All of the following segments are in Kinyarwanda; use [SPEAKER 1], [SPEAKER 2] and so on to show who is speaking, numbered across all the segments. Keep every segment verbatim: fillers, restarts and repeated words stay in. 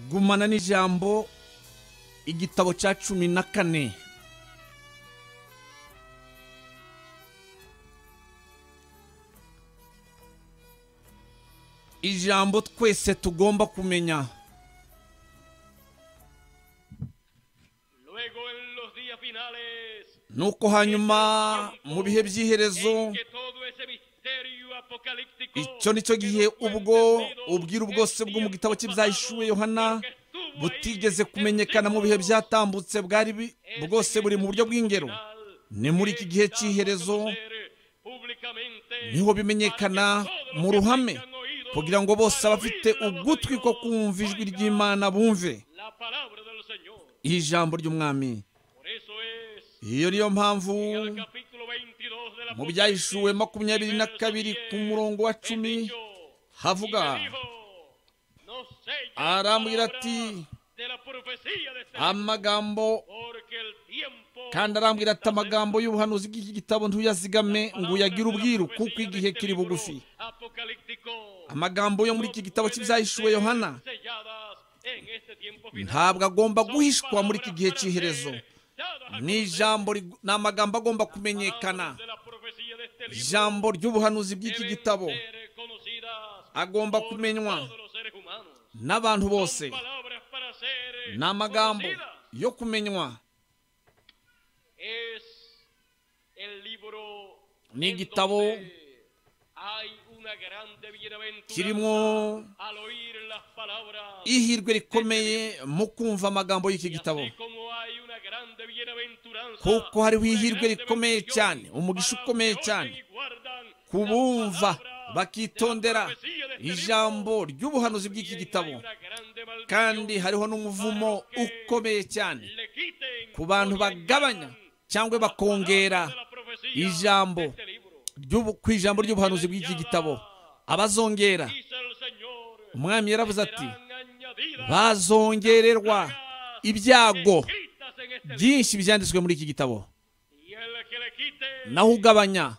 [SPEAKER 1] gumana n'ijambo igitabo cya cumi na kane. Ijambo twese tugomba kumenya. Nuko hanyuma mu bihe by'iherezo icyo nicyo gihe ubwo ubwira bwose bwo mu gitabo cy'ibyahishuwe Yohana butigeze kumenyekana mu bihe byatambutse bwari bwose buri mu buryo bw'ingero. Ni muri iki gihe cy'iherezo niho bimenyekana mu ruhame, kugira ngo bose abafite ugutwi ko kumva ijwi ry'Imana bumve ijambo ry'umwami. Iyo niyo mpamvu mu byahishuwe makumyabiri na kabiri ku murongo wa cumi havuga, arambwira ati amagambo, kandi arambwira ati amagambo y'ubuhanuzi bw'iki gitabo ntuyazigame ngo uyagire ubwiru, kuko igihe kiri bugufi. Amagambo yo muri iki gitabo cy'ibyahishuwe Yohana ntabwo agomba guhishwa muri iki gihe cy'iherezo. Ni ijambo, ni amagambo agomba kumenyekana. Ijambo ry'ubuhanuzi bw'iki gitabo agomba kumenywa n'abantu bose. Ni amagambo yo kumenywa. Ni igitabo kirimo ihirwe rikomeye mu kumva amagambo y'iki gitabo, kuko hariho ihirwe rikomeye cyane, umugisha ukomeye cyane kubumva bakitondera ijambo ry'ubuhanuzi bw'iki gitabo. Kandi hariho n'umuvumo ukomeye cyane ku bantu bagabanya cyangwa bakongera ijambo ku ijambo ry'ubuhanuzi bw'iki gitabo. Abazongera, umwami yaravuze ati bazongererwa ibyago byinshi byanditswe muri iki gitabo. Naho ugabanya,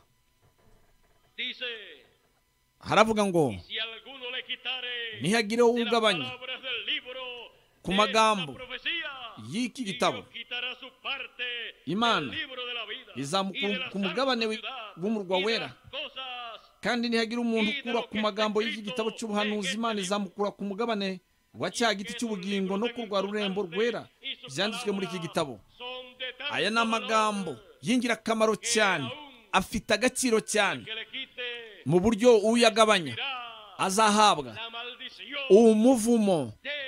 [SPEAKER 1] haravuga ngo ntihagireho ugabanya ku magambo y'iki gitabo, Imana izamukura ku mugabane w'umurwa wera. Kandi ntihagira umuntu ukura ku magambo y'iki gitabo cy'ubuhanuzi, Imana izamukura ku mugabane wa cya giti cy'ubugingo no ku rwa rurembo rwera byanditswe muri iki gitabo. Aya ni amagambo y'ingirakamaro cyane, afite agaciro cyane, mu buryo uyagabanya azahabwa umuvumo.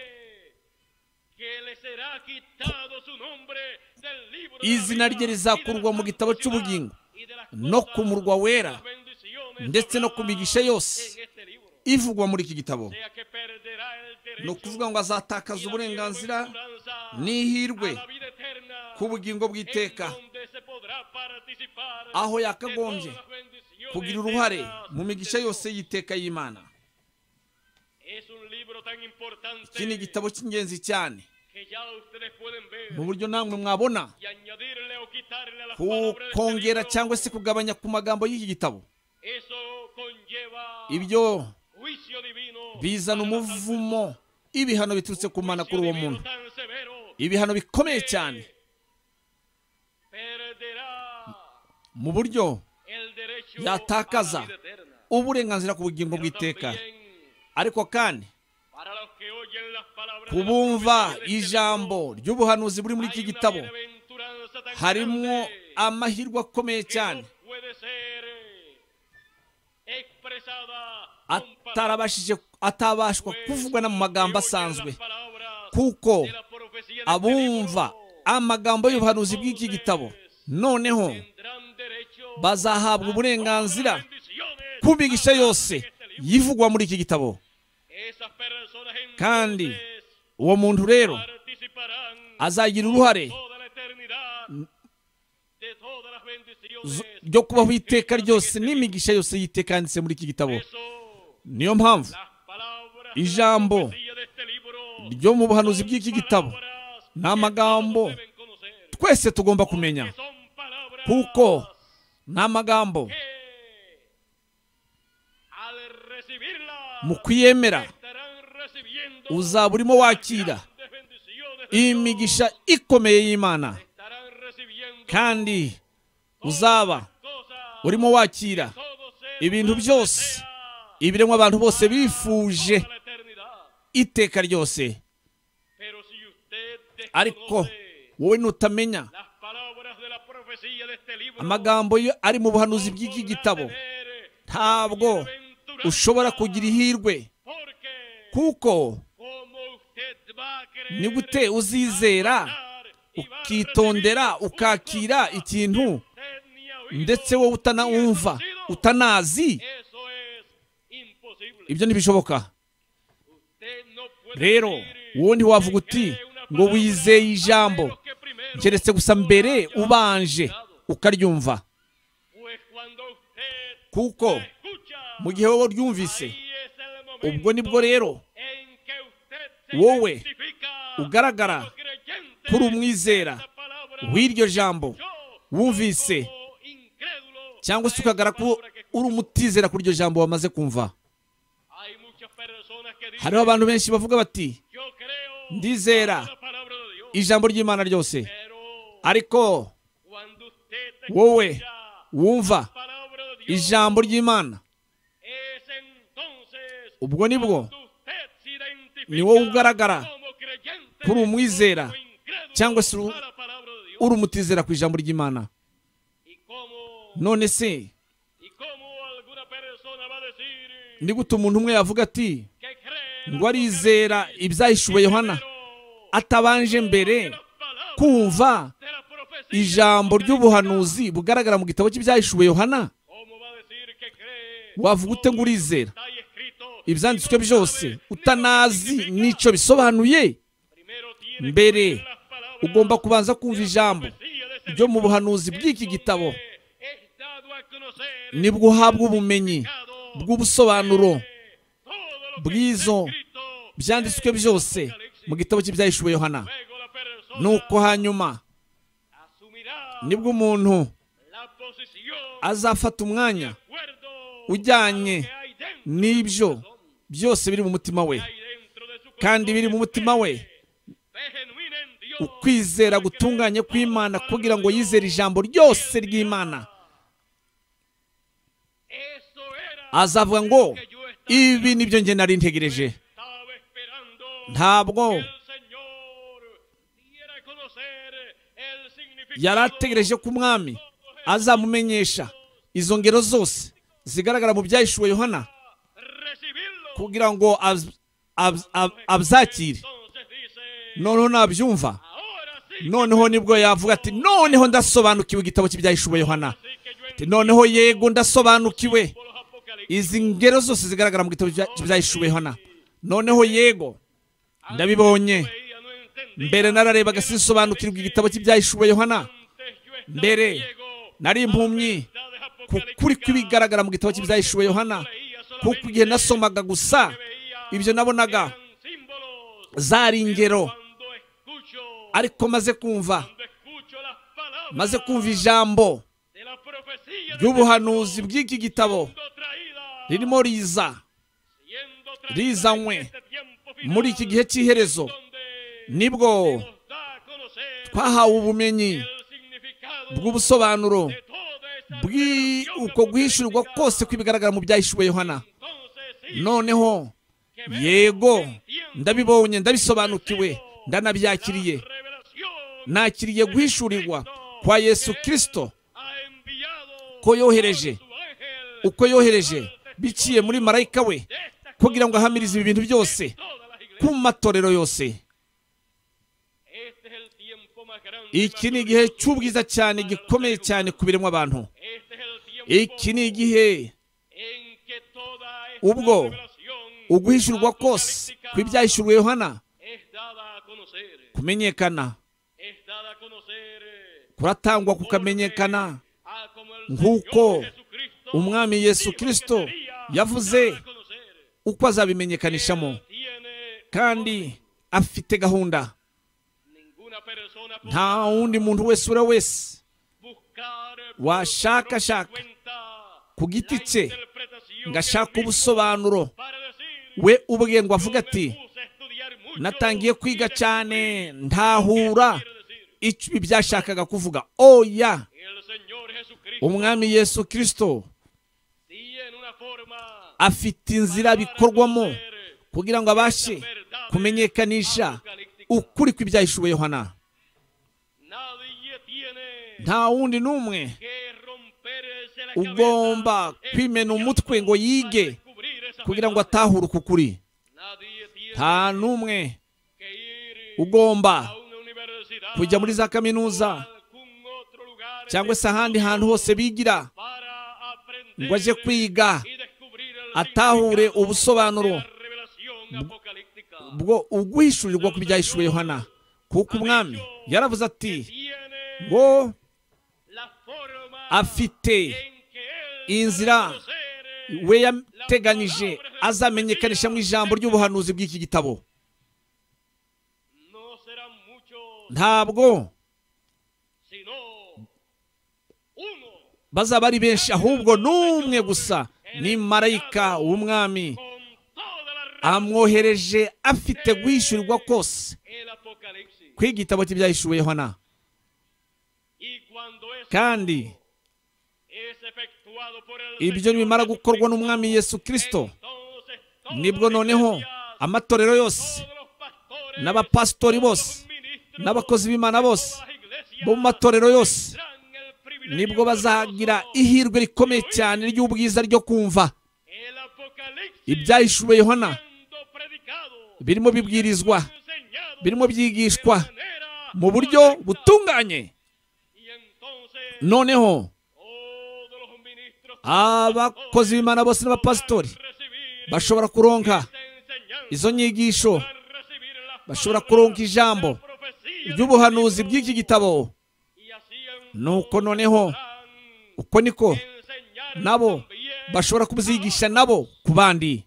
[SPEAKER 1] Izina rye rizakurwa mu gitabo cy'ubugingo no ku murwa wera, ndetse no ku migisha yose ivugwa muri iki gitabo. Ni ukuvuga ngo azatakaza uburenganzira n'ihirwe ku bugingo bw'iteka, aho yakagombye kugira uruhare mu migisha yose y'iteka y'Imana. Iki ni igitabo cy'ingenzi cyane, mu buryo namwe mwabona kongera cyangwa se kugabanya ku magambo y'iki gitabo. Ibyo bizana umuvumo, ibihano biturutse ku Mana kuri uwo muntu, ibihano bikomeye cyane, mu buryo yatakaza uburenganzira ku bugingo bw'iteka. Ariko kandi kubumva ijambo ry'ubuhanuzi buri muri iki gitabo harimo amahirwe akomeye cyane atarabashije atabashwa kuvugwa na mu magambo asanzwe, kuko abumva amagambo y'ubuhanuzi bw'iki gitabo noneho bazahabwa uburenganzira ku migisha yose yivugwa muri iki gitabo. Kandi uwo muntu rero azagira uruhare ryo kubaho iteka ryose n'imigisha yose y'iteka yanditse muri iki gitabo. Niyo mpamvu ijambo ryo mu buhanuzi bw'iki gitabo ni amagambo twese tugomba kumenya, kuko ni amagambo mu kwiyemera uzaba urimo wakira imigisha ikomeye y'Imana, kandi uzaba urimo wakira ibintu byose ibiremwa abantu bose bifuje iteka ryose. Ariko wowe nutamenya amagambo ari mu buhanuzi bw'iki gitabo, ntabwo ushobora kugira ihirwe, kuko ni gute uzizera ukitondera ukakira ikintu ndetse wowe utanumva utanazi? Ibyo ntibishoboka. Rero wowe ntiwavuga uti ngo wizeye ijambo keretse gusa mbere ubanje ukaryumva, kuko mu gihe wowe uryumvise, ubwo nibwo rero wowe ugaragara kuri umwizera w'iryo jambo wumvise, cyangwa se ukagaragara ko uri umutizera kuri iryo jambo wamaze kumva. Hariho abantu benshi bavuga bati ndizera ijambo ry'Imana ryose, ariko wowe wumva ijambo ry'Imana, ubwo nibwo ni wowe ugaragara kuri umwizera cyangwa se uri umutizera ku ijambo ry'Imana. None se ni gute umuntu umwe yavuga ati ngo arizera ibyahishuwe Yohana atabanje mbere kumva ijambo ry'ubuhanuzi bugaragara mu gitabo cy'ibyahishuwe Yohana? Wavuga ute ngo urizera ibyanditswe byose utanazi n'icyo bisobanuye? Mbere ugomba kubanza kumva ijambo ryo mu buhanuzi bw'iki gitabo, nibwo uhabwa ubumenyi bw'ubusobanuro bw'izo byanditswe byose mu gitabo cy'ibyahishuwe Yohana. Nuko hanyuma nibwo umuntu azafata umwanya ujyanye n'ibyo byose biri mu mutima we, kandi biri mu mutima we ukwizera gutunganye kw'Imana, kugira ngo yizere ijambo ryose ry'Imana. Azavuga ngo ibi nibyo njye nari ntegereje. Ntabwo yari ategereje ko umwami azamumenyesha izo ngero zose zigaragara mu byahishuwe Yohana kugira ngo abyakire. Noneho nabyumva, noneho nibwo yavuga ati noneho ndasobanukiwe igitabo cy'ibyahishuwe Yohana. Noneho yego ndasobanukiwe izi ngero zose zigaragara mu gitabo cy'ibyahishuwe Yohana. Noneho yego ndabibonye. Mbere nararebaga sinsobanukirwa igitabo cy'ibyahishuwe Yohana. Mbere nari impumyi ku kuri kwibigaragara mu gitabo cy'ibyahishuwe Yohana, kuko igihe nasomaga gusa ibyo nabonaga zari ingero. Ariko maze kumva maze kumva ijambo ry'ubuhanuzi bw'iki gitabo ririmo riza rizanywe muri iki gihe cy'iherezo, nibwo twahawe ubumenyi bw'ubusobanuro bw'uko guhishurirwa kose kw'ibigaragara mu byahishuwe Yohana. Noneho yego ndabibonye, ndabisobanukiwe, ndanabyakiriye. Nakiriye guhishurirwa kwa Yesu Kristo ko yohereje uko yohereje biciye muri marayika we kugira ngo ahamirize ibi bintu byose ku matorero yose. Iki ni igihe cy'ubwiza cyane, gikomeye cyane ku biremwa abantu. Iki ni igihe ubwo uguhishurwa kose kw'ibyahishuwe Yohana kumenyekana, kuratangwa kukamenyekana nk'uko umwami Yesu Kristo yavuze uko azabimenyekanishamo, kandi afite gahunda. Nta wundi muntu wese ura wese washakashaka ku giti cye ngashaka ubusobanuro we ubwe ngo avuga ati natangiye kwiga cyane ntahura icyo byashakaga kuvuga. Oya, umwami Yesu Kristo afite inzira bikorwamo kugira ngo abashe kumenyekanisha ukuri kw'ibyahishuwe Yohana. Nta wundi n'umwe ugomba kwimena umutwe ngo yige kugira ngo atahure uku kuri. Nta n'umwe ugomba kujya muri za kaminuza cyangwa se ahandi hantu hose bigira ngo aje kwiga atahure ubusobanuro bwo uguhishurirwa ku byahishuwe Yohana, kuko umwami yaravuze ati ngo afite inzira we yateganyije azamenyekanisha mu ijambo ry'ubuhanuzi bw'iki gitabo. Ntabwo bazaba ari benshi, ahubwo n'umwe gusa, ni marayika w'umwami amwohereje afite guhishurirwa kose kw'igitabo cy'ibyahishuwe Yohana. Kandi ibyo nibimara gukorwa n'umwami Yesu Kristo, nibwo noneho amatorero yose n'abapasitori bose n'abakozi b'Imana bose bo mu matorero yose nibwo bazagira ihirwe rikomeye cyane ry'ubwiza ryo kumva ibyahishuwe Yohana birimo bibwirizwa, birimo byigishwa mu buryo butunganye. Noneho abakozi b'Imana bose n'abapasitori bashobora kuronka izo nyigisho, bashobora kuronka ijambo ry'ubuhanuzi bw'iki gitabo. Nuko noneho uko niko nabo bashobora kubyigisha nabo ku bandi.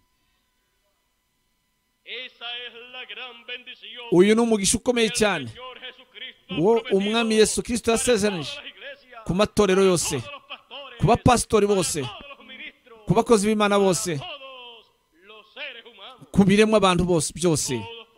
[SPEAKER 1] Uyu ni umugisha ukomeye cyane wo umwami Yesu Kristo yasezeranije ku matorero yose, ku bapasitori bose, ku bakozi b'Imana bose, ku biremwa abantu bose byose.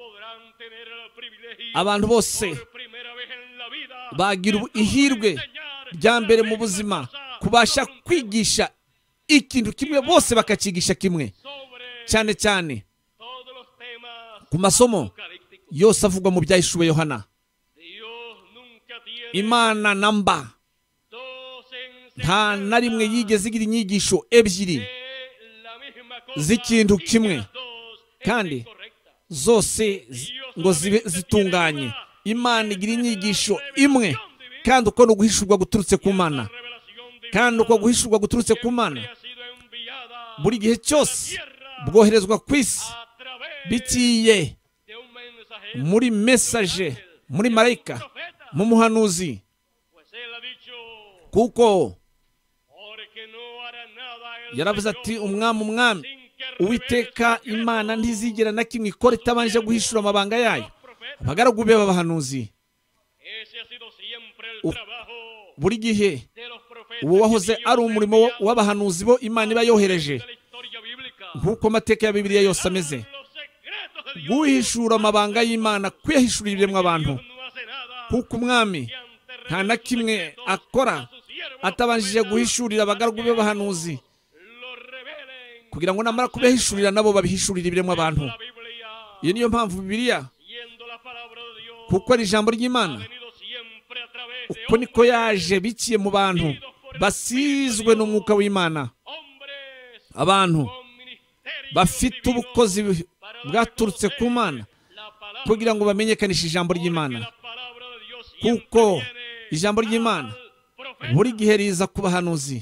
[SPEAKER 1] Abantu bose bagira ihirwe rya mbere mu buzima kubasha kwigisha ikintu kimwe, bose bakakigisha kimwe, cyane cyane ku masomo yose avugwa mu byahishuwe Yohana. Imana namba nta na rimwe yigeze igira inyigisho ebyiri z'ikintu kimwe kandi zose ngo zibe zitunganye. Imana igira inyigisho imwe, kandi uko no guhishurwa guturutse ku Mana, kandi uko guhishurwa guturutse ku Mana buri gihe cyose bwoherezwa ku isi biciye muri message, muri marayika, mu muhanuzi, kuko yaravuze ati umwami umwami Uwiteka Imana ntizigera na kimwe ikora itabanje guhishura amabanga yayo abagaragu be b'abahanuzi. Buri gihe uwo wahoze ari umurimo w'abahanuzi bo Imana iba yohereje, nk'uko amateka ya Bibiliya yose ameze, guhishura amabanga y'Imana, kwihishurira ibiremwa abantu, kuko umwami nta na kimwe akora atabanjije guhishurira abagaragu be b'abahanuzi, kugira ngo namara kubihishurira nabo babihishurira ibiremwa abantu. Iyo niyo mpamvu Bibiliya, kuko ari ijambo ry'Imana, uko niko yaje biciye mu bantu basizwe n'umwuka w'Imana, abantu bafite ubukozi bwaturutse ku Mana kugira ngo bamenyekanishe ijambo ry'Imana, kuko ijambo ry'Imana buri gihe riza ku bahanuzi.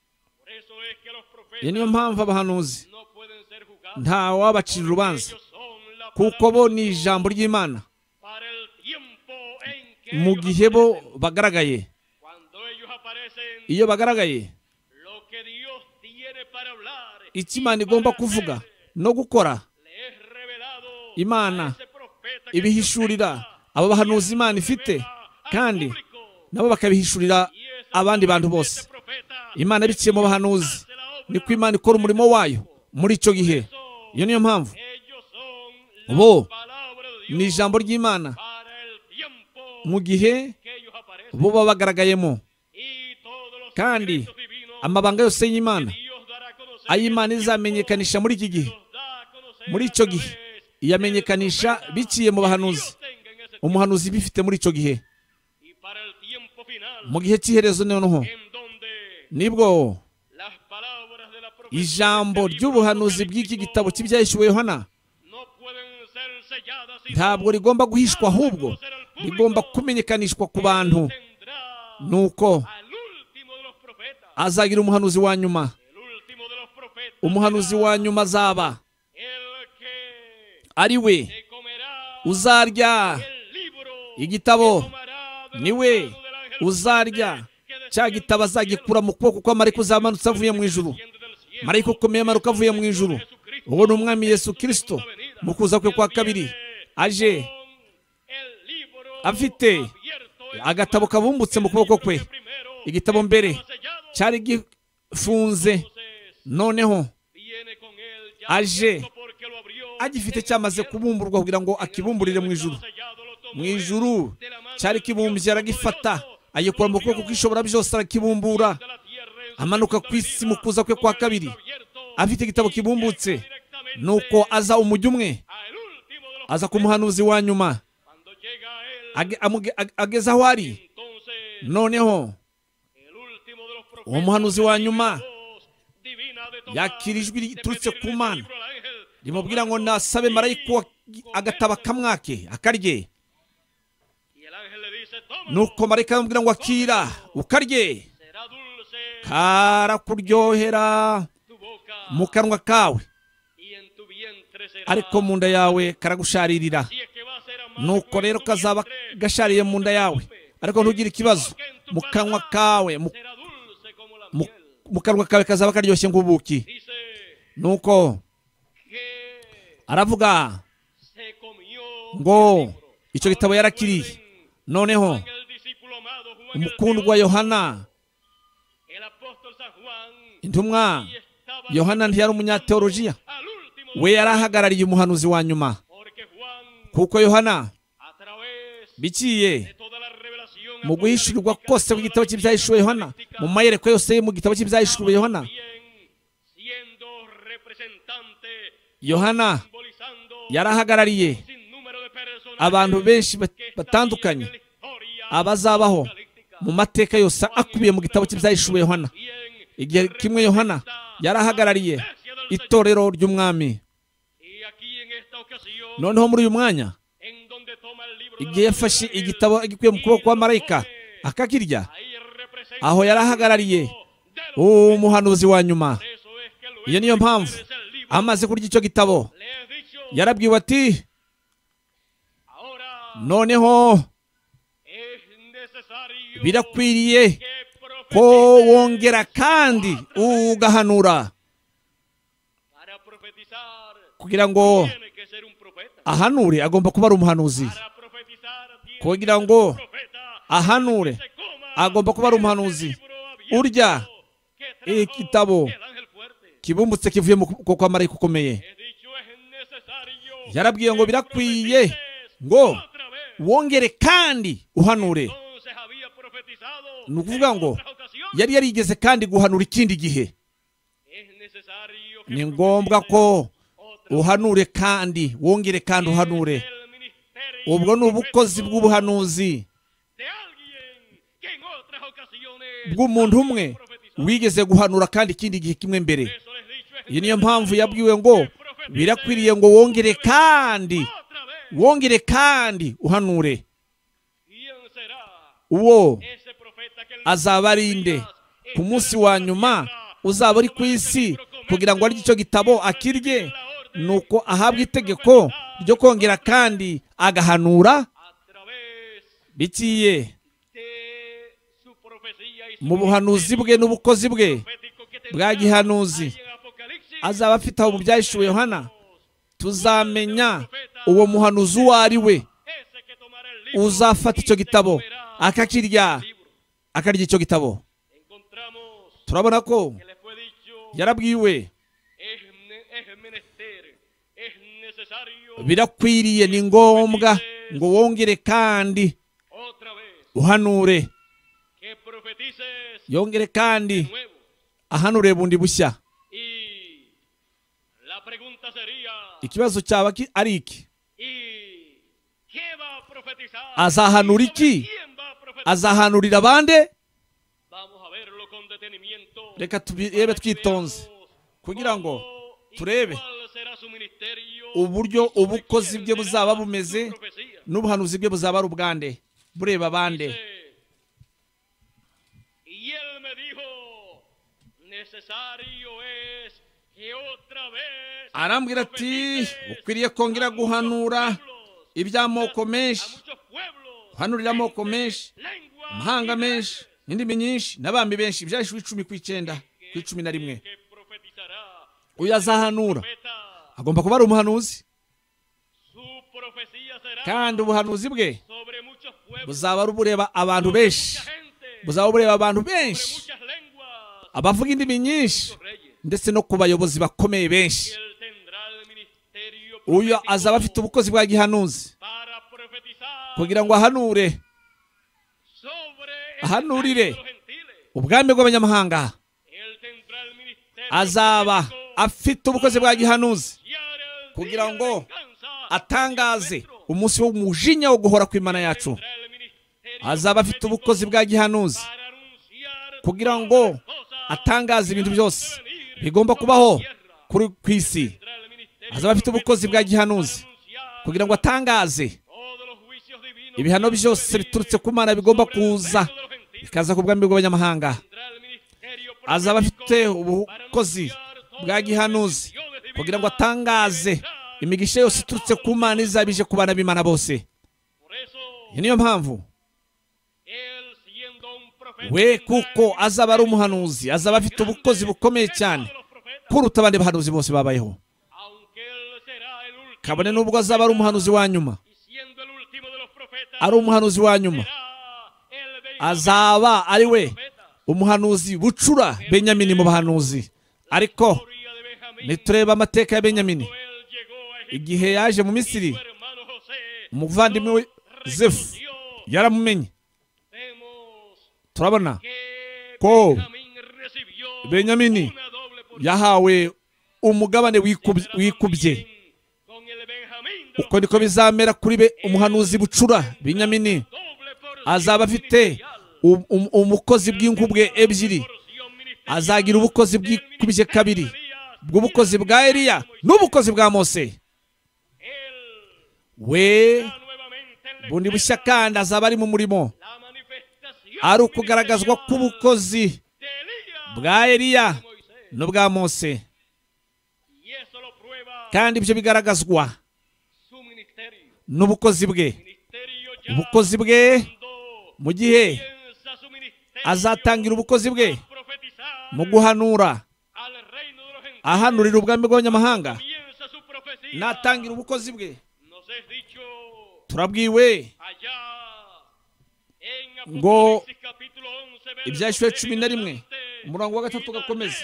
[SPEAKER 1] Iyo niyo mpamvu abahanuzi nta wabacira urubanza, kuko bo ni ijambo ry'Imana mu gihe bo bagaragaye. Iyo bagaragaye, icyo Imana igomba kuvuga no gukora, Imana ibihishurira abo bahanuzi Imana ifite, kandi nabo bakabihishurira abandi bantu bose. Imana biciye mu bahanuzi, niko Imana ikora umurimo wayo muri icyo gihe. Iyo niyo mpamvu bo ni ijambo ry'Imana mu gihe bo baba bagaragayemo, kandi amabanga yose y'Imana ay'Imana izamenyekanisha muri iki gihe, muri icyo gihe iyamenyekanisha biciye mu bahanuzi, umuhanuzi bifite muri icyo gihe. Mu gihe cy'iherezo noneho nibwo ijambo ry'ubuhanuzi bw'iki gitabo cy'ibyahishuwe Yohana ntabwo rigomba guhishwa, ahubwo rigomba kumenyekanishwa ku bantu. Nuko azagira umuhanuzi wa nyuma, umuhanuzi wa nyuma azaba ari we uzarya igitabo, ni we uzarya cya gitabo, azagikura mu kuboko kwa marayika uzamanutse avuye mu ijuru, marayika ukomeye amanuka avuye mu ijuru. Uwo ni umwami Yesu Kristo mu kuza kwe kwa kabiri, aje afite agatabo kabumbutse mu kuboko kwe. Igitabo mbere cyari gifunze, noneho aje agifite cyamaze kubumburwa kugira ngo akibumburire mu ijuru. Mu ijuru cyari kibumbye, aragifata ayikura mu kuboko kw'ishobora byose, arakibumbura, amanuka ku isi mu kuza kwe kwa kabiri afite igitabo kibumbutse. Nuko aza umujyi umwe, aza ku muhanuzi wa nyuma, ageze aho ari. Noneho uwo muhanuzi wa nyuma yakira ijwi riturutse ku Mana rimubwira ngo nasabe marayika agatabo akamwake akarye. Nuko marayika aramubwira ngo akira ukarye, karakuryohera mu kanwa kawe, ariko mu nda yawe karagusharirira. Nuko rero kazaba gashariye mu nda yawe, ariko ntugire ikibazo, mu kanwa kawe mu kanwa kawe kazaba karyoshye nk'ubuki. Nuko aravuga ngo icyo gitabo yarakiriye. Noneho umukundwa Yohana, intumwa Yohana ntiyari umunyateolojiya, we yari ahagarariye umuhanuzi wa nyuma, kuko Yohana biciye mu guhishurirwa kose mu gitabo cy'ibyahishuwe Yohana, mu mayerekwa yose mu gitabo cy'ibyahishuwe Yohana, Yohana yari ahagarariye abantu benshi batandukanye abazabaho mu mateka yose akubiye mu gitabo cy'ibyahishuwe Yohana. Igihe kimwe Yohana yari ahagarariye itorero ry'umwami. Noneho muri uyu mwanya, igihe yafashe igitabo agikuye mu kuboko kwa marayika akakirya, aho yari ahagarariye umuhanuzi wa nyuma. Iyo niyo mpamvu amaze kurya icyo gitabo yarabwiwe ati, noneho birakwiriye ko wongera kandi ugahanura, kugira ngo ahanure agomba kuba ari umuhanuzi. Kugira ngo ahanure agomba kuba ari umuhanuzi. Urya igitabo kibumbutse kivuye mu kuboko kwa marayika ukomeye. Yarabwiye ngo birakwiye ngo wongere kandi uhanure. Ni ukuvuga ngo yari yarigeze kandi guhanura ikindi gihe. Ni ngombwa ko uhanure kandi wongere kandi uhanure. Ubwo ni ubukozi bw'ubuhanuzi bw'umuntu umwe wigeze guhanura kandi ikindi gihe kimwe mbere. Iyo niyo mpamvu yabwiwe ngo birakwiriye ngo wongere kandi wongere kandi uhanure. Uwo azaba ari nde ku munsi wa nyuma uzaba ari ku isi kugira ngo arye icyo gitabo akirye? Nuko ahabwa itegeko ryo kongera kandi agahanura biciye mu buhanuzi bwe n'ubukozi bwe bwa gihanuzi. Azaba afite aho mu byahishuwe Yohana, tuzamenya uwo muhanuzi uwo ari we uzafata icyo gitabo akakirya, akarya icyo gitabo. Turabona ko yarabwiwe birakwiriye ni ngombwa ngo wongere kandi uhanure, yongere kandi ahanure bundi bushya. Ikibazo cyaba ari iki? Azahanura iki? Azahanurira abande? Reka turebe twitonze kugira ngo turebe uburyo ubukozi bwe buzaba bumeze n'ubuhanuzi bwe buzaba ari ubwande, bureba abande. Arambwira ati ukwiriye kongera guhanura iby'amoko menshi, uhanurira amoko menshi, amahanga menshi, indimi nyinshi n'abami benshi. Ibyahishwe icumi ku icyenda ku icumi na rimwe. Uyu azahanura agomba kuba ari umuhanuzi, kandi ubuhanuzi bwe buzaba bureba abantu benshi, buzaba bureba abantu benshi, abavuga indimi nyinshi, ndetse no ku bayobozi bakomeye benshi. Uyu azaba afite ubukozi bwa gihanuzi kugira ngo ahanure, ahanurire ubwami bw'abanyamahanga. Azaba afite ubukozi bwa gihanuzi kugira ngo atangaze umunsi w'umujinya wo guhora kw'Imana yacu. Azaba afite ubukozi bwa gihanuzi kugira ngo atangaze ibintu byose bigomba kubaho kuri ku isi. Azaba afite ubukozi bwa gihanuzi kugira ngo atangaze ibihano byose biturutse ku Mana bigomba kuza bikaza ku bwami bw'abanyamahanga. Azaba afite ubukozi bwa gihanuzi kugira ngo atangaze imigisha yose iturutse ku Mana izabije ku bana b'Imana bose. Niyo mpamvu we, kuko azaba ari umuhanuzi, azaba afite ubukozi bukomeye cyane kuruta abandi bahanuzi bose babayeho. Kabone n'ubwo azaba ari umuhanuzi wa nyuma, ari umuhanuzi wa nyuma, azaba ari we umuhanuzi bucura Benyamini mu bahanuzi. Ariko nitureba amateka ya Benyamini, igihe yaje mu Misiri, umuvandimwe we Zefu yaramumenye. Turabona ko Benyamini yahawe umugabane wikubye. Uko niko bizamera kuri be umuhanuzi bucura Benyamini. Azaba afite umukozi bw'inkubwe ebyiri, azagira ubukozi bwikubye kabiri bw'ubukozi bwa Eliya n'ubukozi bwa Mose. We bundi bushya kandi azaba ari mu murimo, ari ukugaragazwa k'ubukozi bwa Eliya n'ubwa Mose, kandi ibyo bigaragazwa n'ubukozi bwe. Ubukozi bwe mu gihe azatangira ubukozi bwe mu guhanura, ahanurira ubwami bw'abanyamahanga, natangira ubukozi bwe. Turabwiwe ngo ibyahishwe cumi na rimwe umurongo wa gatatu gakomeza,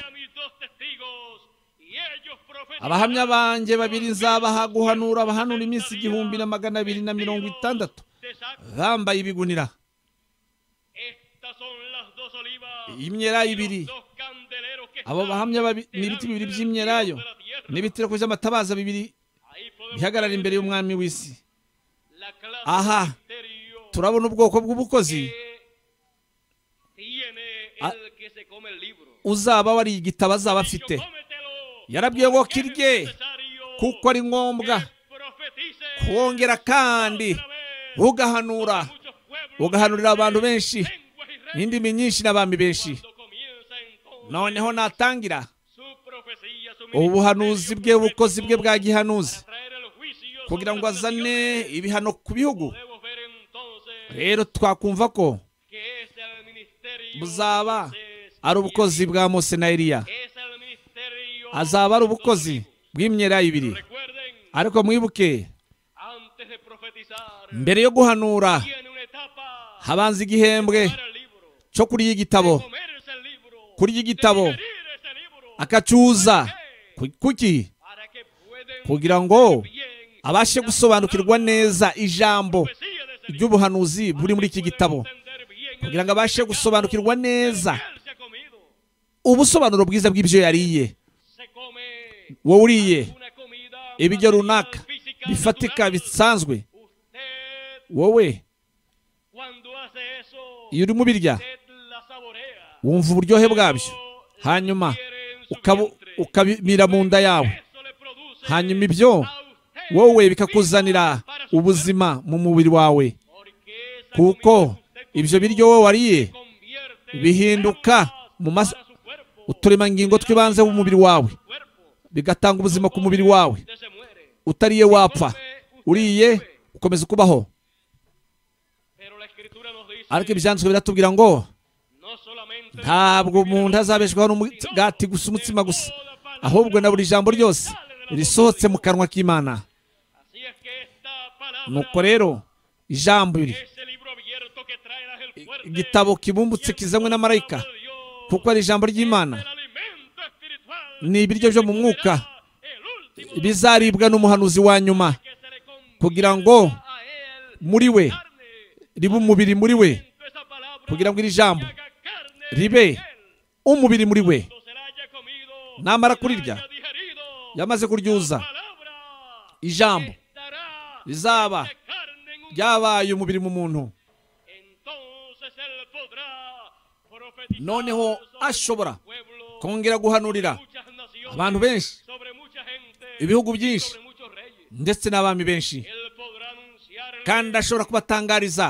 [SPEAKER 1] abahamya banjye babiri nzabaha guhanura, abahanura iminsi igihumbi na magana abiri na mirongo itandatu bambaye ibigunira. Imyelayo ibiri, abo bahamya n'ibiti bibiri by'imyelayo n'ibitereko by'amatabaza bibiri bihagarara imbere y'umwami w'isi. Aha turabona ubwoko bw'ubukozi uzaba wari igitabo azaba afite. Yarabwiye ngo kirye kuko ari ngombwa kongera kandi ugahanura, ugahanurira abantu benshi, indimi nyinshi n'abami benshi. Noneho natangira ubuhanuzi bwe, ubukozi bwe bwa gihanuzi kugira ngo azane ibihano ku bihugu. Rero twakumva ko buzaba ari ubukozi bwa Mose na Eliya, azaba ari ubukozi bw'imyelayo ibiri. Ariko mwibuke, mbere yo guhanura habanza igihembwe cyo kurya igitabo, kurya igitabo akacuza. Kuki? kugira ngo abashe gusobanukirwa neza ijambo ry'ubuhanuzi buri muri iki gitabo, kugira ngo abashe gusobanukirwa neza ubusobanuro bwiza bw'ibyo yariye. wowe uriye ibiryo runaka bifatika bisanzwe, wowe iyo urimo ubirya wumva uburyohe bwabyo, hanyuma ukabimira mu nda yawe, hanyuma ibyo wowe bikakuzanira ubuzima mu mubiri wawe, kuko ibyo biryo wowe wariye bihinduka mu uturemangingo tw'ibanze b'umubiri wawe, bigatanga ubuzima ku mubiri wawe. Utariye wapfa, uriye ukomeza kubaho. Ariko ibyanditswe biratubwira ngo ntabwo umuntu azabeshwaho n'umugati gusa, umutsima gusa, ahubwo na buri jambo ryose risohotse mu kanwa k'Imana. Nuko rero ijambo iri igitabo kibumbutse kizanywe na marayika, kuko ari ijambo ry'Imana, ni ibiryo byo mu mwuka bizaribwa n'umuhanuzi wa nyuma, kugira ngo muri we ribe umubiri muri we, kugira ngo iri jambo ribe umubiri muri we. Namara kurirya, yamaze kuryuza, ijambo rizaba ryabaye umubiri mu muntu. Noneho ashobora kongera guhanurira abantu benshi, ibihugu byinshi, ndetse n'abami benshi, kandi ashobora kubatangariza,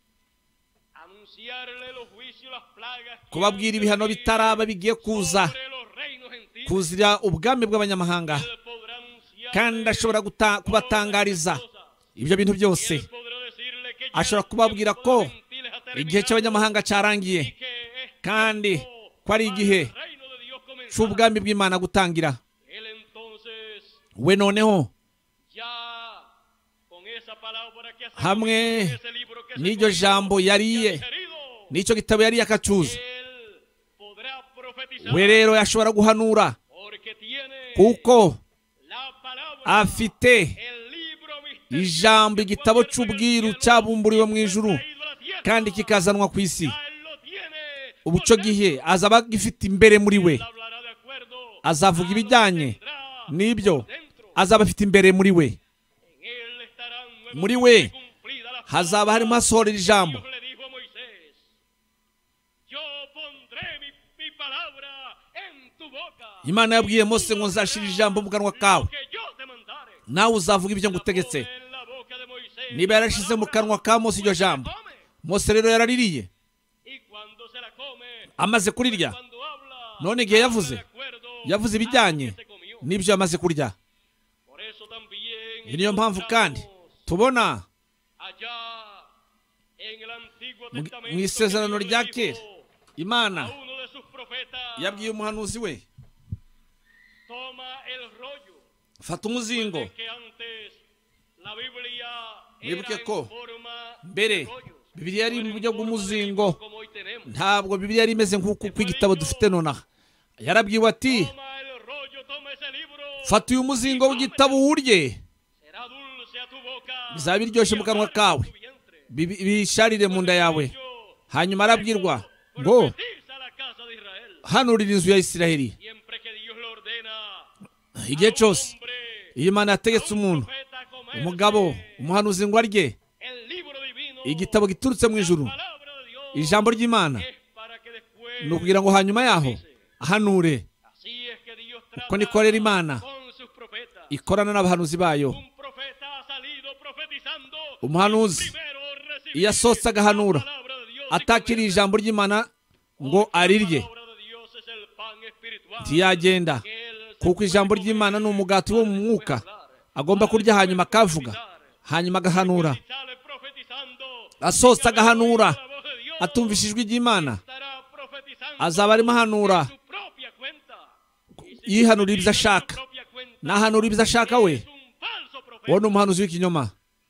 [SPEAKER 1] kubabwira ibihano bitaraba bigiye kuza kuzira ubwami bw'abanyamahanga, kandi ashobora kubatangariza ibyo bintu byose. Ashobora kubabwira ko igihe cy'abanyamahanga cyarangiye, kandi ko ari igihe cy'ubwami bw'Imana gutangira. We noneho hamwe n'iryo jambo yariye, n'icyo gitabo yariye akacuza, we rero yashobora guhanura, kuko afite ijambo, igitabo cy'ubwiru cyabumburiwe mu ijuru kandi kikazanwa ku isi. Ubu cyo gihe azaba gifite imbere muri we, azavuga ibijyanye n'ibyo azaba afite imbere muri we. Muri we hazaba harimo hasohorera ijambo. Imana yabwiye Mose ngo nzashira ijambo mu kanwa kawe, nawe uzavuga ibyo ngutegetse. Niba yarashize mu kanwa ka Mose iryo jambo, Mose rero yaraririye, amaze kurirya, none igihe yavuze yavuze ibijyanye n'ibyo yamaze kurya. Niyo mpamvu kandi tubona mu isezerano rya kera Imana yabwiye umuhanuzi we, fata umuzingo. Wibuke ko mbere Bibiliya yari mu buryo bw'umuzingo, ntabwo Bibiliya yari imeze nk'uko igitabo dufite nonaha. Yarabwiwe ati, fata uyu muzingo w'igitabo urye, bizaba biryoshye mu kanwa kawe, bisharire mu nda yawe. Hanyuma arabwirwa ngo hanurira inzu ya Isiraheli. Igihe cyose iyo Imana yategetse umuntu, umugabo, umuhanuzi ngo arye igitabo giturutse mu ijuru, ijambo ry'Imana, ni ukugira ngo hanyuma yaho ahanure. Uko niko rero Imana ikorana n'abahanuzi bayo. Umuhanuzi iyo asohotse agahanura, atakiriye ijambo ry'Imana ngo arirye, ntiyagenda, kuko ijambo ry'Imana ni umugati wo mu mwuka, agomba kurya hanyuma akavuga, hanyuma agahanura. Asohotse agahanura atumvise ijwi ry'Imana, azaba arimo ahanura yihanura ibyo ashaka, nahanura ibyo ashaka we, uwo ni umuhanuzi w'ikinyoma.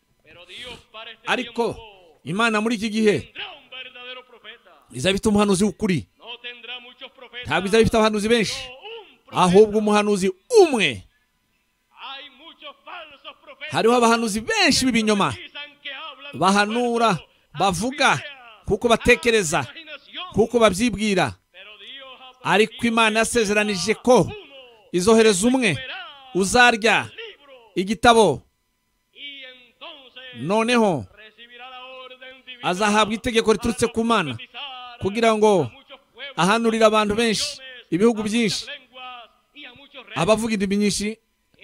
[SPEAKER 1] Ariko Imana muri iki gihe izaba ifite umuhanuzi w'ukuri. Ntabwo izaba ifite abahanuzi benshi, ahubwo umuhanuzi umwe. hariho abahanuzi benshi b'ibinyoma bahanura bavuga kuko batekereza kuko babyibwira, ariko Imana yasezeranije ko izohereza umwe uzarya igitabo, noneho azahabwa itegeko riturutse ku Mana kugira ngo ahanurire abantu benshi, ibihugu byinshi, abavuga indimi nyinshi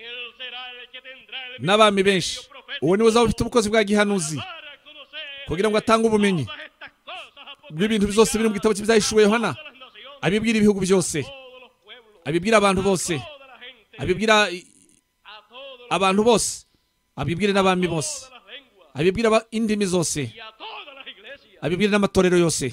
[SPEAKER 1] n'abami benshi. Uwo niwe uzaba ufite ubukozi bwa gihanuzi kugira ngo atange ubumenyi bw'ibintu byose biri mu gitabo cy'ibyahishuwe Yohana, abibwira ibihugu byose, abibwira abantu bose, abibwira abantu bose, abibwira n'abami bose, abibwira indimi zose, abibwira n'amatorero yose.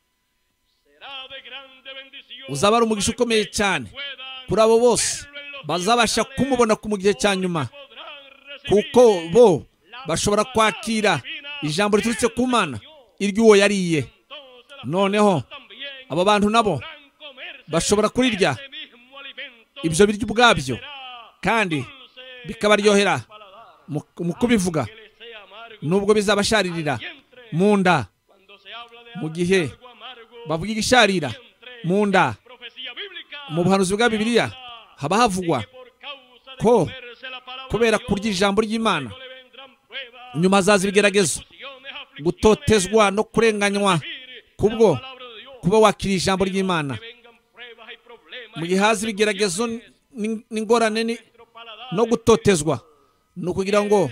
[SPEAKER 1] Uzaba ari umugisha ukomeye cyane kuri abo bose bazabasha kumubona ku mu gihe cya nyuma, kuko bo bashobora kwakira ijambo riturutse ku Mana iry'uwo yariye. Noneho abo bantu nabo bashobora kurirya ibyo biryo ubwabyo, kandi bikabaryohera mu kubivuga, nubwo bizabasharirira mu nda. Mu gihe bavuga igisharira mu nda, mu buhanuzi bwa Bibiliya haba havugwa ko kubera kurya ijambo ry'Imana nyuma hazaza ibigeragezo, gutotezwa no kurenganywa kubwo kuba wakiriye ijambo ry'Imana. Mu gihe haza ibigeragezo n'ingorane no gutotezwa, ni ukugira ngo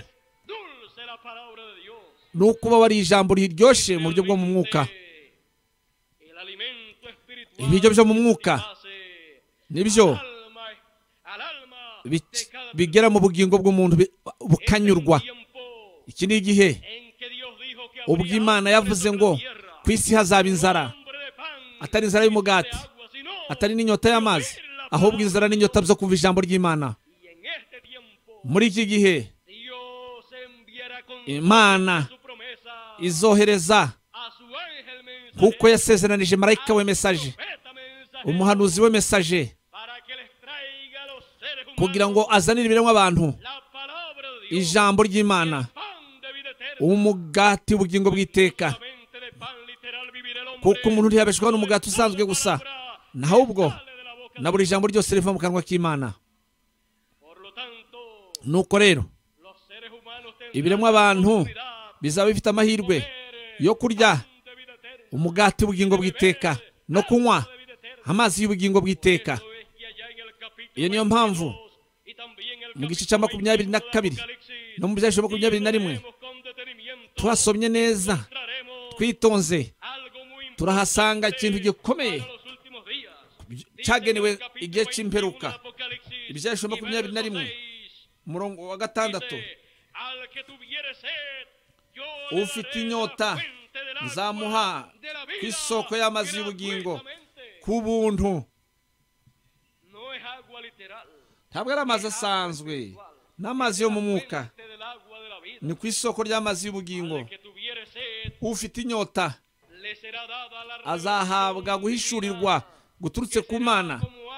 [SPEAKER 1] ni ukuba wari ijambo riryoshye mu buryo bwo mu mwuka. Ibiryo byo mu mwuka nibyo bigera mu bugingo bw'umuntu bukanyurwa. Iki ni igihe ubwo Imana yavuze ngo ku isi hazaba inzara, atari inzara y'umugati, atari n'inyota y'amazi, ahubwo inzara n'inyota byo kumva ijambo ry'Imana. Muri iki gihe Imana izohereza kuko yasezeranije marayika we mesaje, umuhanuzi we mesaje, kugira ngo azanire ibiremwa abantu ijambo ry'Imana, umugati w'ubugingo bw'iteka. Kuko umuntu ntiyabeshwaho n'umugati usanzwe gusa, ahubwo na buri jambo ryose riva mu kanwa k'Imana. Nuko rero ibiremwa abantu bizaba bifite amahirwe yo kurya umugati w'ubugingo bw'iteka no kunywa amazi y'ubugingo bw'iteka. Iyo niyo mpamvu mu gice cya makumyabiri na kabiri no mu byahishuwe makumyabiri na rimwe tuhasomye neza twitonze, turahasanga ikintu gikomeye cyagenewe igihe cy'imperuka. Ibyahishuwe makumyabiri na rimwe umurongo wa gatandatu, ufite inyota nzamuha ku isoko y'amazi y'ubugingo ku buntu. Ntabwo ari amazi asanzwe, n'amazi yo mu mwuka, ni ku isoko ry'amazi y'ubugingo. Ufite inyota azahabwa guhishurirwa guturutse ku Mana,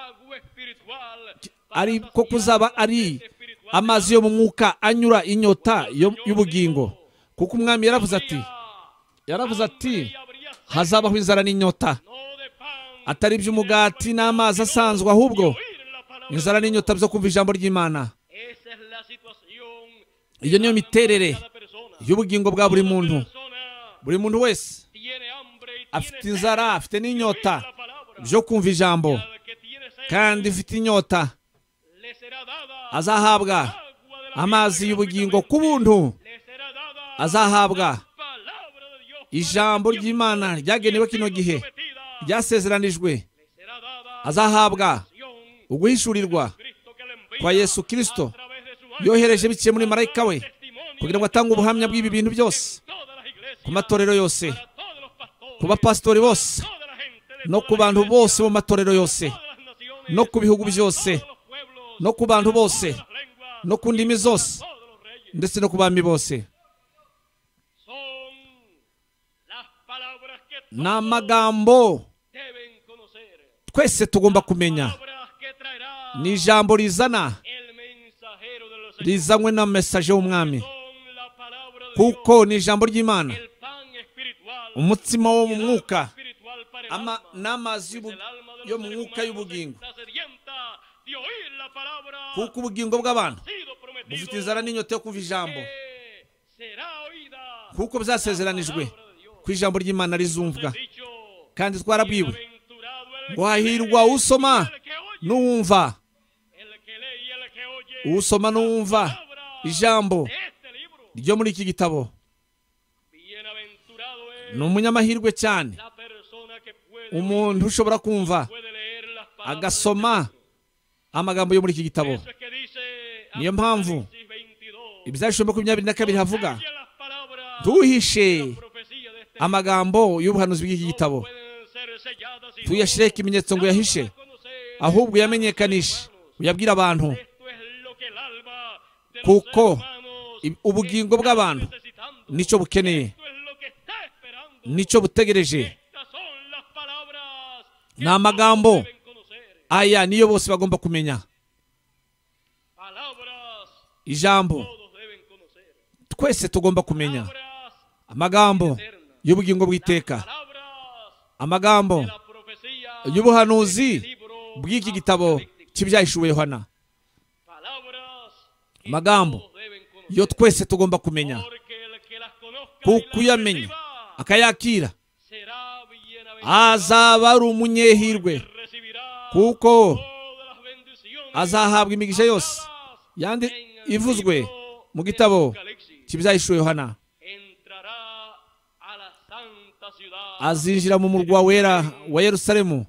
[SPEAKER 1] ariko kuzaba ari amazi yo mu mwuka anyura inyota y'ubugingo. Kuko umwami yaravuze ati yaravuze ati hazabaho inzara n'inyota, atari iby'umugati n'amazi asanzwe, ahubwo inzara n'inyota byo kumva ijambo ry'Imana. Iyo niyo miterere y'ubugingo bwa buri muntu. Buri muntu wese afite inzara, afite n'inyota byo kumva ijambo, kandi ufite inyota azahabwa amazi y'ubugingo ku buntu. Azahabwa ijambo ry'Imana ryagenewe kino gihe, ryasezeranijwe. Azahabwa uguhishurirwa kwa Yesu Kristo yohereje biciye muri marayika we, kugira ngo atange ubuhamya bw'ibi bintu byose ku matorero yose, ku bapasitori bose, no ku bantu bose mu matorero yose, no ku bihugu byose, no ku bantu bose, no ku ndimi zose, ndetse no ku bami bose. Ni amagambo twese tugomba kumenya. Ni ijambo rizana rizanywe na mesaje w'umwami, kuko ni ijambo ry'Imana, umutsima wo mu mwuka n'amazi yo mu mwuka y'ubugingo, kuko ubugingo bw'abantu bufite inzara n'inyota yo kumva ijambo, kuko byasezeranijwe ko ijambo ry'Imana rizumvwa. Kandi twarabwiwe ngo hahirwa usoma n'uwumva, usoma n'uwumva ijambo ryo muri iki gitabo. Ni umunyamahirwe cyane umuntu ushobora kumva agasoma amagambo yo muri iki gitabo. Niyo mpamvu Ibyahishwe makumyabiri na kabiri havuga, ntuhishe amagambo y'ubuhanuzi bw'iki gitabo, tuyashyire ikimenyetso ngo yahishe, ahubwo yamenyekanishe, uyabwira abantu, kuko ubugingo bw'abantu nicyo bukeneye, nicyo butegereje. Ni amagambo aya niyo bose bagomba kumenya. Ijambo twese tugomba kumenya, amagambo y'ubugingo bw'iteka, amagambo y'ubuhanuzi bw'iki gitabo cy'Ibyahishuwe Yohana, amagambo yo twese tugomba kumenya, kuko uyamenya akayakira azaba ari umunyehirwe, kuko azahabwa imigisha yose yandi ivuzwe mu gitabo cy'Ibyahishuwe Yohana. Azinjira mu murwa wera wa Yerusalemu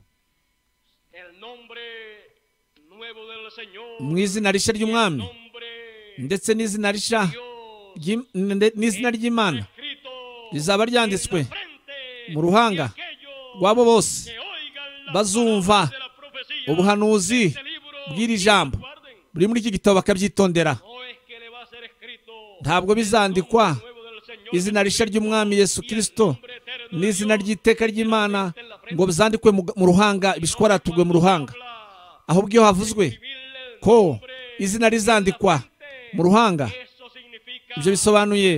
[SPEAKER 1] mu izina rishya ry'umwami, ndetse n'izina rishya n'izina ry'Imana rizaba ryanditswe mu ruhanga rw'abo bose bazumva ubuhanuzi bw'iri jambo buri muri iki gitabo, bakabyitondera. Ntabwo bizandikwa izina rishya ry'umwami Yesu Kristo n'izina ry'iteka ry'Imana ngo bizandikwe mu ruhanga, bishwaratugwe mu ruhanga, ahubwo iyo havuzwe ko izina rizandikwa mu ruhanga, ibyo bisobanuye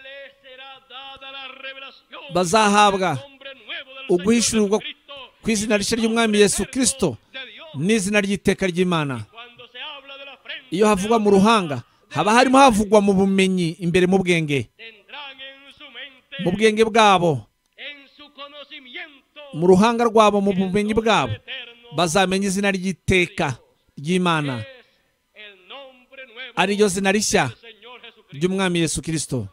[SPEAKER 1] bazahabwa uguhishurirwa ku izina rishya ry'umwami Yesu Kristo n'izina ry'iteka ry'Imana. Iyo havugwa mu ruhanga, haba harimo havugwa mu bumenyi, imbere mu bwenge, mu bwenge bwabo, mu ruhanga rwabo, mu bumenyi bwabo, bazamenya izina ry'iteka ry'Imana, ariryo zina rishya ry'umwami Yesu Kristo.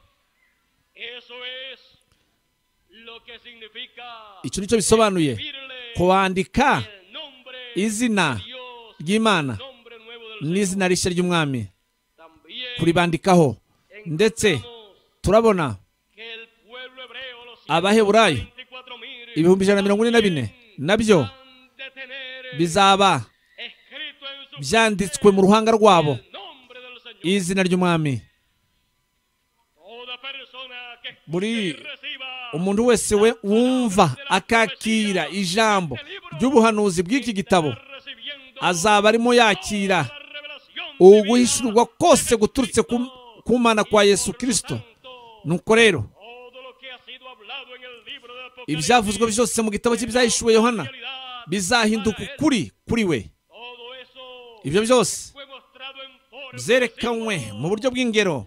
[SPEAKER 1] Icyo nicyo bisobanuye kwandika izina ry'Imana n'izina rishya ry'umwami, kuribandikaho. Ndetse turabona Abaheburayo ibihumbi ijana na mirongo ine na bine nabyo bizaba byanditswe mu ruhanga rwabo izina ry'umwami. Buri umuntu wese we wumva akakira ijambo ry'ubuhanuzi bw'iki gitabo azaba arimo yakira uguhishurwa kose guturutse ku Mana kwa Yesu Kristo. Nuko rero ibyavuzwe byose mu gitabo cy'Ibyahishuwe Yohana bizahinduka ukuri kuri we. Ibyo byose byerekanwe mu buryo bw'ingero,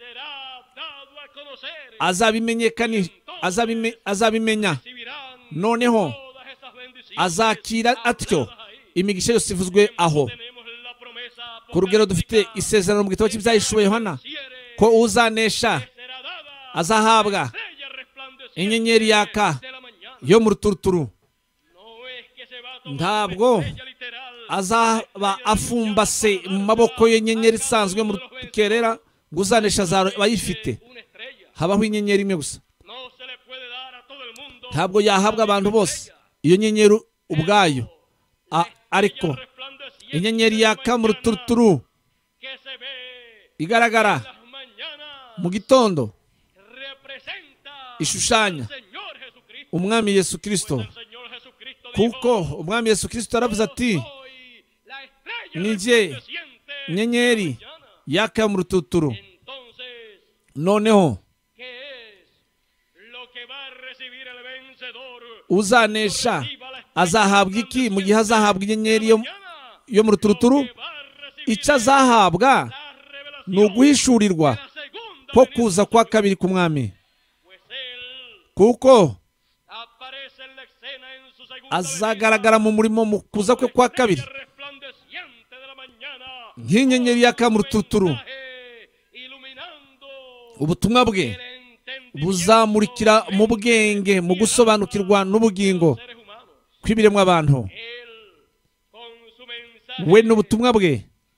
[SPEAKER 1] azabimenyekana, azabimenya, noneho azakira atyo imigisha yose ivuzwe aho. Ku rugero dufite isezerano mu gitabo cy'Ibyahishuwe Yohana ko uzanesha azahabwa inyenyeri yaka yo mu ruturuturu. Ntabwo azaba afumbase mu maboko y'inyenyeri isanzwe mu rukerera ngo uzanesha azaba ayifite. Habaho inyenyeri imwe gusa, ntabwo yahabwa abantu bose iyo nyenyeri ubwayo, ariko inyenyeri yaka mu ruturuturu igaragara mu gitondo ishushanya umwami Yesu Kristo, kuko umwami Yesu Kristo aravuze ati, ni jye nyenyeri yaka mu rututuru. Noneho uzanesha azahabwa iki mu gihe azahabwa inyenyeri yo mu rututuru? Icyo azahabwa ni uguhishurirwa ko kuza kwa kabiri k'umwami, kuko azagaragara mu murimo mu kuza kwe kwa kabiri nk'inyenyeri yaka mu rututuru. Ubutumwa bwe buzamurikira mu bwenge, mu gusobanukirwa n'ubugingo kw'ibiremwa abantu. We n'ubutumwa bwe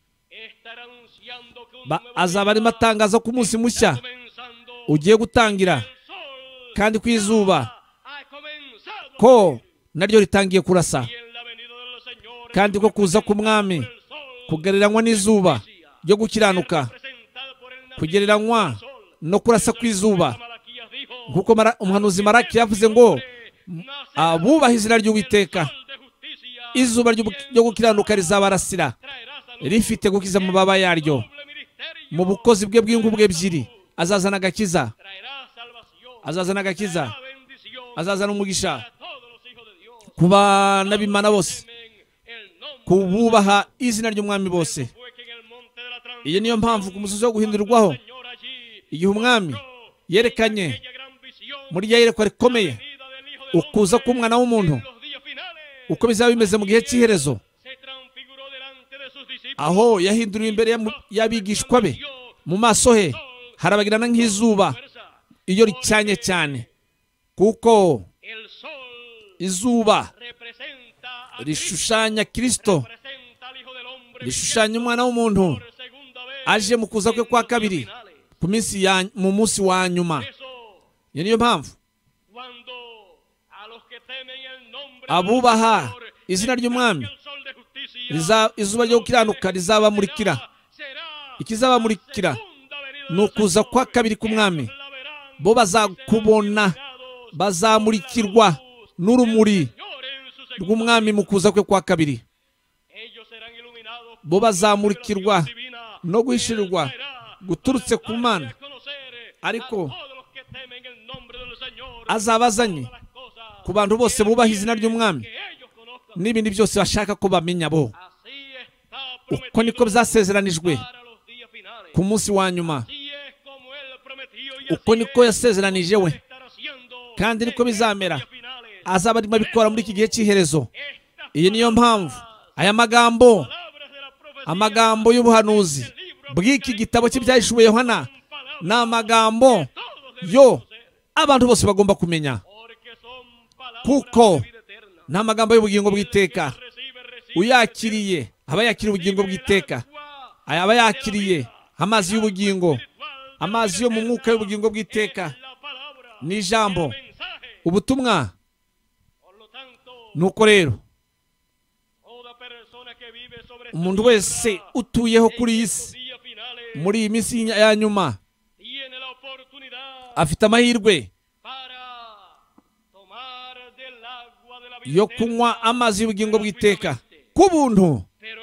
[SPEAKER 1] azaba arimo atangaza ko umunsi mushya ugiye gutangira, kandi ku izuba ko naryo ritangiye kurasa, kandi ko kuza k'umwami kugereranywa n'izuba ryo gukiranuka, kugereranywa no kurasa kw'izuba, nk'uko umuhanuzi Malaki yavuze ngo abubaha izina ry'Uwiteka izuba ryo gukiranuka rizabarasira, rifite gukiza mu mababa yaryo. Mu bukozi bwe bw'ingubwe ebyiri azazana agakiza, azazana agakiza, azazana umugisha ku bana b'Imana bose, ku bubaha izina ry'umwami bose. Iyo niyo mpamvu ku musozi wo guhindurirwaho, igihe umwami yerekanye muri rya yerekwa rikomeye ukuza k'umwana w'umuntu, uko bizaba bimeze mu gihe cy'iherezo, aho yahinduriwe imbere y'abigishwa be, mu maso he harabagirana nk'izuba iyo ricyanye cyane, kuko izuba rishushanya Kristo, rishushanya umwana w'umuntu aje mu kuza kwe kwa kabiri mu munsi wa nyuma. Iyo niyo mpamvu abubaha izina ry'umwami izuba ryo gukiranuka rizabamurikira. Ikizabamurikira ni ukuza kwa kabiri k'umwami. Bo bazakubona, bazamurikirwa n'urumuri rw'umwami mu kuza kwe kwa kabiri. Bo bazamurikirwa no guhishirirwa guturutse ku Mana, ariko azabazanye ku bantu bose bubaha izina ry'umwami n'ibindi byose bashaka ko bamenya bo. Uko niko byasezeranijwe ku munsi wa nyuma, uko niko yasezeranije we, kandi niko bizamera. Azaba arimo abikora muri iki gihe cy'iherezo. Iyo niyo mpamvu aya magambo, amagambo y'ubuhanuzi bw'iki gitabo cy'ibyahishuwe Yohana, ni amagambo yo abantu bose bagomba kumenya, kuko ni amagambo y'ubugingo bw'iteka. Uyakiriye aba yakiriye ubugingo bw'iteka, aba yakiriye amazi y'ubugingo, amazi yo mu mwuka y'ubugingo bw'iteka. Ni ijambo, ubutumwa. Nuko rero umuntu wese utuyeho kuri iyi si muri iyi minsi ya nyuma afite amahirwe yo kunywa amazi y'ubugingo bw'iteka ku buntu.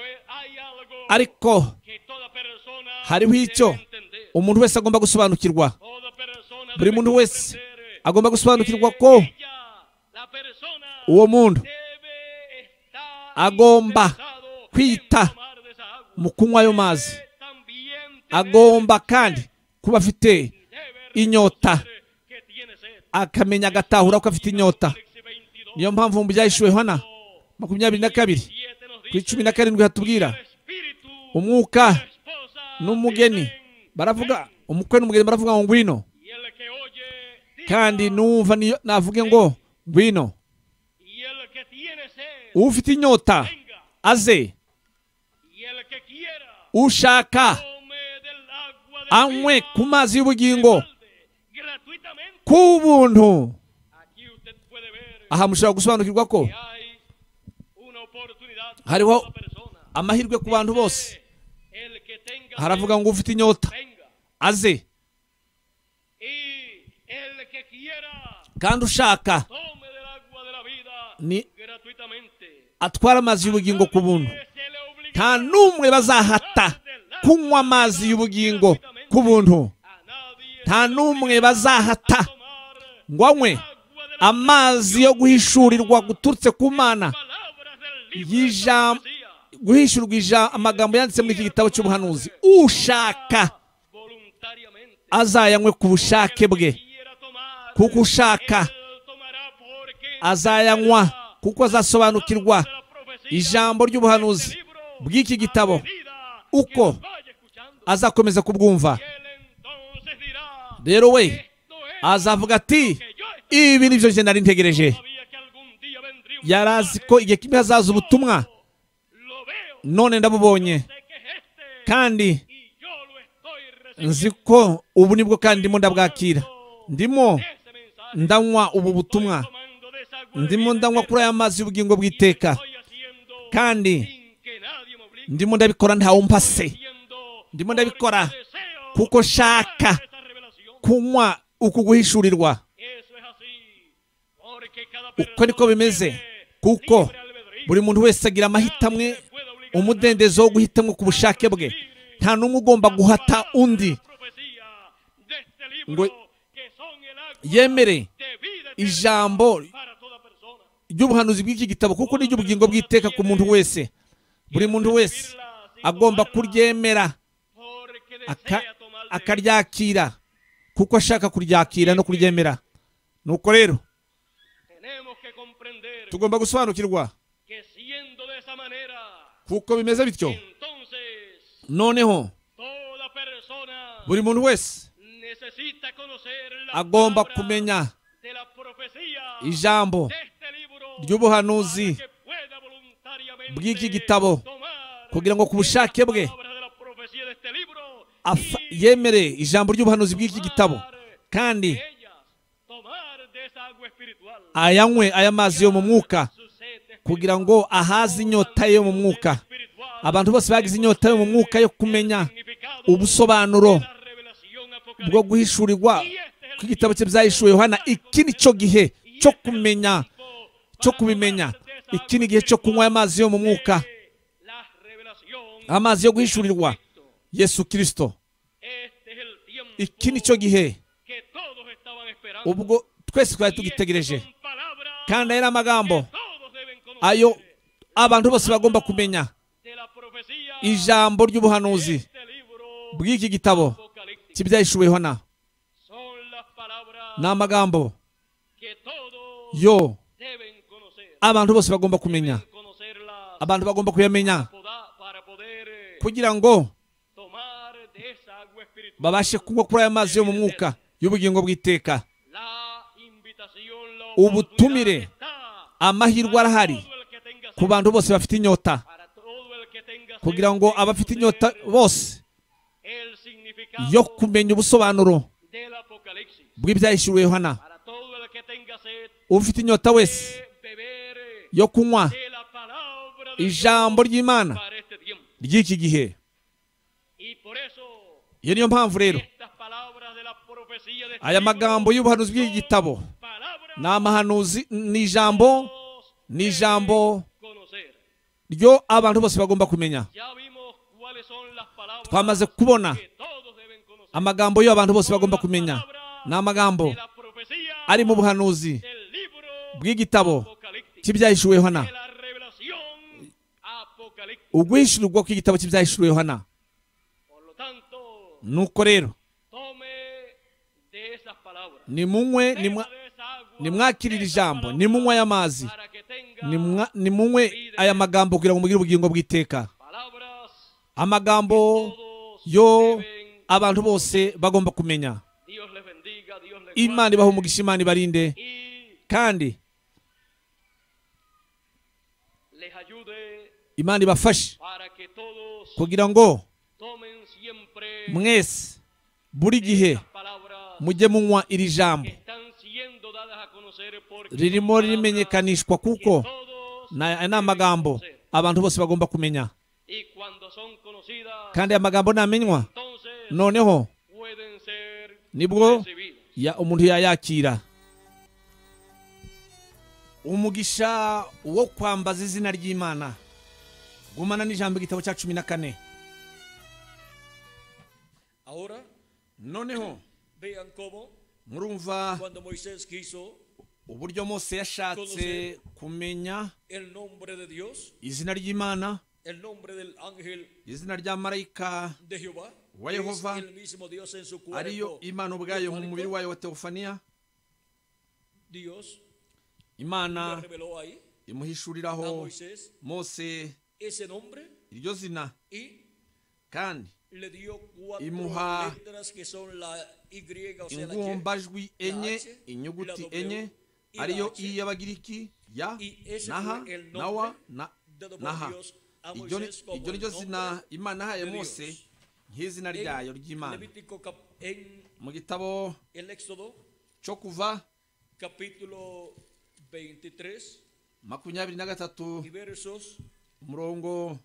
[SPEAKER 1] Ariko hariho icyo umuntu wese agomba gusobanukirwa. Buri muntu wese agomba gusobanukirwa ko uwo muntu agomba kwita mu kunywa ayo mazi, agomba kandi kuba afite inyota, akamenya agatahura ko afite inyota. Niyo mpamvu mu byahishuwe Yohana makumyabiri na kabiri ku icumi na karindwi hatubwira umwuka n'umugeni baravuga, umukwe n'umugeni baravuga ngo ngwino, kandi numva navuge ngo ngwino. Ufite inyota aze, ushaka anywe ku mazi y'ubugingo ku buntu. Aha mushobora gusobanukirwa ko hariho amahirwe ku bantu bose. Haravuga ngo ufite inyota aze, kandi ushaka ni atwara amazi y'ubugingo ku buntu. Nta n'umwe bazahata kunywa amazi y'ubugingo ku buntu. Nta n'umwe bazahata ngo anywe amazi yo guhishurirwa guturutse ku Mana, guhishurirwa amagambo yanditse muri iki gitabo cy'ubuhanuzi. Ushaka azayanywe ku bushake bwe, kuko ushaka azayanywa, kuko azasobanukirwa ijambo ry'ubuhanuzi bw'iki gitabo uko azakomeza kubwumva. Rero we azavuga ati, ibi nibyo je nari ntegereje. Yarazi ko igihe kimwe hazaza ubutumwa, none ndabubonye, kandi nzi ko ubu nibwo kandi ndimo ndabwakira. Ndimo ndanywa ubu butumwa, ndimo ndanywa kuri aya mazi y'ubugingo bw'iteka, kandi ndimo ndabikora ntawe umpase. Ndimo ndabikora kuko shaka kunywa uku guhishurirwa. Uko niko bimeze, kuko buri muntu wese agira amahitamo, umudendezo wo guhitamo ku bushake bwe. Nta n'umwe ugomba guhata undi ngo yemere ijambo ry'ubuhanuzi bw'iki gitabo, kuko ni ry'ubugingo bw'iteka ku muntu wese. Buri muntu wese agomba kuryemera akaryakira, kuko ashaka kuryakira no kuryemera. Nuko rero tugomba gusobanukirwa kuko bimeze bityo. Noneho buri muntu wese agomba kumenya ijambo ry'ubuhanuzi bw'iki gitabo, kugira ngo ku bushake bwe yemere ijambo ry'ubuhanuzi bw'iki gitabo, kandi ayanywe aya mazi yo mu mwuka, kugira ngo ahaze inyota yo mu mwuka. Abantu bose bagize inyota yo mu mwuka yo kumenya ubusobanuro bwo guhishurirwa kw'igitabo cye byahishuwe Yohana. Iki ni cyo gihe cyo kumenya, cyo kubimenya. Iki ni igihe cyo kunywa amazi yo mu mwuka, amazi yo guhishurirwa Yesu Kristo. Iki ni cyo gihe ubwo twese twari tugitegereje, kandi aya amagambo ayo abantu bose bagomba kumenya. Ijambo ry'ubuhanuzi bw'iki gitabo cy'ibyahishuwe Yohana ni amagambo yo abantu bose bagomba kumenya. Abantu bagomba kuyamenya kugira ngo babashe kunywa kuri aya mazi yo mu mwuka y'ubugingo bw'iteka. Ubutumire, amahirwe arahari ku bantu bose bafite inyota, kugira ngo abafite inyota bose yo kumenya ubusobanuro bw'ibyahishuwe Yohana, ufite inyota wese yo kunywa ijambo ry'Imana ry'iki gihe. Iyo niyo mpamvu rero aya magambo y'ubuhanuzi bw'iki gitabo ni amahanuzi, ni ijambo, ni ijambo ryo abantu bose bagomba kumenya. Twamaze kubona amagambo yo abantu bose bagomba kumenya. Ni amagambo ari mu buhanuzi bw'igitabo cy'ibyahishuwe Yohana, uguhishurirwa kw'igitabo cy'ibyahishuwe Yohana. Nuko rero nimunywe, nimwakirire ijambo, nimunywe aya mazi, nimunywe aya magambo kugira ngo mugire ubugingo bw'iteka. Amagambo yo abantu bose bagomba kumenya. Imana ibahe umugisha, Imana ibarinde, kandi Imana ibafashe kugira ngo mwese buri gihe mujye munywa iri jambo. Ririmo rimenyekanishwa kuko ni amagambo abantu bose bagomba kumenya, kandi amagambo namenywa, noneho nibwo ya umuntu yayakira. Umugisha wo kwambaza izina ry'Imana. Gumana n'ijambo igitabo cya cumi na kane.
[SPEAKER 2] Ahora,
[SPEAKER 1] noneho
[SPEAKER 2] vean cómo
[SPEAKER 1] murumva
[SPEAKER 2] cuando Moisés quiso
[SPEAKER 1] uburyo Mose yashatse kumenya
[SPEAKER 2] el nombre de Dios,
[SPEAKER 1] izina ry'Imana,
[SPEAKER 2] el nombre del ángel
[SPEAKER 1] izina rya marayika
[SPEAKER 2] de Jehová,
[SPEAKER 1] wa
[SPEAKER 2] es
[SPEAKER 1] Yehova,
[SPEAKER 2] el mismo Dios en su
[SPEAKER 1] ariyo
[SPEAKER 2] cuerpo.
[SPEAKER 1] Imana ubwayo mu mubiri wayo wa teofaniya.
[SPEAKER 2] Dios le
[SPEAKER 1] Imana
[SPEAKER 2] reveló ahí a
[SPEAKER 1] imuhishuriraho
[SPEAKER 2] Moisés
[SPEAKER 1] Mose
[SPEAKER 2] ese nombre
[SPEAKER 1] iryo zina,
[SPEAKER 2] y
[SPEAKER 1] kandi
[SPEAKER 2] le dio cuatro
[SPEAKER 1] imuha
[SPEAKER 2] letras que son la Y, o sea, la Y,
[SPEAKER 1] ingombajwi enye,
[SPEAKER 2] H,
[SPEAKER 1] inyuguti
[SPEAKER 2] la W,
[SPEAKER 1] enye,
[SPEAKER 2] y la
[SPEAKER 1] ariyo
[SPEAKER 2] H.
[SPEAKER 1] I y'abagiriki, ya,
[SPEAKER 2] Y ese
[SPEAKER 1] naha,
[SPEAKER 2] fue el
[SPEAKER 1] nawa,
[SPEAKER 2] nombre
[SPEAKER 1] na,
[SPEAKER 2] dado por
[SPEAKER 1] naha.
[SPEAKER 2] Dios a
[SPEAKER 1] Iryo ni-
[SPEAKER 2] Moisés como
[SPEAKER 1] iryo
[SPEAKER 2] el
[SPEAKER 1] niryo zina
[SPEAKER 2] nombre
[SPEAKER 1] Imana yahaye
[SPEAKER 2] de
[SPEAKER 1] Mose
[SPEAKER 2] Dios.
[SPEAKER 1] nk'izina ryayo ry'Imana.
[SPEAKER 2] Levítico cap- en
[SPEAKER 1] Mu gitabo
[SPEAKER 2] el Éxodo
[SPEAKER 1] cyo kuva
[SPEAKER 2] capítulo veintitrés
[SPEAKER 1] makumyabiri na gatatu
[SPEAKER 2] y versos
[SPEAKER 1] umurongo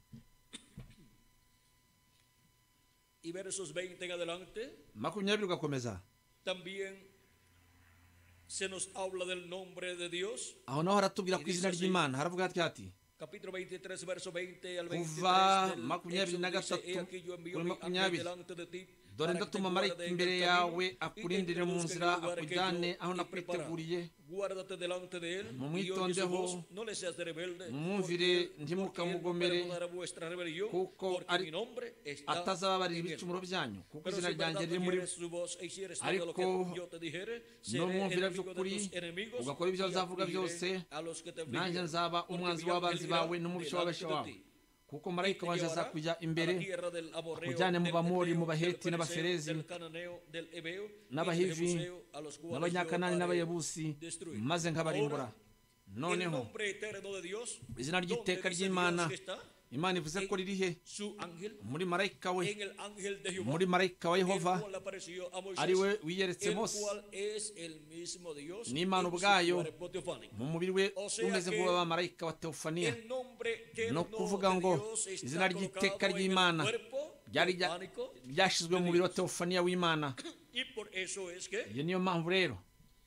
[SPEAKER 2] y versos veinte en adelante
[SPEAKER 1] makumyabiri ugakomeza,
[SPEAKER 2] también se nos habla del nombre de Dios.
[SPEAKER 1] aho naho haratubwira ku izina ry'Imana, haravuga ati
[SPEAKER 2] Capítulo veintitrés, verso veinte al
[SPEAKER 1] kuva
[SPEAKER 2] veintitrés del
[SPEAKER 1] makumyabiri na
[SPEAKER 2] Éxodo
[SPEAKER 1] gatatu
[SPEAKER 2] dice, "He aquí yo envío
[SPEAKER 1] kuri
[SPEAKER 2] mi ángel
[SPEAKER 1] makumyabiri,
[SPEAKER 2] delante de ti,
[SPEAKER 1] dore
[SPEAKER 2] para que te
[SPEAKER 1] ndatuma
[SPEAKER 2] guarde
[SPEAKER 1] marayika
[SPEAKER 2] en el
[SPEAKER 1] imbere
[SPEAKER 2] camino
[SPEAKER 1] yawe
[SPEAKER 2] y te
[SPEAKER 1] akurindire mu
[SPEAKER 2] introduzca en
[SPEAKER 1] nzira
[SPEAKER 2] el lugar que
[SPEAKER 1] akujyane
[SPEAKER 2] yo
[SPEAKER 1] aho
[SPEAKER 2] he preparado.
[SPEAKER 1] nakwiteguriye.
[SPEAKER 2] Guárdate delante de él y oye su
[SPEAKER 1] Mumwitondeho,
[SPEAKER 2] voz, no le seas rebelde,
[SPEAKER 1] mumwumvire,
[SPEAKER 2] porque él-
[SPEAKER 1] ntimukamugomere,
[SPEAKER 2] porque él no perdonará vuestra rebelión,
[SPEAKER 1] kuko
[SPEAKER 2] porque
[SPEAKER 1] ari-
[SPEAKER 2] mi nombre está
[SPEAKER 1] atazababarira
[SPEAKER 2] en él.
[SPEAKER 1] ibicumuro byanyu, kuko
[SPEAKER 2] Pero
[SPEAKER 1] izina
[SPEAKER 2] si en verdad
[SPEAKER 1] ryanjye riri muri
[SPEAKER 2] oyeres su voz e hicieres todo
[SPEAKER 1] ariko
[SPEAKER 2] lo que yo te dijere, seré
[SPEAKER 1] numvira
[SPEAKER 2] enemigo de
[SPEAKER 1] by'ukuri
[SPEAKER 2] tus enemigos
[SPEAKER 1] ugakora ibyo
[SPEAKER 2] y
[SPEAKER 1] azavuga
[SPEAKER 2] afligiré
[SPEAKER 1] byose,
[SPEAKER 2] a los que te
[SPEAKER 1] nanjye
[SPEAKER 2] afligen,
[SPEAKER 1] nzaba
[SPEAKER 2] porque
[SPEAKER 1] umwanzi
[SPEAKER 2] mi
[SPEAKER 1] w'abanzi
[SPEAKER 2] ángel
[SPEAKER 1] bawe
[SPEAKER 2] irá
[SPEAKER 1] n'umubisha w'abasha
[SPEAKER 2] delante
[SPEAKER 1] wawe,
[SPEAKER 2] de ti.
[SPEAKER 1] kuko marayika wanje azakujya imbere
[SPEAKER 2] akujyane
[SPEAKER 1] akujyane mu Bamori, mu Baheti n'Abaferezi n'Abahivi n'Abanyakanani n'Abayebusi, maze nkabarimbura. Noneho izina ry'iteka ry'Imana, Imana ivuze ko riri he? Muri marayika we, muri marayika wa Yehova, ari we wiyeretse Mose, n'Imana ubwayo mu mubiri we umeze nk'uw'abamarayika wa teofaniya. No kuvuga ngo izina ry'iteka ry'Imana ryari ryashyizwe mu mubiri wa teofaniya w'Imana. Iyo niyo mpamvu rero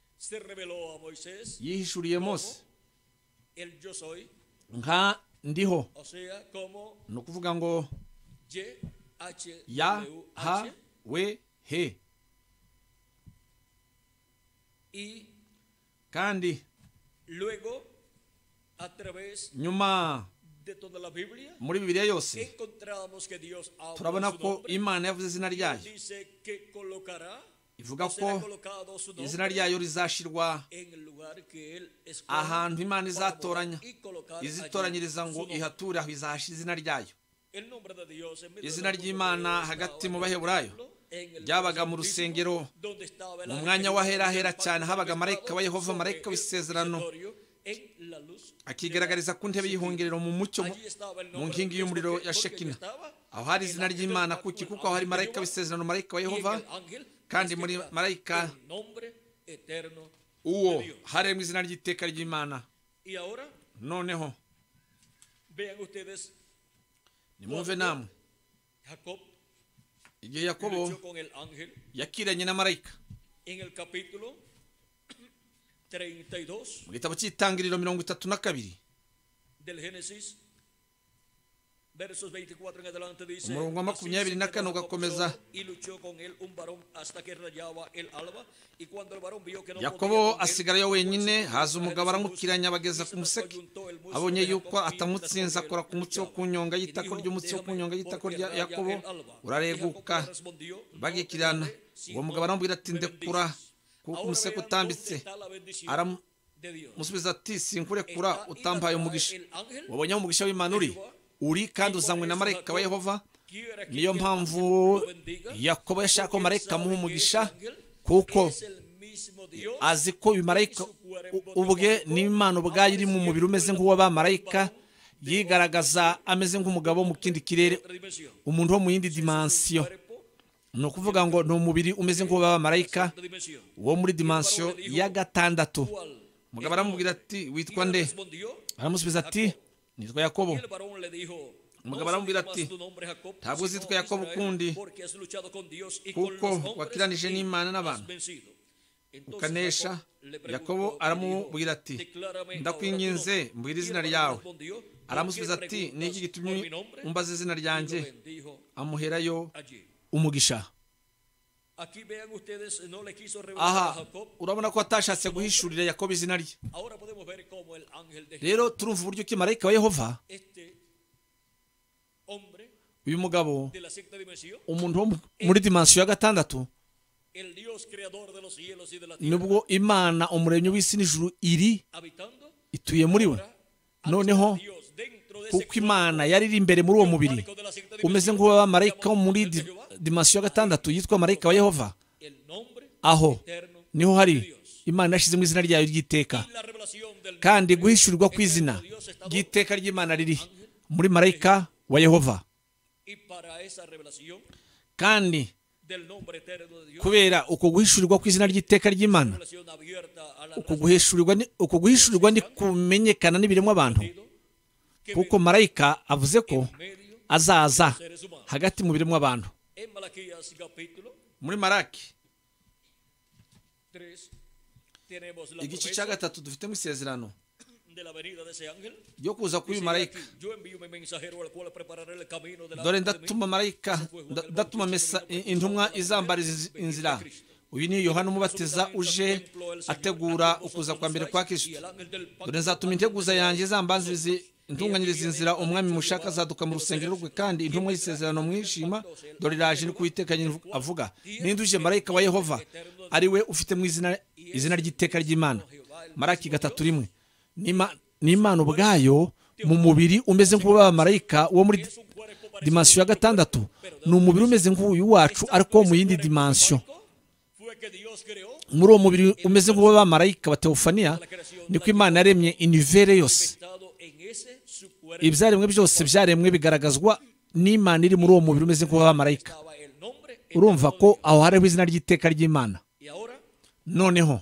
[SPEAKER 1] yihishuriye Mose nka ndiho, ni ukuvuga ngo ya ha we he, kandi nyuma muri Bibiliya yose turabona ko Imana yavuze izina ryayo, ivuga ko izina ryayo rizashirwa ahantu Imana izatoranya, izitoranyiriza ngo ihature aho izahasha izina ryayo. Izina ry'Imana hagati mu Baheburayo ryabaga mu rusengero, mu mwanya w'ahera cyane, habaga marayika wa Yehova, marayika w'isezerano, akigaragariza ku ntebe y'ihongerero mu mucyo mu nkingi y'umuriro ya Shekina. Aho hari izina ry'Imana kuki? Kuko aho hari marayika w'isezerano, marayika wa Yehova, kandi muri marayika uwo harimo izina ry'iteka ry'Imana. Noneho nimwumve namwe igihe Yakobo yakiranye na marayika mu gitabo cy'Itangiriro mirongo itatu na kabiri umurongo wa makumyabiri na kane ugakomeza. Yakobo asigarayo wenyine, haza umugabo aramukiranya bageza ku museke, abonye yuko atamutsinze akora ku mutsi wo kunyonga y'itako ry'umutsi wo kunyonga y'itako rya Yakobo urareguka bagikirana. Uwo mugabo aramubwira ati ndekura kuko umuseke utambitse. Aramusubiza ati sinkurekura utampaye umugisha. Wabonye umugisha w'Imana uri uri kandi uzanywe na marayika wa Yehova. Niyo mpamvu Yakobo yashaka ko marayika amuha umugisha, kuko azi ko uyu marayika ubwe n'Imana ubwayo iri mu mubiri umeze nk'uw'abamarayika, yigaragaza ameze nk'umugabo mu kindi kirere, umuntu wo mu yindi dimensiyo. Ni ukuvuga ngo ni umubiri umeze nk'uw'abamarayika wo muri dimensiyo ya gatandatu. Umugabo aramubwira ati witwa nde? Aramusubiza ati nitwa Yakobo. Umugabo aramubwira ati ntabwo uzitwa Yakobo ukundi, kuko wakiranije n'Imana n'abantu ukanesha. Yakobo aramubwira ati ndakwinginze mbwira izina ryawe. Aramusubiza ati niki gitumye umbaza izina ryanjye? Amuherayo umugisha.
[SPEAKER 2] Aquí vean ustedes, no le quiso revelar
[SPEAKER 1] aha
[SPEAKER 2] a Jacob.
[SPEAKER 1] urabona ko atashatse guhishurira Yakobo izina rye.
[SPEAKER 2] Ahora podemos ver cómo el ángel de
[SPEAKER 1] Rero turumva uburyo ki marayika wa Yehova,
[SPEAKER 2] este hombre
[SPEAKER 1] uyu mugabo,
[SPEAKER 2] de la sexta dimensión,
[SPEAKER 1] umuntu wo mu- muri dimansiyo ya gatandatu,
[SPEAKER 2] el Dios creador de los cielos y de la tierra,
[SPEAKER 1] nubwo Imana umuremyi w'isi n'ijuru iri
[SPEAKER 2] habitando,
[SPEAKER 1] ituye muri we, noneho
[SPEAKER 2] Dios dentro de ese
[SPEAKER 1] kuko Imana yari iri imbere muri uwo mubiri
[SPEAKER 2] cuerpo de la sexta
[SPEAKER 1] umeze
[SPEAKER 2] dimensión,
[SPEAKER 1] nk'uw'abamarayika wo muri di- dimansiyo ya gatandatu yitwa marayika wa Yehova,
[SPEAKER 2] el nombre
[SPEAKER 1] aho
[SPEAKER 2] eterno
[SPEAKER 1] niho
[SPEAKER 2] de
[SPEAKER 1] hari
[SPEAKER 2] Dios.
[SPEAKER 1] Imana yashyizemo izina ryayo ry'iteka,
[SPEAKER 2] Y la revelación del
[SPEAKER 1] kandi
[SPEAKER 2] nombre
[SPEAKER 1] guhishurirwa kw'izina ry'iteka ry'Imana riri muri marayika wa Yehova.
[SPEAKER 2] y para esa revelación
[SPEAKER 1] Kandi
[SPEAKER 2] del nombre eterno de Dios,
[SPEAKER 1] kubera uko guhishurirwa kw'izina ry'iteka ry'Imana,
[SPEAKER 2] revelación abierta a la
[SPEAKER 1] uko guhishurirwa ni uko guhishurirwa ni kumenyekana n'ibiremwa abantu,
[SPEAKER 2] que
[SPEAKER 1] kuko marayika avuze ko
[SPEAKER 2] medio
[SPEAKER 1] azaza
[SPEAKER 2] seres humanos.
[SPEAKER 1] hagati mu biremwa abantu.
[SPEAKER 2] En Malaquías capítulo
[SPEAKER 1] Muri Maraki
[SPEAKER 2] tres tenemos la
[SPEAKER 1] igice cya
[SPEAKER 2] promesa
[SPEAKER 1] gatatu dufitemo isezerano
[SPEAKER 2] de la venida de ese ángel.
[SPEAKER 1] ryo kuza k'uyu
[SPEAKER 2] Dice
[SPEAKER 1] marayika.
[SPEAKER 2] aquí, yo envío mi mensajero al cual prepararé el camino de la
[SPEAKER 1] Dore ndatuma marayika nda- ndatuma mesa intumwa izambariza inzi- inzira. Uyu ni Yohana umubatiza uje ategura ukuza kwa mbere kwa Kristo. Dore nzatuma integuza yanjye izambanzirize intunganyiriza inzira umwami mushaka azaduka mu rusengero rwe, kandi intumwa y'isezerano mwishima dore iraje ni kuwiteka avuga. Ninde uje? Marayika wa Yehova, ari we ufite mu izina izina ry'iteka ry'Imana. Maraki gatatu rimwe. Nima n'Imana ubwayo mu mubiri umeze nk'uw'abamarayika wo muri dimansiyo ya gatandatu, ni umubiri umeze nk'uyu wacu ariko wo mu yindi dimansiyo. Muri uwo mubiri umeze nk'uw'abamarayika ba teofaniya niko Imana yaremye inivere yose. Ibyaremwe byose byaremwe bigaragazwa n'Imana iri muri uwo mubiri umeze nk'uw'abamarayika. Urumva ko aho hariho izina ry'iteka ry'Imana. Noneho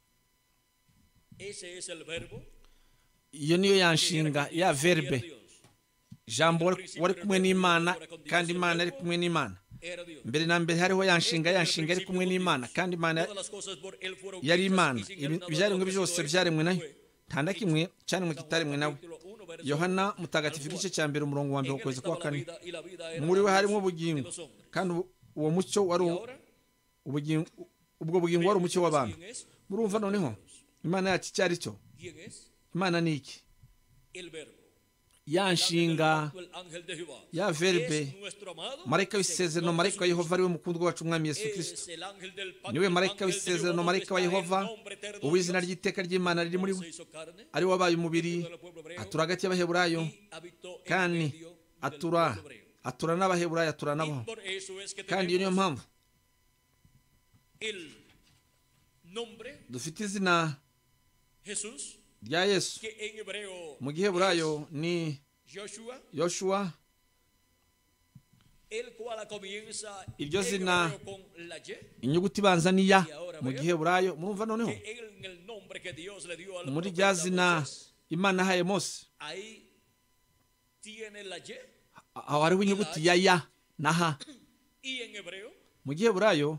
[SPEAKER 1] iyo niyo yanshinga ya verbe, jambo wari kumwe n'Imana kandi Imana ari kumwe n'Imana. Mbere na mbere hariho yanshinga yanshinga ari kumwe n'Imana kandi Imana yari Imana. Ibyaremwe byose byaremwe nayo, nta na kimwe cyaremwe kitaremwe nawe. Yohana mutagatifu igice cya mbere umurongo wa mbere ukwezi kwa kane. Muri we harimo ubugingo, kandi uwo mucyo wari ubugingo, ubwo bugingo wari umucyo w'abantu. Murumva noneho Imana yacu icyo ari cyo. Imana ni iki? Ya nshinga ya verbe, marayika w'isezerano, marayika wa Yehova ari we mukundwa wacu umwami Yesu Kristo. Niwe marayika w'isezerano, marayika wa Yehova, uw'izina ry'iteka ry'Imana riri muri we, ari we wabaye umubiri, atura hagati y'Abaheburayo, kandi atura atura n'Abaheburayo, atura nabo. Kandi iyo niyo mpamvu dufite izina rya Yesu. Mu Giheburayo ni Yoshua. Iryo zina inyuguti ibanza ni ya mu Giheburayo. Murumva noneho muri rya zina Imana yahaye Mose, aho hariho inyuguti ya ya na ha. Mu Giheburayo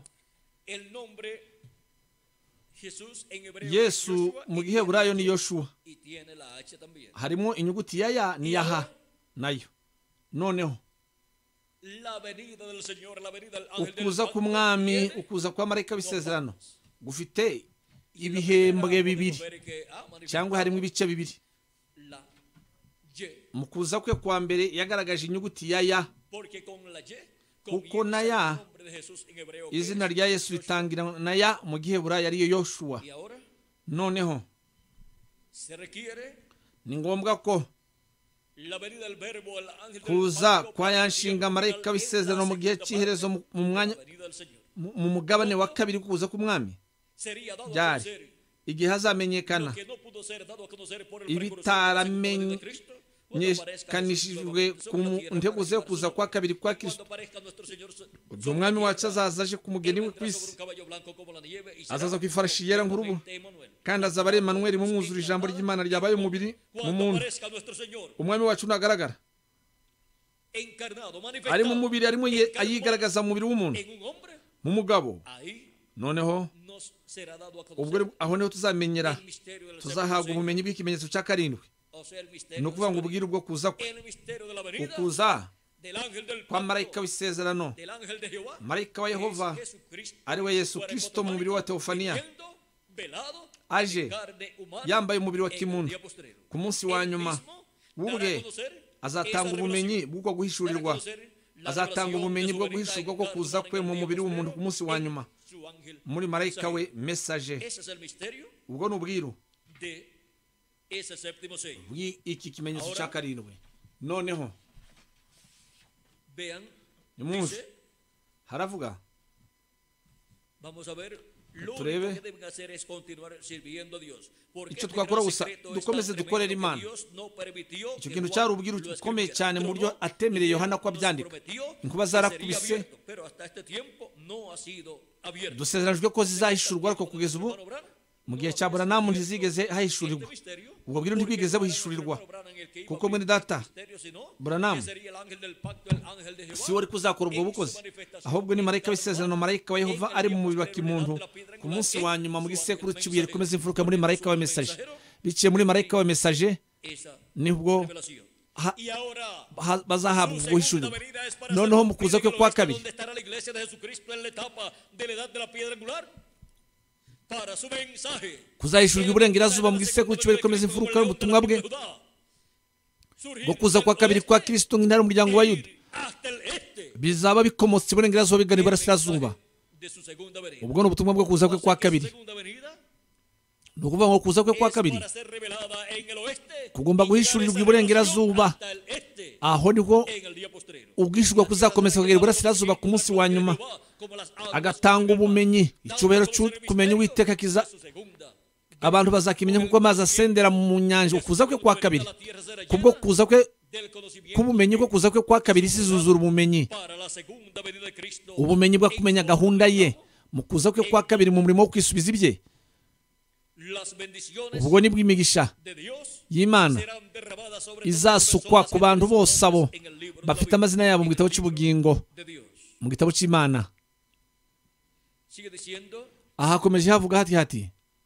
[SPEAKER 1] Yesu mu Giheburayo ni Yoshua, harimo inyuguti ya ya ni ya ha nayo. Noneho ukuza k'umwami, ukuza kwa marayika w'isezerano gufite ibihembwe bibiri cyangwa harimo ibice bibiri. Mu kuza kwe kwa mbere yagaragaje inyuguti ya ya, kuko na ya izina rya Yesu ritangira na ya mu Giheburayo ariyo Yoshua. Noneho ni ngombwa ko kuza kwa yanshinga marayika w'isezerano mu gihe cy'iherezo mu mwanya mu mugabane wa kabiri kuza k'umwami byari igihe hazamenyekana ibitaramenyekanishijwe ku nteguzo yo kuza kwa kabiri kwa Kristo. Ubwo umwami wacu azaza aje ku mugeni we ku isi, azaza ku ifarashi yera nk'urubu, kandi azaba ari Emanuweli, mumwuzura ijambo ry'Imana ryabaye umubiri mu muntu. Umwami wacu nagaragara ari mu mubiri, arimo ayigaragaza mu mubiri w'umuntu, mu mugabo. Noneho ubwo aho niho tuzamenyera, tuzahabwa ubumenyi bw'ikimenyetso cya karindwi. Ni ukuvuga ngo ubwire ubwo kuza kwe, ukuza
[SPEAKER 2] del ángel del
[SPEAKER 1] kwa
[SPEAKER 2] pacto,
[SPEAKER 1] marayika w'isezerano,
[SPEAKER 2] del ángel de Jehová,
[SPEAKER 1] marayika wa Yehova
[SPEAKER 2] que es Jesucristo,
[SPEAKER 1] ari we Yesu
[SPEAKER 2] cuerpo
[SPEAKER 1] Kristo mu mubiri wa teofaniya,
[SPEAKER 2] viniendo, velado,
[SPEAKER 1] aje
[SPEAKER 2] en carne humana,
[SPEAKER 1] yambaye umubiri wa
[SPEAKER 2] en el
[SPEAKER 1] kimuntu.
[SPEAKER 2] día postrero.
[SPEAKER 1] Ku munsi wa
[SPEAKER 2] Él
[SPEAKER 1] nyuma
[SPEAKER 2] mismo
[SPEAKER 1] ubwe
[SPEAKER 2] dará a conocer
[SPEAKER 1] azatanga
[SPEAKER 2] esa
[SPEAKER 1] ubumenyi
[SPEAKER 2] revelación.
[SPEAKER 1] bw'uko guhishurirwa,
[SPEAKER 2] Dará a conocer la
[SPEAKER 1] azatanga
[SPEAKER 2] revelación
[SPEAKER 1] ubumenyi
[SPEAKER 2] de su
[SPEAKER 1] bwo
[SPEAKER 2] venida
[SPEAKER 1] guhishurwa
[SPEAKER 2] en
[SPEAKER 1] bwo
[SPEAKER 2] carne
[SPEAKER 1] kuza
[SPEAKER 2] humana
[SPEAKER 1] kwe
[SPEAKER 2] en
[SPEAKER 1] mu
[SPEAKER 2] el
[SPEAKER 1] mubiri
[SPEAKER 2] día
[SPEAKER 1] w'umuntu ku
[SPEAKER 2] postrero,
[SPEAKER 1] munsi wa
[SPEAKER 2] en
[SPEAKER 1] nyuma
[SPEAKER 2] su ángel
[SPEAKER 1] muri marayika we
[SPEAKER 2] mensajero.
[SPEAKER 1] mesaje.
[SPEAKER 2] Ese es el misterio
[SPEAKER 1] Ubwo ni ubwiru
[SPEAKER 2] de ese séptimo sello.
[SPEAKER 1] bw'iki kimenyetso
[SPEAKER 2] Ahora,
[SPEAKER 1] cya karindwi. Noneho
[SPEAKER 2] Vean,
[SPEAKER 1] nimwumve
[SPEAKER 2] dice,
[SPEAKER 1] haravuga,
[SPEAKER 2] vamos a ver, lo
[SPEAKER 1] turebe
[SPEAKER 2] único que deben hacer es continuar sirviendo a Dios. Porque
[SPEAKER 1] icyo
[SPEAKER 2] este
[SPEAKER 1] twakora
[SPEAKER 2] gran
[SPEAKER 1] gusa
[SPEAKER 2] secreto es
[SPEAKER 1] dukomeze
[SPEAKER 2] tan
[SPEAKER 1] dukorera
[SPEAKER 2] tremendo
[SPEAKER 1] Imana.
[SPEAKER 2] que Dios no permitió
[SPEAKER 1] Icyo
[SPEAKER 2] que
[SPEAKER 1] kintu
[SPEAKER 2] Juan
[SPEAKER 1] cyari ubwiru
[SPEAKER 2] lo
[SPEAKER 1] ukomeye
[SPEAKER 2] escribiera.
[SPEAKER 1] cyane mu buryo
[SPEAKER 2] Pero no,
[SPEAKER 1] atemereye Yohana ko
[SPEAKER 2] nos
[SPEAKER 1] abyandika.
[SPEAKER 2] prometió
[SPEAKER 1] Inkuba
[SPEAKER 2] que
[SPEAKER 1] zarakubise,
[SPEAKER 2] sería abierto, pero hasta este tiempo no ha sido abierto.
[SPEAKER 1] dusezeranijwe ko zizahishurwa, ariko kugeza ubu
[SPEAKER 2] Hermano Branham,
[SPEAKER 1] mu
[SPEAKER 2] no
[SPEAKER 1] gihe
[SPEAKER 2] ha
[SPEAKER 1] cya Buranamu
[SPEAKER 2] abierto
[SPEAKER 1] ntizigeze
[SPEAKER 2] este
[SPEAKER 1] hahishurirwa.
[SPEAKER 2] misterio,
[SPEAKER 1] Ubwo bwiru ntibwigeze
[SPEAKER 2] porque
[SPEAKER 1] buhishurirwa,
[SPEAKER 2] hermano Branham, el que iba
[SPEAKER 1] kuko
[SPEAKER 2] a
[SPEAKER 1] mwene
[SPEAKER 2] abrir
[SPEAKER 1] data
[SPEAKER 2] este misterio, sino
[SPEAKER 1] Buranamu
[SPEAKER 2] que sería el ángel del pacto, el ángel de Jehová,
[SPEAKER 1] si wari kuzakora ubwo bukozi, ahubwo ni marayika w'isezerano, marayika wa Yehova ari mu mubiri wa kimuntu ku munsi wa nyuma mu gisekuru cy'ibuye rikomeza imfuruka muri marayika wa mesaje. Biciye muri marayika wa mesaje
[SPEAKER 2] esa
[SPEAKER 1] nibwo
[SPEAKER 2] revelación.
[SPEAKER 1] ha-
[SPEAKER 2] Y ahora
[SPEAKER 1] ha- bazahabwa
[SPEAKER 2] su
[SPEAKER 1] ubwo
[SPEAKER 2] segunda
[SPEAKER 1] buhishurirwa.
[SPEAKER 2] venida es para
[SPEAKER 1] Noneho
[SPEAKER 2] hacer
[SPEAKER 1] mu kuza kwe
[SPEAKER 2] un
[SPEAKER 1] kwa
[SPEAKER 2] píleo
[SPEAKER 1] kabiri,
[SPEAKER 2] donde estará la iglesia de Jesucristo en la etapa de la edad de la piedra angular para su mensaje.
[SPEAKER 1] kuzahishurirwa iburengerazuba mu gisekuru cy'ibuye rikomeza imfuruka y'ubutumwa bwe bwo kuza kwa kabiri kwa Kristo nk'intare y'umuryango wa Yuda.
[SPEAKER 2] Hasta el este
[SPEAKER 1] Bizaba bikomotse iburengerazuba bigana iburasirazuba.
[SPEAKER 2] de su segunda venida.
[SPEAKER 1] Ubwo ni ubutumwa bwo kuza kwe kwa
[SPEAKER 2] Así que su
[SPEAKER 1] kabiri.
[SPEAKER 2] segunda venida
[SPEAKER 1] Ni ukuvuga ngo kuza kwe kwa
[SPEAKER 2] es
[SPEAKER 1] kabiri
[SPEAKER 2] para ser revelada en el oeste
[SPEAKER 1] kugomba
[SPEAKER 2] y llegar
[SPEAKER 1] guhishurirwa
[SPEAKER 2] esa
[SPEAKER 1] iburengerazuba.
[SPEAKER 2] revelación hasta el este
[SPEAKER 1] Aho niho
[SPEAKER 2] en el día postrero.
[SPEAKER 1] ubwishurwa kuzakomeza kugera iburasirazuba ku munsi wa nyuma, agatanga ubumenyi, icyubahiro cyo kumenya Uwiteka kiza. Abantu bazakimenya kuko amazi asendera mu nyanja. Ukuza kwe kwa kabiri, kubwo kuza kwe k'ubumenyi bwo kuza kwe kwa kabiri, isi zuzura ubumenyi, ubumenyi bwo kumenya gahunda ye mu kuza kwe kwa kabiri mu murimo wo kwisubiza ibye. Ubwo ni bw'imigisha y'Imana izasukwa ku bantu bose abo bafite amazina yabo mu gitabo cy'ubugingo, mu gitabo cy'Imana. Aha hakomeje havuga hati hati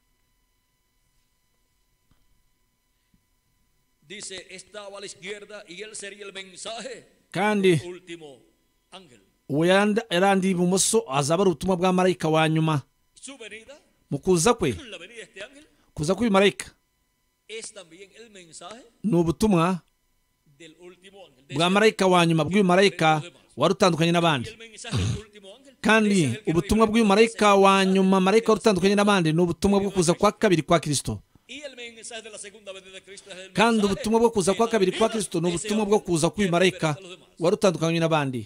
[SPEAKER 2] Dice, estaba a la izquierda y él sería el mensaje
[SPEAKER 1] kandi
[SPEAKER 2] del último ángel.
[SPEAKER 1] uwo yarandi yarandi ibumoso azaba ari ubutumwa bwa marayika wa nyuma.
[SPEAKER 2] Su venida,
[SPEAKER 1] Mu kuza kwe,
[SPEAKER 2] la venida de este ángel,
[SPEAKER 1] kuza k'uyu marayika
[SPEAKER 2] es también el mensaje
[SPEAKER 1] ni ubutumwa
[SPEAKER 2] del último ángel. De
[SPEAKER 1] bwa
[SPEAKER 2] ese
[SPEAKER 1] marayika wa nyuma bw'uyu marayika wari utandukanye
[SPEAKER 2] ángel.
[SPEAKER 1] n'abandi.
[SPEAKER 2] Y el mensaje del último ángel,
[SPEAKER 1] Kandi
[SPEAKER 2] ese es el que
[SPEAKER 1] ubutumwa
[SPEAKER 2] nos
[SPEAKER 1] bw'uyu marayika wa nyuma, marayika wari utandukanye n'abandi, ni ubutumwa bwo kuza kwa kabiri kwa Kristo.
[SPEAKER 2] y el mensaje de la segunda venida de Cristo es el
[SPEAKER 1] Kandi
[SPEAKER 2] mensaje
[SPEAKER 1] ubutumwa bwo kuza kwa
[SPEAKER 2] de la
[SPEAKER 1] kabiri kwa
[SPEAKER 2] venida
[SPEAKER 1] Kristo ni
[SPEAKER 2] de ese
[SPEAKER 1] ubutumwa bwo
[SPEAKER 2] ángel
[SPEAKER 1] kuza k'uyu
[SPEAKER 2] que
[SPEAKER 1] marayika
[SPEAKER 2] representa a los demás.
[SPEAKER 1] wari utandukanye n'abandi.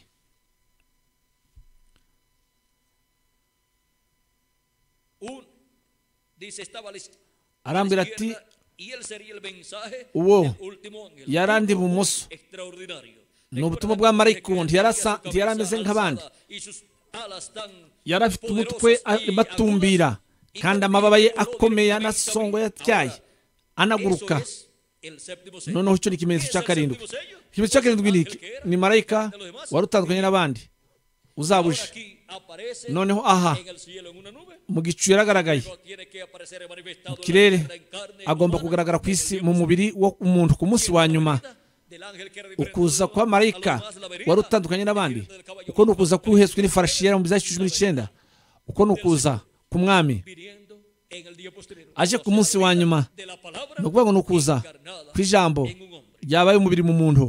[SPEAKER 2] Un, dice, estaba a la iz-
[SPEAKER 1] Arambwira
[SPEAKER 2] a la
[SPEAKER 1] ati,
[SPEAKER 2] izquierda, y él sería el mensaje
[SPEAKER 1] uwo
[SPEAKER 2] del último ángel.
[SPEAKER 1] yarandi
[SPEAKER 2] Un
[SPEAKER 1] ibumoso
[SPEAKER 2] extraordinario.
[SPEAKER 1] ni ubutumwa bwa marayika wundi, yarasa ntiyari ameze nk'abandi,
[SPEAKER 2] Y sus alas tan
[SPEAKER 1] yari afite umutwe batumbira, kandi amababa ye akomeye anasongo yatyaye anaguruka.
[SPEAKER 2] Eso es el séptimo sello.
[SPEAKER 1] Noneho icyo ni ikimenyetso cya
[SPEAKER 2] Ese es el
[SPEAKER 1] karindwi.
[SPEAKER 2] séptimo sello.
[SPEAKER 1] Ikimenyetso cya karindwi ni iki?
[SPEAKER 2] Ángel que era
[SPEAKER 1] Ni marayika
[SPEAKER 2] de los demás.
[SPEAKER 1] wari utandukanye n'abandi uzabuje.
[SPEAKER 2] Ahora aquí aparece
[SPEAKER 1] Noneho aha
[SPEAKER 2] en el cielo en una nube.
[SPEAKER 1] mu gicu yaragaragaye,
[SPEAKER 2] No tiene que aparecer manifestado
[SPEAKER 1] mu
[SPEAKER 2] en la
[SPEAKER 1] kirere
[SPEAKER 2] tierra en carne
[SPEAKER 1] agomba
[SPEAKER 2] humana,
[SPEAKER 1] kugaragara ku
[SPEAKER 2] en
[SPEAKER 1] isi
[SPEAKER 2] el
[SPEAKER 1] mu mubiri w'umuntu ku munsi wa nyuma.
[SPEAKER 2] del ángel que era diferente
[SPEAKER 1] Ukuza
[SPEAKER 2] a los
[SPEAKER 1] kwa
[SPEAKER 2] demás,
[SPEAKER 1] marayika
[SPEAKER 2] a los demás, la venida
[SPEAKER 1] wari utandukanye n'abandi,
[SPEAKER 2] del caballo
[SPEAKER 1] uko ni ukuza k'uhetswe n'ifarashi yera mu bizashyu cumi n'icyenda. Uko ni ukuza ku mwami
[SPEAKER 2] viniendo en el día posterior.
[SPEAKER 1] aje
[SPEAKER 2] O
[SPEAKER 1] ku
[SPEAKER 2] sea,
[SPEAKER 1] munsi
[SPEAKER 2] la
[SPEAKER 1] wa
[SPEAKER 2] venida
[SPEAKER 1] nyuma.
[SPEAKER 2] de la palabra
[SPEAKER 1] Ni ukuvuga ngo ni ukuza
[SPEAKER 2] encarnada
[SPEAKER 1] kw'ijambo
[SPEAKER 2] en un hombre.
[SPEAKER 1] ryabaye umubiri mu muntu.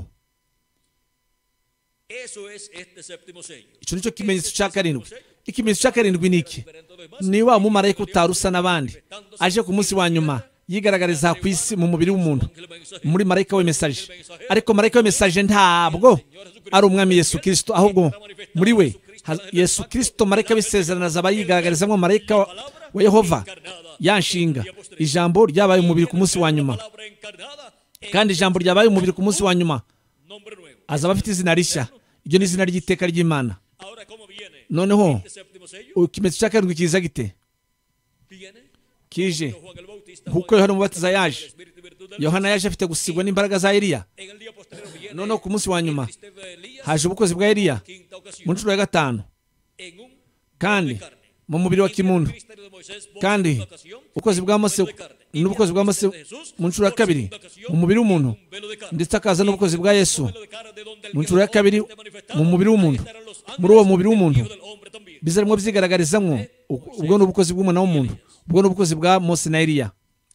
[SPEAKER 2] Eso es este séptimo sello.
[SPEAKER 1] Icyo nicyo kimenyetso cya karindwi. Ikimenyetso cya karindwi ni iki? Ni wa mumarayika utari usa n'abandi, aje ku munsi wa nyuma yigaragariza ku isi mu mubiri w'umuntu, muri marayika w'emesaje. Ariko marayika w'emesaje ntabwo ari umwami Yesu Kristo, ahubwo muri we ha- Yesu Kristo marayika w'isezerano azaba yigaragarizamo marayika wa wa Yehova, yanshinga ijambo ryabaye umubiri ku munsi wa nyuma.
[SPEAKER 2] Palabra encarnada en
[SPEAKER 1] Kandi ijambo ryabaye umubiri ku munsi wa nyuma
[SPEAKER 2] nombre nuevo.
[SPEAKER 1] azaba afite izina rishya. Iryo ni izina ry'iteka ry'Imana.
[SPEAKER 2] Ahora, ¿cómo viene
[SPEAKER 1] Noneho
[SPEAKER 2] este séptimo sello?
[SPEAKER 1] ikimenyetso cya karindwi kiza gite?
[SPEAKER 2] Viene
[SPEAKER 1] Kije
[SPEAKER 2] como Juan el Bautista,
[SPEAKER 1] nk'uko
[SPEAKER 2] Juan
[SPEAKER 1] Yohana umubatiza yaje.
[SPEAKER 2] Espíritu y virtud del
[SPEAKER 1] Yohana yaje afite gusigwa n'imbaraga za Eliya.
[SPEAKER 2] En el día posterior viene
[SPEAKER 1] Noneho ku munsi wa nyuma
[SPEAKER 2] el ministerio de Elías,
[SPEAKER 1] haje ubukozi bwa Eliya
[SPEAKER 2] quinta ocasión,
[SPEAKER 1] mu nshuro ya gatanu.
[SPEAKER 2] en un
[SPEAKER 1] Kandi
[SPEAKER 2] de carne.
[SPEAKER 1] mu mubiri wa kimuntu, kandi ubukozi bwa Mose n'ubukozi bwa Mose mu nshuro ya kabiri mu mubiri w'umuntu, ndetse akaza n'ubukozi bwa Yesu mu nshuro ya kabiri mu mubiri w'umuntu. Muri uwo mubiri w'umuntu bizarimo byigaragarizamwo, ubwo ni ubukozi bw'umwana w'umuntu, ubwo ni ubukozi bwa Mose na Eliya.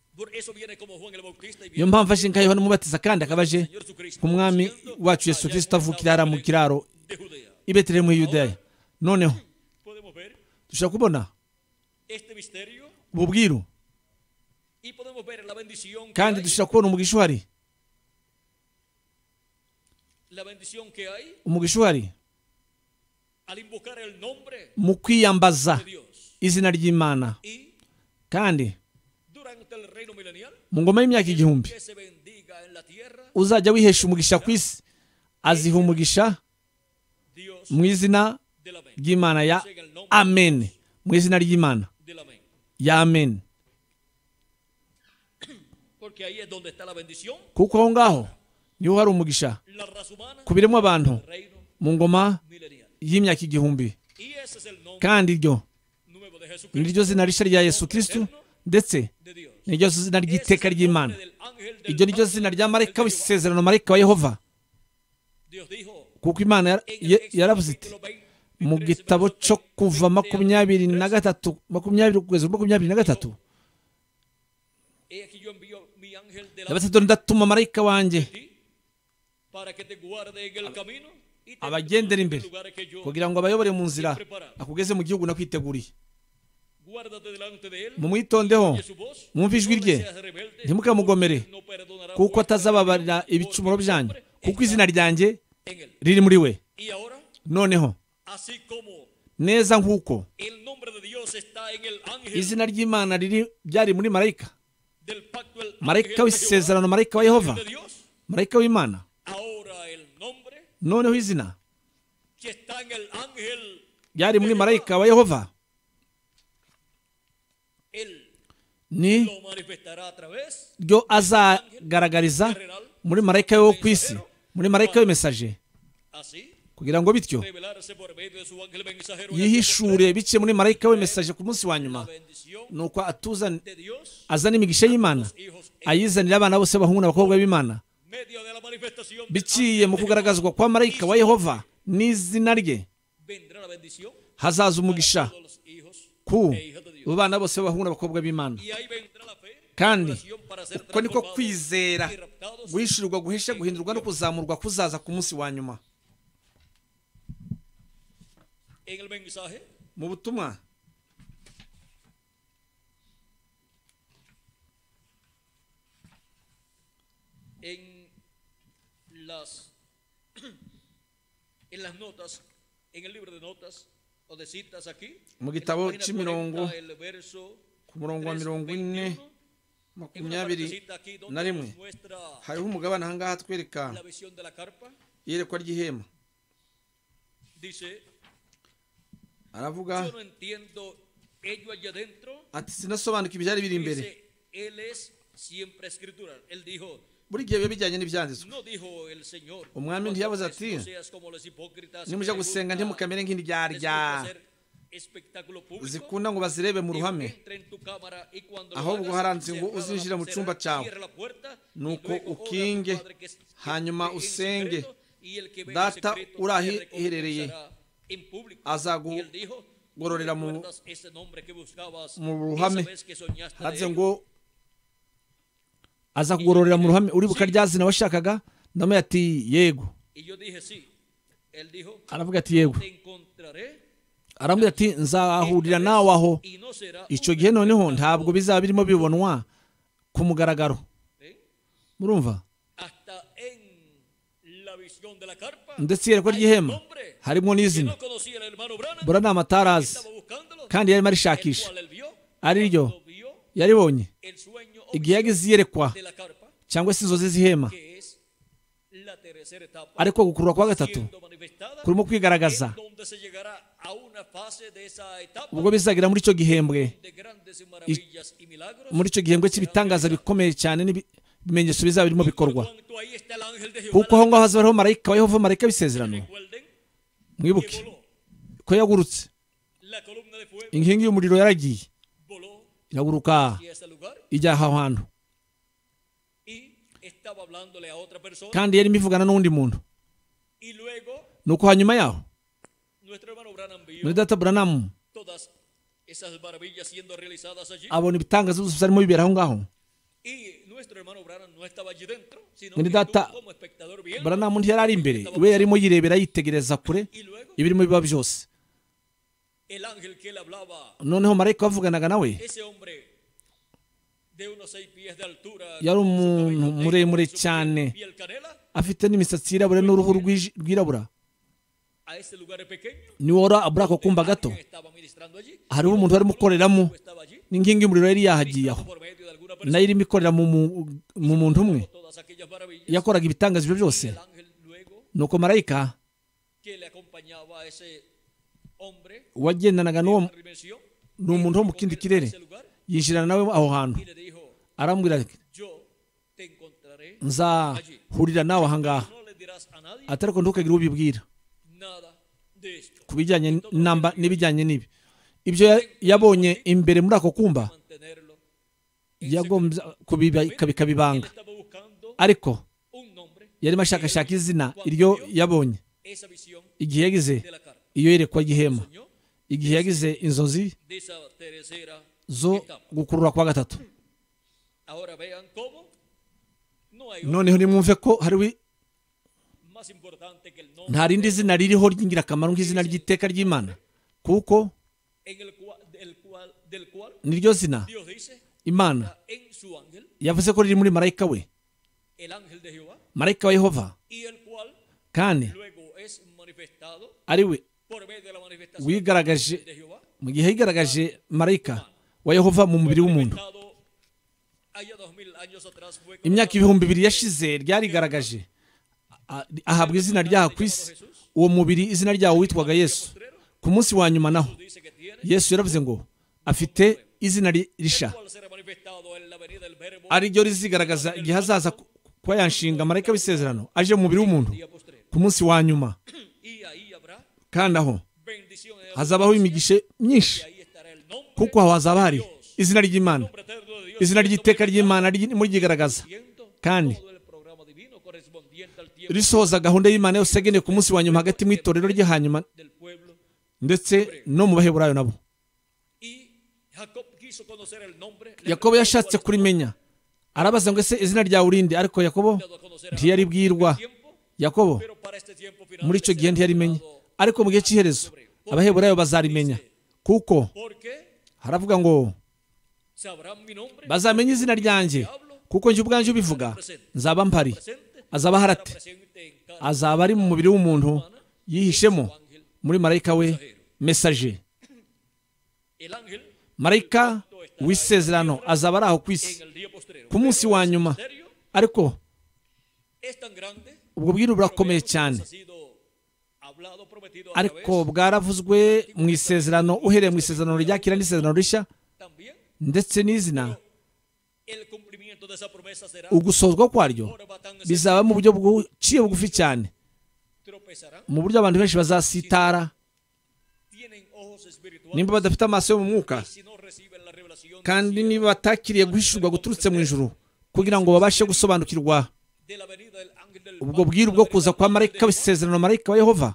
[SPEAKER 1] Iyo mpamvu ashinga Yohana Umubatiza kandi akabaje nk'umwami wacu Yesu Kristo avukira ara mu kiraro i Betelehemu y'Yudaya. Noneho dushobora kubona ubu bwiru, kandi dushobora kubona umugisha uhari, umugisha uhari mu kwiyambaza izina ry'Imana, kandi mu ngoma y'imyaka igihumbi uzajya wihesha umugisha ku isi, aziha umugisha mu izina ry'Imana ya Amen, mu izina ry'Imana ya Amen, kuko aho ngaho niho hari umugisha ku biremwa abantu mu ngoma y'imyaka igihumbi. Kandi iryo ni ryo zina rishya rya Yesu Kristo, ndetse ni ryo zina ry'iteka ry'Imana. Iryo ni ryo zina rya marayika w'isezerano, marayika wa Yehova, kuko Imana yaravuze iti mu gitabo cyo kuva makumyabiri na gatatu makumyabiri kugeza makumyabiri na gatatu, yabatse dore ndatuma marayika wanjye abagendera imbere kugira ngo abayobore mu nzira akugeze mu gihugu nakwiteguriye. Mumwitondeho, mwumve ijwi rye, ntimukamugomere, kuko atazababarira ibicumuro byanyu, kuko izina ryanjye riri muri we. Noneho neza nk'uko izina ry'Imana riri ryari muri marayika, marayika w'isezerano, marayika wa Yehova, marayika w'Imana, noneho izina ryari muri marayika wa Yehova ni ryo azagaragariza muri marayika wo ku isi, muri marayika w'mesaje, kugira ngo bityo yihishure bice muri marayika w'mesaje ku munsi wa nyuma, nuko atuzana azana imigisha y'Imana, ayizanira abana bose b'abahungu n'abakobwa b'Imana, biciye mu kugaragazwa kwa marayika wa Yehova n'izina rye. Hazaza umugisha ku bana bose b'abahungu n'abakobwa b'Imana, kandi uko niko kwizera guhishurirwa, guhisha, guhindurwa no kuzamurwa kuzaza ku munsi wa nyuma. Mu butumwa
[SPEAKER 2] en las en las notas, en el libro de notas o de citas aquí,
[SPEAKER 1] mu gitabo cy'imirongo ku murongo wa mirongo ine makumyabiri na rimwe hariho umugabane aha ngaha twereka iyerekwa ry'ihema. Aravuga ati sinasobanuka ibyari biri imbere. Buri gihe biba bijyanye n'ibyanditswe. Umwami ntiyavuze ati nimuja gusenga ntimukamere nk'indyarya zikunda ngo bazirebe mu ruhame, ahubwo haranditse ngo uzinjira mu cyumba cyawe nuko ukinge, hanyuma usenge, data urahiherereye azagororera mu ruhame. Handitse ngo aza kugororera mu ruhame. Uribuka rya zina washakaga? Ndamwe ati yego. Aravuga ati yego. Arambwira ati nzahurira nawe aho. Icyo gihe noneho ntabwo bizaba birimo bibonwa ku mugaragaro. Murumva? Ndetse iyerekwa ry'ihema harimo n'izina. Bora amatarazi kandi yarimo arishakisha, ari ryo yaribonye igihe yagize iyerekwa cyangwa se inzozi z'ihema. Ariko gukurura kwa gatatu kurimo kwigaragaza ubwo bizagira muri icyo gihembwe, muri icyo gihembwe cy'ibitangaza bikomeye cyane n'ibimenyetso bizaba birimo bikorwa. Kuko aho ngaho hazaba hariho marayika wa Yehova, marayika w'isezerano. Mwibuke ko yagurutse inkingi y'umuriro yaragiye iraguruka ijya aho hantu kandi yarimo ivugana n'undi muntu. Nuko hanyuma yaho muri data Branham abona ibitangaza byose barimo bibera aho ngaho. Muri data Branham ntiyari ari imbere, we yarimo yirebera yitegereza kure ibirimo biba byose. Noneho marayika bavuganaga nawe yari umuntu muremure cyane afite n'imisatsi yirabura n'uruhu rwirabura. Ni wora abura ko kumba gato hariho umuntu warimo ukoreramo n'inkingi y'umuriro yari yahagiye aho nayo irimo ikorera mu muntu umwe yakoraga ibitangaza ibyo byose. Nuko marayika wagendanaga n'uwo ni umuntu wo mu kindi kirere yinjirana nawe aho hantu arambwira ati nzahurira nawe aha ngaha, atari ko ntukagire ubibwira ku bijyanye n'ibijyanye n'ibi. Ibyo yabonye imbere muri ako kumba yagombye kubibika bibanga, ariko yarimo ashakashaka izina iryo yabonye igihe yagize iyo yerekwa gihema, igihe yagize inzozi zo gukurura kwa gatatu. Noneho nimwumve ko hari nta rindi zina ririho ry'ingirakamaro nk'izina ry'iteka ry'Imana, kuko niryo zina Imana yavuze ko riri muri marayika we, marayika wa Yehova, kandi ari we wigaragaje mu gihe yigaragaje marayika wa Yehova mu mubiri w'umuntu. Imyaka ibihumbi bibiri yashize ryarigaragaje ahabwa izina ryaha ku isi. Uwo mubiri izina ryawo witwaga Yesu. Ku munsi wa nyuma naho Yesu yaravuze ngo afite izina risha ari ryo rizigaragaza igihe hazaza kuba yanshinga marayika w'isezerano aje mu mubiri w'umuntu ku munsi wa nyuma, kandi aho hazabaho imigisha myinshi, kuko aho hazaba hari izina ry'Imana, izina ry'iteka ry'Imana ririmo ryigaragaza, kandi risohoza gahunda y'Imana yose yageneye ku munsi wa nyuma hagati mu itorero rye hanyuma ndetse no mu baheburayo nabo. Yakobo yashatse kurimenya, arabaza ngo ese izina ryawe urinde, ariko Yakobo ntiyaribwirwa. Yakobo muri icyo gihe ntiyarimenye, ariko mu gihe cy'iherezo abaheburayo bazarimenya, kuko haravuga ngo bazamenya izina ryanjye, kuko njye ubwanjye ubivuga nzaba mpari. Azaba harate, azaba ari mu mubiri w'umuntu yihishemo muri marayika we mesaje. Marayika w'isezerano azaba ari aho ku isi ku munsi wa nyuma, ariko ubwo bwiru burakomeye cyane, ariko bwaravuzwe mu isezerano, uhereye mu isezerano rya kera n'isezerano rishya, ndetse n'izina ugusozwa kwaryo bizaba mu buryo buciye bugufi cyane, mu buryo abantu benshi bazasitara nimba badafite amaso yo mu mwuka, kandi niba batakiriye guhishurwa guturutse mu ijuru kugira ngo babashe gusobanukirwa ubwo bwiru bwo kuza kwa marayika w'isezerano, marayika wa Yehova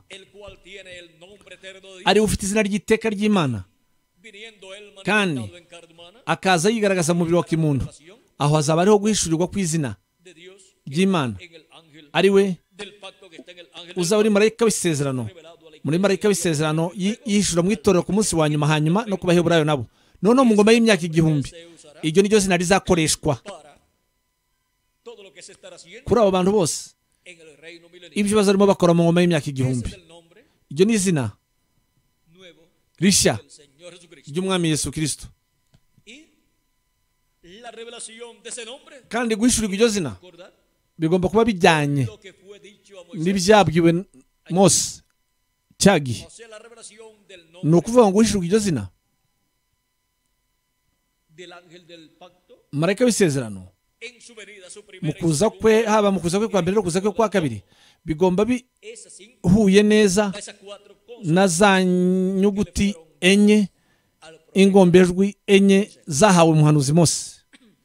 [SPEAKER 1] ari ufite izina ry'iteka ry'Imana, kandi akaza yigaragaza mu mubiri wa kimuntu. Aho hazaba ariho guhishurirwa kw'izina ry'Imana, ari we uzaba uri marayika w'isezerano, muri marayika w'isezerano yihishura mu itorero ku munsi wa nyuma, hanyuma no ku baheburayo nabo. Noneho mu ngoma y'imyaka igihumbi iryo ni ryo zina rizakoreshwa kuri abo bantu bose. Ibyo bazarimo bakora mu ngoma y'imyaka igihumbi, iryo ni izina rishya ry'umwami Yesu Kristo, kandi guhishurirwa iryo zina bigomba kuba bijyanye n'ibyabwiwe Mose cya gihe. Ni ukuvuga ngo guhishurirwa iryo zina marayika w'isezerano mu kuza kwe, haba mu kuza kwe kwa mbere no kuza kwe kwa kabiri, bigomba bihuye neza na za nyuguti enye ingombejwi enye zahawe umuhanuzi Mose.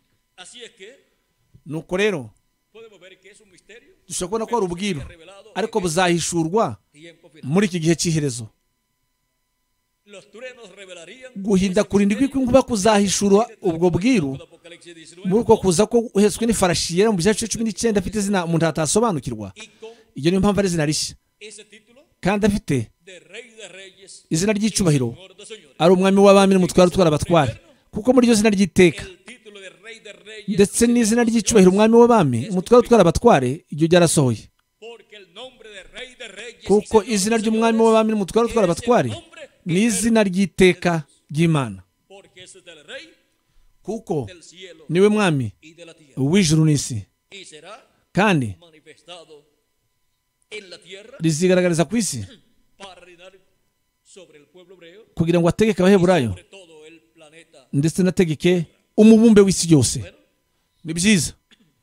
[SPEAKER 1] Nuko rero dushobora kubona ko ari ubwiru ariko buzahishurwa muri iki gihe cy'iherezo. Guhinda kurindwi kw'inkuba kuzahishura ubwo bwiru muri uko kuza ko uhetswe n'ifarashi yera mu gice cumi n'icyenda afite izina umuntu atasobanukirwa. Iyo niyo mpamvu ari izina rishya kandi afite izina ry'icubahiro, ari umwami w'abami n'umutware utwara abatware, kuko muri iryo zina ry'iteka ndetse n'izina ry'icubahiro umwami w'abami umutware utwara abatware iryo ryarasohoye, kuko izina ry'umwami w'abami n'umutware utwara abatware ni izina ry'iteka ry'Imana, kuko niwe mwami w'ijuru n'isi, kandi rizigaragariza ku isi kugira ngo ategeke abaheburayo ndetse nategeke umubumbe w'isi yose. Ni byiza,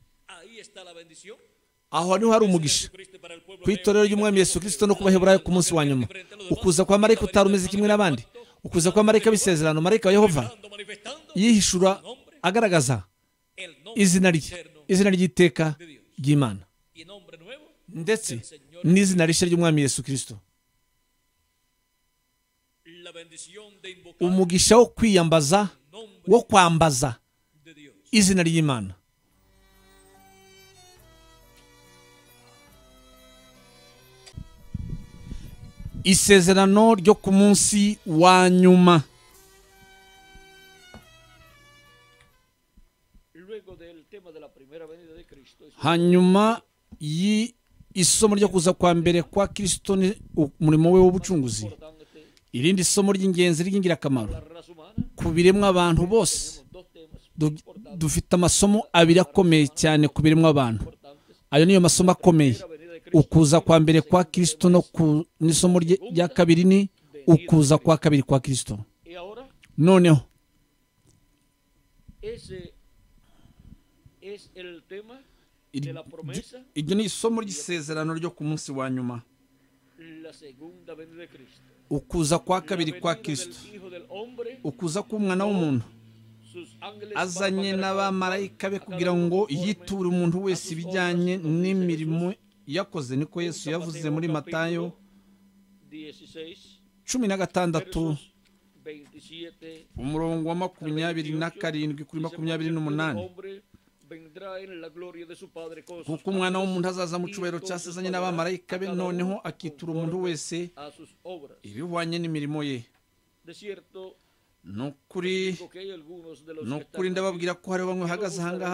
[SPEAKER 1] aho niho hari umugisha ku itorero ry'umwami Yesu Kristo no kubaheburayo ku munsi wa nyuma. Ukuza kwa marayika utari umeze kimwe n'abandi, ukuza kwa marayika w'isezerano, marayika wa Yehova yihishura agaragaza izina rye, izina ry'iteka ry'Imana ndetse n'izina rishya ry'umwami Yesu Kristo. Umugisha wo kwiyambaza, wo kwambaza izina ry'Imana. Isezerano ryo ku munsi wa nyuma. Hanyuma y'isomo ryo kuza kwa mbere kwa Kristo umurimo we w'ubucunguzi, irindi somo ry'ingenzi ry'ingirakamaro ku biremwa abantu bose. Dufite amasomo abiri akomeye cyane ku biremwa abantu. Ayo niyo masomo akomeye: ukuza kwa mbere kwa Kristo no ku n'isomo rya kabiri ni ukuza kwa kabiri kwa Kristo. Noneho iryo ni isomo ry'isezerano ryo ku munsi wa nyuma, ukuza kwa kabiri kwa Kristo, ukuza k'umwana w'umuntu azanye n'abamarayika be kugira ngo yiture umuntu wese ibijyanye n'imirimo yakoze. Niko Yesu yavuze muri Matayo cumi na gatandatu umurongo wa makumyabiri na karindwi kuri makumyabiri n'umunani, kuko umwana w'umuntu azaza mu cyubahiro cyasezanye n'abamarayika be, noneho akitura umuntu wese ibihwanye n'imirimo ye. Nukuri nukuri ndababwira ko hari bamwe bahagaze ahangaha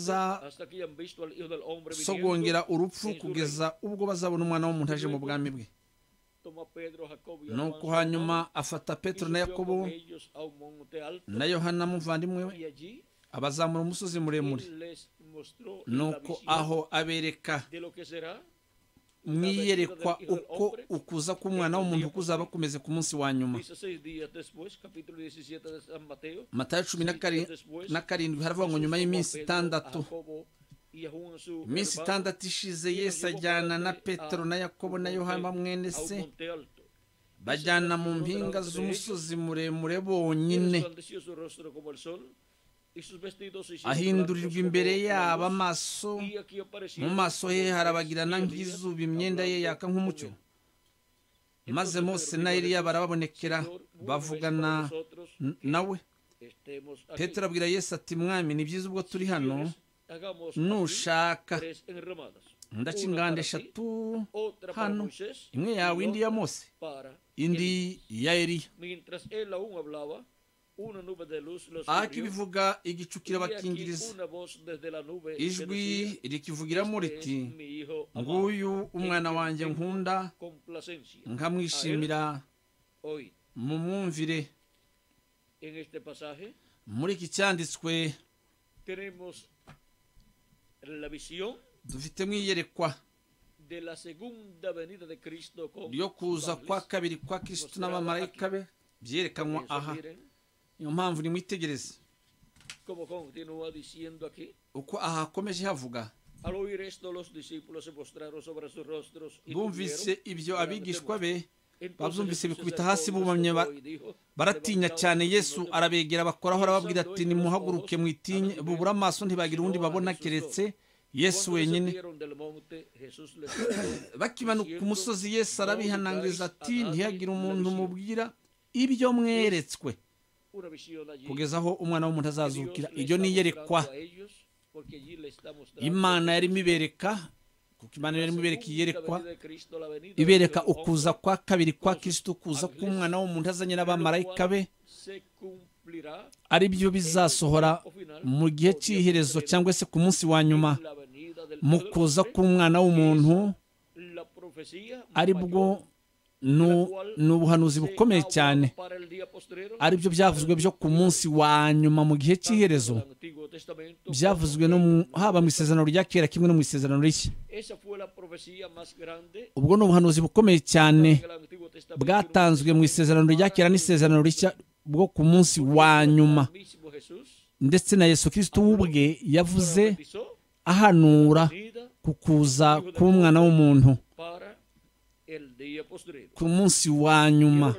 [SPEAKER 1] batazasogongera urupfu kugeza ubwo bazabona umwana w'umuntu aje mu bwami bwe. Nuko hanyuma afata Petero na Yakobo na Yohana muvandimwe we, abazamura umusozi muremure, nuko aho abereka mwiyerekwa uko ukuza k'umwana w'umuntu kuzaba kumeze ku munsi wa nyuma. Matayo cumi na karindwi haravuga ngo nyuma y'iminsi itandatu, iminsi itandatu ishize, Yesu ajyana na Petero na Yakobo na Yohana mwene se, bajyana mu mpinga z'umusozi muremure bonyine. Ahindurirwa imbere yabo amaso, mu maso he harabagirana nk'izuba, imyenda ye yaka nk'umucyo. Maze Mose na Eliya barababonekera bavugana nawe. Petero abwira Yesu ati, mwami, ni byiza ubwo turi hano, nushaka ndaca inganda eshatu hano, imwe yawe, indi ya Mose, indi ya Eliya. Akibivuga igicu kirabakingiriza, ijwi rikivugiramo riti, nguyu umwana wanjye nkunda, nkamwishimira, mumwumvire. Muri iki cyanditswe dufite mwiyerekwa ryo kuza kwa kabiri kwa Kristo n'abamarayika be, byerekanwa aha. Niyo mpamvu nimwitegereze uko aha hakomeje havuga. Bumvise ibyo abigishwa be babyumvise bikubita hasi bubamye, baratinya cyane. Yesu arabegera bakoraho arababwira ati nimuhaguruke mwitinye, bubura amaso ntibagira uwundi babona keretse Yesu wenyine. Bakimanuka ku musozi Yesu arabihanangiriza ati ntihagire umuntu mubwira ibyo mweretswe kugeza aho umwana w'umuntu azazukira. Iryo ni iyerekwa Imana yarimo ibereka, kuko Imana yarimo ibereka iyerekwa, ibereka ukuza kwa kabiri kwa Kristo, kuza k'umwana w'umuntu azanye n'abamarayika be, ari byo bizasohora mu gihe cy'iherezo cyangwa se ku munsi wa nyuma. Mu kuza k'umwana w'umuntu ari bwo ni ubuhanuzi bukomeye cyane, ari byo byavuzwe byo ku munsi wa nyuma mu gihe cy'iherezo, byavuzwe no haba mu isezerano rya kera kimwe no mu isezerano rishya. Ubwo ni ubuhanuzi bukomeye cyane bwatanzwe mu isezerano rya kera n'isezerano rishya bwo ku munsi wa nyuma, ndetse na Yesu Kristo ubwe yavuze ahanura ku kuza k'umwana w'umuntu ku munsi wa nyuma.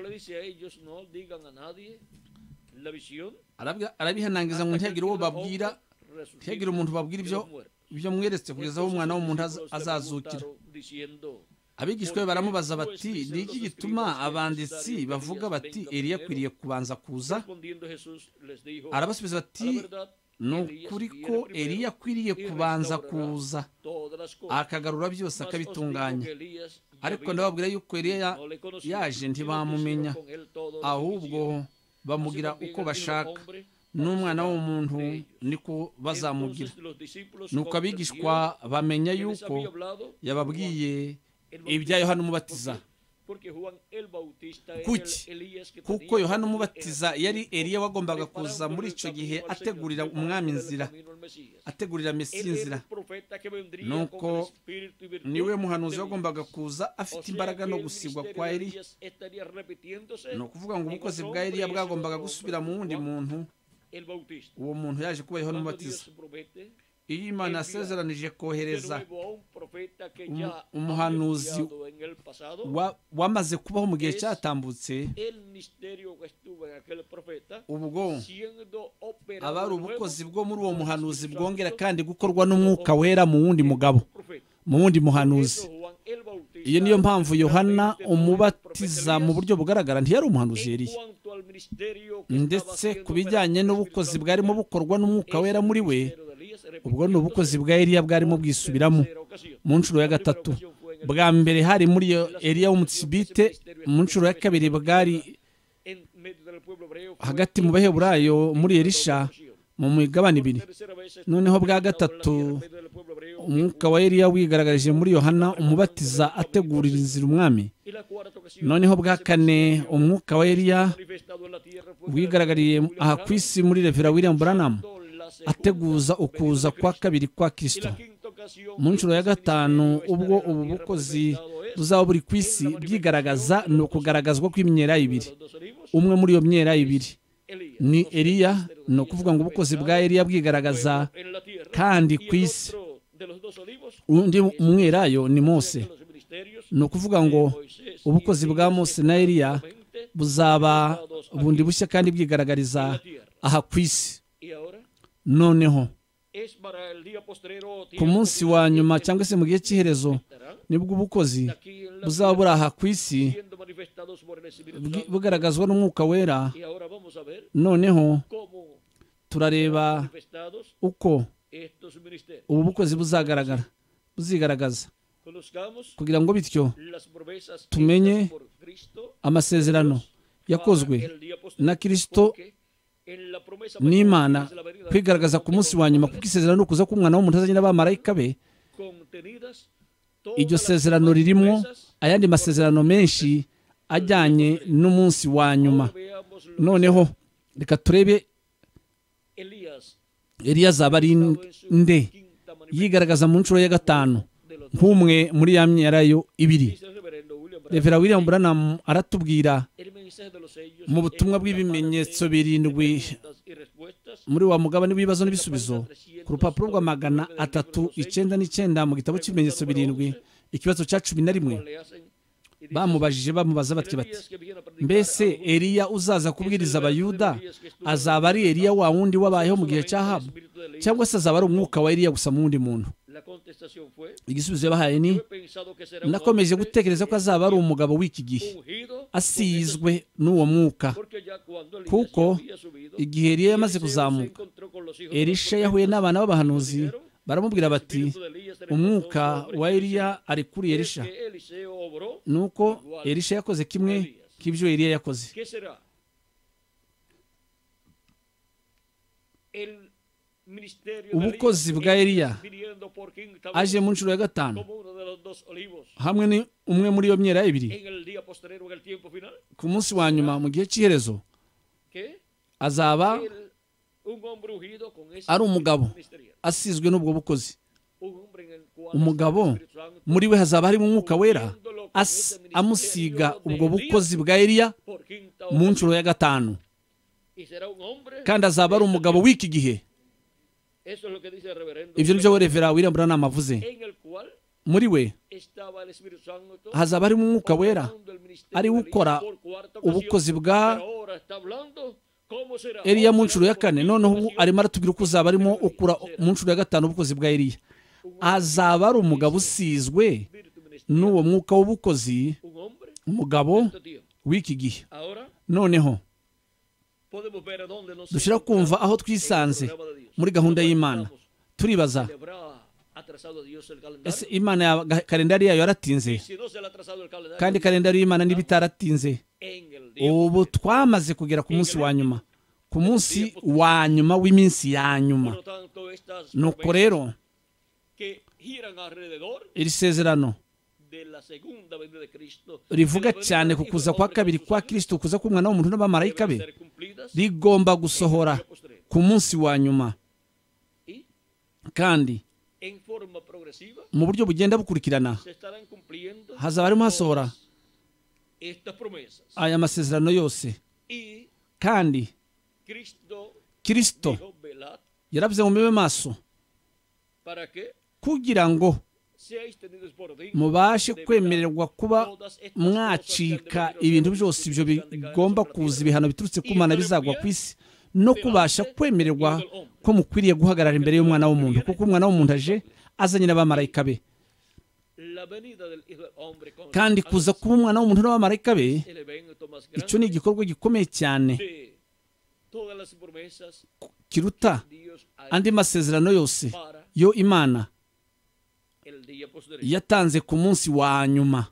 [SPEAKER 1] Arabihanangiza ngo ntihagire uwo babwira, ntihagire umuntu babwira ibyo ibyo mweretse kugeza aho umwana w'umuntu azazukira. Abigishwa be baramubaza bati ni iki gituma abanditsi bavuga bati Eliya akwiriye kubanza kuza? Arabasubiza bati ni ukuri ko Eliya akwiriye kubanza kuza akagarura byose akabitunganya, ariko ndababwira yuko Eliya yaje ntibamumenya, ahubwo bamugira uko bashaka, n'umwana w'umuntu niko bazamugira. Nuko abigishwa bamenya yuko yababwiye ibya Yohana Umubatiza. Kuki? Kuko Yohana Umubatiza yari Eliya wagombaga kuza muri icyo gihe ategurira umwami inzira, ategurira Mesiya inzira. Nuko niwe muhanuzi wagombaga kuza afite imbaraga no gusigwa kwa Eliya. Ni ukuvuga ngo ubukozi bwa Eliya bwagombaga gusubira mu wundi muntu. Uwo muntu yaje kuba Yohana Umubatiza. Iyo Imana yasezeranije kohereza umuhanuzi wamaze kubaho mu gihe cyatambutse, ubwo aba ari ubukozi bwo muri uwo muhanuzi bwongera kandi gukorwa n'umwuka wera mu wundi mugabo, mu wundi muhanuzi. Iyo niyo mpamvu Yohana Umubatiza mu buryo bugaragara ntiyari umuhanuzi Eliya, ndetse ku bijyanye n'ubukozi bwarimo bukorwa n'umwuka wera muri we, ubwo ni ubukozi bwa Eliya bwarimo bwisubiramo mu nshuro ya gatatu. Bwa mbere hari muri Eliya w'Umutsibite, mu nshuro ya kabiri bwari hagati mu Baheburayo muri Elisha mu migabane ibiri. Noneho bwa gatatu umwuka wa Eliya wigaragarije muri Yohana Umubatiza ategurira inzira umwami. Noneho bwa kane umwuka wa Eliya wigaragariye aha ku isi muri Revera William Branham ateguza ukuza kwa kabiri kwa Kristo. Mu nshuro ya gatanu ubwo ubu bukozi buzaba buri ku isi bwigaragaza, ni ukugaragazwa kw'imyera ibiri. Umwe muri iyo myera ibiri ni Eliya, ni ukuvuga ngo ubukozi bwa Eliya bwigaragaza kandi ku isi. Undi mwerayo ni Mose, ni ukuvuga ngo ubukozi bwa Mose na Eliya buzaba bundi bushya kandi bwigaragariza aha ku isi. Noneho ku munsi wa nyuma cyangwa se mu gihe cy'iherezo nibwo ubukozi buzaba buri aha ku isi bugaragazwa n'umwuka wera. Noneho turareba uko ubu bukozi buzagaragara, buzigaragaza, kugira ngo bityo tumenye amasezerano yakozwe na Kristo n'Imana kwigaragaza ku munsi wa nyuma, kuko isezerano no kuza k'umwana w'umuntu azanye n'abamarayika be. Iryo sezerano ririmo ayandi masezerano menshi ajyanye n'umunsi wa nyuma. Noneho reka turebe Eliya azaba ari nde yigaragaza mu nshuro ya gatanu nk'umwe muri ya myerayo ibiri. Revera William Branham aratubwira mu butumwa bw'ibimenyetso birindwi muri wa mugabane w'ibibazo n'ibisubizo ku rupapuro rwa magana atatu icyenda n'icyenda mu gitabo cy'ibimenyetso birindwi, ikibazo cya cumi na rimwe. bamubajije bamubaza bati bati mbese Eliya uzaza kubwiriza abayuda azaba ari Eliya wa wundi wabayeho mu gihe cya Ahabu cyangwa se azaba ari umwuka wa Eliya gusa mu wundi muntu? Igisubizo yabahaye ni nakomeje gutekereza ko azaba ari umugabo w'iki gihe asizwe n'uwo mwuka, kuko igihe Eliya yamaze kuzamuka Elisha yahuye n'abana b'abahanuzi baramubwira bati umwuka wa Eliya ari kuri Elisha, nuko Elisha yakoze kimwe k'ibyo Eliya yakoze. Ubukozi bwa Eliya aje mu nshuro ya gatanu hamwe ni umwe muri iyo myera ibiri ku munsi wa nyuma mu gihe cy'iherezo azaba ari umugabo asizwe n'ubwo bukozi. Umugabo muri we hazaba harimo umwuka wera amusiga ubwo bukozi bwa Eliya mu nshuro ya gatanu, kandi azaba ari umugabo w'iki gihe. Ibyo nibyo Revera William Branham avuze. Muri we hazaba harimo umwuka wera ari ukora ubukozi bwa Eliya mu nshuro ya kane, noneho arimo aratubwira uko uzaba arimo ukura mu nshuro ya gatanu ubukozi bwa Eliya. Azaba ari umugabo usizwe n'uwo mwuka w'ubukozi, umugabo w'iki gihe. Noneho dushira kumva aho twisanze muri gahunda y'Imana. Turibaza, ese Imana ya kalendari yayo yaratinze? Kandi kalendari y'Imana niba itaratinze, ubu twamaze kugera ku munsi wa nyuma, ku munsi wa nyuma w'iminsi ya nyuma. Nuko rero iri sezerano rivuga cyane ku kuza kwa kabiri kwa Kristo, kuza k'umwana w'umuntu n'abamarayika be, rigomba gusohora ku munsi wa nyuma, kandi mu buryo bugenda bukurikirana hazaba harimo hasohora aya masezerano yose. Kandi Kristo yaravuze ngo mube maso kugira ngo mubashe kwemererwa kuba mwacika ibintu byose ibyo bigomba kuza, ibihano biturutse ku Mana bizagwa ku isi, no kubasha kwemererwa ko mukwiriye guhagarara imbere y'umwana w'umuntu, kuko umwana w'umuntu aje azanye n'abamarayika be. Kandi kuza kuba umwana w'umuntu n'abamarayika be, icyo ni igikorwa gikomeye cyane kiruta andi masezerano yose yo Imana yatanze ku munsi wa nyuma.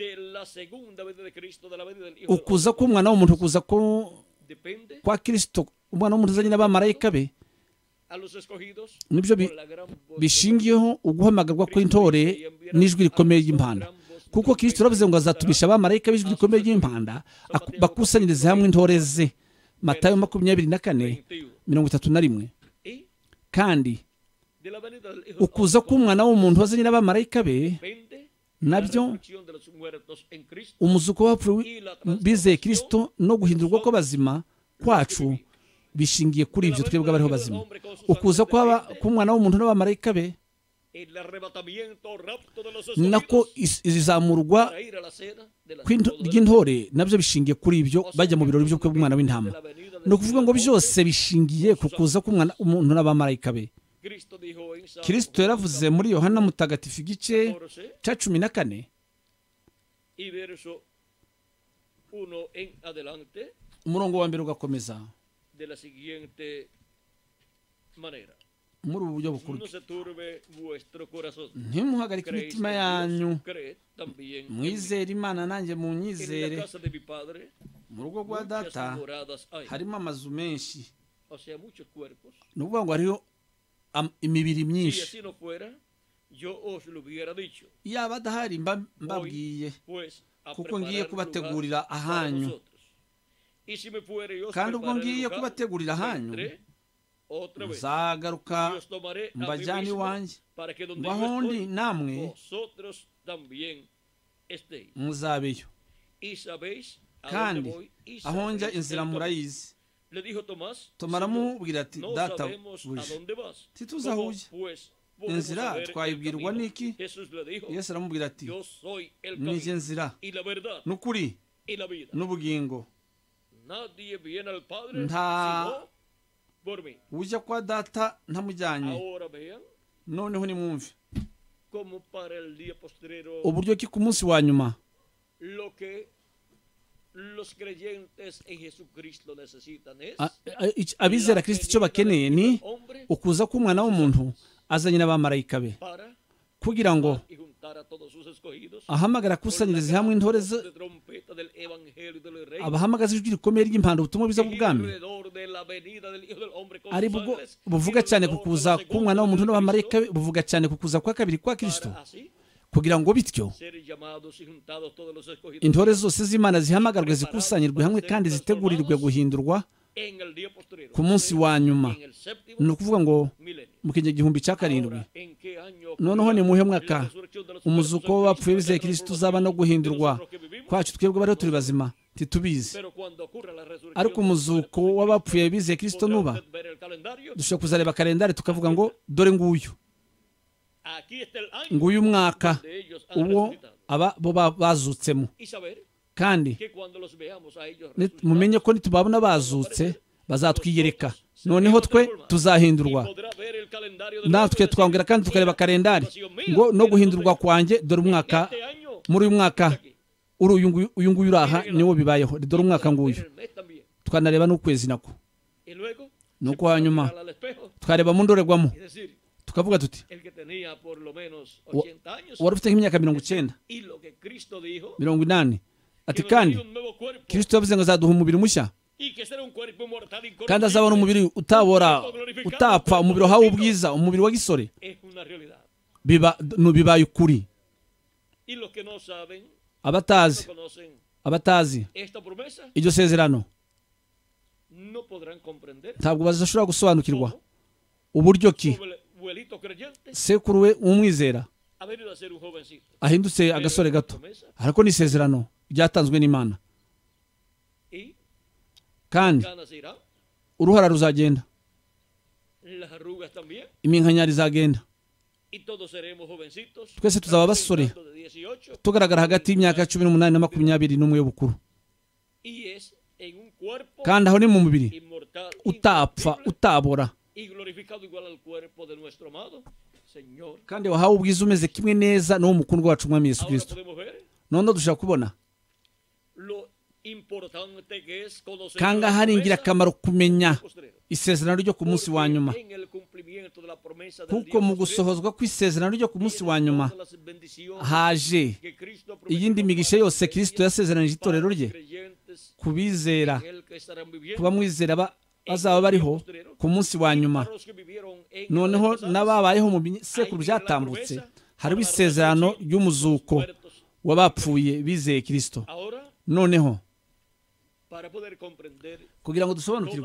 [SPEAKER 1] Ukuza k'umwana w'umuntu, kuza kwa Kristo umwana w'umuntu azanye n'abamarayika be, nibyo bishingiyeho uguhamagarwa kw'intore n'ijwi rikomeye ry'impanda, kuko Kristo yaravuze ngo azatumisha abamarayika b'ijwi rikomeye ry'impanda bakusanyirize hamwe intore ze. Matayo makumyabiri na kane mirongo itatu na rimwe. Kandi ukuza k'umwana w'umuntu wazanye n'abamarayika be, nabyo umuzuko w'abapfuye bizeye Kristo no guhindurwa kw'abazima kwacu bishingiye kuri ibyo twebwe abariho bazima. Ukuza k'umwana w'umuntu n'abamarayika be nako izamurwa ry'intore nabyo bishingiye kuri ibyo bajya mu birori by'ubukwe bw'umwana w'intama. Ni ukuvuga ngo byose bishingiye ku kuza k'umwana w'umuntu n'abamarayika be. Kristo yaravuze muri Yohana Mutagatifu igice cya cumi na kane umurongo wa mbere ugakomeza muri ubu buryo bukurikira: ntimuhagarike imitima yanyu, mwizere Imana nanjye munyizere. Mu rugo rwa Data harimo amazu menshi. Ni ukuvuga ngo hariho imibiri myinshi. Yaba adahari mbabwiye, kuko ngiye kubategurira ahanyu. Kandi ubwo ngiye kubategurira ahanyu, nzagaruka mbajyane iwanjye, ngo aho ndi namwe muzabeyo. Kandi aho njya inzira murayizi. Toma aramubwira ati, data buje, ntituzi aho ujya. inzira twayibwirwa n'iki? Yesu aramubwira ati nije nzira n'ukuri n'ubugingo, nta ujya kwa data ntamujyanye. Noneho nimwumve uburyo ki ku munsi wa nyuma abizera Kristo icyo bakeneye ni ukuza k'umwana w'umuntu azanye n'abamarayika be kugira ngo ahamagara akusanyirize hamwe intore ze, abahamagaza ijwi rikomeye ry'impanda ubutumwa bwiza bw'ubwami, ari bwo buvuga cyane ku kuza k'umwana w'umuntu n'abamarayika be, buvuga cyane ku kuza kwa kabiri kwa Kristo, kugira ngo bityo intore zose z'Imana zihamagarwe zikusanyirwe hamwe kandi zitegurirwe guhindurwa ku munsi wa nyuma. Ni ukuvuga ngo mu kinyagihumbi cya karindwi. Noneho ni muhe mwaka umuzuko w'abapfuye bizeye Kristo uzaba no guhindurwa kwacu twebwe bariho turi bazima ntitubizi, ariko umuzuko w'abapfuye bizeye Kristo nuba, dushobora kuzareba kalendari tukavuga ngo dore nguyu nguyu umwaka uwo aba bo bazutsemo, kandi mumenye ko nitubabona bazutse bazatwiyereka, noneho twe tuzahindurwa. Natwe twongera kandi tukareba kalendari ngo no guhindurwa kwanjye dore umwaka, muri uyu mwaka uri uyu nguyu uraha niwo bibayeho, dore umwaka nguyu. Twanareba n'ukwezi nako, nuko hanyuma twareba mu ndorerwamo tukavuga tuti wari ufite nk'imyaka mirongo icyenda mirongo inani, ati kandi Kristo yavuze ngo azaduha umubiri mushya, kandi azabona umubiri utabora utapfa, umubiri wahawe ubwiza, umubiri wa gisore. Bibaye ukuri. Abatazi abatazi iryo sezerano ntabwo bazashobora gusobanukirwa uburyo ki sekuru we umwizera ahindutse agasore gato, ariko ni isezerano ryatanzwe n'Imana, kandi uruhara ruzagenda, iminkanyari izagenda, twese tuzaba basore tugaragara hagati y'imyaka cumi n'umunani na makumyabiri n'umwe y'ubukuru, kandi aho ni mu mubiri utapfa utabora, kandi wahawe ubwiza umeze kimwe neza n'uwo mukundwa wacu Umwami Yesu Kristo. Noneho dushaka kubona kandi hari ingirakamaro kumenya isezerano ryo ku munsi wa nyuma, kuko mu gusohozwa kw'isezerano ryo ku munsi wa nyuma haje iyindi migisha yose Kristo yasezeranije itorero rye kubizera, kuba mwizera bazaba bariho ku munsi wa nyuma. Noneho n'ababayeho mu bisekuru byatambutse hariho isezerano ry'umuzuko w'abapfuye bizeye Kristo. Noneho kugira ngo dusobanukirwe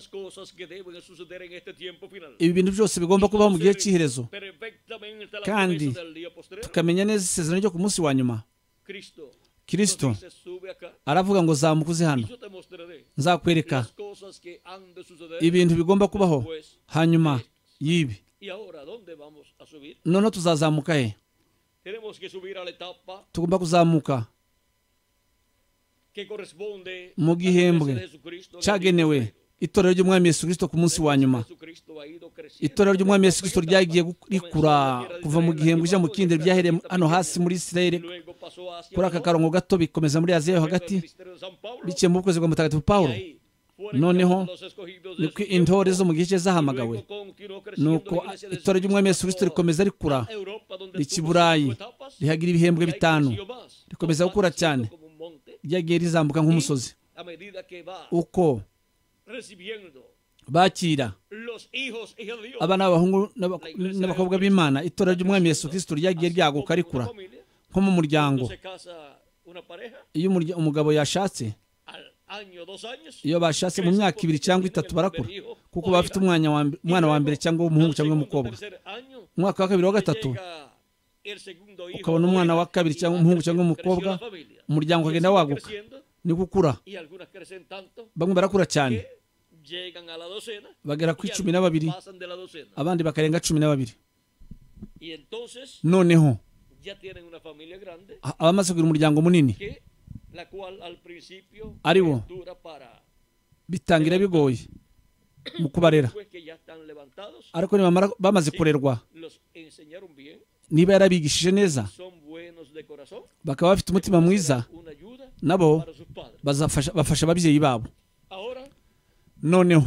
[SPEAKER 1] ibi bintu byose bigomba kubaho mu gihe cy'iherezo, kandi tukamenya neza isezerano ryo ku munsi wa nyuma, Kristo aravuga ngo zamukuze hano, nzakwereka ibintu bigomba kubaho hanyuma y'ibi. Noneho tuzazamuka he? Tugomba kuzamuka mu gihembwe cyagenewe itorero ry'Umwami Yesu Kristo ku munsi wa nyuma. Itorero ry'Umwami Yesu Kristo ryagiye rikura kuva mu gihembwe ijya mu kindi, ryahereye hano hasi muri Isirayeli kuri aka karongo gato, bikomeza muri Aziya yo hagati biciye mu bukozi bwa Mutagatifu Pawulo. Noneho niko intore zo mu gihe cye zahamagawe, nuko itorero ry'Umwami Yesu Kristo rikomeza rikura, rica i Burayi, rihagira ibihembwe bitanu, rikomeza gukura cyane, ryagiye rizamuka nk'umusozi. Uko bakira abana b'abahungu n'abakobwa b'Imana, itorero ry'Umwami Yesu Kristo ryagiye ryaguka rikura nko mu muryango. Iyo umugabo yashatse, iyo bashatse mu myaka ibiri cyangwa itatu barakura, kuko bafite umwana wa mbere cyangwa umuhungu cyangwa umukobwa. Umwaka wa kabiri wa gatatu ukabona umwana wa kabiri cyangwa umuhungu cyangwa umukobwa, umuryango ukagenda waguka, ni gukura. Bamwe barakura cyane bagera ku cumi na babiri, abandi bakarenga cumi na babiri.
[SPEAKER 2] Y entonces
[SPEAKER 1] noneho
[SPEAKER 2] ya tienen una familia grande
[SPEAKER 1] a- abamaze kugira umuryango munini
[SPEAKER 2] que la cual al principio
[SPEAKER 1] Ari bo.
[SPEAKER 2] fue dura para
[SPEAKER 1] bitangira bigoye mu kubarera,
[SPEAKER 2] después que ya están levantados
[SPEAKER 1] ariko nibamara bamaze kurerwa,
[SPEAKER 2] los enseñaron bien,
[SPEAKER 1] niba yarabigishije neza
[SPEAKER 2] son buenos de corazón,
[SPEAKER 1] bakaba bafite umutima mwiza,
[SPEAKER 2] una ayuda
[SPEAKER 1] nabo
[SPEAKER 2] para sus padres.
[SPEAKER 1] bazafasha bafasha ababyeyi babo.
[SPEAKER 2] Ahora
[SPEAKER 1] Noneho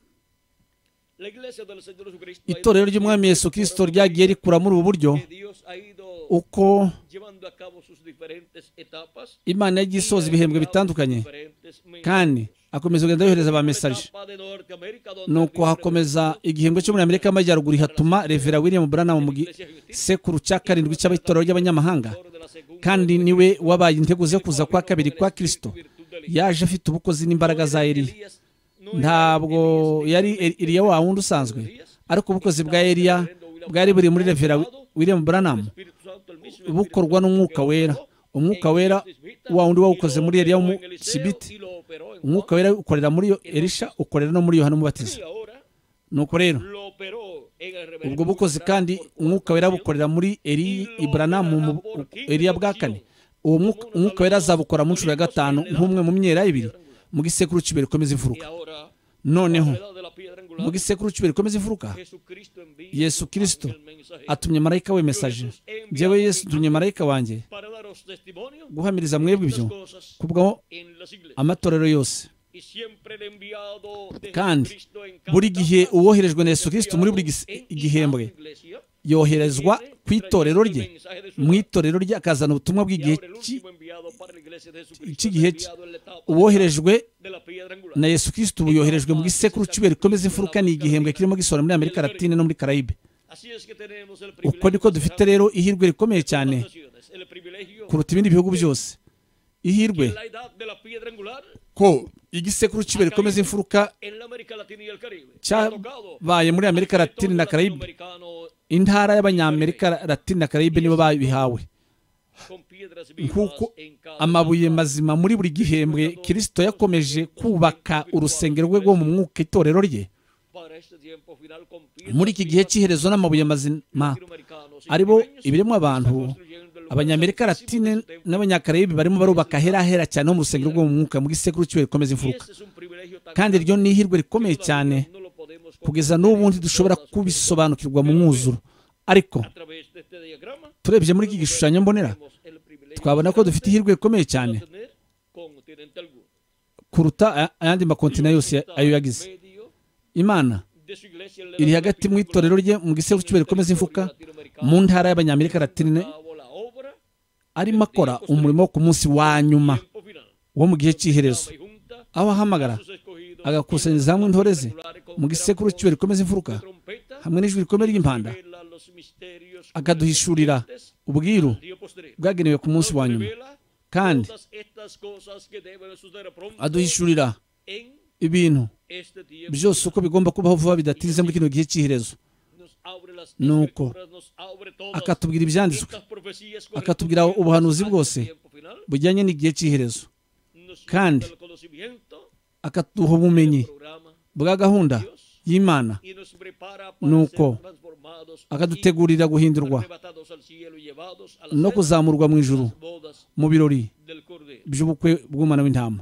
[SPEAKER 2] la iglesia del Señor Jesucristo ha ido
[SPEAKER 1] itorero ry'umwami Yesu Kristo ryagiye rikura muri ubu buryo
[SPEAKER 2] que Dios ha ido
[SPEAKER 1] uko
[SPEAKER 2] llevando a cabo sus diferentes etapas
[SPEAKER 1] Imana yagiye isoza ibihembwe bitandukanye,
[SPEAKER 2] diferentes
[SPEAKER 1] kandi akomeza kugenda yohereza ba mesaje.
[SPEAKER 2] etapa de Norteamérica donde
[SPEAKER 1] Nuko hakomeza igihembwe cyo muri Amerika y'Amajyaruguru hatuma Revera William Branham mu gisekuru cya karindwi cy'abitorero ry'abanyamahanga,
[SPEAKER 2] de la segunda
[SPEAKER 1] kandi niwe wabaye integuza yo kuza kwa kabiri kwa Kristo. Yaje afite ubukozi n'imbaraga za Eliya.
[SPEAKER 2] Elías no
[SPEAKER 1] Ntabwo yari Eliya wa wundi usanzwe, ariko ubukozi bwa Eliya bwari buri muri Revera William Branham,
[SPEAKER 2] Espíritu Santo el mismo
[SPEAKER 1] bukorwa n'umwuka wera. Umwuka wera wa wundi wawukoze muri Eliya mu Sibiti,
[SPEAKER 2] y lo operó en
[SPEAKER 1] umwuka wera ukorera muri Elisha, ukorera no muri Yohana Umubatiza.
[SPEAKER 2] y ahora
[SPEAKER 1] Nuko rero
[SPEAKER 2] lo operó en el reverendo
[SPEAKER 1] ubwo bukozi kandi umwuka wera bukorera muri Eli Ibranamu mu Eliya bwa kane. Uwo mwuka- umwuka wera azabukora mu nshuro ya gatanu nk'umwe mu myera ibiri mu gisekuru cy'ibere ikomeza
[SPEAKER 2] y
[SPEAKER 1] imfuruka.
[SPEAKER 2] ahora
[SPEAKER 1] Noneho
[SPEAKER 2] la edad de la piedra
[SPEAKER 1] mu
[SPEAKER 2] angular
[SPEAKER 1] gisekuru cy'ibere ikomeza imfuruka,
[SPEAKER 2] Jesucristo envía
[SPEAKER 1] Yesu Kristo
[SPEAKER 2] el mensaje
[SPEAKER 1] atumye marayika we mesaje. Njyewe Yesu ntumye marayika wanjye
[SPEAKER 2] para daros testimonio
[SPEAKER 1] guhamiriza mwebwe
[SPEAKER 2] de
[SPEAKER 1] ibyo
[SPEAKER 2] estas cosas
[SPEAKER 1] kubwo
[SPEAKER 2] en las iglesias
[SPEAKER 1] amatorero yose.
[SPEAKER 2] y siempre el enviado de
[SPEAKER 1] Kandi
[SPEAKER 2] Jesucristo en cada
[SPEAKER 1] buri gihe
[SPEAKER 2] etapa
[SPEAKER 1] uwoherejwe na Yesu Kristo muri buri
[SPEAKER 2] enviado
[SPEAKER 1] gis-
[SPEAKER 2] en
[SPEAKER 1] igihembwe
[SPEAKER 2] cada iglesia,
[SPEAKER 1] yoherezwa ku itorero rye,
[SPEAKER 2] trayendo el mensaje de su
[SPEAKER 1] mu itorero rye akazana ubutumwa
[SPEAKER 2] y
[SPEAKER 1] bw'igihe
[SPEAKER 2] ahora el
[SPEAKER 1] ki-
[SPEAKER 2] último enviado para la iglesia de Jesucristo
[SPEAKER 1] cy'igihe
[SPEAKER 2] es
[SPEAKER 1] cye.
[SPEAKER 2] enviado en la etapa
[SPEAKER 1] Uwoherejwe
[SPEAKER 2] de la piedra angular.
[SPEAKER 1] na Yesu Kristo ubu yoherejwe mu gisekuru cy'ibere ikomeza imfuruka. Ni igihembwe kirimo gisohora muri Amerika Latine no muri Karayibe.
[SPEAKER 2] Así es que tenemos el
[SPEAKER 1] Uko
[SPEAKER 2] privilegio
[SPEAKER 1] niko
[SPEAKER 2] de
[SPEAKER 1] dufite
[SPEAKER 2] ser
[SPEAKER 1] rero ihirwe rikomeye cyane
[SPEAKER 2] naciones, el privilegio
[SPEAKER 1] kuruta ibindi bihugu byose. Ihirwe
[SPEAKER 2] que la edad de la piedra angular
[SPEAKER 1] ko igisekuru cy'ibere ikomeza imfuruka
[SPEAKER 2] en la América Latina y el Caribe ha tocado
[SPEAKER 1] cyabaye muri Amerika
[SPEAKER 2] a
[SPEAKER 1] Latine
[SPEAKER 2] todo
[SPEAKER 1] na Karayibe.
[SPEAKER 2] latinoamericano
[SPEAKER 1] Intara y'Abanyamerika Latine na Karayibe nibo babihawe
[SPEAKER 2] con piedras
[SPEAKER 1] nk'uko
[SPEAKER 2] vivas en cada
[SPEAKER 1] amabuye mazima muri buri gihembwe. Kristo yakomeje kubaka urusengero rwe rwo mu mwuka, itorero rye,
[SPEAKER 2] para este tiempo final con piedras
[SPEAKER 1] muri iki gihe cy'iherezo n'amabuye mazima
[SPEAKER 2] latinoamericanos y
[SPEAKER 1] aribo
[SPEAKER 2] caribeños
[SPEAKER 1] ibiremwa abantu.
[SPEAKER 2] construyendo el lugar
[SPEAKER 1] Abanyamerika
[SPEAKER 2] santísimo
[SPEAKER 1] Latine
[SPEAKER 2] de su templo.
[SPEAKER 1] n'Abanyakarayibe barimo barubaka ahera ahera cyane ho mu rusengero rwo mu mwuka mu gisekuru cy'ibere ikomeza
[SPEAKER 2] Y
[SPEAKER 1] imfuruka.
[SPEAKER 2] ese es un privilegio tan
[SPEAKER 1] Kandi iryo ni ihirwe rikomeye
[SPEAKER 2] grande,
[SPEAKER 1] cyane
[SPEAKER 2] no lo podemos
[SPEAKER 1] kugeza n'ubu ntidushobora kubisobanukirwa mu mwuzuro. Ariko
[SPEAKER 2] a través de este diagrama
[SPEAKER 1] turebye muri iki gishushanyo mbonera,
[SPEAKER 2] tenemos el privilegio
[SPEAKER 1] twabona ko dufite ihirwe rikomeye cyane
[SPEAKER 2] de tener continente alguno.
[SPEAKER 1] kuruta aya- ayandi makontina yose ayo yagize.
[SPEAKER 2] Medio
[SPEAKER 1] Imana
[SPEAKER 2] de su iglesia en la
[SPEAKER 1] iri hagati mu itorero rye mu gisekuru cy'ibere ikomeza imfuruka mu ntara y'Abanyamerika Latine,
[SPEAKER 2] cabo la obra
[SPEAKER 1] arimo akora umurimo wo ku munsi wa nyuma
[SPEAKER 2] tiempo final.
[SPEAKER 1] wo mu gihe cy'iherezo,
[SPEAKER 2] Y junta
[SPEAKER 1] aho ahamagara
[SPEAKER 2] sus escogidos
[SPEAKER 1] agakusanyiriza hamwe intore ze mu gisekuru cy'ibere ikomeza imfuruka
[SPEAKER 2] trompeta
[SPEAKER 1] hamwe n'ijwi rikomeye ry'impanda,
[SPEAKER 2] revela los misterios
[SPEAKER 1] akaduhishurira ubwiru
[SPEAKER 2] del día postrero.
[SPEAKER 1] bwagenewe ku munsi wa nyuma,
[SPEAKER 2] Revela
[SPEAKER 1] kandi
[SPEAKER 2] todas estas cosas que deben suceder pronto
[SPEAKER 1] aduhishurira
[SPEAKER 2] en
[SPEAKER 1] ibintu
[SPEAKER 2] este tiempo.
[SPEAKER 1] byose uko bigomba kubaho vuba bidatinze muri kino gihe cy'iherezo.
[SPEAKER 2] Nos abre las
[SPEAKER 1] Nuko
[SPEAKER 2] escrituras, nos abre todas
[SPEAKER 1] akatubwira ibyanditswe,
[SPEAKER 2] estas profecías
[SPEAKER 1] akatubwira
[SPEAKER 2] correspondientes
[SPEAKER 1] ubuhanuzi
[SPEAKER 2] al
[SPEAKER 1] bwose
[SPEAKER 2] tiempo final.
[SPEAKER 1] bujyanye n'igihe cy'iherezo,
[SPEAKER 2] Nos
[SPEAKER 1] kandi
[SPEAKER 2] da el conocimiento
[SPEAKER 1] akaduha ubumenyi
[SPEAKER 2] del programa
[SPEAKER 1] bwa gahunda y'Imana,
[SPEAKER 2] y nos prepara para
[SPEAKER 1] nuko
[SPEAKER 2] ser transformados
[SPEAKER 1] akadutegurira
[SPEAKER 2] y
[SPEAKER 1] guhindurwa
[SPEAKER 2] arrebatados al cielo y llevados a las
[SPEAKER 1] no kuzamurwa mu ijuru
[SPEAKER 2] bodas
[SPEAKER 1] mu birori
[SPEAKER 2] del Cordero.
[SPEAKER 1] by'ubukwe bw'umwana w'intama.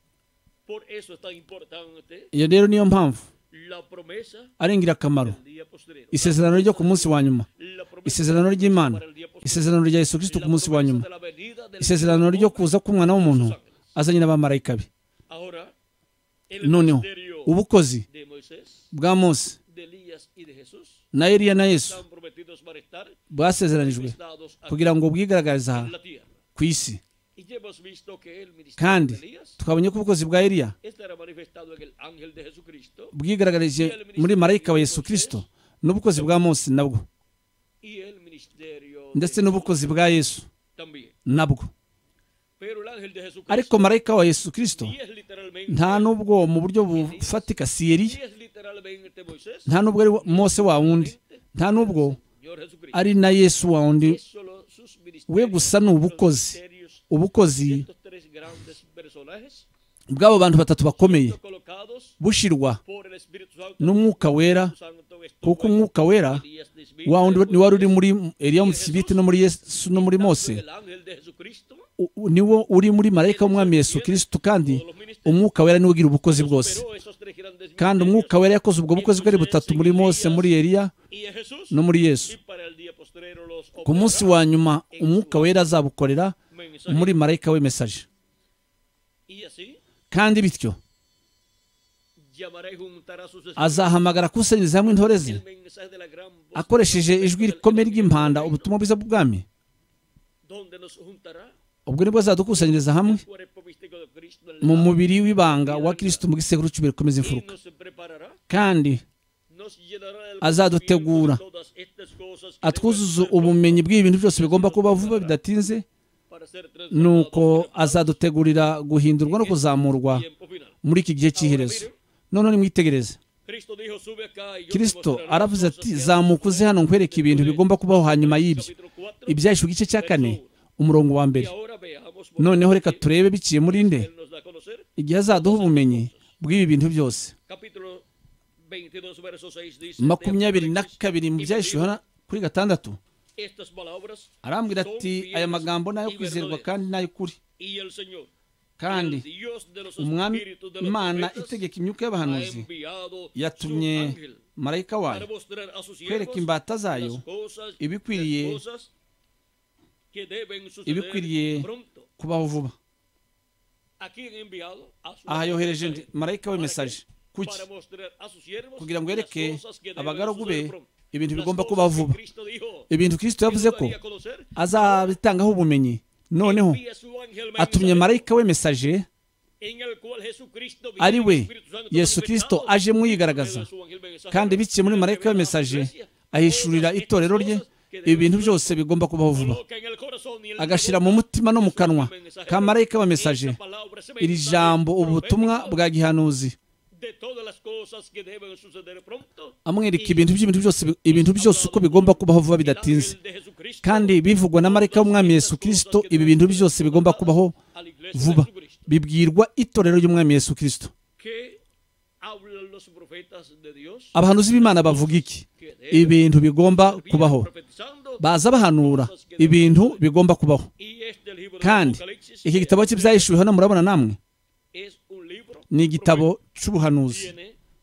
[SPEAKER 2] Por eso es tan importante
[SPEAKER 1] Iyo rero niyo mpamvu
[SPEAKER 2] la promesa
[SPEAKER 1] ari ingirakamaro
[SPEAKER 2] del día postrero.
[SPEAKER 1] isezerano ryo ku munsi wa nyuma,
[SPEAKER 2] La promesa
[SPEAKER 1] isezerano ry'Imana,
[SPEAKER 2] para el día postrero.
[SPEAKER 1] isezerano rya Yesu Kristo ku munsi wa nyuma,
[SPEAKER 2] de la venida del
[SPEAKER 1] isezerano ryo kuza k'umwana w'umuntu azanye n'abamarayika be.
[SPEAKER 2] Ahora, el
[SPEAKER 1] Noneho
[SPEAKER 2] ministerio
[SPEAKER 1] ubukozi
[SPEAKER 2] de Moisés,
[SPEAKER 1] bwa Mose
[SPEAKER 2] de Elías y de Jesús
[SPEAKER 1] na Eliya na Yesu
[SPEAKER 2] están prometidos para estar
[SPEAKER 1] bwasezeranijwe
[SPEAKER 2] manifestados aquí
[SPEAKER 1] kugira ngo bwigaragarize aha
[SPEAKER 2] en la tierra.
[SPEAKER 1] ku isi.
[SPEAKER 2] Y ya hemos visto que el ministerio
[SPEAKER 1] Kandi
[SPEAKER 2] de Elías
[SPEAKER 1] twabonye ko ubukozi bwa Eliya
[SPEAKER 2] estará manifestado en el ángel de Jesucristo
[SPEAKER 1] bwigaragarije muri marayika wa Yesu Kristo, n'ubukozi bwa Mose nabwo,
[SPEAKER 2] y el ministerio
[SPEAKER 1] ndetse
[SPEAKER 2] de
[SPEAKER 1] n'ubukozi bwa Yesu
[SPEAKER 2] también.
[SPEAKER 1] nabwo.
[SPEAKER 2] Pero el ángel de Jesucristo
[SPEAKER 1] Ariko marayika wa Yesu Kristo
[SPEAKER 2] ni es literalmente
[SPEAKER 1] nta n'ubwo mu buryo bufatika si
[SPEAKER 2] ni
[SPEAKER 1] Eliya,
[SPEAKER 2] es literalmente Moisés,
[SPEAKER 1] nta n'ubwo ari Mose wa wundi, nta n'ubwo
[SPEAKER 2] Señor Jesucristo.
[SPEAKER 1] ari na Yesu wa wundi.
[SPEAKER 2] Es solo sus
[SPEAKER 1] We
[SPEAKER 2] ministerios,
[SPEAKER 1] gusa ni ubukozi,
[SPEAKER 2] ministerios
[SPEAKER 1] ubukozi
[SPEAKER 2] de estos tres grandes personajes
[SPEAKER 1] bw'abo bantu batatu bakomeye
[SPEAKER 2] colocados
[SPEAKER 1] bushirwa
[SPEAKER 2] por el Espíritu Santo.
[SPEAKER 1] n'umwuka wera,
[SPEAKER 2] Santo estuvo
[SPEAKER 1] kuko
[SPEAKER 2] en
[SPEAKER 1] umwuka wera
[SPEAKER 2] Elías de Smith,
[SPEAKER 1] wa wundi ni wari uri muri Eliya Umusibiti no muri Yesu no muri Mose, niwo uri muri marayika w'umwami Yesu Kristo, kandi umwuka wera niwe ugira ubukozi bwose. Kandi umwuka wera yakoze ubwo bukozi bwari butatu muri Mose, muri Eliya no muri Yesu. Ku munsi wa nyuma umwuka wera azabukorera muri marayika w'emesaje. Kandi bityo azahamagara kusanyiriza hamwe intore ze akoresheje ijwi rikomeye ry'impanda, ubutumwa bwiza bw'ubwami. Ubwo nibwo azadukusanyiriza hamwe mu mubiri w'ibanga wa Kristo mu gisekuru cy'ubere komeza imfuruka, kandi azadutegura atwuzuza ubumenyi bw'ibintu byose bigomba kuba vuba bidatinze, nuko azadutegurira guhindurwa no kuzamurwa muri iki gihe cy'iherezo. None nimwitegereze, Kristo aravuze ati zamuka uze hano nkwereke ibintu bigomba kubaho hanyuma y'ibyo. Ibyahishwe igice cya kane umurongo wa mbere. Noneho reka turebe biciye muri nde igihe azaduha ubumenyi bw'ibi bintu byose. makumyabiri na kabiri mu byahishwe kuri gatandatu arambwira ati aya magambo nayo kwizerwa kandi nayo kuri, kandi umwami Imana itegeka imyuka y'abahanuzi yatumye marayika wayo kwereka imbata zayo ibikwiriye ibikwiriye kubaho vuba. Aha yohereje marayika w'emesaje kuki? Kugira ngo yereke abagaragu be ibintu bigomba kubaho vuba, ibintu Kristo yavuze ko azabitangaho ubumenyi. Noneho atumye marayika w'emesaje ari we Yesu Kristo aje mwigaragaza, kandi biciye muri marayika w'emesaje ahishurira itorero rye ibintu byose bigomba kubaho vuba, agashyira mu mutima no mu kanwa ka marayika w'emesaje iri jambo, ubutumwa bwa gihanuzi, amwereka ibintu by'ibintu byose ibintu byose uko bigomba kubaho vuba bidatinze, kandi bivugwa na marayika w'umwami Yesu Kristo. Ibi bintu byose bigomba kubaho vuba bibwirwa itorero ry'umwami Yesu Kristo. Abahanuzi b'Imana bavuga iki? Ibintu bigomba kubaho, baza bahanura ibintu bigomba kubaho. Kandi iki gitabo cy'ibyahishuwe hano murabona namwe ni igitabo cy'ubuhanuzi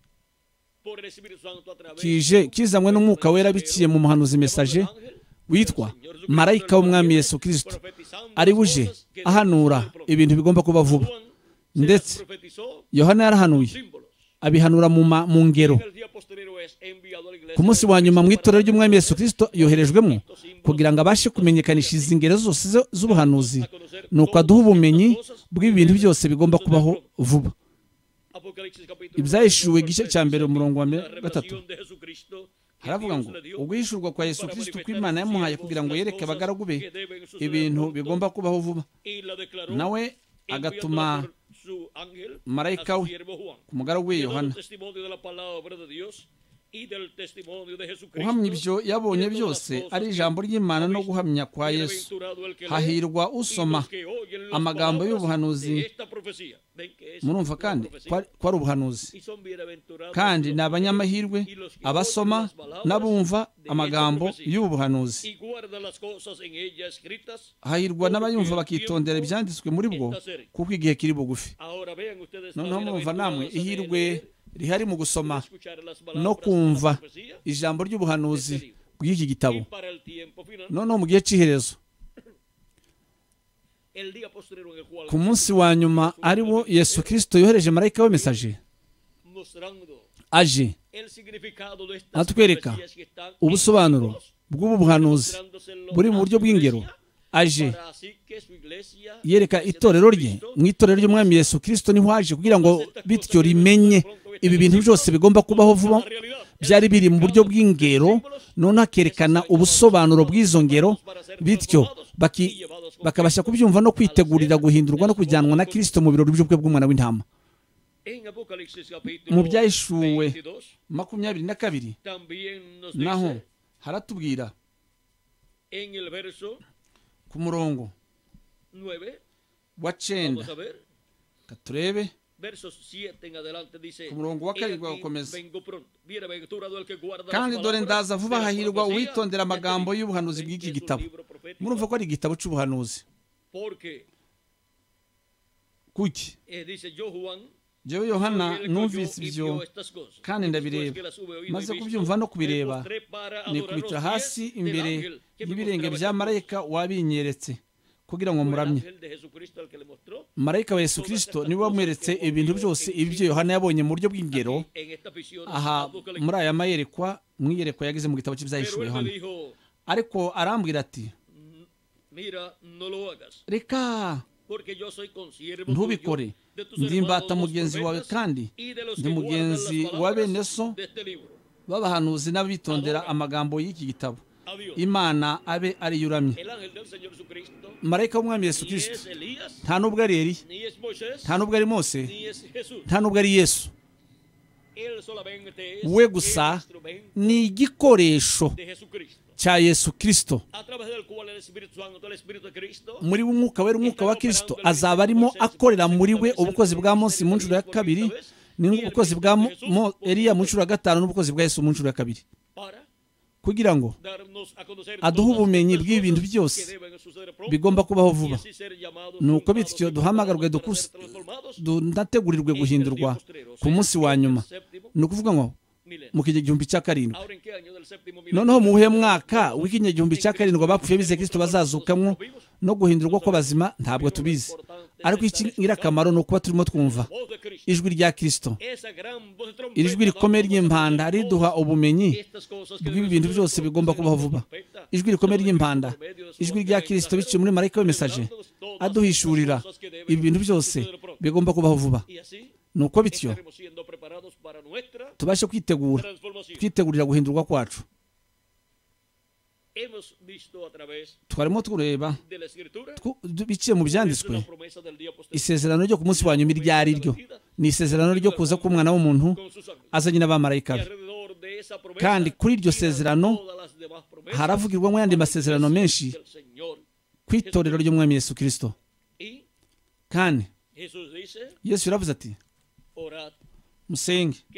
[SPEAKER 1] kije kizanywe n'umwuka wera biciye mu muhanuzi mesaje witwa marayika w'umwami Yesu Kristo, ari buje ahanura ibintu bigomba kuba vuba. Ndetse Yohana yarahanuye, abihanura mu ngero. Ku munsi wa nyuma mu itorero ry'umwami Yesu Kristo yoherejwemo kugira ngo abashe kumenyekanisha izi ngero zose z'ubuhanuzi, nuko aduha ubumenyi bw'ibintu byose bigomba kubaho vuba. Ibyahishuwe igice cya mbere umurongo wa gatatu haravuga ngo uguhishurwa kwa Yesu Kristo kw'Imana yamuhaye kugira ngo yereke abagaragu be ibintu bigomba kubaho vuba. Nawe agatuma marayika we ku mugaragu we Yohana uhamya ibyo yabonye byose ari ijambo ry'Imana no guhamya kwa Yesu. Hahirwa usoma amagambo y'ubuhanuzi. Murumva kandi ko ari ubuhanuzi, kandi ni abanyamahirwe abasoma n'abumva amagambo y'ubuhanuzi. Hahirwa n'abayumva bakitondera ibyanditswe muri bwo, kuko igihe kiri bugufi. Noneho murumva namwe ihirwe rihari mu gusoma no kumva ijambo ry'ubuhanuzi bw'iki gitabo. Noneho mu gihe cy'iherezo, ku munsi wa nyuma ari wo Yesu Kristo yohereje marayika w'emesaje aje atwereka ubusobanuro bw'ubu buhanuzi buri mu buryo bw'ingero. Aje yereka itorero rye, mu itorero ry'umwami Yesu Kristo niho aje kugira ngo bityo rimenye ibi bintu byose bigomba kubaho vuba, byari biri mu buryo bw'ingero. None akerekana ubusobanuro bw'izo ngero, bityo bakabasha kubyumva no kwitegurira guhindurwa no kujyanwa na Kristo mu birori by'ubukwe bw'umwana w'intama. Mu byahishuwe makumyabiri na kabiri naho haratubwira ku murongo wa cyenda, katurebe ku murongo wa karindwi agakomeza, kandi dore ndaza vuba, hahirwa uwitondera amagambo y'ubuhanuzi bw'iki gitabo. Murumva ko ari igitabo cy'ubuhanuzi. Kuki? Jewe Yohana numvise ibyo kandi ndabireba, maze kubyumva no kubireba nikubitira hasi imbere y'ibirenge bya marayika wabinyeretse kugira ngo muramye. Marayika wa Yesu Kristo niwe wamweretse ibintu byose ibyo Yohana yabonye mu buryo bw'ingero aha muri aya mayerekwa mwiyerekwa yagize mu gitabo cy'ibyahishuwe Yohana. Ariko arambwira ati, reka ntubikore, ndi imbata mugenzi wawe kandi ndi mugenzi wa bene so b'abahanuzi n'abitondera amagambo y'iki gitabo. Imana abe ari yuramye. Marayika w'umwami Yesu Kristo nta nubwo ari Eliya, nta nubwo ari Mose, nta nubwo ari Yesu. We gusa ni igikoresho cya Yesu Kristo, muri umwuka wera, umwuka wa Kristo azaba arimo akorera muri we ubukozi bwa Mose mu nshuro ya kabiri, n'ubukozi bwa Eliya mu nshuro ya gatanu, n'ubukozi bwa Yesu mu nshuro ya kabiri, kugira ngo aduhe ubumenyi bw'ibintu byose bigomba kubaho vuba. Nuko bityo duhamagarwe, dunategurirwe guhindurwa ku munsi wa nyuma, ni ukuvuga ngo mu kinyagihumbi cya karindwi. Noneho mu buhe mwaka w'ikinyagihumbi cya karindwi abapfuye bize Kristo bazazukamwo no guhindurwa kw'abazima ntabwo tubizi, ariko ingirakamaro ni ukuba turimo twumva ijwi rya Kristo. Iri jwi rikomeye ry'impanda riduha ubumenyi bw'ibi bintu byose bigomba kubaho vuba. Ijwi rikomeye ry'impanda, ijwi rya Kristo biciye muri marayika w'mesaje aduhishurira ibi bintu byose bigomba kubaho vuba. Nuko bityo tubashe kwitegura, twitegurira guhindurwa kwacu. Twarimo tureba biciye mu byanditswe isezerano ryo ku munsi wa nyuma iryo ari ryo, ni isezerano ryo kuza k'umwana w'umuntu azanye n'abamarayika be. Kandi kuri iryo sezerano haravugirwamo yandi masezerano menshi ku itorero ry'umwami Yesu Kristo. Kandi Yesu yaravuze ati, musenge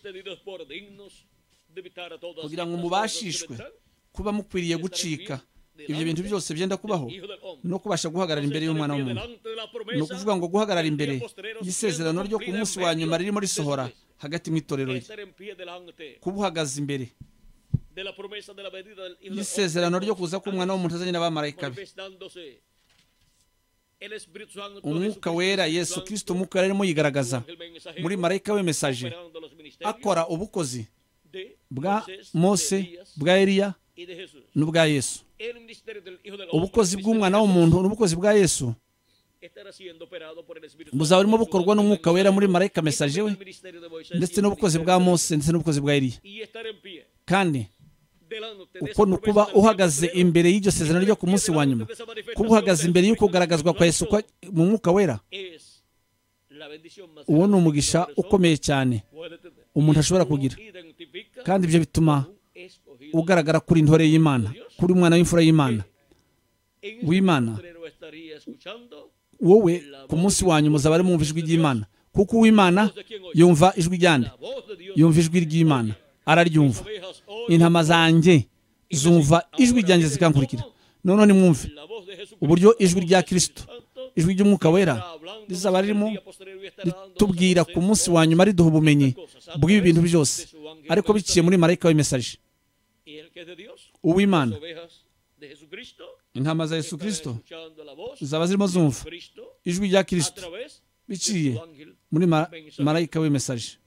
[SPEAKER 1] kugira ngo mubashishwe kuba mukwiriye gucika ibyo bintu byose byenda kubaho no kubasha guhagarara imbere y'umwana w'umuntu. Ni ukuvuga ngo guhagarara imbere y'isezerano ryo ku munsi wa nyuma ririmo risohora hagati mu itorero rye, kuba uhagaze imbere y'isezerano ryo kuza k'umwana w'umuntu azanye n'abamarayika be. Umwuka wera Yesu Kristo, umwuka arimo yigaragaza muri marayika w'mesaje akora ubukozi bwa Mose, bwa Eliya n'ubwa Yesu. Ubukozi bw'umwana w'umuntu n'ubukozi bwa Yesu buzaba burimo bukorwa n'umwuka wera muri marayika mesaje we, ndetse n'ubukozi bwa Mose ndetse n'ubukozi bwa Eliya. Kandi uko ni ukuba uhagaze imbere y'iryo sezerano ryo ku munsi wa nyuma, kuba uhagaze imbere y'uko kugaragazwa kwa Yesu mu mwuka wera, uwo ni umugisha ukomeye cyane umuntu ashobora kugira. Kandi ibyo bituma ugaragara kuri intore y'Imana, kuri umwana w'imfura y'Imana w'Imana. Wowe ku munsi wa nyuma uzaba arimo wumva ijwi ry'Imana, kuko uw'Imana yumva ijwi ryande, yumva ijwi ry'Imana, araryumva. Intama zanjye zumva ijwi ryanjye zikankurikira. Noneho nimwumve uburyo ijwi rya Kristo, ijwi ry'umwuka wera rizaba ririmo ritubwira ku munsi wa nyuma, riduha ubumenyi bw'ibi bintu byose, ariko biciye muri marayika w'mesaje uw'Imana. Intama za Yesu Kristo zaba zirimo zumva ijwi rya Kristo biciye muri marayika w'mesaje.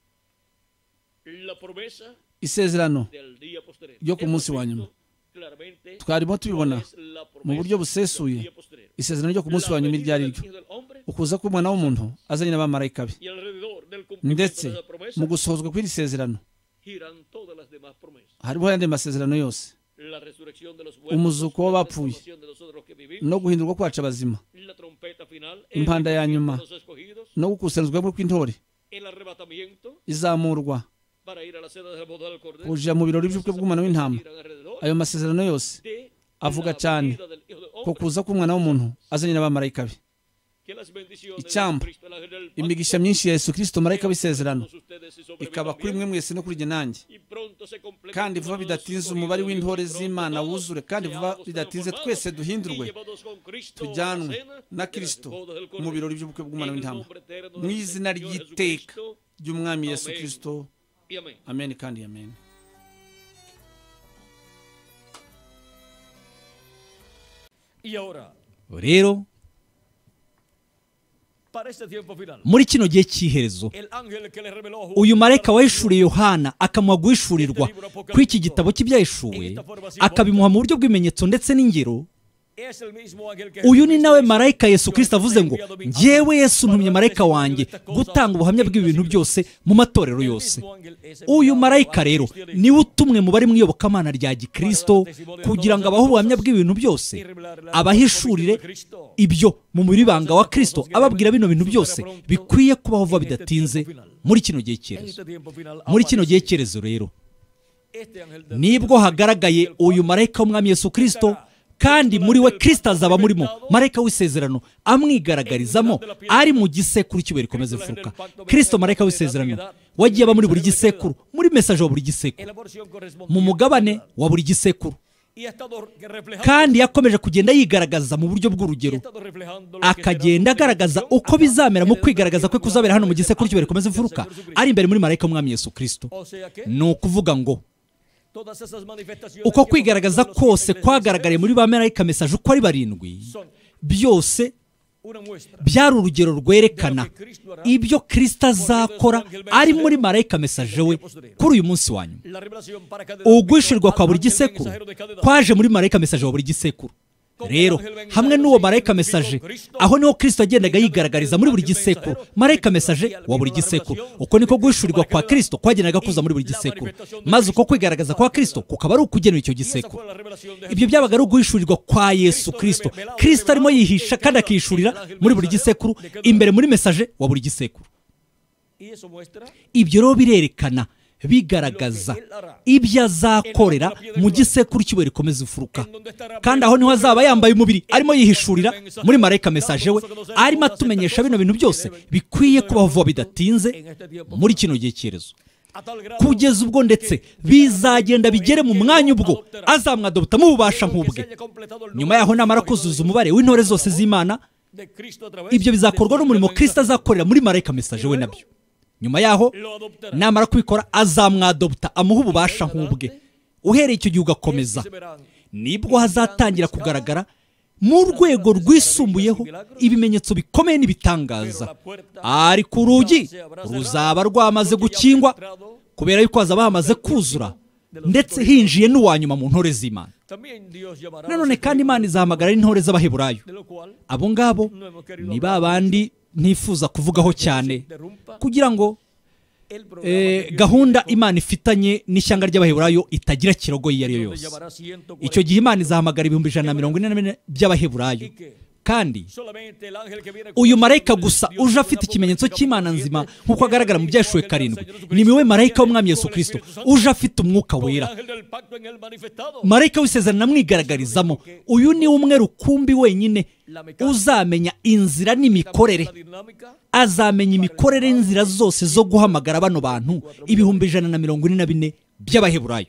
[SPEAKER 1] Isezerano ryo ku munsi wa nyuma twarimo tubibona mu buryo busesuye. Isezerano ryo ku munsi wa nyuma iryo ari ryo ukuza k'umwana w'umuntu azanye n'abamarayika be, ndetse mu gusohozwa kw'iri sezerano hariho ayandi masezerano yose: umuzuko w'abapfuye no guhindurwa kwacu abazima, impanda ya nyuma no gukusanyirizwamo kw'intore, izamurwa kuja mu birori by'ubukwe bw'umwana w'intama. Ayo masezerano yose avuga cyane ko kuza k'umwana w'umuntu azanye n'abamarayika be. Icyambu imigisha myinshi ya Yesu Kristo marayika w'isezerano ikaba kuri mwe mwese no kuri jye nanjye, kandi vuba bidatinze umubare w'intore z'Imana wuzure, kandi vuba bidatinze twese duhindurwe tujyanwe na Kristo mu birori by'ubukwe bw'umwana w'intama, mu izina ry'iteka ry'umwami Yesu Kristo. Amen kandi amen.
[SPEAKER 3] Rero muri kino gihe cy'iherezo uyu marayika wahishuriye Yohana akamuha guhishurirwa kuri iki gitabo cy'ibyahishuwe, akabimuha mu buryo bw'ibimenyetso ndetse n'ingero. Uyu ni nawe marayika Yesu Kristo avuze ngo njyewe Yesu ntumye marayika wanjye gutanga ubuhamya bw'ibintu byose mu matorero yose. Uyu marayika rero niwe utumwe mu bari mu iyobokamana rya Gikristo kugira ngo abahe ubuhamya bw'ibintu byose, abahishurire ibyo mu muribanga wa Kristo, ababwira bino bintu byose bikwiye kubaho vuba bidatinze muri kino gihe cyerezo. Muri kino gihe cyerezo rero nibwo hagaragaye uyu marayika w'umwami Yesu Kristo, kandi muri we Kristo azaba murimo marayika w'isezerano amwigaragarizamo ari mu gisekuru cy'ibere rikomeza imfuruka. Kristo marayika w'isezerano wagiye aba muri buri gisekuru, muri message wa buri gisekuru, mu mugabane wa buri gisekuru, kandi yakomeje kugenda yigaragaza mu buryo bw'urugero, akagenda agaragaza uko bizamera mu kwigaragaza kwe kuzabera hano mu gisekuru cy'ibere rikomeza imfuruka ari imbere muri marayika w'umwami Yesu Kristo. Ni ukuvuga ngo uko kwigaragaza kose kwagaragariye muri ba marayika message uko ari barindwi, byose byari urugero rwerekana ibyo Kristo azakora ari muri marayika message we kuri uyu munsi wanyu. Uguhishurirwa kwa buri gisekuru kwaje muri marayika message wa buri gisekuru. Rero hamwe n'uwo marayika message, aho niho Kristo agendaga yigaragariza muri buri gisekuru, marayika message wa buri gisekuru. Uko niko guhishurirwa kwa Kristo kwagendaga kuza muri buri gisekuru, maze uko kwigaragaza kwa Kristo kukaba ari ukugenera icyo gisekuru. Ibyo byabaga ari uguhishurirwa kwa Yesu Kristo. Kristo arimo yihisha kandi akishurira muri buri gisekuru imbere muri message wa buri gisekuru. Ibyo rero birerekana, bigaragaza ibyo azakorera mu gisekuru cy'ibere rikomeza imfuruka, kandi aho niho azaba yambaye umubiri arimo yihishurira muri marayika message we, arimo atumenyesha bino bintu byose bikwiye kubaho vuba bidatinze muri kino gihe cyerezo, kugeza ubwo ndetse bizagenda bigere mu mwanya ubwo azamwadobota mu bubasha nk'ubwe. Nyuma yaho namara kuzuza umubare w'intore zose z'Imana, ibyo bizakorwa n'umurimo Kristo azakorera muri marayika message we nabyo. Nyuma yaho namara kubikora azamwadobota amuha ububasha nk'ubwe. Uhereye icyo gihe ugakomeza, nibwo hazatangira kugaragara mu rwego rwisumbuyeho ibimenyetso bikomeye n'ibitangaza. Ariko urugi ruzaba rwamaze gukingwa kubera yuko hazaba hamaze kuzura, ndetse hinjiye n'uwanyuma mu ntore z'Imana. Nanone kandi Imana izahamagara intore z'Abaheburayo. Abo ngabo ni ba bandi ntifuza kuvugaho cyane kugira ngo eh, gahunda Imana ifitanye n'ishyanga ry'Abaheburayo itagira kirogo iyo ari yo yose. Icyo gihe Imana izahamagara ibihumbi ijana na mirongo ine na bine by'Abaheburayo, kandi uyu marayika gusa uje afite ikimenyetso cy'Imana nzima nk'uko agaragara mu byashuwe karindwi, ni miwe marayika w'umwami Yesu Kristo uje afite umwuka wera, marayika w'isezerano amwigaragarizamo. Uyu ni umwe rukumbi wenyine uzamenya inzira n'imikorere, azamenya imikorere y'inzira zose zo guhamagara bano bantu ibihumbi ijana na mirongo ine na bine by'Abaheburayo,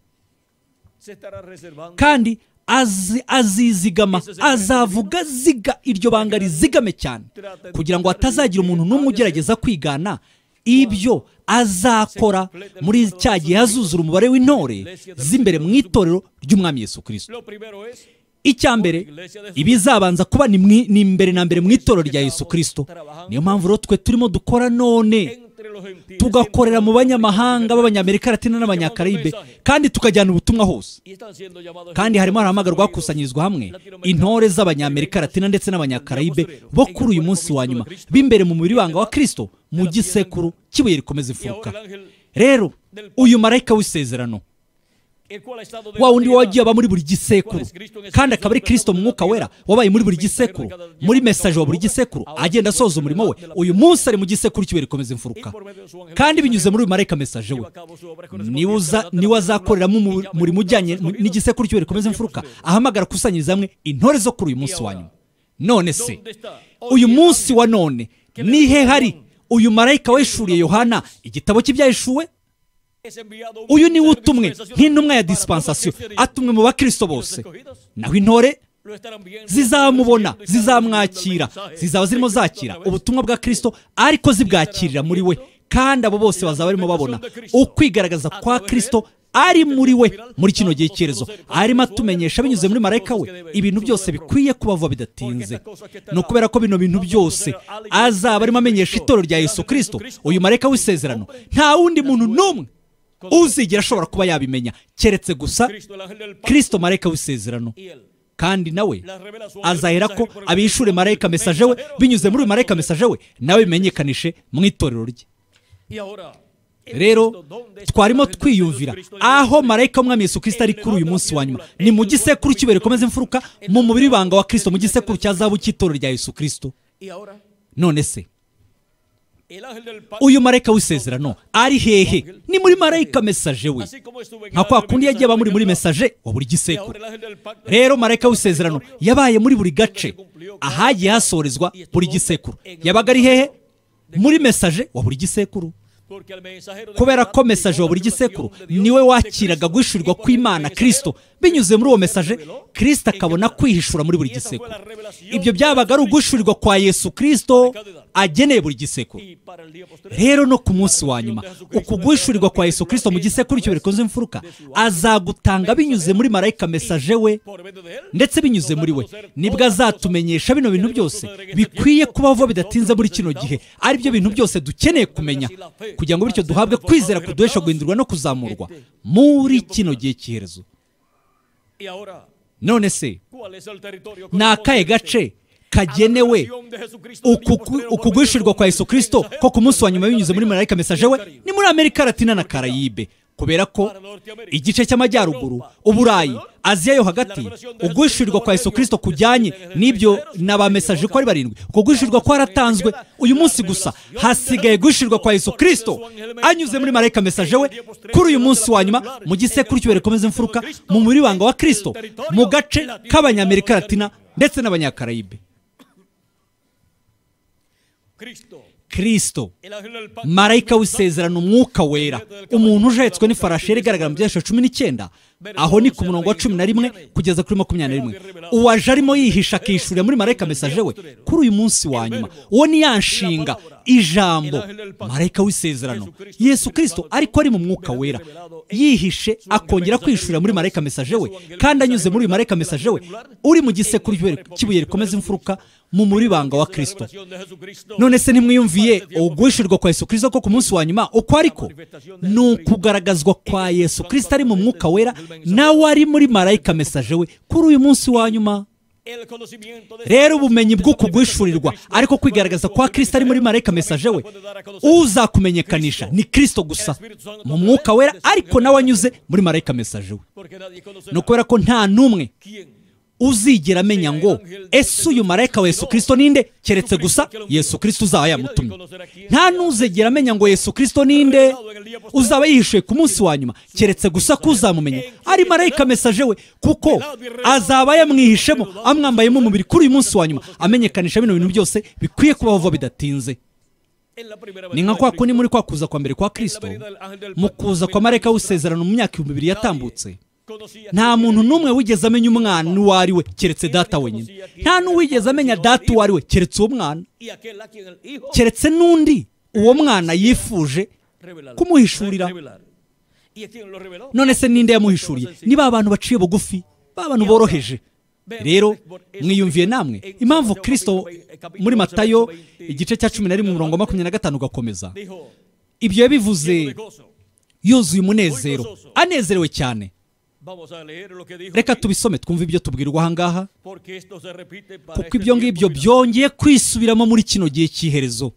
[SPEAKER 3] kandi azi azizigama, azavuga ziga iryo banga rizigame cyane, kugira ngo hatazagira umuntu n'umwe ugerageza kwigana ibyo azakora muri cya gihe azuzura umubare w'intore z'imbere mu itorero ry'umwami Yesu Kristo. Icya mbere, ibizabanza kuba ni imbere na mbere mu itorero rya Yesu Kristo. Niyo mpamvu rero twe turimo dukora none, tugakorera mu banyamahanga b'Abanyamerika Latina n'Abanyakarayibe, kandi tukajyana ubutumwa hose. Kandi harimo harahamagarwa hakusanyirizwa hamwe intore z'Abanyamerika Latina ndetse n'Abanyakarayibe bo kuri uyu munsi wa nyuma b'imbere mu muribanga wa Kristo mu gisekuru cy'ibuye rikomeza imfuruka. Rero uyu marayika w'isezerano wa undi wagiye aba muri buri gisekuru, kandi akaba ari Kristo mu mwuka wera wabaye muri buri gisekuru, muri message wa buri gisekuru agenda asoza umurimo we. Uyu munsi ari mu gisekuru cy'ibuye rikomeza imfuruka, kandi binyuze muri uyu marayika message we niwe azakoreramo umurimo ujyanye n'igisekuru cy'ibuye rikomeza imfuruka, ahamagara kusanyiriza hamwe intore zo kuri uyu munsi wa nyuma. None se uyu munsi wa none nihe hari uyu marayika wahishuriye Yohana igitabo cy'ibyahishuwe? Uyu niwe utumwe nk'intumwa ya dispensation, atumwe mu bakristo bose. Naho intore zizamubona, zizamwakira, zizaba zirimo zakira ubutumwa bwa Kristo, ariko zibwakirira muri we, kandi abo bose bazaba barimo babona ukwigaragaza kwa Kristo ari muri we muri kino gihe cyerezo, arimo atumenyesha binyuze muri marayika we ibintu byose bikwiye kubavuga bidatinze. No kubera ko bino bintu byose azaba arimo amenyesha itorero rya Yesu Kristo, uyu marayika w'isezerano nta wundi muntu n'umwe uzigera ashobora kuba yabimenya keretse gusa Kristo marayika w'isezerano. Kandi nawe azahera ko abishure marayika mesaje we binyuze muri marayika mesaje we nawe bimenyekanishe mu itorero rye. Rero twarimo twiyumvira aho marayika w'umwami Yesu Kristo ari kuri uyu munsi wa nyuma, ni mu gisekuru cy'ibere komeze imfuruka mu mubiri w'ibanga wa Kristo, mu gisekuru cya zahabu cy'itorero rya Yesu Kristo. None se uyu marayika w'isezerano ari hehe? Ni muri marayika mesaje we, nka kwa kundi yagiye aba muri muri mesaje wa buri gisekuru. Rero marayika w'isezerano yabaye muri buri gace ahagiye hasorezwa buri gisekuru. Yabaga ari hehe? Muri mesaje wa buri gisekuru. Kubera ko mesaje wa buri gisekuru niwe wakiraga guhishurirwa kw'Imana Kristo, binyuze muri uwo mesaje Kristo akabona kwihishura muri buri gisekuru. Ibyo byabaga ari uguhishurirwa kwa Yesu Kristo ageneye buri gisekuru. Rero no ku munsi wa nyuma uku guhishurirwa kwa Yesu Kristo mu gisekuru cy'ibere komeze imfuruka azagutanga binyuze muri marayika mesaje we, ndetse binyuze muri we nibwo azatumenyesha bino bintu byose bikwiye kubaho bidatinze muri kino gihe, ari byo bintu byose dukeneye kumenya kugira ngo bityo duhabwe kwizera kuduhesha guhindurwa no kuzamurwa muri kino gihe cy'iherezo. None se ni akahe gace kagenewe uku guhishurirwa kwa Yesu Kristo ko ku munsi wa nyuma binyuze muri marayika mesaje we? Ni muri Amerika Latina na Karayibe, kubera ko igice cy'amajyaruguru, Uburayi, Aziya yo hagati, uguhishurirwa kwa Yesu Kristo kujyanye n'ibyo n'aba mesaje ko ari barindwi, uko guhishurirwa ko haratanzwe uyu munsi gusa. Hasigaye guhishurirwa kwa Yesu Kristo anyuze muri marayika mesaje we kuri uyu munsi wa nyuma mu gisekuru cy'ibere komeze imfuruka mu mubiri w'ibanga wa Kristo, mu gace k'Abanyamerika Latina ndetse n'Abanyakarayibe. Kristo marayika w'isezerano, umwuka wera, umuntu ujahetswe n'ifarashi yari igaragara mu byanditswe cumi n'icyenda, aho ni ku murongo wa cumi na rimwe kugeza kuri makumyabiri na rimwe. Uwaje arimo yihisha akihishurira muri marayika mesaje we kuri uyu munsi wa nyuma, uwo ni ya nshinga, ijambo, marayika w'isezerano Yesu Kristo, ariko ari mu mwuka wera yihishe akongera kwihishurira muri marayika mesaje we, kandi anyuze muri uyu marayika mesaje we uri mu gisekuru cy'ibuye rikomeza imfuruka mu muri banga wa Kristo. None se nimwiyumviye uguhishurirwa kwa Yesu Kristo ko ku munsi wa nyuma uko ariko ni ukugaragazwa kwa Yesu Kristo ari mu mwuka wera nawe ari muri marayika mesaje we kuri uyu munsi wa nyuma. Rero ubumenyi bw'uku guhishurirwa ariko kwigaragaza kwa Kristo ari muri marayika mesaje we uzakumenyekanisha ni Kristo gusa mu mwuka wera, ariko nawe anyuze muri marayika mesaje we. No kubera ko nta numwe uzigera amenya ngo ese uyu marayika wa Yesu Kristo ninde keretse gusa Yesu Kristo uzaba yamutumye. Nta nuzegera amenya ngo Yesu Kristo ninde uzaba yihishuye ku munsi wa nyuma keretse gusa ko uzamumenya ari marayika mesaje we, kuko azaba yamwihishemo amwambayemo umubiri kuri uyu munsi wa nyuma amenyekanisha bino bintu byose bikwiye kubaho bidatinze. Ni nka kwa kundi muri kwa kuza kwa mbere kwa Kristo, mu kuza kwa marayika w'isezerano mu myaka ibihumbi bibiri yatambutse, nta muntu n'umwe wigeze amenya umwana uwo ari we keretse data wenyine. Nta n'uwigeze amenya data uwo ari we keretse uwo mwana, keretse n'undi uwo mwana yifuje kumuhishurira. None se ninde yamuhishuriye? Ni ba bantu baciye bugufi, ba bantu boroheje. Rero mwiyumviye namwe impamvu Kristo muri Matayo igice cya cumi na rimwe umurongo makumyabiri na gatanu ugakomeza, ibyo yabivuze yuzuye umunezero, anezerewe cyane. Reka tubisome twumve ibyo tubwirwa aha ngaha, kuko ibyo ngibyo byongeye kwisubiramo muri kino gihe cy'iherezo.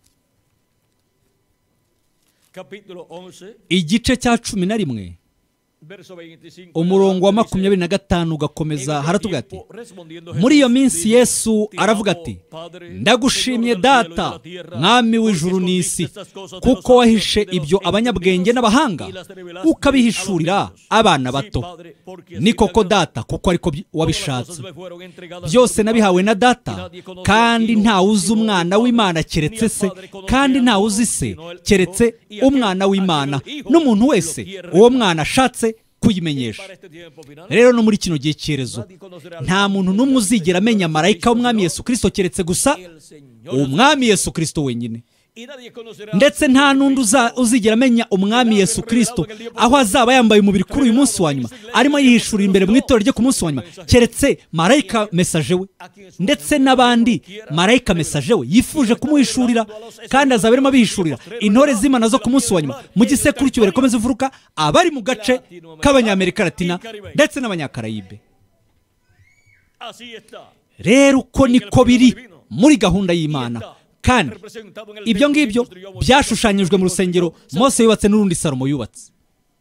[SPEAKER 3] Igice cya cumi na rimwe umurongo wa makumyabiri na gatanu ugakomeza haratubwira ati muri iyo minsi Yesu aravuga ati ndagushimye data mwami w'ijuru n'isi kuko wahishe ibyo abanyabwenge n'abahanga ukabihishurira abana bato. Ni koko data kuko ariko wabishatse. Byose nabihawe na data kandi ntawe uzi umwana w'Imana keretse se, kandi ntawe uzi se keretse umwana w'Imana n'umuntu wese uwo mwana ashatse kuyimenyesha. Rero no muri kino gihe cyerezo nta muntu n'umwe uzigera amenya marayika w'umwami Yesu Kristo keretse gusa umwami Yesu Kristo wenyine. Ndetse nta n'undi uzigera amenya umwami Yesu Kristo aho azaba yambaye umubiri kuri uyu munsi wa nyuma arimo yihishurira imbere mu itorero rye ku munsi wa nyuma keretse marayika mesaje we, ndetse n'abandi marayika mesaje we yifuje kumuhishurira, kandi azaba arimo abihishurira intore z'Imana zo ku munsi wa nyuma mu gisekuru cy'ubere komeza ivuruka abari mu gace k'Abanyamerika Latina ndetse n'Abanyakarayibe. Rero uko niko biri muri gahunda y'Imana, kandi ibyo ngibyo byashushanyijwe mu rusengero Mose yubatse n'urundi Salomo yubatse.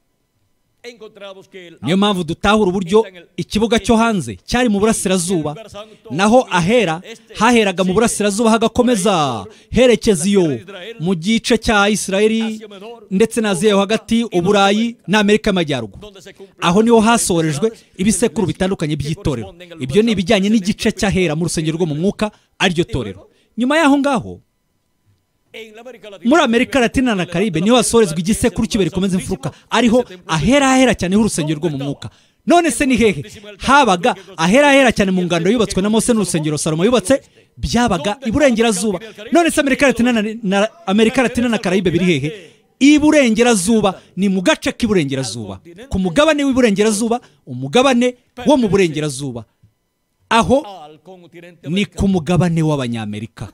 [SPEAKER 3] Niyo mpamvu dutahura uburyo ikibuga cyo hanze cyari mu burasirazuba, naho ahera haheraga mu burasirazuba hagakomeza herekeza iyo mu gice cya Isirayeli ndetse na Aziya yo hagati, Uburayi n'Amerika y'Amajyaruguru. Aho niho hasorejwe ibisekuru bitandukanye by'itorero. Ibyo ni ibijyanye n'igice cy'ahera mu rusengero rwo mu mwuka ariryo torero. Nyuma y'aho ngaho muri Amerika Latina na Karibe niho hasorezwa igisekuru cy'ibere komeza imfuruka, ariho ahera ahera cyane h'urusengero rwo mu mwuka. None se ni hehe habaga ahera ahera cyane mu ngando yubatswe na Mose n'urusengero Salomo yubatse? Byabaga iburengerazuba. None se Amerika Latina na Amerika Latina na Karibe biri hehe? Iburengerazuba, ni mu gace k'iburengerazuba, ku mugabane w'iburengerazuba, umugabane wo mu burengerazuba. Aho ni ku mugabane w'Abanyamerika.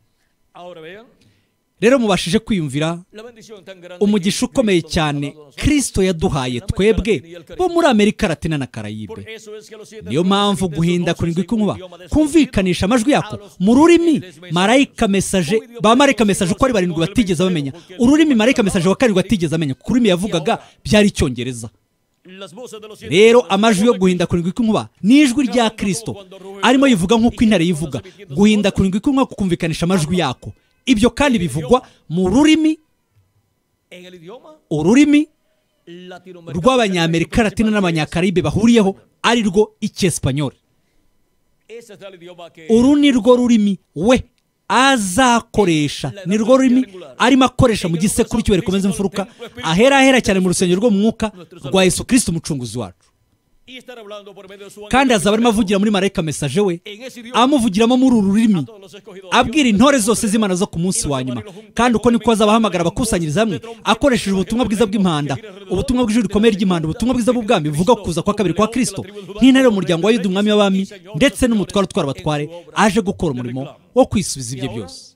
[SPEAKER 3] Rero mubashije kwiyumvira umugisha ukomeye cyane Kristo yaduhaye twebwe bo muri Amerika Latina na Karayibe. Niyo mpamvu guhinda kurindwi kw'inkuba kumvikanisha amajwi yako mu rurimi marayika mesaje ba marayika mesaje uko ari barindwi batigeze bamenya. Ururimi marayika mesaje wa karindwi batigeze amenya, ku rurimi yavugaga byari Icyongereza. Rero amajwi yo guhinda kurindwi kw'inkuba ni ijwi rya Kristo arimo yivuga nk'uko intare yivuga. Guhinda kurindwi kw'inkuba kukumvikanisha amajwi yako. Ibyo kandi bivugwa mu rurimi ururimi rw'Abanyamerika Latina n'Abanyakaribe bahuriyeho, ari rwo Icyesipanyoli. Uru ni rwo rurimi we azakoresha, ni rwo rurimi arimo akoresha mu gisekuru cy'ibere komeza imfuruka ahera ahera cyane mu rusengero rwo mu mwuka rwa Yesu Kristo umucunguzi wacu. Kandi azaba arimo avugira muri marayika mesaje we, amuvugiramo muri uru rurimi abwira intore zose z'Imana zo ku munsi wa nyuma. Kandi uko niko azabahamagara abakusanyiriza hamwe akoresheje ubutumwa bwiza bw'impanda, ubutumwa bw'ijuru rikomeye ry'impanda, ubutumwa bwiza bw'ubwami buvuga kuza kwa kabiri kwa Kristo nk'intare y'umuryango wa Yuda umwami w'abami ndetse n'umutware utwara abatware aje gukora umurimo wo kwisubiza ibyo byose.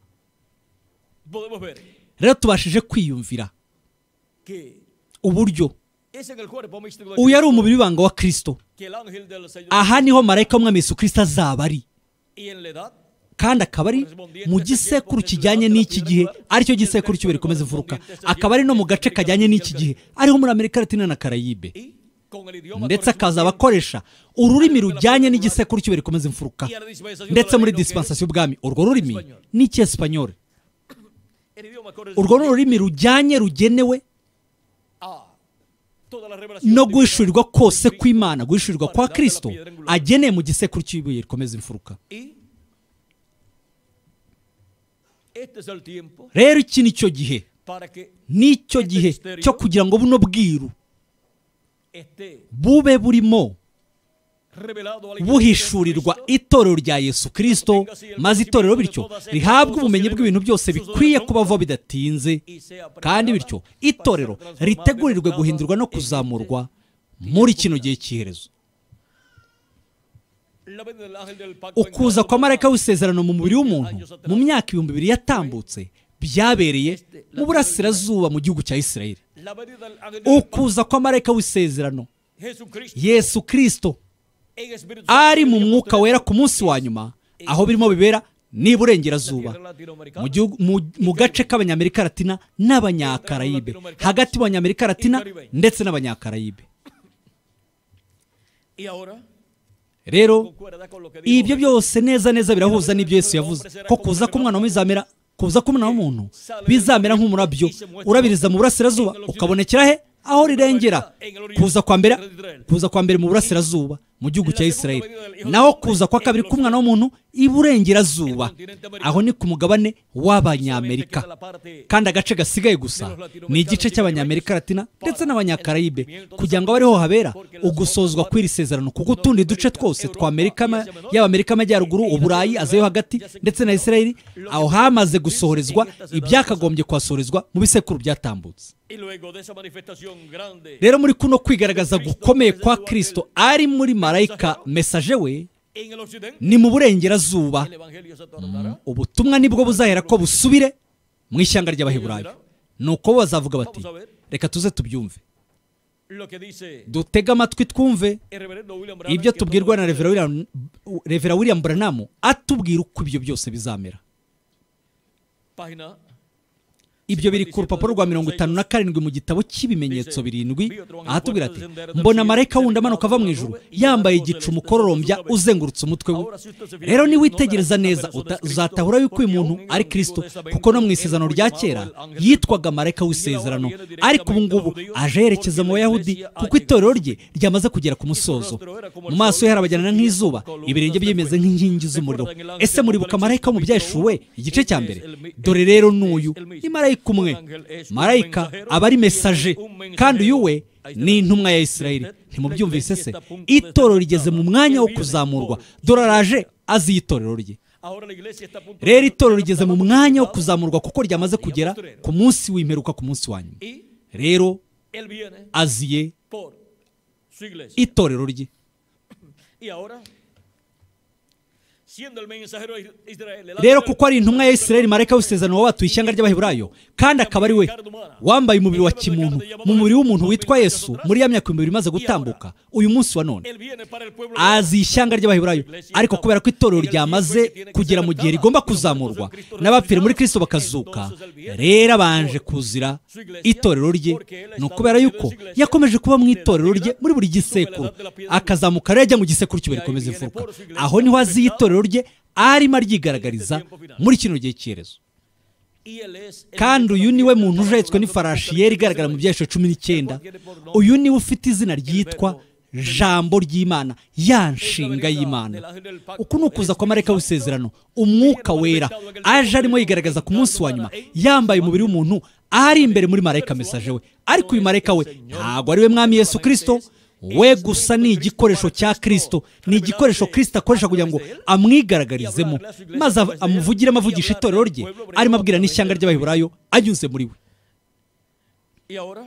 [SPEAKER 3] Rero tubashije kwiyumvira uburyo uyu ari umubiri w'ibanga wa Kristo. Aha niho marayika w'umwami Yesu Kristo azaba ari, kandi akaba ari mu gisekuru kijyanye n'iki gihe, aricyo gisekuru cy'ibere komeza imfuruka. Akaba ari no mu gace kajyanye n'iki gihe, ariho muri Amerika Latina na Karayibe. Ndetse akazaba akoresha ururimi rujyanye n'igisekuru cy'ibere komeza imfuruka. Ndetse muri dispensation y'ubwami urwo rurimi ni Icyesipanyoli. Urwo rurimi rujyanye rugenewe no guhishurirwa kose kw'Imana, guhishurirwa kwa Kristo ageneye mu gisekuru cy'ibuye rikomeza imfuruka. Rero iki ni cyo gihe, nicyo gihe cyo kugira ngo buno bwiru bube burimo buhishurirwa itorero rya Yesu Kristo, maze itorero bityo rihabwa ubumenyi bw'ibintu byose bikwiye kubaho bidatinze, kandi bityo itorero ritegurirwe guhindurwa no kuzamurwa muri kino gihe cy'iherezo. Ukuza kwa marayika w'isezerano mu mubiri w'umuntu mu myaka ibihumbi bibiri yatambutse byabereye mu burasirazuba mu gihugu cya Isirayeli. Ukuza kwa marayika w'isezerano Yesu Kristo ari mu mwuka wera ku munsi wa nyuma, aho birimo bibera n'iburengerazuba mu gihugu- mu- mu gace k'abanyamerika latina n'abanyakarayibe, hagati y'abanyamerika latina ndetse n'abanyakarayibe.
[SPEAKER 2] Y ahora,
[SPEAKER 3] Rero
[SPEAKER 2] concuerda con lo que dijo
[SPEAKER 3] ibyo byose neza neza birahuza n'ibyo Yesu yavuze ko kuza k'umwana w'umuntu bizamera kuza k'umwana w'umuntu bizamera nk'umurabyo urabiriza mu burasirazuba ukabonekera he? Aho rirengera. Kuza kwa mbere kuza kwa mbere mu burasirazuba mu gihugu cya Isirayeli, naho kuza kwa kabiri k'umwana w'umuntu iburengerazuba, aho ni ku mugabane w'abanyamerika, kandi agace gasigaye gusa ni igice cy'abanyamerika latina ndetse n'abanyakarayibe, kugira ngo abe ariho habera ugusozwa kw'iri sezerano, kuko utundi duce twose twa Amerika ma- y'Amerika y'Amajyaruguru, Uburayi, Aziya yo hagati ndetse na Isirayeli, aho hamaze gusohorezwa ibyakagombye kuhasohorezwa mu bisekuru byatambutse.
[SPEAKER 2] y luego de esa manifestación grande
[SPEAKER 3] Rero muri kuno kwigaragaza gukomeye kwa Kristo ari muri marayika mesaje we
[SPEAKER 2] en el occidente,
[SPEAKER 3] ni mu burengerazuba,
[SPEAKER 2] el evangelio se tornará
[SPEAKER 3] ubutumwa nibwo buzahera ko busubire mu ishyanga ry'Abaheburayo. Nuko bo bazavuga bati reka tuze tubyumve,
[SPEAKER 2] lo que dice
[SPEAKER 3] dutege amatwi twumve
[SPEAKER 2] el reverendo William Branham,
[SPEAKER 3] ibyo
[SPEAKER 2] que
[SPEAKER 3] tubwirwa
[SPEAKER 2] todo
[SPEAKER 3] na
[SPEAKER 2] esto
[SPEAKER 3] Revera William, Revera William Branham atubwira uko ibyo byose bizamera.
[SPEAKER 2] página
[SPEAKER 3] Ibyo biri ku rupapuro rwa mirongo itanu na karindwi mu gitabo cy'ibimenyetso birindwi, ahatubwira ati mbona marayika wundi amanuka ava mu ijuru yambaye igicu umukororombya uzengurutse umutwe we. Rero niwitegereza neza uta- uzatahura yuko uyu muntu ari Kristo, kuko no mu isezerano rya kera yitwaga marayika w'isezerano, ariko ubu ngubu aje yerekeza mu Bayahudi kuko itorero rye ryamaze kugera ku musozo. Mu maso ye harabagirana nk'izuba, ibirenge bye bimeze nk'inkingi z'umuriro. Ese muribuka marayika wo mu Byaheshuwe igice cya mbere? Dore rero n'uyu ni marayika umwe. Marayika aba ari mesaje, kandi uyu we ni intumwa ya Isirayeli. Ntimubyumvise se? Itorero rigeze mu mwanya wo kuzamurwa, dore araje azi itorero rye.
[SPEAKER 2] ahora la iglesia está a punto
[SPEAKER 3] Rero itorero rigeze mu mwanya wo kuzamurwa kuko ryamaze kugera ku munsi w'imperuka, ku munsi wa nyuma.
[SPEAKER 2] y
[SPEAKER 3] Rero
[SPEAKER 2] él viene
[SPEAKER 3] aziye
[SPEAKER 2] por su iglesia.
[SPEAKER 3] itorero rye.
[SPEAKER 2] Y ahora, siendo el mensajero de Israel, el
[SPEAKER 3] Rero
[SPEAKER 2] ángel
[SPEAKER 3] kuko ari intumwa ya Isirayeli, marayika w'isezerano wabatuye ishyanga ry'Abaheburayo, kandi akaba ari we wambaye umubiri wa kimuntu mu mubiri w'umuntu witwa Yesu muri ya myaka ibihumbi imaze gutambuka, uyu munsi wa none
[SPEAKER 2] él viene para el pueblo
[SPEAKER 3] azi ishyanga ry'Abaheburayo. Ariko kubera ko itorero ryamaze kugera mu gihe rigomba kuzamurwa n'abapfira muri Kristo bakazuka, rero abanje kuzira itorero rye. Ni ukubera yuko yakomeje kuba mu itorero rye muri buri gisekuru, akazamuka rero ajya mu gisekuru cy'ibere rikomeza imfuruka. Aho niho azi itorero rye arimo aryigaragariza muri kino gihe cy'iherezo.
[SPEAKER 2] y él es el
[SPEAKER 3] Kandi uyu niwe muntu ujetswe n'ifarashi yera igaragara mu Byaheshuwe cumi n'icyenda. Uyu niwe ufite izina ryitwa Jambo ry'Imana, ya nshinga y'Imana. Uku ni ukuza kwa marayika w'isezerano, umwuka wera aje arimo yigaragaza ku munsi wa nyuma yambaye umubiri w'umuntu, ari imbere muri marayika mesaje we. Ariko uyu marayika we ntabwo ari we mwami Yesu Kristo, we gusa ni igikoresho cya Kristo, ni igikoresho Kristo akoresha kugira ngo amwigaragarizemo, maze av- amuvugiremo avugisha itorero rye, arimo abwira n'ishyanga ry'Abaheburayo anyuze muri we.
[SPEAKER 2] y ahora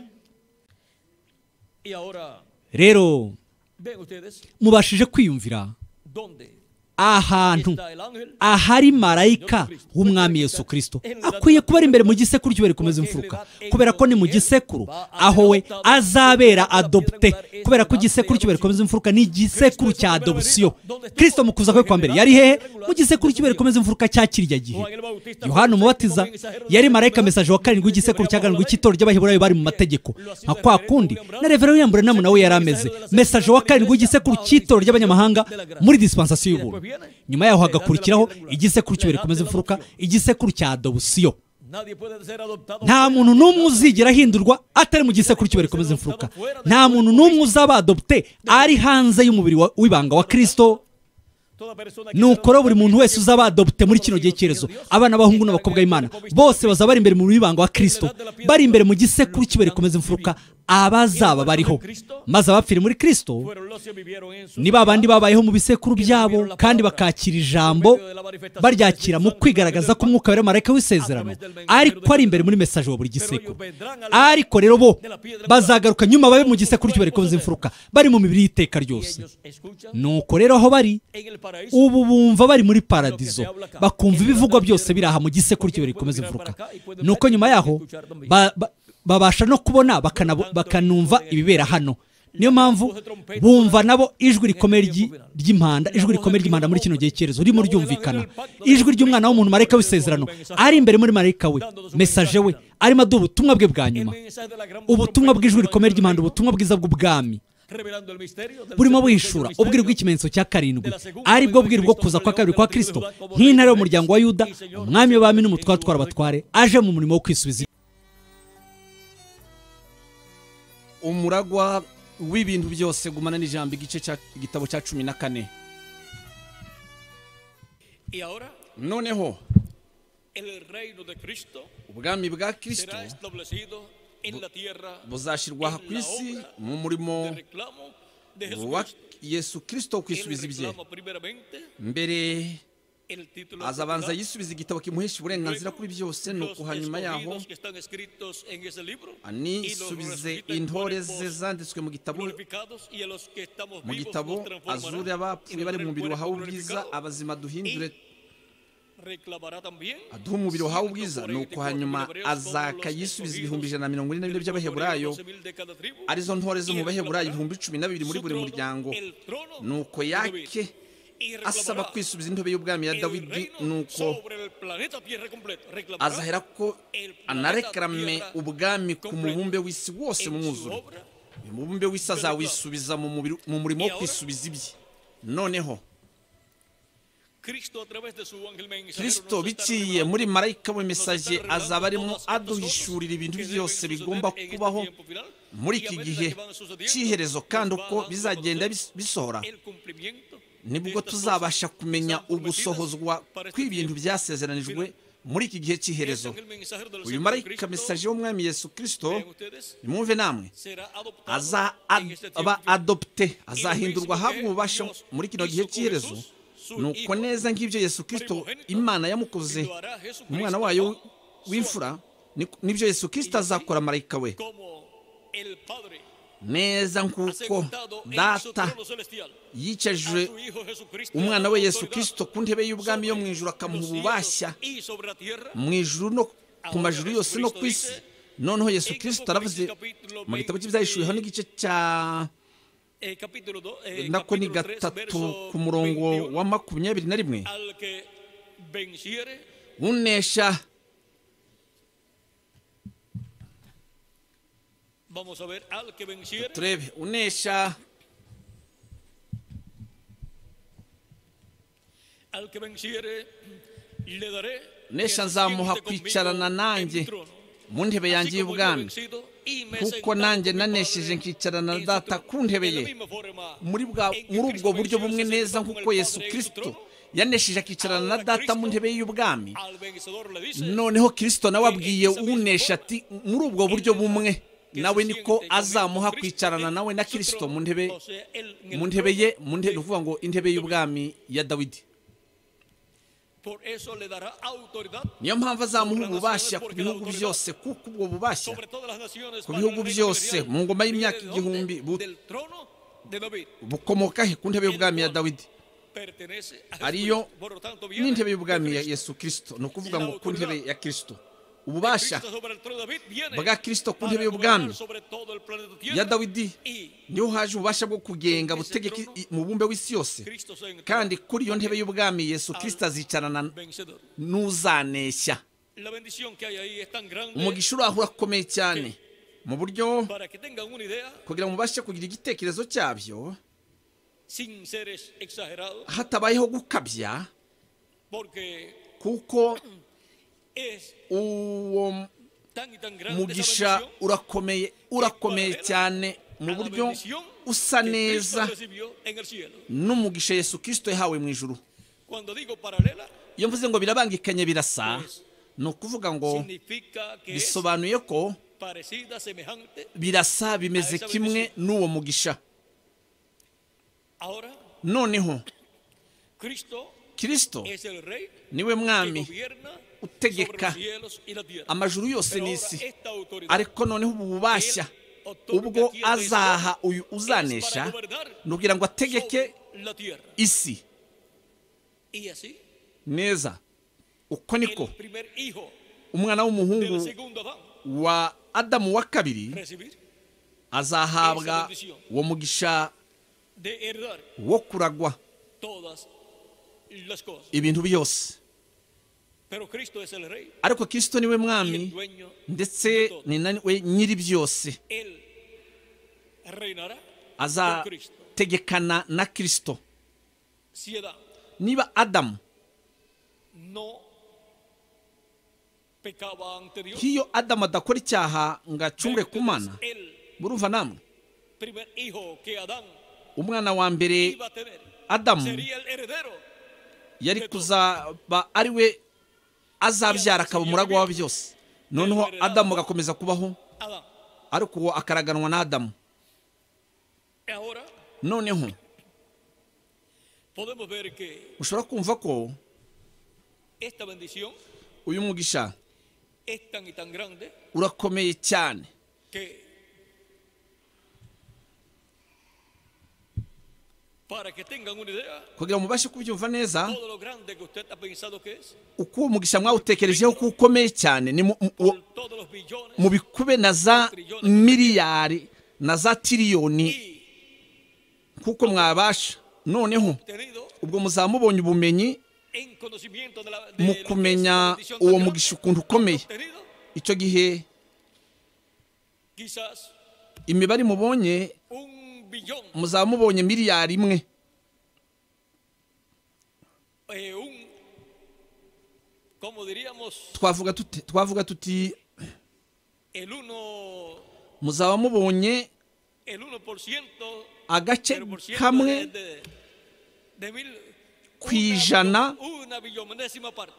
[SPEAKER 2] y ahora
[SPEAKER 3] Rero
[SPEAKER 2] ven ustedes
[SPEAKER 3] mubashije kwiyumvira
[SPEAKER 2] dónde
[SPEAKER 3] ahantu
[SPEAKER 2] está el ángel
[SPEAKER 3] ahari marayika w'umwami Yesu Kristo akwiye kuba ari imbere mu gisekuru cy'ibere rikomeza imfuruka, kubera ko ni mu gisekuru aho we azabera adopte, kubera ko igisekuru cy'ibere rikomeza imfuruka ni igisekuru cya adopsiyo. Kristo mu kuza kwe kwa mbere yari hehe? Mu gisekuru cy'ibere rikomeza imfuruka cya kirya gihe. Yohana umubatiza yari marayika mesaje wa karindwi w'igisekuru cya karindwi cy'itorero ry'Abaheburayo bari mu mategeko, nka kwa kundi na Revera William Branham nawe yari ameze mesaje wa karindwi w'igisekuru cy'itorero ry'abanyamahanga muri dispensation y'ubuntu. Nyuma yaho hagakurikiraho igisekuru cy'ibere rikomeza imfuruka, igisekuru cya adopsiyo.
[SPEAKER 2] nadie puede ser adoptado
[SPEAKER 3] Nta muntu n'umwe uzigera ahindurwa atari mu gisekuru cy'ibere rikomeza imfuruka. Nta muntu n'umwe uzaba adopte ari hanze y'umubiri wa- w'ibanga wa Kristo.
[SPEAKER 2] toda persona que
[SPEAKER 3] Nuko rero buri muntu wese uzaba adopte muri kino gihe cy'iherezo, abana b'abahungu n'abakobwa b'Imana bose bazaba bari imbere mu w'ibanga wa Kristo, bari imbere mu gisekuru cy'ibere rikomeza imfuruka, abazaba bariho. Maze abapfiri muri Kristo
[SPEAKER 2] fueron los que vivieron en su
[SPEAKER 3] ni ba bandi babayeho mu bisekuru byabo kandi bakakira ijambo, baryakira mu kwigaragaza ko umwuka wera marayika w'isezerano ariko ari imbere muri mesaje wa buri gisekuru. Ariko rero bo bazagaruka nyuma babe mu gisekuru cy'ibere rikomeza imfuruka, bari mu mibiri y'iteka ryose.
[SPEAKER 2] ellos escuchan
[SPEAKER 3] Nuko rero aho bari
[SPEAKER 2] en el paraíso
[SPEAKER 3] ubu bumva bari muri paradizo, bakumva ibivugwa byose biri aha mu gisekuru cy'ibere rikomeza imfuruka. Nuko nyuma yaho ba- ba- babasha no kubona bakanabo- bakanumva ibibera hano. niyo mpamvu bumva nabo ijwi rikomeye ry'i- ry'impanda ijwi rikomeye ry'impanda muri kino gihe cyerezo ririmo ryumvikana ijwi ry'umwana w'umuntu marayika w'isezerano ari imbere muri marayika we mesaje we arimo aduha ubutumwa bwe bwa nyuma ubutumwa bw'ijwi rikomeye ry'impanda ubutumwa bwiza bw'ubwami burimo buhishura ubwiru bw'ikimenyetso cya karindwi ari bwo bwiru bwo kuza kwa kabiri kwa kristo nk'intare y'umuryango wa yuda umwami w'abami n'umutware utwara abatware aje mu murimo wo kwisubiza
[SPEAKER 1] umuragwa w'ibintu byose gumana n'ijambo igice cya igitabo cya cumi na kane
[SPEAKER 2] Y ahora
[SPEAKER 1] noneho
[SPEAKER 2] el reino de Cristo
[SPEAKER 1] ubwami bwa kristo
[SPEAKER 2] será establecido en la tierra
[SPEAKER 1] buzashyirwa aha ku isi mu murimo
[SPEAKER 2] de reclamo de
[SPEAKER 1] wa
[SPEAKER 2] Jesucristo.
[SPEAKER 1] yesu kristo wo
[SPEAKER 2] Él
[SPEAKER 1] kwisubiza ibye
[SPEAKER 2] reclama primeramente
[SPEAKER 1] mbere
[SPEAKER 2] el título
[SPEAKER 1] azabanza
[SPEAKER 2] de
[SPEAKER 1] yisubiza igitabo kimuhesha uburenganzira kuri byose nuko
[SPEAKER 2] los
[SPEAKER 1] hanyuma yaho
[SPEAKER 2] escogidos que están escritos en ese libro, y los
[SPEAKER 1] anisubize
[SPEAKER 2] resucita en
[SPEAKER 1] intore ze
[SPEAKER 2] cuerpos
[SPEAKER 1] zanditswe mu gitabo
[SPEAKER 2] glorificados, y a los que estamos
[SPEAKER 1] mu
[SPEAKER 2] vivos
[SPEAKER 1] gitabo
[SPEAKER 2] nos transformará
[SPEAKER 1] azure abapfuye
[SPEAKER 2] en
[SPEAKER 1] bari mu
[SPEAKER 2] el
[SPEAKER 1] mubiri
[SPEAKER 2] cuerpo
[SPEAKER 1] wahawe ubwiza
[SPEAKER 2] glorificado.
[SPEAKER 1] abazima duhindure
[SPEAKER 2] Reclamará también
[SPEAKER 1] aduha umubiri wahawe ubwiza
[SPEAKER 2] ciento
[SPEAKER 1] nuko
[SPEAKER 2] cuarenta y
[SPEAKER 1] hanyuma
[SPEAKER 2] cuatro mil hebreos,
[SPEAKER 1] azaka
[SPEAKER 2] como los
[SPEAKER 1] yisubiza
[SPEAKER 2] escogidos,
[SPEAKER 1] ibihumbi ijana na mirongo ine na bine by'abaheburayo
[SPEAKER 2] doce mil de cada tribu,
[SPEAKER 1] arizo ntore zo
[SPEAKER 2] y
[SPEAKER 1] mu baheburayo
[SPEAKER 2] reclamará
[SPEAKER 1] ibihumbi cumi na bibiri muri
[SPEAKER 2] su
[SPEAKER 1] buri
[SPEAKER 2] trono,
[SPEAKER 1] muryango
[SPEAKER 2] el trono
[SPEAKER 1] nuko
[SPEAKER 2] de David.
[SPEAKER 1] yake
[SPEAKER 2] Y
[SPEAKER 1] asaba
[SPEAKER 2] reclamará
[SPEAKER 1] kwisubiza intebe y'ubwami ya
[SPEAKER 2] el
[SPEAKER 1] dawidi
[SPEAKER 2] reino
[SPEAKER 1] nuko
[SPEAKER 2] sobre el planeta Tierra completo. Reclamará
[SPEAKER 1] azahera ko
[SPEAKER 2] el planeta
[SPEAKER 1] anarekarame
[SPEAKER 2] Tierra
[SPEAKER 1] ubwami ku
[SPEAKER 2] completo
[SPEAKER 1] mubumbe w'isi wose mu
[SPEAKER 2] en su
[SPEAKER 1] mwuzure
[SPEAKER 2] obra.
[SPEAKER 1] uyu mubumbe w'isi azawisubiza mu mubiri- mu murimo wo kwisubiza ibye noneho
[SPEAKER 2] Cristo, a través de su ángel mensajero,
[SPEAKER 1] kristo
[SPEAKER 2] nos está
[SPEAKER 1] biciye
[SPEAKER 2] revelando
[SPEAKER 1] muri marayika we mesaje azaba arimo aduhishurira ibintu byose bigomba kubaho muri iki gihe cy'iherezo kandi uko bizagenda bis- bisohora
[SPEAKER 2] el cumplimiento
[SPEAKER 1] nibwo tuzabasha kumenya ugusohozwa kw'ibintu byasezeranijwe muri iki gihe cy'iherezo uyu marayika mesaje w'umwami yesu kristo nimwumve namwe aza aba adopte azahindurwa ahabwa ububasha muri kino gihe cy'iherezo nuko neza nk'ibyo yesu kristo imana yamukoze umwana wayo w'imfura ni- nibyo yesu kristo azakora marayika we neza nk'uko data yicajije umwana we yesu kristo ku ntebe y'ubwami yo mu ijuru akamuha ububashya mu ijuru no ku majuru yose no ku isi noneho yesu kristo aravuze mu gitabo cy'ibyahishuweho n'igice cya nako ni gatatu ku murongo wa makumyabiri na rimwe unesha
[SPEAKER 2] Vamos a ver al que venciere,
[SPEAKER 1] turebe unesha
[SPEAKER 2] al que venciere le daré
[SPEAKER 1] unesha nzamuha kwicarana nanjye mu ntebe yanjye y'ubwami kuko nanjye nanesheje nkicarana na data ku ntebe ye muri bwa muri ubwo buryo bumwe neza nk'uko yesu kristo yanesheje akicarana na data mu ntebe y'ubwami noneho kristo nawe abwiye unesha ati muri ubwo buryo bumwe nawe niko azamuha kwicarana nawe na kristo mu ntebe mu ntebe ye mu ntebe uvuga ngo intebe y'ubwami ya dawidi
[SPEAKER 2] Por eso le dará autoridad
[SPEAKER 1] niyo mpamvu azamuha ububasha ku bihugu byose kuko ubwo bubashya
[SPEAKER 2] sobre todas las naciones
[SPEAKER 1] ku
[SPEAKER 2] para
[SPEAKER 1] bihugu
[SPEAKER 2] el reino
[SPEAKER 1] byose
[SPEAKER 2] milenial.
[SPEAKER 1] mu ngoma y'imyaka
[SPEAKER 2] Viene
[SPEAKER 1] igihumbi
[SPEAKER 2] de
[SPEAKER 1] bu-
[SPEAKER 2] donde? Del trono de David.
[SPEAKER 1] bukomoka he ku ntebe y'ubwami ya dawidi
[SPEAKER 2] Pertenece a
[SPEAKER 1] ariyo
[SPEAKER 2] Jesucristo. Por lo tanto, viene
[SPEAKER 1] n'intebe
[SPEAKER 2] de
[SPEAKER 1] y'ubwami ya
[SPEAKER 2] Cristo.
[SPEAKER 1] yesu kristo ni ukuvuga ngo ku ntebe ya kristo ububasha
[SPEAKER 2] Cristo sobre el trono de David viene
[SPEAKER 1] bwa kristo ku
[SPEAKER 2] para
[SPEAKER 1] ntebe y'ubwami
[SPEAKER 2] gobernar sobre todo el planeta
[SPEAKER 1] ya
[SPEAKER 2] Tierra.
[SPEAKER 1] dawidi
[SPEAKER 2] Y
[SPEAKER 1] niho haje ububasha bwo kugenga butegeka i- mu bumbe w'isi yose
[SPEAKER 2] Cristo se entró
[SPEAKER 1] kandi kuri iyo ntebe y'ubwami yesu kristo azicarana
[SPEAKER 2] vencedor.
[SPEAKER 1] n'uzaneshya
[SPEAKER 2] La bendición que hay ahí es tan grande
[SPEAKER 1] umugisha uri aho urakomeye cyane mu buryo
[SPEAKER 2] para que tengan una idea
[SPEAKER 1] kugira ngo mubashe kugira igitekerezo cyabyo
[SPEAKER 2] sin ser ex- exagerado,
[SPEAKER 1] hatabayeho gukabya
[SPEAKER 2] porque
[SPEAKER 1] kuko
[SPEAKER 2] es
[SPEAKER 1] uwo
[SPEAKER 2] tan y tan grande esa
[SPEAKER 1] mugisha
[SPEAKER 2] bendición
[SPEAKER 1] urakomeye urakomeye cyane mu
[SPEAKER 2] a la
[SPEAKER 1] buryo
[SPEAKER 2] bendición
[SPEAKER 1] usa
[SPEAKER 2] que
[SPEAKER 1] neza
[SPEAKER 2] Cristo recibió en el cielo.
[SPEAKER 1] n'umugisha yesu kristo yahawe mu ijuru
[SPEAKER 2] Cuando digo paralela,
[SPEAKER 1] iyo mvuze ngo birabangikanye birasa ni ukuvuga ngo
[SPEAKER 2] significa que es
[SPEAKER 1] bisobanuye ko
[SPEAKER 2] parecida, semejante.
[SPEAKER 1] birasa bimeze kimwe n'uwo mugisha
[SPEAKER 2] Ahora,
[SPEAKER 1] noneho
[SPEAKER 2] Cristo
[SPEAKER 1] kristo
[SPEAKER 2] es el rey
[SPEAKER 1] niwe
[SPEAKER 2] que
[SPEAKER 1] mwami
[SPEAKER 2] gobierna sobre
[SPEAKER 1] utegeka
[SPEAKER 2] los cielos y la tierra.
[SPEAKER 1] amajuru yose
[SPEAKER 2] Pero ahora
[SPEAKER 1] n'isi
[SPEAKER 2] esta autoridad
[SPEAKER 1] ariko noneho ubu bubashya
[SPEAKER 2] que él otorga
[SPEAKER 1] ubwo
[SPEAKER 2] aquí en la
[SPEAKER 1] azaha uyu
[SPEAKER 2] es para
[SPEAKER 1] uzanesha
[SPEAKER 2] gobernar
[SPEAKER 1] ni ukugira ngo ategeke
[SPEAKER 2] sobre la tierra.
[SPEAKER 1] isi
[SPEAKER 2] Y así,
[SPEAKER 1] neza uko niko
[SPEAKER 2] el primer hijo
[SPEAKER 1] umwana
[SPEAKER 2] del
[SPEAKER 1] w'umuhungu
[SPEAKER 2] segundo Adán
[SPEAKER 1] wa adamu wa kabiri
[SPEAKER 2] recibir
[SPEAKER 1] azahabwa uwo mugisha
[SPEAKER 2] de heredar
[SPEAKER 1] wo kuragwa
[SPEAKER 2] todas las cosas.
[SPEAKER 1] ibintu byose.
[SPEAKER 2] Pero Cristo es el rey
[SPEAKER 1] ariko Kristo niwe
[SPEAKER 2] y el
[SPEAKER 1] mwami
[SPEAKER 2] dueño.
[SPEAKER 1] ndetse ni nawe nyiri byose.
[SPEAKER 2] Él reinará con Cristo.
[SPEAKER 1] azategekana na Kristo.
[SPEAKER 2] Si Adán
[SPEAKER 1] niba Adamu
[SPEAKER 2] no pecaba ante Dios,
[SPEAKER 1] nk'iyo Adamu adakora icyaha ngo acumure ku Mana,
[SPEAKER 2] el
[SPEAKER 1] murumva namwe
[SPEAKER 2] primer hijo que Adán
[SPEAKER 1] umwana wa mbere
[SPEAKER 2] iba a tener
[SPEAKER 1] Adamu
[SPEAKER 2] sería el heredero.
[SPEAKER 1] yari kuzaba ari we azabyara akaba umuragwa wa byose. noneho Adamu agakomeza kubaho,
[SPEAKER 2] Adán.
[SPEAKER 1] ariko uwo akaraganwa na Adamu.
[SPEAKER 2] Ahora
[SPEAKER 1] noneho
[SPEAKER 2] podemos ver que
[SPEAKER 1] ushobora kumva ko
[SPEAKER 2] esta bendición
[SPEAKER 1] uyu mugisha
[SPEAKER 2] es tan y tan grande
[SPEAKER 1] urakomeye cyane
[SPEAKER 2] que para que tengan una idea,
[SPEAKER 1] kugira ngo mubashe kubyumva neza,
[SPEAKER 2] todo lo grande que usted ha pensado que es,
[SPEAKER 1] uko uwo mugisha mwawutekerejeho ko ukomeye cyane ni mu- mu-
[SPEAKER 2] con todos los billones
[SPEAKER 1] mu bikube na za miliyari na za tiriyoni
[SPEAKER 2] y
[SPEAKER 1] kuko mwabasha. noneho
[SPEAKER 2] tenido
[SPEAKER 1] ubwo muzaba mubonye ubumenyi
[SPEAKER 2] en conocimiento de la de
[SPEAKER 1] mu
[SPEAKER 2] lo que es la
[SPEAKER 1] kumenya
[SPEAKER 2] bendición
[SPEAKER 1] uwo
[SPEAKER 2] tan
[SPEAKER 1] mugisha
[SPEAKER 2] grande,
[SPEAKER 1] ukuntu ukomeye.
[SPEAKER 2] obtenido,
[SPEAKER 1] icyo gihe
[SPEAKER 2] quizás
[SPEAKER 1] imibare mubonye
[SPEAKER 2] un billón,
[SPEAKER 1] muzaba mubonye miliyari imwe,
[SPEAKER 2] eh, un, como diríamos,
[SPEAKER 1] twavuga tuti twavuga tuti
[SPEAKER 2] el uno,
[SPEAKER 1] muzaba mubonye
[SPEAKER 2] el uno por ciento,
[SPEAKER 1] agace
[SPEAKER 2] pero por ciento
[SPEAKER 1] kamwe
[SPEAKER 2] de, de, de mil,
[SPEAKER 1] ku ijana
[SPEAKER 2] una, una billonésima parte.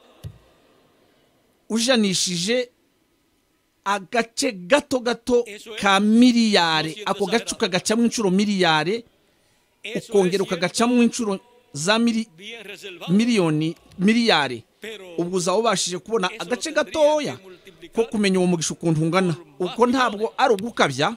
[SPEAKER 1] ujanishije agace gato gato ka miliyari. ako gace ukagacamo inshuro miliyari,
[SPEAKER 2] Eso
[SPEAKER 1] ukongera
[SPEAKER 2] es
[SPEAKER 1] ukagacamo inshuro za mili-
[SPEAKER 2] bien reservado,
[SPEAKER 1] miliyoni miliyari.
[SPEAKER 2] pero
[SPEAKER 1] ubwo uzaba ubashije kubona
[SPEAKER 2] eso
[SPEAKER 1] agace
[SPEAKER 2] lo tendría
[SPEAKER 1] gatoya
[SPEAKER 2] que multiplicar
[SPEAKER 1] ko kumenya uwo mugisha ukuntu ungana. ubwo ntabwo ari ugukabya,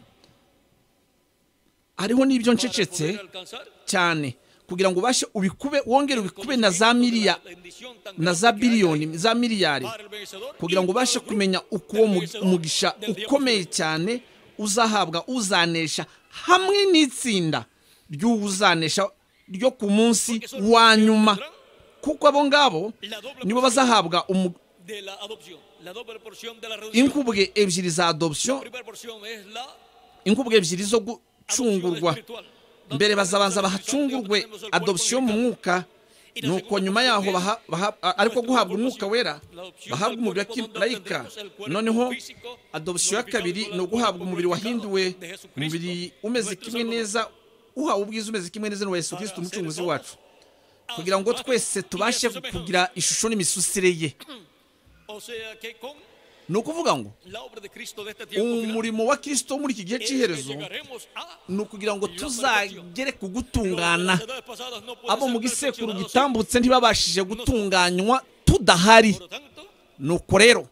[SPEAKER 1] hariho n'ibyo
[SPEAKER 2] para
[SPEAKER 1] ncecetse
[SPEAKER 2] poder alcanzar
[SPEAKER 1] cyane kugira ngo ubashe ubikube, wongere
[SPEAKER 2] el
[SPEAKER 1] ubikube na za miliya
[SPEAKER 2] conocimiento de la bendición tan
[SPEAKER 1] na
[SPEAKER 2] grande
[SPEAKER 1] za
[SPEAKER 2] que hay
[SPEAKER 1] biliyoni za miliyari,
[SPEAKER 2] para el vencedor
[SPEAKER 1] kugira
[SPEAKER 2] y
[SPEAKER 1] ngo
[SPEAKER 2] para
[SPEAKER 1] ubashe
[SPEAKER 2] los
[SPEAKER 1] kumenya
[SPEAKER 2] grupos
[SPEAKER 1] uko uwo
[SPEAKER 2] del
[SPEAKER 1] mu-
[SPEAKER 2] vencedor
[SPEAKER 1] umugisha
[SPEAKER 2] del día
[SPEAKER 1] ukomeye
[SPEAKER 2] posterior.
[SPEAKER 1] cyane uzahabwa uzanesha, hamwe n'itsinda ry'uzanesha ryo ku munsi
[SPEAKER 2] Porque son los
[SPEAKER 1] wa
[SPEAKER 2] que
[SPEAKER 1] nyuma,
[SPEAKER 2] tendrán
[SPEAKER 1] kuko abo ngabo
[SPEAKER 2] la doble
[SPEAKER 1] nibo
[SPEAKER 2] porción
[SPEAKER 1] bazahabwa umu-
[SPEAKER 2] de la adopción, la doble porción de la redención.
[SPEAKER 1] inkubwe ebyiri za
[SPEAKER 2] La
[SPEAKER 1] adoption,
[SPEAKER 2] primera porción es la
[SPEAKER 1] inkubwe ebyiri zo
[SPEAKER 2] adopción
[SPEAKER 1] gucungurwa.
[SPEAKER 2] espiritual.
[SPEAKER 1] mbere bazabanza bahacungurwe adoption mu mwuka, nuko nyuma yaho baha- baha- ariko guhabwa umwuka wera bahabwa umubiri wa kimarayika. noneho adoption ya kabiri ni uguhabwa umubiri wahinduwe umubiri umeze kimwe neza, uhawe ubwiza umeze kimwe neza n'uwa Yesu Kristo umucunguzi wacu, kugira ngo twese tubashe kugira ishusho n'imisusire ye.
[SPEAKER 2] O sea que con
[SPEAKER 1] ni ukuvuga ngo
[SPEAKER 2] la obra de Cristo de este tiempo final,
[SPEAKER 1] umurimo wa Kristo muri iki gihe
[SPEAKER 2] es que
[SPEAKER 1] cy'iherezo
[SPEAKER 2] llegaremos a
[SPEAKER 1] ni ukugira ngo tuzagere ku gutungana.
[SPEAKER 2] Los de las edades pasadas no pueden
[SPEAKER 1] abo mu
[SPEAKER 2] ser
[SPEAKER 1] gisekuru
[SPEAKER 2] perfeccionados
[SPEAKER 1] gitambutse ntibabashije gutunganywa tudahari.
[SPEAKER 2] sin. Por lo tanto,
[SPEAKER 1] nuko rero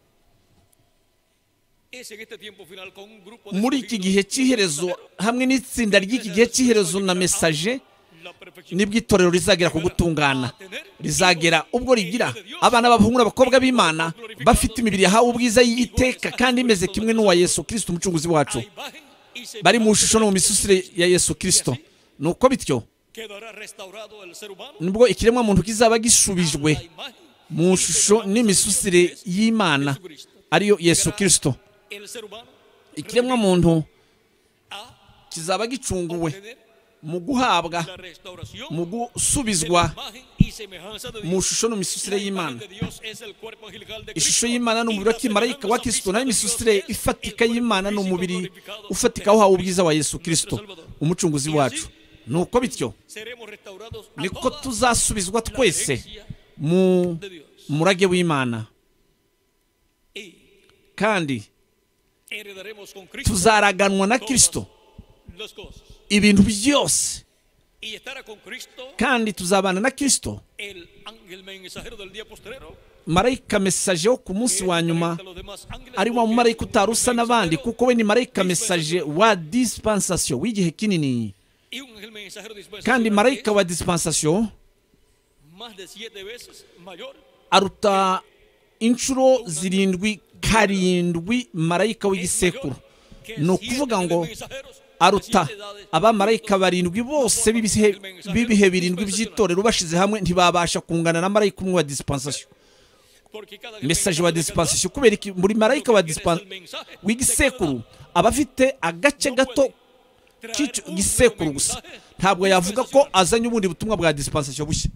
[SPEAKER 2] es en este tiempo final con un grupo de
[SPEAKER 1] muri iki
[SPEAKER 2] escogidos
[SPEAKER 1] gihe cy'iherezo hamwe n'itsinda ry'iki gihe cy'iherezo na mesaje
[SPEAKER 2] la perfección
[SPEAKER 1] nibwo itorero rizagera ku gutungana, rizagera ubwo rigira abana b'abahungu n'abakobwa b'Imana bafite imibiri yahawe ubwiza y'iteka kandi imeze kimwe n'uwa Yesu Kristo umucunguzi wacu,
[SPEAKER 2] a imagen y
[SPEAKER 1] bari mu
[SPEAKER 2] semejanza
[SPEAKER 1] shusho no mu misusire ya Yesu Kristo. nuko bityo
[SPEAKER 2] quedará restaurado el ser humano
[SPEAKER 1] nibwo ikiremwa muntu kizaba
[SPEAKER 2] a
[SPEAKER 1] gisubijwe
[SPEAKER 2] la imagen
[SPEAKER 1] mu shusho n'imisusire y'Imana ariyo Yesu Kristo.
[SPEAKER 2] el ser humano
[SPEAKER 1] ikiremwa muntu
[SPEAKER 2] a
[SPEAKER 1] kizaba gicunguwe
[SPEAKER 2] obtener
[SPEAKER 1] mu guhabwa,
[SPEAKER 2] la restauración
[SPEAKER 1] mu
[SPEAKER 2] de la
[SPEAKER 1] gusubizwa
[SPEAKER 2] imagen y semejanza de
[SPEAKER 1] mu
[SPEAKER 2] Dios.
[SPEAKER 1] shusho n'imisusire
[SPEAKER 2] La imagen
[SPEAKER 1] y'Imana.
[SPEAKER 2] de Dios es el cuerpo angelical de
[SPEAKER 1] ishusho
[SPEAKER 2] Cristo,
[SPEAKER 1] y'Imana ni
[SPEAKER 2] y
[SPEAKER 1] umubiri
[SPEAKER 2] la
[SPEAKER 1] wa kimarayika wa
[SPEAKER 2] semejanza
[SPEAKER 1] Kristo, naho
[SPEAKER 2] física de Dios
[SPEAKER 1] imisusire
[SPEAKER 2] es
[SPEAKER 1] ifatika
[SPEAKER 2] el cuerpo
[SPEAKER 1] y'Imana ni
[SPEAKER 2] físico
[SPEAKER 1] umubiri
[SPEAKER 2] glorificado
[SPEAKER 1] ufatika
[SPEAKER 2] de
[SPEAKER 1] wahawe
[SPEAKER 2] Cristo,
[SPEAKER 1] ubwiza wa Yesu Kristo
[SPEAKER 2] nuestro Salvador.
[SPEAKER 1] umucunguzi wacu. nuko bityo
[SPEAKER 2] Seremos restaurados a
[SPEAKER 1] niko
[SPEAKER 2] toda
[SPEAKER 1] tuzasubizwa
[SPEAKER 2] la
[SPEAKER 1] twese
[SPEAKER 2] herencia
[SPEAKER 1] mu
[SPEAKER 2] de Dios.
[SPEAKER 1] murage w'Imana,
[SPEAKER 2] Y
[SPEAKER 1] kandi
[SPEAKER 2] heredaremos con Cristo
[SPEAKER 1] tuzaraganwa na
[SPEAKER 2] todas
[SPEAKER 1] Kristo
[SPEAKER 2] las cosas.
[SPEAKER 1] ibintu byose,
[SPEAKER 2] Y estará con Cristo
[SPEAKER 1] kandi tuzabana na Kristo.
[SPEAKER 2] el ángel mensajero del día postrero,
[SPEAKER 1] marayika mesaje wo ku munsi wa nyuma
[SPEAKER 2] a los demás ángeles,
[SPEAKER 1] ari wa
[SPEAKER 2] porque
[SPEAKER 1] mumarayika
[SPEAKER 2] es un
[SPEAKER 1] utari usa n'abandi,
[SPEAKER 2] mensajero
[SPEAKER 1] kuko we ni marayika mesaje wa dispensation w'igihe kinini,
[SPEAKER 2] y un ángel mensajero dispensacional
[SPEAKER 1] kandi
[SPEAKER 2] que
[SPEAKER 1] marayika
[SPEAKER 2] es
[SPEAKER 1] wa dispensation
[SPEAKER 2] más de siete veces mayor
[SPEAKER 1] aruta inshuro zirindwi karindwi marayika w'igisekuru.
[SPEAKER 2] que
[SPEAKER 1] ni ukuvuga
[SPEAKER 2] siete
[SPEAKER 1] ngo
[SPEAKER 2] mensajeros
[SPEAKER 1] aruta abamarayika barindwi bose b'ibihe b'ibihe birindwi by'itorero bashize hamwe ntibabasha kungana na marayika umwe wa dispensation message wa dispensation kubera iki muri marayika wa dispensation w'igisekuru aba afite agace gato k'icyo gisekuru gusa ntabwo yavuga ko azanye ubundi butumwa bwa dispensation bushya.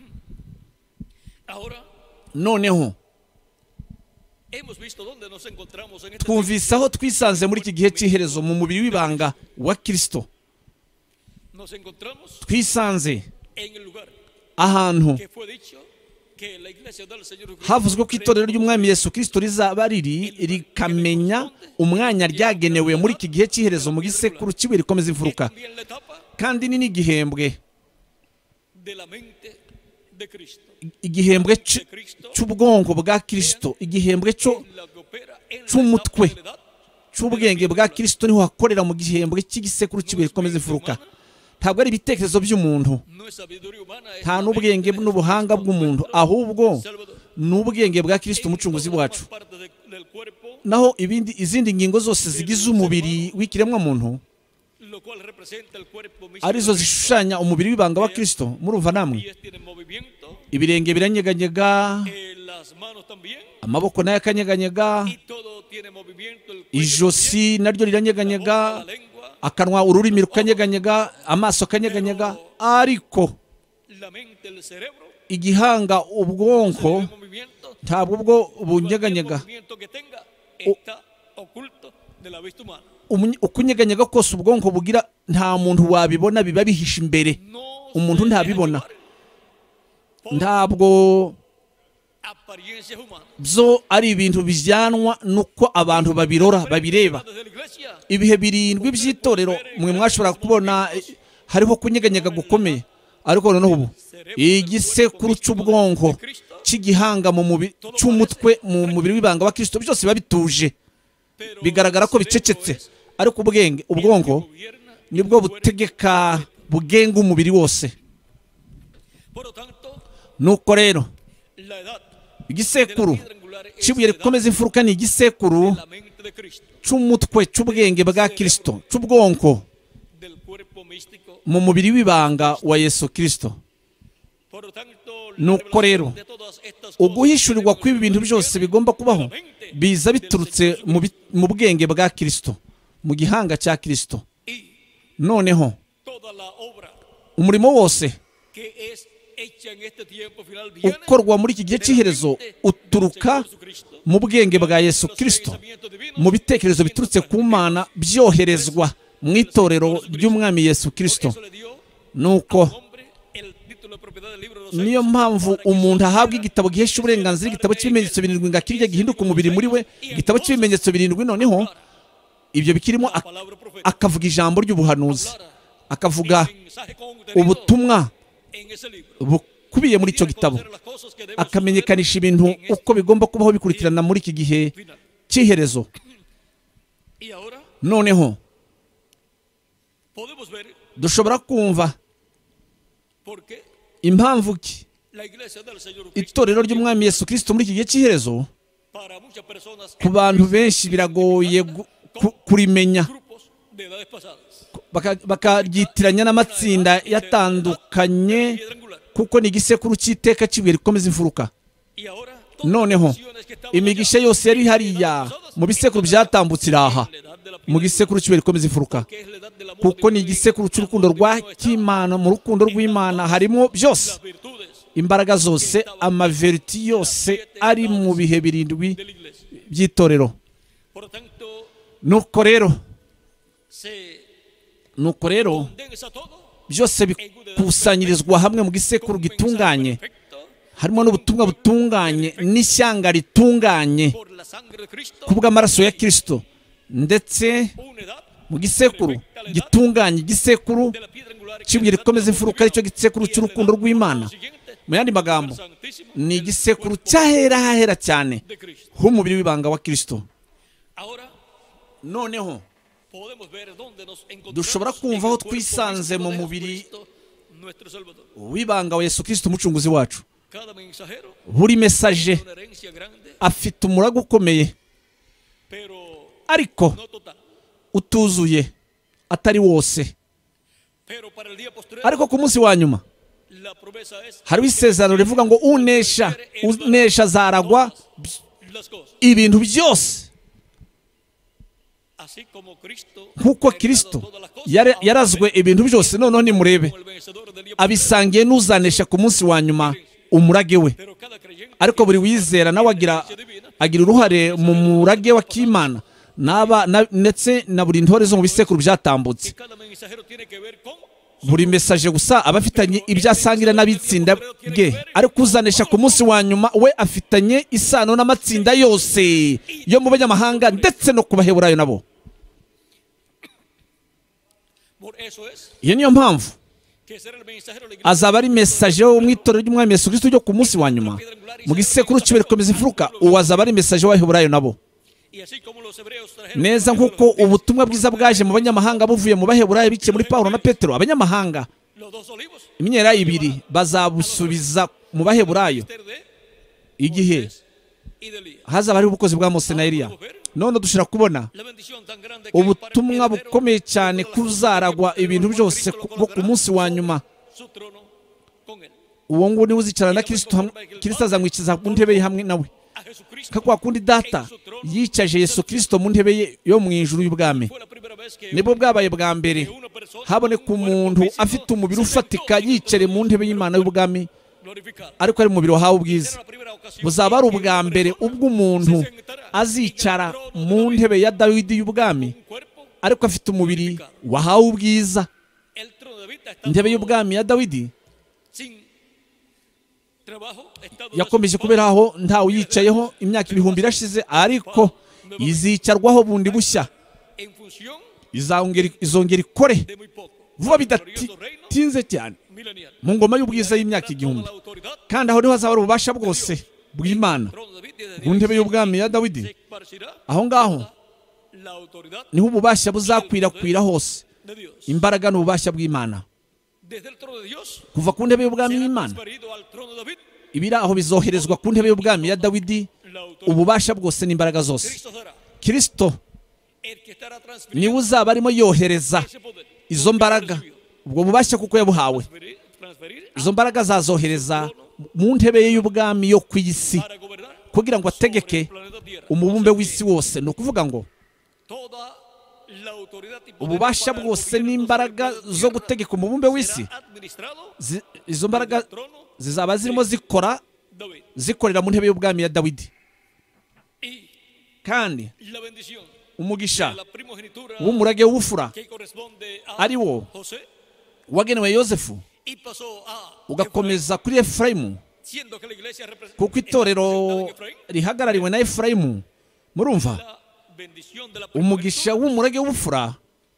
[SPEAKER 1] Noneho twumvise aho twisanze muri iki gihe cy'iherezo mu mubiri w'ibanga wa Kristo. Twisanze ahantu havuzwe ko itorero ry'umwami Yesu Kristo rizaba riri rikamenya umwanya ryagenewe muri iki gihe cy'iherezo mu gisekuru kibuye rikomeza imfuruka, kandi ni n'igihembwe igihembwe cy'ubwonko bwa Kristo, igihembwe cy'umutwe cy'ubwenge bwa Kristo niho hakorera mu gihembwe cy'igisekuru kibuye rikomeza imfuruka. Ntabwo ari ibitekerezo by'umuntu, nta n'ubwenge n'ubuhanga bw'umuntu, ahubwo ni ubwenge bwa Kristo umucunguzi wacu. Naho ibindi izindi ngingo zose zigize umubiri w'ikiremwa muntu arizo zishushanya umubiri w'ibanga wa Kristo. Murumva namwe ibirenge biranyeganyega, amaboko nayo akanyeganyega, ijosi naryo riranyeganyega, akanwa ururimi rukanyeganyega, amaso akanyeganyega, ariko igihanga ubwonko ntabwo ubwo bunyeganyega. Ukunyeganyega kose ubwonko bugira nta muntu wabibona, biba bihishe imbere, umuntu ntabibona. Ntabwo byo ari ibintu bijyanwa nuko abantu babirora babireba. Ibihe birindwi by'itorero mwe mwashobora kubona hariho kunyeganyega gukomeye, ariko noneho ubu igisekuru cy'ubwonko cy'igihanga mu mubiri cy'umutwe mu mubiri w'ibanga wa Kristo byose biba bituje, bigaragara ko bicecetse, ariko ubwenge ubwonko nibwo butegeka bugenga umubiri wose. Nuko rero igisekuru kibuye rikomeza imfuruka ni igisekuru cy'umutwe cy'ubwenge bwa Kristo cy'ubwonko mu mubiri w'ibanga wa Yesu Kristo. Nuko rero uguhishurirwa kw'ibi bintu byose bigomba kubaho biza biturutse mu bwenge bwa Kristo, mu gihanga cya Kristo. Noneho umurimo wose ukorwa muri iki gihe cy'iherezo uturuka mu bwenge bwa Yesu Kristo, mu bitekerezo biturutse ku Mana byoherezwa mu itorero ry'umwami Yesu Kristo. Nuko niyo mpamvu umuntu ahabwa igitabo gihesha uburenganzira, igitabo cy'ibimenyetso birindwi ngo akirye gihinduka umubiri muri we, igitabo cy'ibimenyetso birindwi. Noneho ibyo bikirimo akavuga ijambo ry'ubuhanuzi, akavuga ubutumwa bukubiye muri icyo gitabo, akamenyekanisha ibintu uko bigomba kubaho bikurikirana muri iki gihe cy'iherezo. Noneho dushobora kumva impamvu ki itorero ry'umwami Yesu Kristo muri iki gihe cy'iherezo ku bantu benshi biragoye kurimenya, bakaryitiranya n'amatsinda yatandukanye, kuko ni igisekuru cy'iteka kibuye rikomeza imfuruka. Noneho imigisha yose yari hariya mu bisekuru byatambutse iraha mu gisekuru kibuye rikomeza imfuruka, kuko ni igisekuru cy'urukundo rwa Kimana. Mu rukundo rw'Imana harimo byose, imbaraga zose, amaveriti yose ari mu bihe birindwi by'itorero. Nuko rero nuko rero byose bikusanyirizwa hamwe mu gisekuru gitunganye, harimo n'ubutumwa butunganye n'ishyanga ritunganye kubw'amaraso ya Kristo, ndetse mu gisekuru gitunganye, igisekuru kibuye rikomeza imfuruka aricyo gisekuru cy'urukundo rw'Imana. Mu yandi magambo ni igisekuru cyahera hahera cyane h'umubiri w'ibanga wa Kristo. Noneho dushobora kumva aho twisanze mu mubiri w'ibanga wa Yesu Kristo umucunguzi wacu. Buri mesaje afite umurago ukomeye, ariko utuzuye, atari wose, ariko ku munsi wa nyuma hariho isezerano rivuga ngo unesha unesha azaragwa ibintu byose, nk'uko Kristo yarazwe ibintu byose. Noneho nimurebe, abisangiye n'uzanesha ku munsi wa nyuma umurage we, ariko buri wizera nawe agira agira uruhare mu murage wa Kimana, naba ndetse na buri ntore zo mu bisekuru byatambutse. Buri mesaje gusa abafitanye ibyasangira n'abitsinda bwe, ariko uzanesha ku munsi wa nyuma we afitanye isano n'amatsinda yose yo mu banyamahanga ndetse no ku baheburayo nabo. Iyo niyo mpamvu azaba ari mesaje wo mu itorero ry'umwami Yesu Kristo ryo ku munsi wa nyuma, mu gisekuru cy'ibere komeza imfuruka, uwo azaba ari mesaje w'abaheburayo nabo. Neza nk'uko ubutumwa bwiza bwaje mu banyamahanga buvuye mu baheburayo biciye muri Pawulo na Petero, abanyamahanga imyera ibiri bazabusubiza mu baheburayo igihe hazaba hari ubukozi bwa Mose na Eliya. None dushira kubona ubutumwa bukomeye cyane kuzaragwa ibintu byose bo ku munsi wa nyuma. Uwo nguwo niwe uzicarana na Kristo, Kristo azamwikiza ku ntebe ye hamwe nawe, kwa kundi data yicaje Yesu Kristo mu ntebe ye yo mu ijuru y'ubwami. Nibwo bwabaye bwa mbere haboneka umuntu afite umubiri ufatika yicare mu ntebe y'Imana y'ubwami, ariko ari umubiri wahawe ubwiza. Buzaba ari ubwa mbere ubwo umuntu azicara mu ntebe ya Dawidi y'ubwami, ariko afite umubiri wahawe ubwiza. Intebe y'ubwami ya Dawidi yakomeje kubera aho ntawe uyicayeho imyaka ibihumbi irashize, ariko izicarwaho bundi bushya, izongera ikore vuba bidatinze cyane mu ngoma y'ubwiza y'imyaka igihumbi. Kandi aho niho hazaba ari ububasha bwose bw'Imana ku ntebe y'ubwami ya Dawidi. Aho ngaho niho ububasha buzakwirakwira hose, imbaraga n'ububasha bw'Imana kuva ku ntebe y'ubwami y'Imana. Ibiri aho bizoherezwa ku ntebe y'ubwami ya Dawidi, ububasha bwose n'imbaraga zose. Kristo niwe uzaba arimo yohereza izo mbaraga, ubwo bubasha kuko yabuhawe. Izo mbaraga zazohereza mu ntebe ye y'ubwami yo ku isi kugira ngo ategeke umubumbe w'isi wose. Ni ukuvuga ngo ububasha bwose n'imbaraga zo gutegeka umubumbe w'isi, izo mbaraga zizaba zirimo zikora zikorera mu ntebe y'ubwami ya Dawidi. Kandi umugisha w'umurage w'ufura ari wo wagenewe Yosefu ugakomeza kuri Efurayimu, kuko itorero rihagarariwe na Efurayimu. Murumva, umugisha w'umurage w'ufura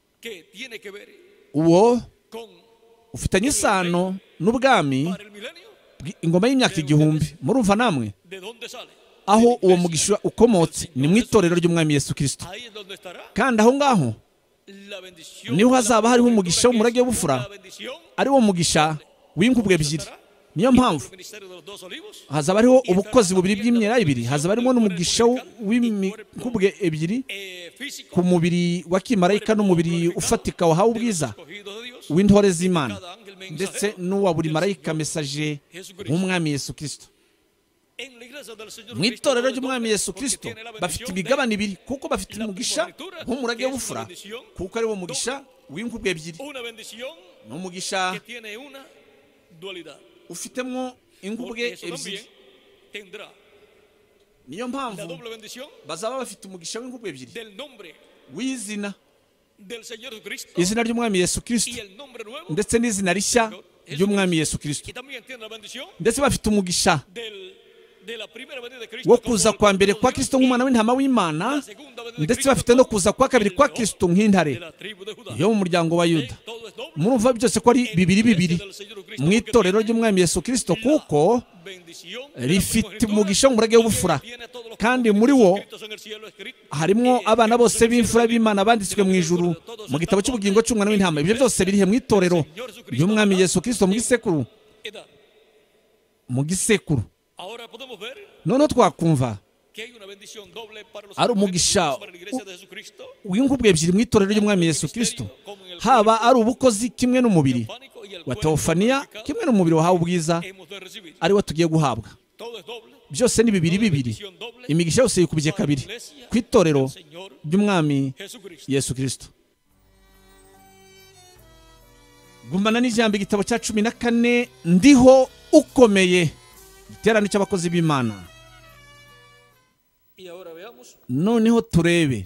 [SPEAKER 1] uwo ufitanye isano n'ubwami ingoma y'imyaka igihumbi. Murumva namwe aho uwo mugisha ukomotse ni mu itorero ry'umwami Yesu Kristo, kandi aho ngaho niho hazaba hariho umugisha w'umurage w'ufura, ari wo mugisha w'inkubwe ebyiri. Niyo mpamvu hazaba hariho ubukozi bubiri bw'imyera ibiri, hazaba harimo n'umugisha w'inkubwe ebyiri ku mubiri wa kimarayika n'umubiri ufatika wahawe ubwiza w'intore z'Imana, ndetse n'uwa buri marayika mesaje w'umwami Yesu Kristo. Mu itorero ry'umwami Yesu Kristo bafite imigabane ibiri, kuko bafite umugisha w'umurage w'ufura, kuko ari wo mugisha w'inkubwe ebyiri. Ni umugisha ufitemo inkubwe ebyiri. Niyo mpamvu bazaba bafite umugisha w'inkubwe ebyiri w'izina, izina ry'umwami Yesu Kristo ndetse n'izina rishya ry'umwami Yesu Kristo. Ndetse bafite umugisha wo kuza kwa mbere kwa Kristo nk'umwana w'intama w'Imana, ndetse bafite no kuza kwa kabiri kwa Kristo nk'intare yo mu muryango wa Yuda. Murumva byose ko ari bibiri bibiri mu itorero ry'umwami Yesu Kristo, kuko rifite umugisha w'umurage w'ubufura, kandi muri wo harimo abana bose b'imfura b'Imana banditswe mu ijuru mu gitabo cy'ubugingo cy'umwana w'intama. Ibyo byose birihe mu itorero ry'umwami Yesu Kristo mu gisekuru mu gisekuru. Noneho twakumva ari umugisha w'inkubwe ebyiri mu itorero ry'umwami Yesu Kristo, haba ari ubukozi kimwe n'umubiri wa teofaniya kimwe n'umubiri wahawe ubwiza ari wo tugiye guhabwa. Byose ni bibiri bibiri, imigisha yose yikubye kabiri ku itorero ry'umwami Yesu Kristo. Gumana n'ijambo igitabo cya cumi na kane, ndiho ukomeye, igiterane cy'abakozi b'Imana. Noneho turebe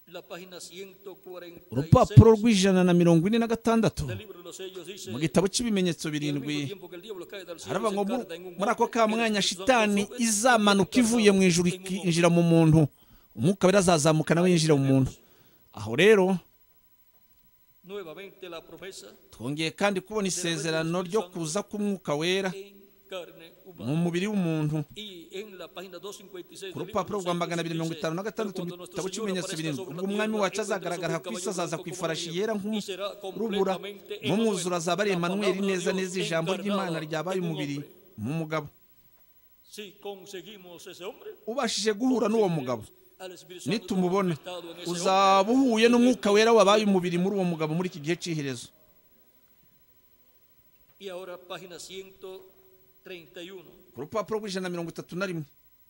[SPEAKER 1] urupapuro rw'ijana na mirongo ine na gatandatu mu gitabo cy'ibimenyetso birindwi. Haravuga ngo muri ako ka mwanya shitani izamanuka ivuye mu ijuru ikinjira mu muntu, umwuka wera azazamuka nawe yinjira mu muntu. Aho rero twongeye kandi kubona isezerano ryo kuza k'umwuka wera mu mubiri w'umuntu ku rupapuro rwa magana abiri mirongo itanu na gatandatu mu gitabo cy'ibimenyetso birindwi. Ubwo umwami wacu azagaragara ku isi, azaza ku ifarashi yera nk'urubura, mu mwuzuro azaba ari Emanueli, neza neza ijambo ry'Imana ryabaye umubiri mu mugabo. Ubashije guhura n'uwo mugabo, nitumubona uzaba uhuye n'umwuka wera wabaye umubiri muri uwo mugabo muri iki gihe cy'iherezo. Ku rupapuro rw'ijana na mirongo itatu na rimwe.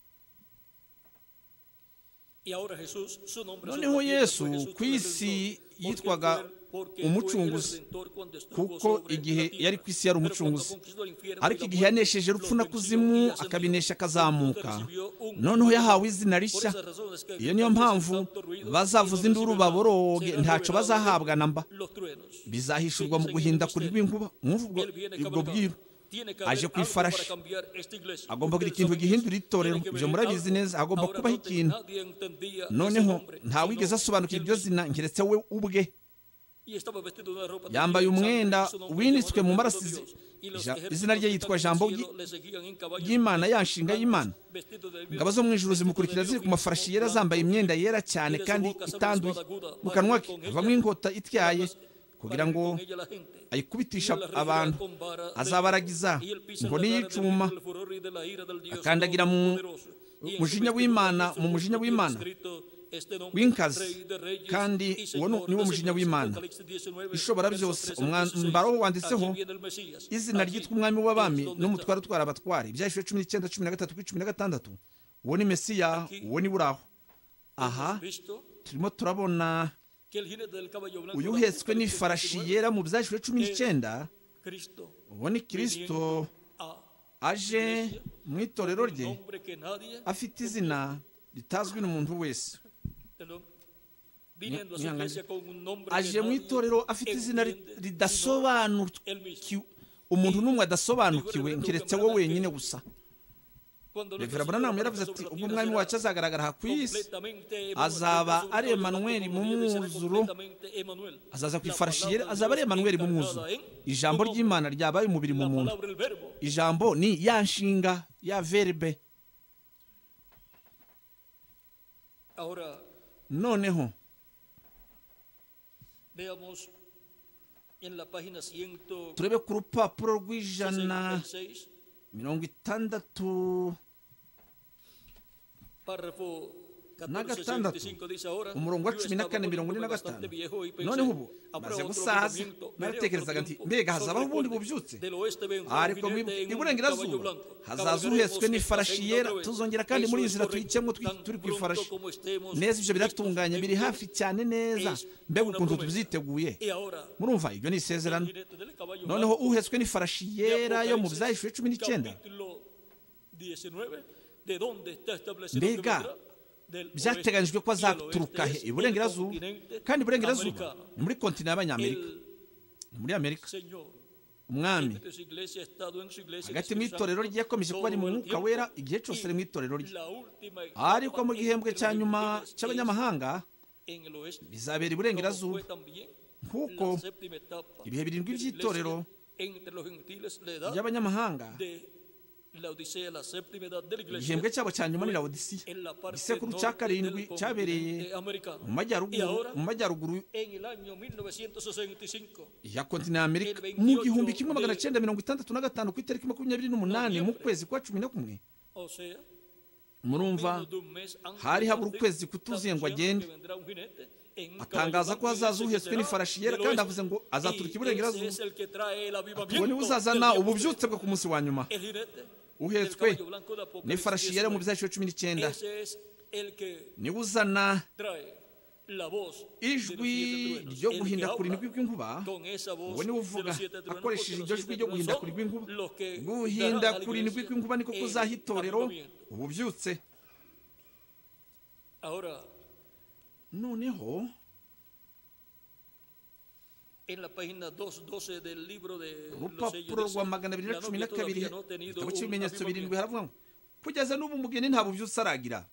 [SPEAKER 1] Noneho Yesu ku isi yitwaga umucunguzi, kuko igihe yari ku isi yari umucunguzi, ariko igihe yanesheje urupfu na kuzimu akabinesha akazamuka, noneho yahawe izina rishya. Iyo niyo mpamvu bazavuza induru baboroge, ntacyo bazahabwa na mba, bizahishurwa mu guhinda kuri rw'inkuba. Mwumva ubwo bwiru, aje ku ifarashi, agomba kugira ikintu gihindura itorero. Ibyo murabizi neza, agomba kubaho ikintu. Noneho ntawigeze asobanukira iryo zina keretse we ubwe. Yambaye umwenda winitswe mu maraso, izina rye yitwa Jambo ry'Imana, ya nshinga y'Imana. Ingabo zo mu ijuru zimukurikira ziri ku mafarashi yera, zambaye imyenda yera cyane kandi itanduye. Mu kanwa ke havamo inkota ityaye kugira ngo ayikubitisha abantu. Azabaragiza inkoni y'icuma, akandagira mu mujinya w'Imana, mu mujinya w'Imana w'inkazi, kandi uwo niwo mujinya w'Imana ishobora byose. Umwambaro wanditseho izina ryitwa umwami w'abami n'umutware utwara abatware. Ibyahishwe cumi n'icyenda cumi na gatatu kuri cumi na gatandatu. Uwo ni Mesiya, uwo ni buraho. Aha turimo turabona uyu uhetswe n'ifarashi yera mu byahishwe cumi n'icyenda. Uwo ni Kristo aje mu itorero rye afite izina ritazwi n'umuntu wese. Aje mu itorero afite izina ridasobanukiwe, umuntu n'umwe adasobanukiwe keretse wowe wenyine gusa. Revera Branham yaravuze ati ubwo umwami wacu azagaragara ku isi, azaba ari Emanueli mu mwuzuro, azaza ku ifarashi yera, azaba ari Emanueli mu mwuzuro. Ijambo ry'Imana ryabaye umubiri mu muntu. Ijambo ni ya nshinga ya verbe. Noneho turebe ku rupapuro rw'ijana mirongo itandatu na gatandatu, umurongo wa cumi na kane mirongo ine na gatanu. Noneho ubu maze gusaza, naratekerezaga nti mbega hazabaho ubundi bubyutse. Ariko iburengerazuba hazaza uhetswe n'ifarashi yera. Tuzongera kandi muri inzira tuyicemo turi ku ifarashi neza. Ibyo biratunganye, biri hafi cyane neza. Mbega ukuntu tubyiteguye. Murumva, ibyo ni isezerano. Noneho uhetswe n'ifarashi yera yo mu byahishwe cumi n'icyenda. Mbega byateganyijwe ko azaturuka he? Iburengerazuba. Kandi iburengerazuba ni muri kontinent y'Abanyamerika, ni muri Amerika. Umwami hagati mu itorero rye yakomeje kuba ari mu mwuka wera igihe cyose ari mu itorero rye, ariko mu gihembwe cya nyuma cy'abanyamahanga bizabera iburengerazuba. Nk'uko ibihe birindwi by'itorero ry'abanyamahanga, igihembwe cyabo cya nyuma ni Laodisiya. Igisekuru cya karindwi cyabereye mu majyaruguru mu majyaruguru ya kontinent y'Amerika mu gihumbi kimwe magana cyenda mirongo itandatu na gatanu ku itariki makumyabiri n'umunani mu kwezi kwa cumi na kumwe. Murumva, hari habura ukwezi kutuzuye ngo agende. atangaza ko hazaza uhetswe n'ifarashi yera kandi avuze ngo azaturuka iburengerazuba. uwo niwe uzazana ububyutse bwo ku munsi wa nyuma. uhetswe n'ifarashi yera mu byaciro cumi n'icyenda niwe uzana ijwi ryo guhinda kurindwi kw'inkuba. uwo niwe uvuga akoresheje iryo jwi ryo guhinda kurindwi kw'inkuba. guhinda kurindwi kw'inkuba niko kuzaha itorero ububyutse. noneho urupapuro rwa magana abiri na cumi na kabiri igitabo cy'ibimenyetso birindwi haravuga ngo kugeza n'ubu umugeni nta bubyutse aragira.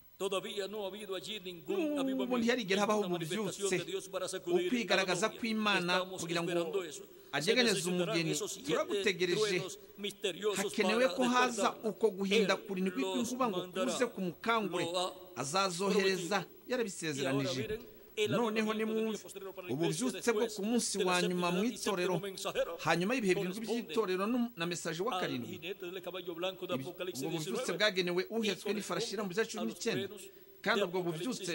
[SPEAKER 1] n'ubu ntiyarigera habaho ububyutse. ukwigaragaza kw'Imana kugira ngo ajeganeze umugeni turagutegereje. hakenewe ko haza uko guhinda kurindwi kw'inkuba ngo kuze kumukangure. azazohereza yarabisezeranije. noneho nimwumve ububyutse bwo ku munsi wa nyuma mu itorero hanyuma y'ibihe birindwi by'itorero na mesaje wa karindwi. ubwo bubyutse bwagenewe uhetswe n'ifarashi mu bya cumi n'icyenda kandi ubwo bubyutse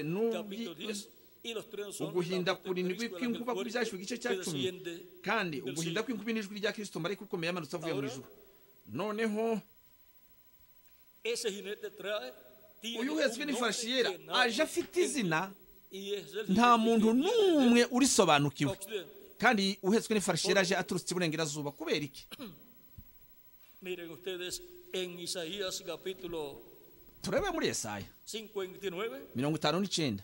[SPEAKER 1] uguhinda kurindwi kw'inkuba ku byashyizwe igice cya cumi kandi uguhinda kw'inkuba n'ijwi rya Kristo marayika ukomeye yamanutse avuye mu ijuru. noneho uyu uhetswe n'ifarashi yera aje afite izina nta muntu n'umwe urisobanukiwe kandi uhetswe n'ifarashi yera aje aturutse iburengerazuba. kubera iki? turebe muri Yesaya mirongo itanu n'icyenda.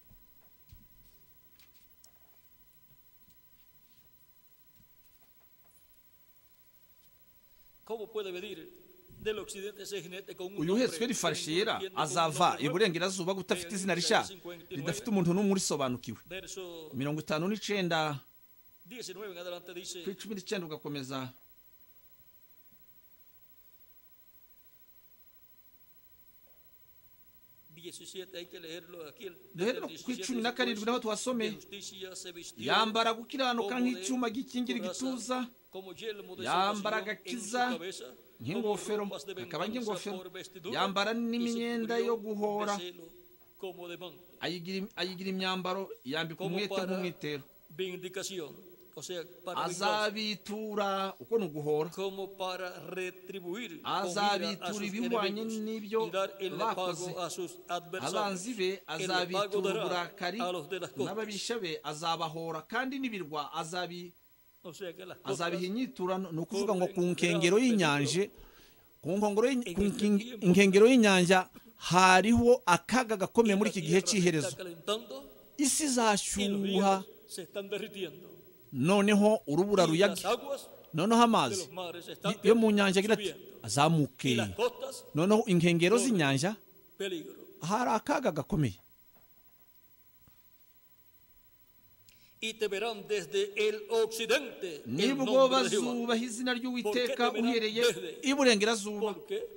[SPEAKER 1] uyu uhetswe n'ifarashi yera azava iburengerazuba gutafite izina rishya ridafite umuntu n'umwe urisobanukiwe. mirongo itanu n'icyenda ku icumi n'icyenda ugakomeza. duherera ku icumi na karindwi naho tuhasome. yambara gukiranuka nk'icyuma gikingira igituza, yambara agakiza nk'ingofero, akaba nk'ingofero, yambara n'imyenda yo guhora, ayigira imyambaro, yambika umwete nk'umwitero. azabitura uko ni uguhora, azabitura ibihwanye n'ibyo bakoze. abanzi be azabitura uburakari, n'ababisha be azabahora kandi n'ibirwa azabi azabiha inyiturano. ni ukuvuga ngo ku nkengero y'inyanja ku nkengero y'inyanja hariho akaga gakomeye muri iki gihe cy'iherezo. isi izashyuha, noneho urubura ruyage, noneho amazi yo mu nyanja agira ati azamuke, noneho inkengero z'inyanja hari akaga gakomeye. nibwo bazubaha izina ry'Uwiteka uhereye iburengerazuba.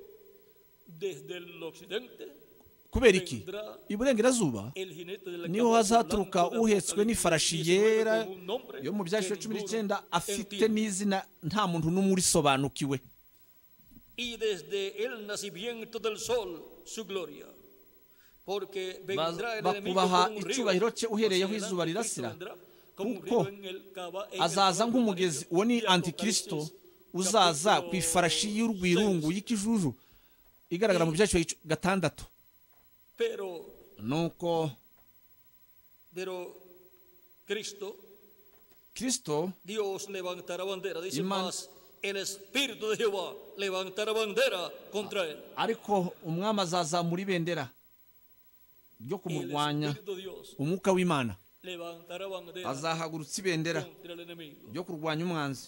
[SPEAKER 1] kubera iki? iburengerazuba niho hazaturuka uhetswe n'ifarashi yera yo mu byashyizwe cumi n'icyenda afite n'izina nta muntu n'umwe urisobanukiwe. bakubaha icyubahiro cye uhereye aho izuba rirasira, kuko azaza nk'umugezi. uwo ni antikristo uzaza ku ifarashi y'urwirungu y'ikijuju igaragara mu byacyo gatandatu. nuko Kristo Imana ariko umwami azazamura ibendera ryo kumurwanya. umwuka w'Imana azahagurutsa ibendera ryo kurwanya umwanzi.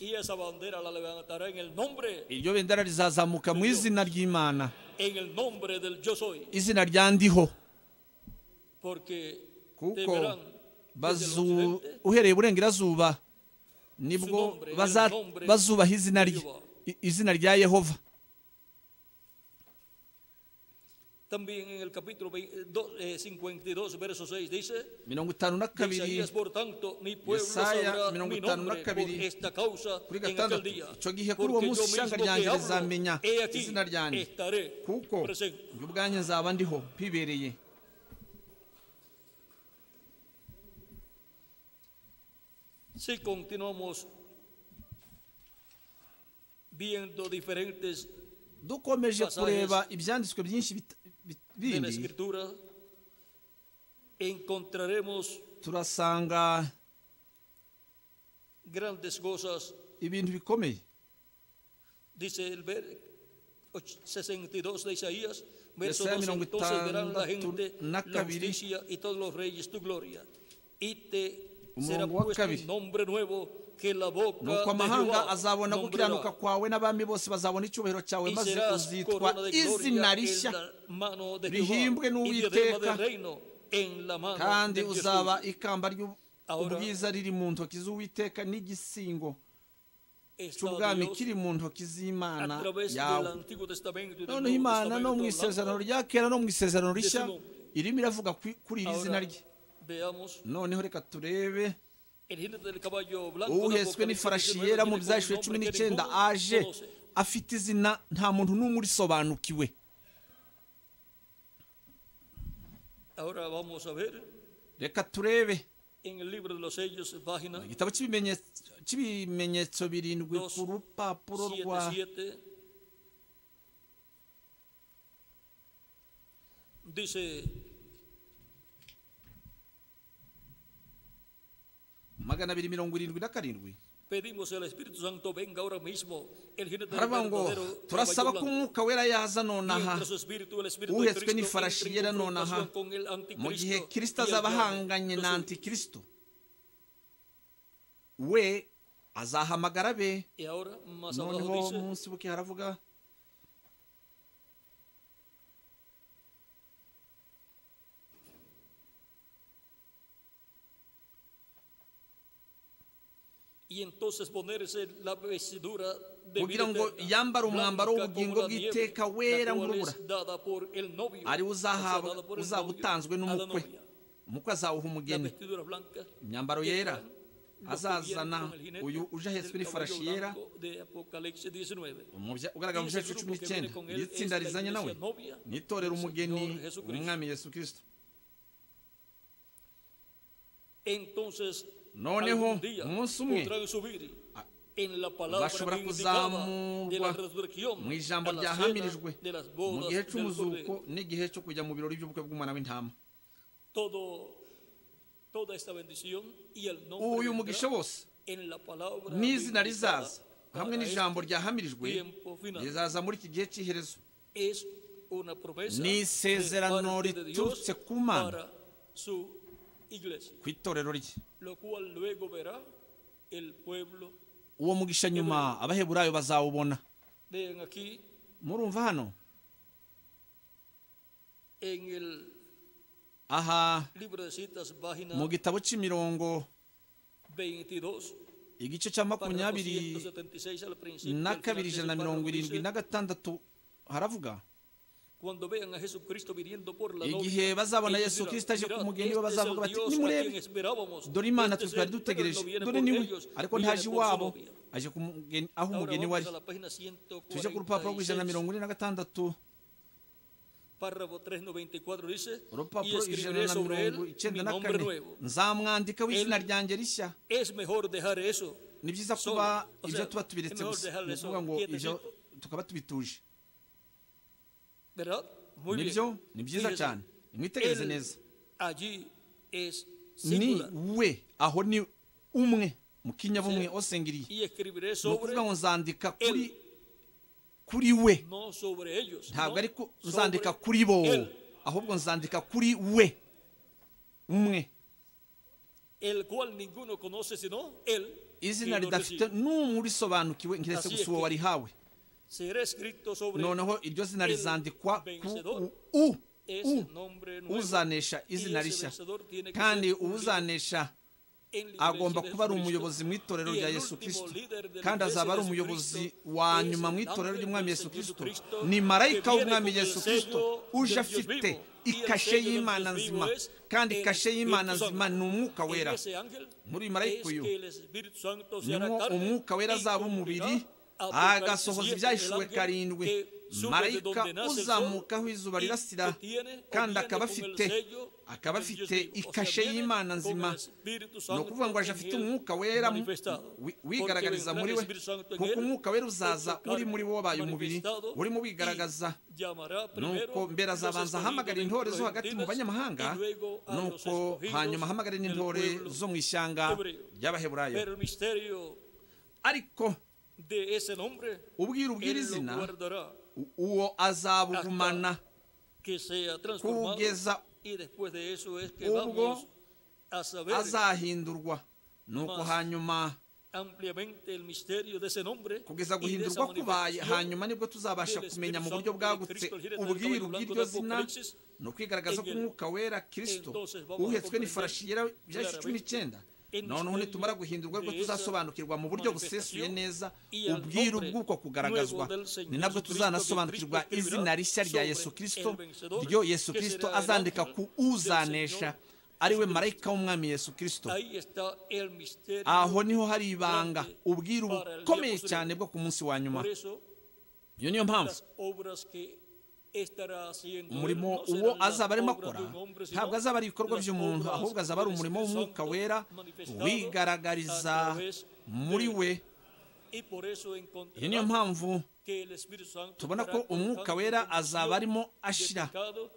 [SPEAKER 1] iryo bendera rizazamuka mu izina ry'Imana, izina rya Ndiho, kuko uhereye iburengerazuba nibwo bazubaha izina rye, izina rya Yehova.
[SPEAKER 2] También en el capítulo cincuenta y dos, verso seis dice:
[SPEAKER 1] mirongo itanu na kabiri, Yesaya mirongo itanu na kabiri kuri gatandatu. icyo gihe kuri uwo munsi ishyanga ryanjye rizamenya izina ryanjye, kuko njye ubwanjye nzaba ndiho mpibereye.
[SPEAKER 2] Si continuamos viendo diferentes
[SPEAKER 1] dukomeje kureba ibyanditswe byinshi bit- bit-
[SPEAKER 2] de la
[SPEAKER 1] bindi
[SPEAKER 2] Escritura, encontraremos
[SPEAKER 1] turasanga
[SPEAKER 2] grandes cosas.
[SPEAKER 1] ibintu bikomeye.
[SPEAKER 2] Dice el ver- och- sesenta y dos de Isaías, verso
[SPEAKER 1] Yesaya
[SPEAKER 2] dos,
[SPEAKER 1] mirongo
[SPEAKER 2] entonces verán la
[SPEAKER 1] itandatu
[SPEAKER 2] gente
[SPEAKER 1] na
[SPEAKER 2] la
[SPEAKER 1] kabiri.
[SPEAKER 2] justicia y todos los reyes tu gloria, y te será
[SPEAKER 1] Umurongo wa
[SPEAKER 2] puesto
[SPEAKER 1] kabiri.
[SPEAKER 2] un nombre nuevo que la boca
[SPEAKER 1] nuko
[SPEAKER 2] de
[SPEAKER 1] amahanga
[SPEAKER 2] Jehová
[SPEAKER 1] azabona gukiranuka
[SPEAKER 2] nombrará,
[SPEAKER 1] kwawe n'abami bose bazabona icyubahiro cyawe
[SPEAKER 2] y
[SPEAKER 1] maze
[SPEAKER 2] serás
[SPEAKER 1] uzitwa
[SPEAKER 2] corona de
[SPEAKER 1] izina
[SPEAKER 2] gloria
[SPEAKER 1] rishya
[SPEAKER 2] en la mano de
[SPEAKER 1] rihimbwe
[SPEAKER 2] Jehová y diadema
[SPEAKER 1] n'Uwiteka,
[SPEAKER 2] de reino en la mano
[SPEAKER 1] kandi
[SPEAKER 2] de Jesús.
[SPEAKER 1] uzaba ikamba
[SPEAKER 2] Ahora,
[SPEAKER 1] ry'ubwiza riri mu ntoki z'Uwiteka n'igisingo
[SPEAKER 2] Está
[SPEAKER 1] cy'ubwami
[SPEAKER 2] Dios
[SPEAKER 1] kiri mu ntoki z'Imana
[SPEAKER 2] a través del
[SPEAKER 1] yawe.
[SPEAKER 2] Antiguo Testamento y del
[SPEAKER 1] noneho
[SPEAKER 2] Nuevo
[SPEAKER 1] Imana no mu
[SPEAKER 2] Testamento
[SPEAKER 1] isezerano
[SPEAKER 2] hablando.
[SPEAKER 1] rya kera no mu isezerano rishya irimo iravuga kuri kuri iri zina
[SPEAKER 2] Ahora
[SPEAKER 1] rye.
[SPEAKER 2] veamos
[SPEAKER 1] noneho reka turebe
[SPEAKER 2] el jinete del caballo blanco.
[SPEAKER 1] uhetswe n'ifarashi yera mu byahishwe cumi n'icyenda aje afite izina nta muntu n'umwe urisobanukiwe.
[SPEAKER 2] Ahora vamos a ver
[SPEAKER 1] reka turebe
[SPEAKER 2] en el libro de los sellos, página
[SPEAKER 1] igitabo cy'ibimenyetso cy'ibimenyetso birindwi ku rupapuro rwa
[SPEAKER 2] siete siete. Dice,
[SPEAKER 1] magana abiri mirongo irindwi na karindwi
[SPEAKER 2] pedimos el Espíritu Santo venga ahora mismo, el jinete del
[SPEAKER 1] haravuga ngo
[SPEAKER 2] verdadero
[SPEAKER 1] turasaba ko
[SPEAKER 2] caballo blanco.
[SPEAKER 1] umwuka wera yaza nonaha
[SPEAKER 2] Mientras su espíritu, el espíritu de
[SPEAKER 1] uhetswe
[SPEAKER 2] Cristo,
[SPEAKER 1] n'ifarashi
[SPEAKER 2] entre en
[SPEAKER 1] yera nonaha
[SPEAKER 2] confrontación con el
[SPEAKER 1] mu gihe
[SPEAKER 2] anticristo
[SPEAKER 1] kirisito
[SPEAKER 2] y el
[SPEAKER 1] azaba
[SPEAKER 2] diablo.
[SPEAKER 1] ahanganye na
[SPEAKER 2] Los
[SPEAKER 1] antikristo we azahamagara be.
[SPEAKER 2] Y ahora más abajo
[SPEAKER 1] noneho
[SPEAKER 2] dice,
[SPEAKER 1] munsi buke haravuga
[SPEAKER 2] y entonces ponerse la vestidura de
[SPEAKER 1] kugira
[SPEAKER 2] vida
[SPEAKER 1] ngo
[SPEAKER 2] eterna,
[SPEAKER 1] yambare umwambaro
[SPEAKER 2] blanca
[SPEAKER 1] w'ubugingo
[SPEAKER 2] como la nieve,
[SPEAKER 1] bw'iteka wera
[SPEAKER 2] la cual
[SPEAKER 1] nk'urubura,
[SPEAKER 2] es dada por el novio,
[SPEAKER 1] ari we
[SPEAKER 2] o sea,
[SPEAKER 1] uzahabwa
[SPEAKER 2] dada por el
[SPEAKER 1] uzaba
[SPEAKER 2] novio
[SPEAKER 1] utanzwe
[SPEAKER 2] a la
[SPEAKER 1] n'umukwe.
[SPEAKER 2] novia.
[SPEAKER 1] umukwe azawuha
[SPEAKER 2] La
[SPEAKER 1] umugeni
[SPEAKER 2] vestidura blanca
[SPEAKER 1] imyambaro
[SPEAKER 2] que
[SPEAKER 1] yera.
[SPEAKER 2] traen los que
[SPEAKER 1] azazana
[SPEAKER 2] vienen con el jinete
[SPEAKER 1] uyu uje ahetswe
[SPEAKER 2] del
[SPEAKER 1] n'ifarashi
[SPEAKER 2] caballo
[SPEAKER 1] yera
[SPEAKER 2] blanco de Apocalipsis diecinueve.
[SPEAKER 1] umubya- ugaragara mu
[SPEAKER 2] Y ese
[SPEAKER 1] byahishwe cumi
[SPEAKER 2] grupo que viene
[SPEAKER 1] n'icyenda
[SPEAKER 2] con él
[SPEAKER 1] iri
[SPEAKER 2] es
[SPEAKER 1] tsinda
[SPEAKER 2] la
[SPEAKER 1] rizanye nawe
[SPEAKER 2] iglesia novia
[SPEAKER 1] n'itorero
[SPEAKER 2] del
[SPEAKER 1] umugeni
[SPEAKER 2] Señor Jesucristo.
[SPEAKER 1] umwami Yesu Kristo.
[SPEAKER 2] Entonces,
[SPEAKER 1] noneho
[SPEAKER 2] algún día
[SPEAKER 1] umunsi umwe
[SPEAKER 2] podrán subir en la palabra
[SPEAKER 1] bashobora
[SPEAKER 2] vindicada de
[SPEAKER 1] kuzamurwa
[SPEAKER 2] la resurrección
[SPEAKER 1] mu ijambo
[SPEAKER 2] a la
[SPEAKER 1] ryahamirijwe
[SPEAKER 2] cena de las
[SPEAKER 1] mu
[SPEAKER 2] bodas
[SPEAKER 1] gihe
[SPEAKER 2] del
[SPEAKER 1] cy'umuzuko
[SPEAKER 2] Cordero.
[SPEAKER 1] n'igihe cyo kujya mu birori by'ubukwe bw'umwana w'intama.
[SPEAKER 2] Todo, toda esta bendición y el nombre
[SPEAKER 1] uyu
[SPEAKER 2] vendrá
[SPEAKER 1] mugisha wose
[SPEAKER 2] en la palabra
[SPEAKER 1] n'izina
[SPEAKER 2] vindicada
[SPEAKER 1] rizaza
[SPEAKER 2] para
[SPEAKER 1] hamwe
[SPEAKER 2] este
[SPEAKER 1] n'ijambo ryahamirijwe
[SPEAKER 2] tiempo final.
[SPEAKER 1] rizaza muri iki gihe cy'iherezo.
[SPEAKER 2] Es una promesa
[SPEAKER 1] Ni
[SPEAKER 2] de
[SPEAKER 1] isezerano
[SPEAKER 2] parte de Dios
[SPEAKER 1] riturutse ku Mana
[SPEAKER 2] para su iglesia,
[SPEAKER 1] ku itorero rye.
[SPEAKER 2] lo cual luego verá el pueblo.
[SPEAKER 1] uwo mugisha nyuma abaheburayo bazawubona.
[SPEAKER 2] Vean aquí
[SPEAKER 1] murumva hano
[SPEAKER 2] en el
[SPEAKER 1] aha
[SPEAKER 2] libro de citas, página
[SPEAKER 1] mu gitabo cy'imirongo
[SPEAKER 2] veintidós,
[SPEAKER 1] igice cya
[SPEAKER 2] párrafo
[SPEAKER 1] makumyabiri
[SPEAKER 2] ciento setenta y seis al principio.
[SPEAKER 1] na
[SPEAKER 2] al final
[SPEAKER 1] kabiri
[SPEAKER 2] de ese
[SPEAKER 1] ijana na
[SPEAKER 2] párrafo
[SPEAKER 1] mirongo irindwi
[SPEAKER 2] dice,
[SPEAKER 1] na gatandatu haravuga
[SPEAKER 2] cuando vean a Jesucristo viniendo por la
[SPEAKER 1] igihe
[SPEAKER 2] novia,
[SPEAKER 1] bazabona
[SPEAKER 2] ellos
[SPEAKER 1] Yesu
[SPEAKER 2] dirán,
[SPEAKER 1] Kristo aje ku
[SPEAKER 2] "Mirad,
[SPEAKER 1] mugeni we
[SPEAKER 2] este es el
[SPEAKER 1] bazavuga bati
[SPEAKER 2] Dios a
[SPEAKER 1] nimurebe
[SPEAKER 2] quien esperábamos,
[SPEAKER 1] dore Imana
[SPEAKER 2] este es
[SPEAKER 1] twari
[SPEAKER 2] él, pero
[SPEAKER 1] dutegereje
[SPEAKER 2] no viene
[SPEAKER 1] dore
[SPEAKER 2] por
[SPEAKER 1] niwe
[SPEAKER 2] ellos,
[SPEAKER 1] ariko
[SPEAKER 2] viene
[SPEAKER 1] ntaje
[SPEAKER 2] por su
[SPEAKER 1] iwabo
[SPEAKER 2] novia".
[SPEAKER 1] aje ku mugeni aho
[SPEAKER 2] Ahora
[SPEAKER 1] umugeni
[SPEAKER 2] vamos
[SPEAKER 1] wari.
[SPEAKER 2] a la página ciento
[SPEAKER 1] tuje ku rupapuro
[SPEAKER 2] cuarenta y
[SPEAKER 1] rw'ijana na
[SPEAKER 2] seis,
[SPEAKER 1] mirongo ine na gatandatu
[SPEAKER 2] párrafo trescientos noventa y cuatro dice, y
[SPEAKER 1] urupapuro ijana
[SPEAKER 2] escribiré
[SPEAKER 1] na
[SPEAKER 2] sobre
[SPEAKER 1] mirongo
[SPEAKER 2] él
[SPEAKER 1] icyenda
[SPEAKER 2] mi
[SPEAKER 1] na
[SPEAKER 2] nombre
[SPEAKER 1] kane
[SPEAKER 2] nuevo.
[SPEAKER 1] nzamwandikaho izina ryanjye rishya.
[SPEAKER 2] Es mejor dejar eso.
[SPEAKER 1] ni byiza
[SPEAKER 2] Solo,
[SPEAKER 1] kuba
[SPEAKER 2] o
[SPEAKER 1] ibyo
[SPEAKER 2] sea,
[SPEAKER 1] tuba tubiretse
[SPEAKER 2] es mejor
[SPEAKER 1] gusa
[SPEAKER 2] dejarle
[SPEAKER 1] ni
[SPEAKER 2] eso
[SPEAKER 1] ukuvuga ngo
[SPEAKER 2] quietecito.
[SPEAKER 1] ibyo tukaba tubituje.
[SPEAKER 2] ¿Verdad? Muy bien.
[SPEAKER 1] nibyo ni byiza
[SPEAKER 2] Fíjese,
[SPEAKER 1] cyane mwitegereze
[SPEAKER 2] él
[SPEAKER 1] neza.
[SPEAKER 2] allí es
[SPEAKER 1] ni
[SPEAKER 2] singular.
[SPEAKER 1] we aho ni umwe mu kinyabumwe osengiriye.
[SPEAKER 2] Y escribiré
[SPEAKER 1] ni
[SPEAKER 2] sobre
[SPEAKER 1] ukuvuga ngo nzandika kuri
[SPEAKER 2] él,
[SPEAKER 1] kuri we
[SPEAKER 2] no sobre ellos,
[SPEAKER 1] ntabwo
[SPEAKER 2] no,
[SPEAKER 1] ariko
[SPEAKER 2] sobre
[SPEAKER 1] nzandika kuri bo
[SPEAKER 2] él,
[SPEAKER 1] ahubwo nzandika kuri we umwe
[SPEAKER 2] el cual ninguno conoce sino él.
[SPEAKER 1] izina
[SPEAKER 2] que lo
[SPEAKER 1] ridafite
[SPEAKER 2] recibe.
[SPEAKER 1] n'umwe urisobanukiwe nkiretse
[SPEAKER 2] Así es
[SPEAKER 1] gusa uwo
[SPEAKER 2] que
[SPEAKER 1] warihawe.
[SPEAKER 2] Será escrito sobre
[SPEAKER 1] noneho iryo zina
[SPEAKER 2] el
[SPEAKER 1] rizandikwa ku
[SPEAKER 2] vencedor.
[SPEAKER 1] u
[SPEAKER 2] ese
[SPEAKER 1] u
[SPEAKER 2] nombre nuevo,
[SPEAKER 1] uzanesha
[SPEAKER 2] y
[SPEAKER 1] izina
[SPEAKER 2] ese
[SPEAKER 1] rishya
[SPEAKER 2] vencedor tiene que
[SPEAKER 1] kandi
[SPEAKER 2] ser un líder
[SPEAKER 1] uzanesha
[SPEAKER 2] en la
[SPEAKER 1] agomba
[SPEAKER 2] iglesia de
[SPEAKER 1] kuba ari
[SPEAKER 2] Jesucristo,
[SPEAKER 1] umuyobozi mu itorero
[SPEAKER 2] y
[SPEAKER 1] rya
[SPEAKER 2] el
[SPEAKER 1] Yesu
[SPEAKER 2] último
[SPEAKER 1] Kristo
[SPEAKER 2] líder de la
[SPEAKER 1] kandi
[SPEAKER 2] iglesia
[SPEAKER 1] azaba ari
[SPEAKER 2] de
[SPEAKER 1] umuyobozi
[SPEAKER 2] Jesucristo
[SPEAKER 1] wa
[SPEAKER 2] es
[SPEAKER 1] nyuma
[SPEAKER 2] el
[SPEAKER 1] mu itorero
[SPEAKER 2] ángel
[SPEAKER 1] ry'umwami
[SPEAKER 2] del
[SPEAKER 1] Yesu
[SPEAKER 2] Señor
[SPEAKER 1] Kristo
[SPEAKER 2] Jesucristo,
[SPEAKER 1] ni marayika
[SPEAKER 2] que viene
[SPEAKER 1] w'umwami
[SPEAKER 2] con el
[SPEAKER 1] Yesu Kristo
[SPEAKER 2] sello
[SPEAKER 1] uje
[SPEAKER 2] del Dios
[SPEAKER 1] afite
[SPEAKER 2] vivo, y el
[SPEAKER 1] ikashe
[SPEAKER 2] sello del
[SPEAKER 1] y'Imana
[SPEAKER 2] Dios
[SPEAKER 1] nzima
[SPEAKER 2] vivo es
[SPEAKER 1] kandi
[SPEAKER 2] el
[SPEAKER 1] ikashe y'Imana
[SPEAKER 2] Espíritu
[SPEAKER 1] nzima
[SPEAKER 2] Santo.
[SPEAKER 1] ni umwuka wera.
[SPEAKER 2] En ese ángel
[SPEAKER 1] muri uyu marayika
[SPEAKER 2] es
[SPEAKER 1] uyu
[SPEAKER 2] que el Espíritu Santo se hará
[SPEAKER 1] nimwo
[SPEAKER 2] carne
[SPEAKER 1] umwuka wera
[SPEAKER 2] y
[SPEAKER 1] azaba
[SPEAKER 2] cumplirá
[SPEAKER 1] umubiri agasohoza ibyahishuwe karindwi, marayika uzamukaho izuba rirasira, kandi akaba afite akaba afite ikashe y'Imana nzima. ni ukuvuga ngo aje afite umwuka wera wigaragariza muri we, kuko umwuka wera uzaza uri muri wo wabaye umubiri urimo wigaragaza. nuko mbere azabanza ahamagara intore zo hagati mu banyamahanga, nuko hanyuma ahamagara n'intore zo mu ishyanga ry'Abaheburayo. ariko ubwira ubwira izina uwo azabugumana kugeza ubwo azahindurwa. nuko hanyuma kugeza guhindurwa kubaye, hanyuma nibwo tuzabasha kumenya mu buryo bwagutse ubwiru bw'iryo zina, ni ukwigaragaza k'umwuka wera Kristo uhetswe n'ifarashi yera bya cumi n'icyenda. noneho nitumara guhindurwa rwo tuzasobanukirwa mu buryo busesuye neza ubwiru bw'uko kugaragazwa. ni nabwo tuzanasobanukirwa izina rishya rya Yesu Kristo, ryo Yesu Kristo azandika ku uzanesha, ari we marayika w'umwami Yesu Kristo. aho niho hari ibanga, ubwiru bukomeye cyane bwo ku munsi wa nyuma. iyo niyo mpamvu umurimo uwo azaba arimo akora ntabwo azaba ari ibikorwa by'umuntu, ahubwo azaba ari umurimo w'umwuka wera wigaragariza muri we. iyo niyo mpamvu tubona ko umwuka wera azaba arimo ashira